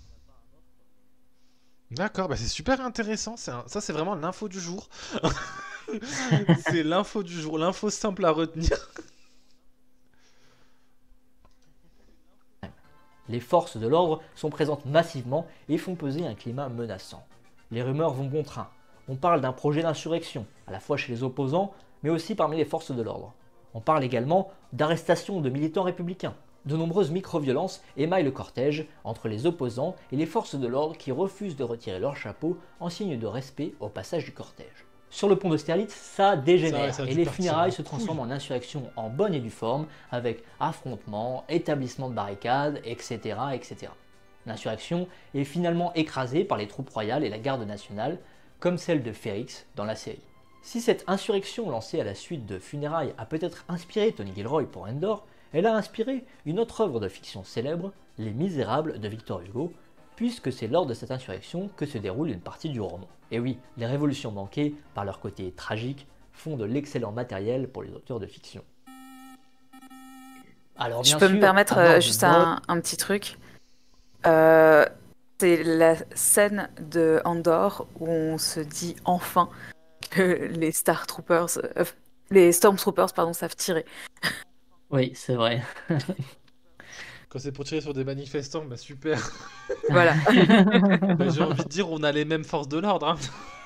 D'accord, bah c'est super intéressant. C'est un- Ça, c'est vraiment l'info du jour. C'est l'info du jour, l'info simple à retenir. Les forces de l'ordre sont présentes massivement et font peser un climat menaçant. Les rumeurs vont bon train. On parle d'un projet d'insurrection, à la fois chez les opposants, mais aussi parmi les forces de l'ordre. On parle également d'arrestations de militants républicains. De nombreuses micro-violences émaillent le cortège entre les opposants et les forces de l'ordre qui refusent de retirer leur chapeau en signe de respect au passage du cortège. Sur le pont d'Austerlitz, ça dégénère Ça, ça a et dû les partir funérailles en se couille. transforment en insurrection en bonne et due forme avec affrontements, établissement de barricades, et cetera, et cetera. L'insurrection est finalement écrasée par les troupes royales et la garde nationale, comme celle de Férix dans la série. Si cette insurrection lancée à la suite de funérailles a peut-être inspiré Tony Gilroy pour Endor, elle a inspiré une autre œuvre de fiction célèbre, Les Misérables de Victor Hugo, puisque c'est lors de cette insurrection que se déroule une partie du roman. Et oui, les révolutions manquées, par leur côté tragique, font de l'excellent matériel pour les auteurs de fiction. Alors, Je bien peux sûr, me permettre à bord euh, de juste bottes- un, un petit truc. Euh, c'est la scène de Andor où on se dit enfin que les Star Troopers, euh, les Stormtroopers, pardon, savent tirer. Oui, c'est vrai. Quand c'est pour tirer sur des manifestants, bah super. Voilà. Bah, j'ai envie de dire, on a les mêmes forces de l'ordre. Hein.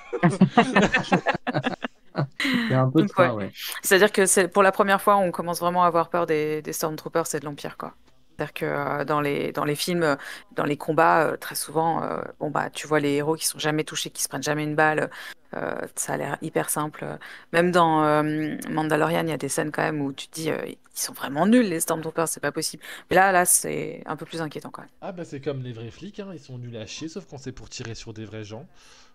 Il y a un peu de Donc, ouais. ça, ouais. C'est-à-dire que c'est pour la première fois, on commence vraiment à avoir peur des, des Stormtroopers et de l'Empire, quoi. C'est-à-dire que euh, dans les, dans les films, euh, dans les combats, euh, très souvent, euh, bon, bah, tu vois les héros qui sont jamais touchés, qui se prennent jamais une balle. euh, ça a l'air hyper simple. Même dans euh, Mandalorian, il y a des scènes quand même où tu te dis, euh, ils sont vraiment nuls, les Stormtroopers, c'est pas possible. Mais là, là, c'est un peu plus inquiétant quand même. Ah bah c'est comme les vrais flics, hein. Ils sont nuls à chier, sauf quand c'est pour tirer sur des vrais gens.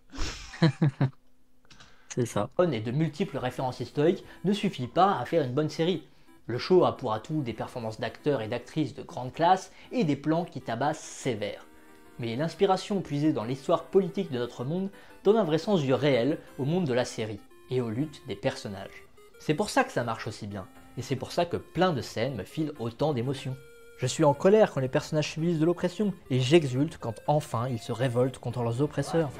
C'est ça. Et de multiples références historiques ne suffit pas à faire une bonne série. Le show a pour atout des performances d'acteurs et d'actrices de grande classe et des plans qui tabassent sévère. Mais l'inspiration puisée dans l'histoire politique de notre monde donne un vrai sens du réel au monde de la série et aux luttes des personnages. C'est pour ça que ça marche aussi bien, et c'est pour ça que plein de scènes me filent autant d'émotions. Je suis en colère quand les personnages subissent de l'oppression, et j'exulte quand enfin ils se révoltent contre leurs oppresseurs.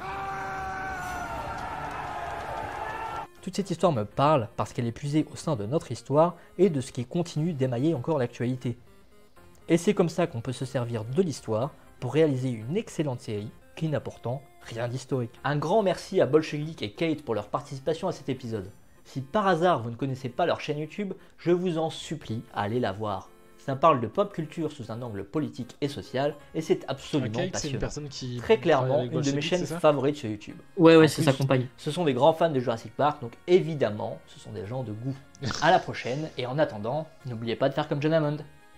Toute cette histoire me parle parce qu'elle est puisée au sein de notre histoire et de ce qui continue d'émailler encore l'actualité. Et c'est comme ça qu'on peut se servir de l'histoire pour réaliser une excellente série qui n'a pourtant rien d'historique. Un grand merci à Bolshevik et Kate pour leur participation à cet épisode. Si par hasard vous ne connaissez pas leur chaîne YouTube, je vous en supplie à aller la voir. Ça parle de pop culture sous un angle politique et social, et c'est absolument Kate, c'est passionnant. une personne qui Très travaille clairement, avec une de mes Bolshevik, chaînes c'est ça favorites sur YouTube. Ouais, ouais, En c'est plus, sa compagne. Ce sont des grands fans de Jurassic Park, donc évidemment, ce sont des gens de goût. À la prochaine, et en attendant, n'oubliez pas de faire comme John Hammond.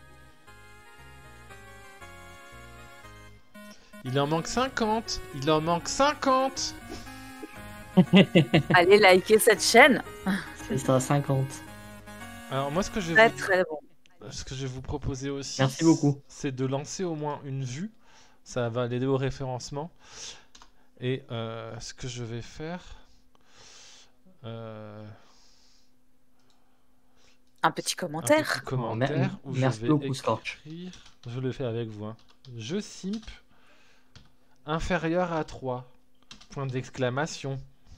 Il en manque cinquante. Il en manque cinquante. Allez liker cette chaîne. C'est ça, cinquante. Alors moi, ce que je vais Très vous... très bon. ce que je vais vous proposer aussi, Merci beaucoup. c'est de lancer au moins une vue. Ça va l'aider au référencement. Et euh, ce que je vais faire... euh, Un petit commentaire. Un petit commentaire Oh, où merci je vais beaucoup, Scorch. écrire... Je le fais avec vous. Hein. Je simp inférieur à trois. Point d'exclamation.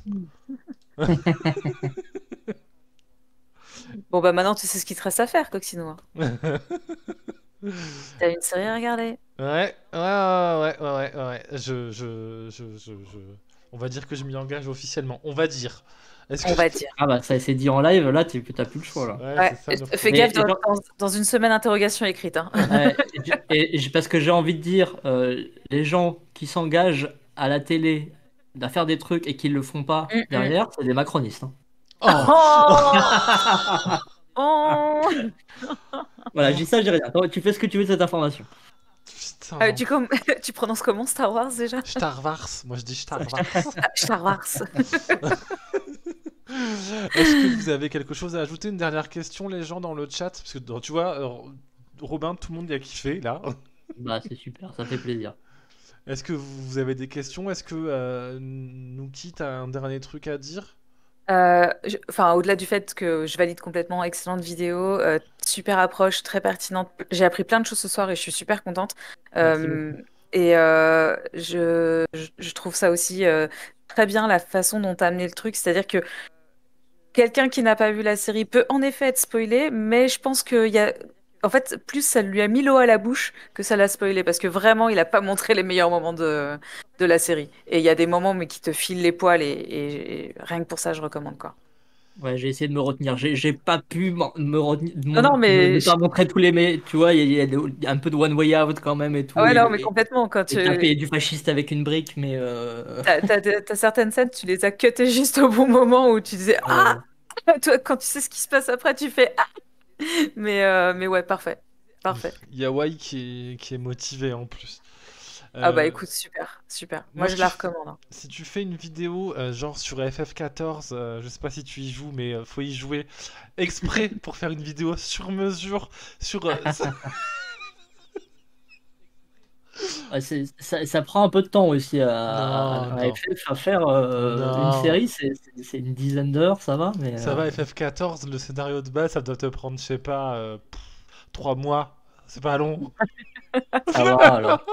Bon bah maintenant tu sais ce qu'il te reste à faire, Coccinnois. T'as une série à regarder. Ouais, ouais, ouais, ouais, ouais, ouais. Je, je, je, je, je... On va dire que je m'y engage officiellement. On va dire. Est-ce On que- va dire. Ah bah ça c'est dit en live, là tu t'as plus le choix là. Ouais, Ouais, c'est ça, le fais Mais- gaffe et dans, genre- dans- dans une semaine interrogation écrite. Hein. Ouais, et, et j'ai- parce que j'ai envie de dire, euh, les gens qui s'engagent à la télé à faire des trucs et qui le font pas Mm, mm. derrière, c'est des macronistes. hein. Oh Oh Voilà, je dis ça, je dis rien. Attends, tu fais ce que tu veux de cette information. Putain, Euh, non. tu, com- tu prononces comment Star Wars déjà? Star Wars. Moi, je dis Star Wars. Star Wars. Est-ce que vous avez quelque chose à ajouter? Une dernière question, les gens dans le chat? Parce que dans- tu vois, euh, Robin, tout le monde y a kiffé là. Bah c'est super, ça fait plaisir. Est-ce que vous avez des questions? Est-ce que euh, Nuki, t'as un dernier truc à dire? Euh, je- Enfin, au-delà du fait que je valide complètement, excellente vidéo, euh, super approche, très pertinente. J'ai appris plein de choses ce soir et je suis super contente. Merci Euh, beaucoup. et euh, je, je, je trouve ça aussi euh, très bien la façon dont tu as amené le truc. C'est-à-dire que quelqu'un qui n'a pas vu la série peut en effet être spoilé, mais je pense qu'il y a. En fait, plus ça lui a mis l'eau à la bouche que ça l'a spoilé, parce que vraiment, il a pas montré les meilleurs moments de, de la série. Et il y a des moments, mais qui te filent les poils, et, et- et rien que pour ça, je recommande, quoi. Ouais, j'ai essayé de me retenir. J'ai j'ai pas pu m'en- me retenir, Non, non, me, mais me je- pas montrer tous les. Mais tu vois, il y a, il y a des- un peu de one way out quand même et Ah tout. ouais, Et, non, mais et- complètement, quand et tu... taper du fasciste avec une brique, mais. euh, T'as, t'as- t'as- t'as certaines scènes, tu les as cutées juste au bon moment où tu disais euh, ah. Toi, quand tu sais ce qui se passe après, tu fais ah. Mais, euh, mais ouais, parfait. Parfait. Il y a Wai qui est, qui est motivé en plus. Ah bah Euh, écoute, super, super. Moi, Moi, je si la tu fais- recommande, hein. Si tu fais une vidéo euh, genre sur F F quatorze, euh, je sais pas si tu y joues, mais euh, faut y jouer exprès pour faire une vidéo sur mesure sur. euh, ça- ouais, c'est- ça, ça prend un peu de temps aussi à, à- Non, à non. F F à faire euh, une Non. série, c'est c'est- c'est une dizaine d'heures, ça va, mais. Ça euh, va, F F quatorze, le scénario de base, ça doit te prendre, je sais pas, euh, pff, trois mois. C'est pas long. Ça va alors.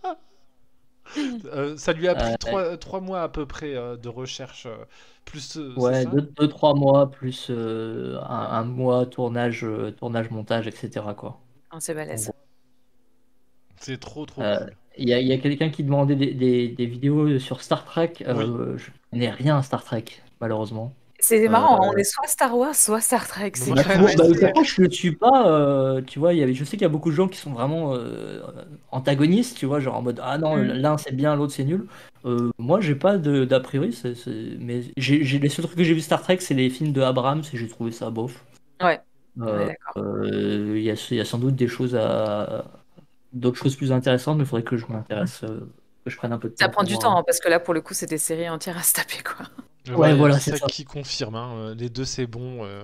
Euh, ça lui a pris Euh, trois, trois mois à peu près euh, de recherche, euh, plus euh, c'est Ouais, ça? deux, deux, trois mois plus euh, un, un mois tournage, euh, tournage, montage, et cetera quoi. Ah, c'est En balèze. gros. C'est trop trop Euh, cool. Il y a, il y a quelqu'un qui demandait des, des- des vidéos sur Star Trek. Oui. Euh, je connais rien à Star Trek, malheureusement. C'est Euh, marrant, on est soit Star Wars, soit Star Trek. Mais C'est moi, bah, je tu serais vois, quand bah, resté. pourquoi je le suis pas euh, tu vois, il y avait, je sais qu'il y a beaucoup de gens qui sont vraiment euh, antagonistes, tu vois, genre en mode ah non, Mm. l'un c'est bien, l'autre c'est nul. Euh, moi, j'ai pas de- d'a priori, c'est- c'est- mais j'ai j'ai- les seuls trucs que j'ai vu Star Trek, c'est les films de Abrams et j'ai trouvé ça bof. Ouais, on est Euh, d'accord. euh, Il y a, il y a sans doute des choses à, d'autres choses plus intéressantes, mais il faudrait que je m'intéresse, euh, que je prenne un peu de Ça temps prend pour du voir. temps, hein, parce que là, pour le coup, c'est des séries entières à se taper, quoi. Ouais, Ouais, voilà, c'est c'est ça ça. qui confirme, hein, euh, les deux c'est bon. euh.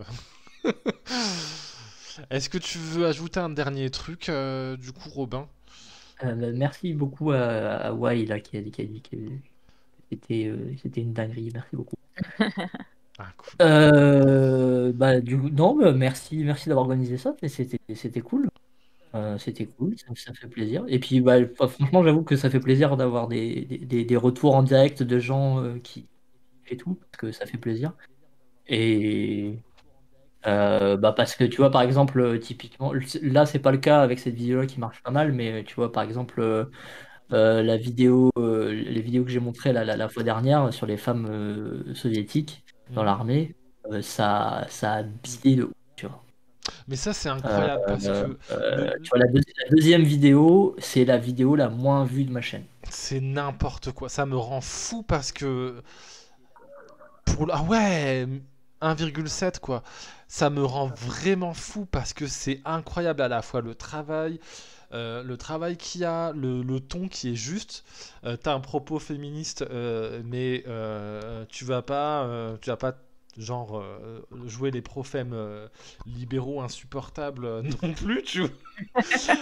Est-ce que tu veux ajouter un dernier truc, euh, du coup, Robin? Euh, bah, merci beaucoup à, à Wai là, qui a, qui a dit que c'était euh, c'était une dinguerie. Merci beaucoup. Ah, cool. Euh, bah, du coup, non, bah, merci, merci d'avoir organisé ça. mais C'était c'était cool. Euh, c'était cool, ça, ça fait plaisir. Et puis, bah, enfin, franchement, j'avoue que ça fait plaisir d'avoir des, des, des- des retours en direct de gens euh, qui et tout, parce que ça fait plaisir. Et euh, bah, parce que tu vois, par exemple, euh, typiquement, là, c'est pas le cas avec cette vidéo-là qui marche pas mal, mais tu vois, par exemple, euh, euh, la vidéo, euh, les vidéos que j'ai montrées la, la, la fois dernière sur les femmes euh, soviétiques dans Mhm. l'armée, euh, ça, ça a bidé de ouf, tu vois. Mais ça, c'est Euh, incroyable parce euh, que euh, le- tu vois, la, deux- la deuxième vidéo, c'est la vidéo la moins vue de ma chaîne. c'est n'importe quoi. Ça me rend fou parce que pour le- ah ouais, un virgule sept quoi. Ça me rend vraiment fou parce que c'est incroyable à la fois le travail, euh, le travail qu'il y a, le, le ton qui est juste. Euh, t'as un propos féministe, euh, mais euh, tu vas pas, euh, tu vas pas genre euh, jouer les prophèmes euh, libéraux insupportables euh, non plus, tu vois.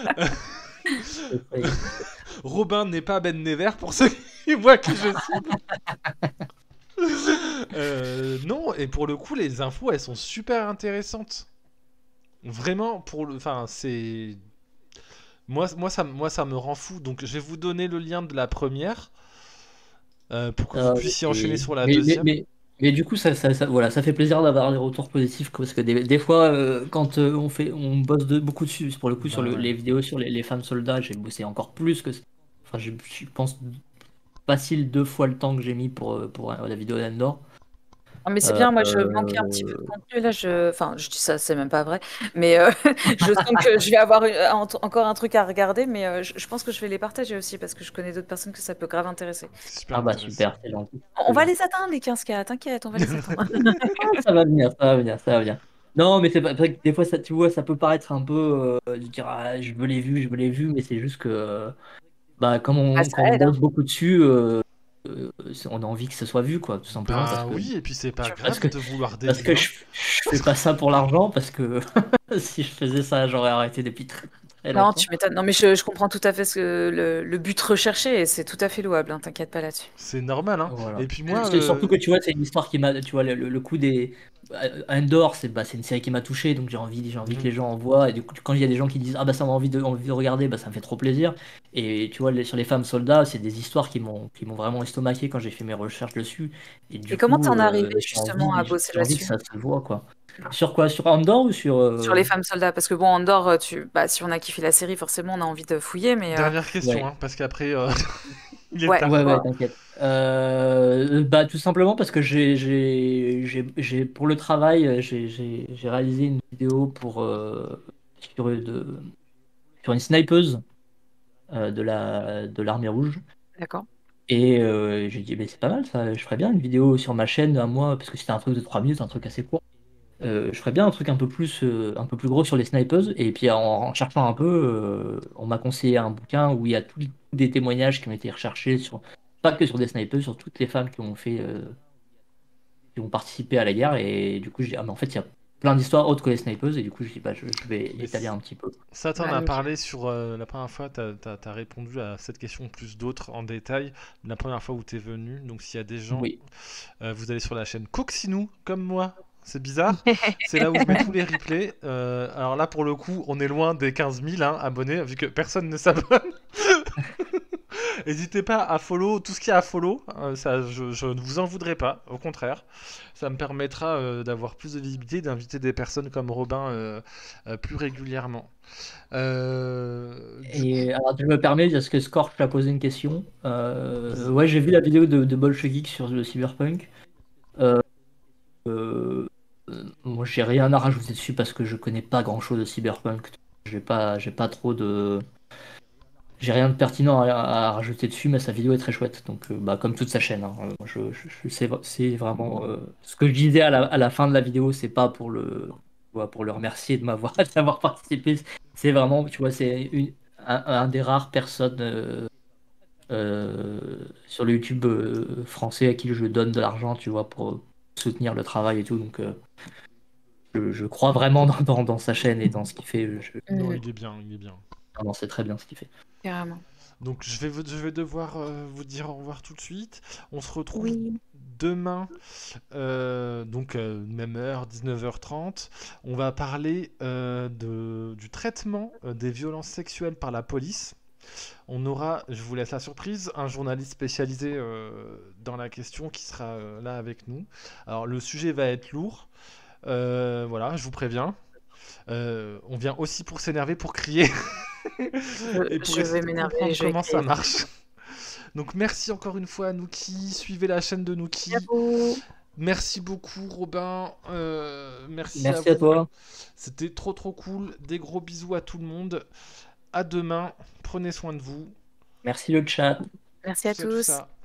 Robin n'est pas Ben Never pour ceux qui voient qui je suis. Euh, non, et pour le coup, les infos, elles sont super intéressantes. Vraiment, pour le, enfin, c'est moi, moi, ça, moi, ça me rend fou. Donc, je vais vous donner le lien de la première euh, pour que vous Euh, puissiez et- enchaîner sur la mais, mais, deuxième. mais, mais du coup, ça, ça, ça- voilà, ça fait plaisir d'avoir des retours positifs parce que des, des fois, euh, quand euh, on fait, on bosse de, beaucoup dessus, pour le coup, sur Bah le- ouais. les vidéos sur les, les femmes soldats, j'ai bossé encore plus que. Enfin, je, je pense facile deux fois le temps que j'ai mis pour, euh, pour euh, la vidéo d'Endor. Ah, mais c'est Euh, bien, moi je manquais un petit peu de euh, contenu là, je... enfin je dis ça, c'est même pas vrai, mais euh, je sens que je vais avoir une- en- encore un truc à regarder, mais euh, je, je pense que je vais les partager aussi parce que je connais d'autres personnes que ça peut grave intéresser. Super Ah bah intéressant. super, c'est gentil. On va les atteindre les quinze K, t'inquiète, on va les atteindre. Ça va venir, ça va venir, ça va venir. Non, mais c'est pas, c'est vrai que des fois, ça, tu vois, ça peut paraître un peu euh, de dire ah, je veux les vues, je veux les vues, mais c'est juste que euh, bah, comme on, Ah, ça quand on aide, hein. bosse beaucoup dessus, euh, euh, c'est- on a envie que ça soit vu, quoi, tout simplement. Bah parce que, oui, et puis c'est pas parce grave que, de vouloir des parce que vues, je, hein. je fais pas ça pour l'argent, parce que si je faisais ça, j'aurais arrêté depuis très, Elle Non, entend. tu m'étonnes. Non, mais je, je comprends tout à fait ce que le, le but recherché et c'est tout à fait louable, hein, t'inquiète pas là-dessus. C'est normal, hein. Voilà. Et puis moi, C'est euh, surtout que tu vois, c'est une histoire qui m'a, tu vois, le, le- le coup des euh, Andor, c'est bah, c'est une série qui m'a touché, donc j'ai envie, j'ai envie que Mhm. les gens en voient. Et du coup, quand il y a des gens qui disent ah bah ça m'a envie de, envie de regarder, bah ça me fait trop plaisir. Et tu vois, les- sur les femmes soldats, c'est des histoires qui m'ont, qui m'ont vraiment estomaqué quand j'ai fait mes recherches dessus. Et du Et comment coup, t'en es euh, arrivé j'ai envie, justement à bosser j'ai envie que là-dessus? ça se voit quoi. Sur quoi? Sur Andor ou sur Sur les euh, femmes soldats? Parce que bon, Andorre, euh, tu... bah, si on a kiffé la série, forcément, on a envie de fouiller, mais... euh, dernière question, Ouais. hein, parce qu'après, euh, il est Ouais. tard. Ouais, ouais, Voilà. t'inquiète. Euh, bah, tout simplement parce que j'ai, j'ai, j'ai, j'ai- pour le travail, euh, j'ai, j'ai, j'ai réalisé une vidéo pour, euh, sur, de, sur une snipeuse euh, de la, de l'armée rouge. D'accord. Et euh, j'ai dit, mais c'est pas mal ça, je ferais bien une vidéo sur ma chaîne à moi, parce que c'était un truc de trois minutes, un truc assez court. Euh, je ferais bien un truc un peu plus, euh, un peu plus gros sur les snipers. Et puis en, en cherchant un peu, euh, on m'a conseillé un bouquin où il y a tous des témoignages qui ont été recherchés sur, pas que sur des snipers, sur toutes les femmes qui ont fait, euh, qui ont participé à la guerre. Et du coup, je dis, ah mais en fait, il y a plein d'histoires autres que les snipers. Et du coup, je dis, bah, je, je vais Mais étaler c- un petit peu. Ça, t'en Bah, as nickel. parlé sur euh, la première fois, t'as, t'as, t'as répondu à cette question plus d'autres en détail la première fois où t'es venu. Donc s'il y a des gens, Oui. euh, vous allez sur la chaîne Coxinou, comme moi. C'est bizarre. C'est là où je mets tous les replays. Euh, alors là, pour le coup, on est loin des quinze mille hein, abonnés, vu que personne ne s'abonne. N'hésitez pas à follow tout ce qu'il y a à follow. euh, ça, je, je ne vous en voudrais pas. Au contraire, ça me permettra euh, d'avoir plus de visibilité, d'inviter des personnes comme Robin euh, euh, plus régulièrement. Euh, du coup, Et alors, je me permets, parce que Scorch t'a posé une question. Euh, ouais, j'ai vu la vidéo de, de Bolshevik sur le cyberpunk. Euh, euh, euh, moi, j'ai rien à rajouter dessus parce que je connais pas grand-chose de cyberpunk. J'ai pas, j'ai pas trop de, j'ai rien de pertinent à, à rajouter dessus, mais sa vidéo est très chouette. Donc, euh, bah, comme toute sa chaîne, hein. Euh, je, je, je sais, c'est vraiment euh, ce que je disais à la, à la fin de la vidéo, c'est pas pour le, tu vois, pour le remercier de m'avoir d'avoir participé. C'est vraiment, tu vois, c'est une, un, un des rares personnes euh, euh, sur le YouTube euh, français à qui je donne de l'argent, tu vois, pour soutenir le travail et tout. Donc, euh, je, je crois vraiment dans, dans, dans sa chaîne et dans ce qu'il fait. Je, non, Mm, il est bien, il est bien. non, non, c'est très bien ce qu'il fait. carrément. Donc je vais, vous- je vais devoir euh, vous dire au revoir tout de suite. On se retrouve Oui. demain, euh, donc euh, même heure, dix-neuf heures trente. On va parler euh, de, du traitement euh, des violences sexuelles par la police. On aura, je vous laisse la surprise, un journaliste spécialisé euh, dans la question qui sera euh, là avec nous. Alors le sujet va être lourd. Euh, voilà, je vous préviens. Euh, on vient aussi pour s'énerver, pour crier et pour Je essayer vais de m'énerver, comprendre je vais comment ça crier. marche. Donc merci encore une fois à Nuki, suivez la chaîne de Nuki. Merci beaucoup Robin, euh, merci, Merci à à vous. toi. C'était trop trop cool, des gros bisous à tout le monde. À demain, prenez soin de vous. Merci le chat. Merci à Tout ça, tout tous. ça.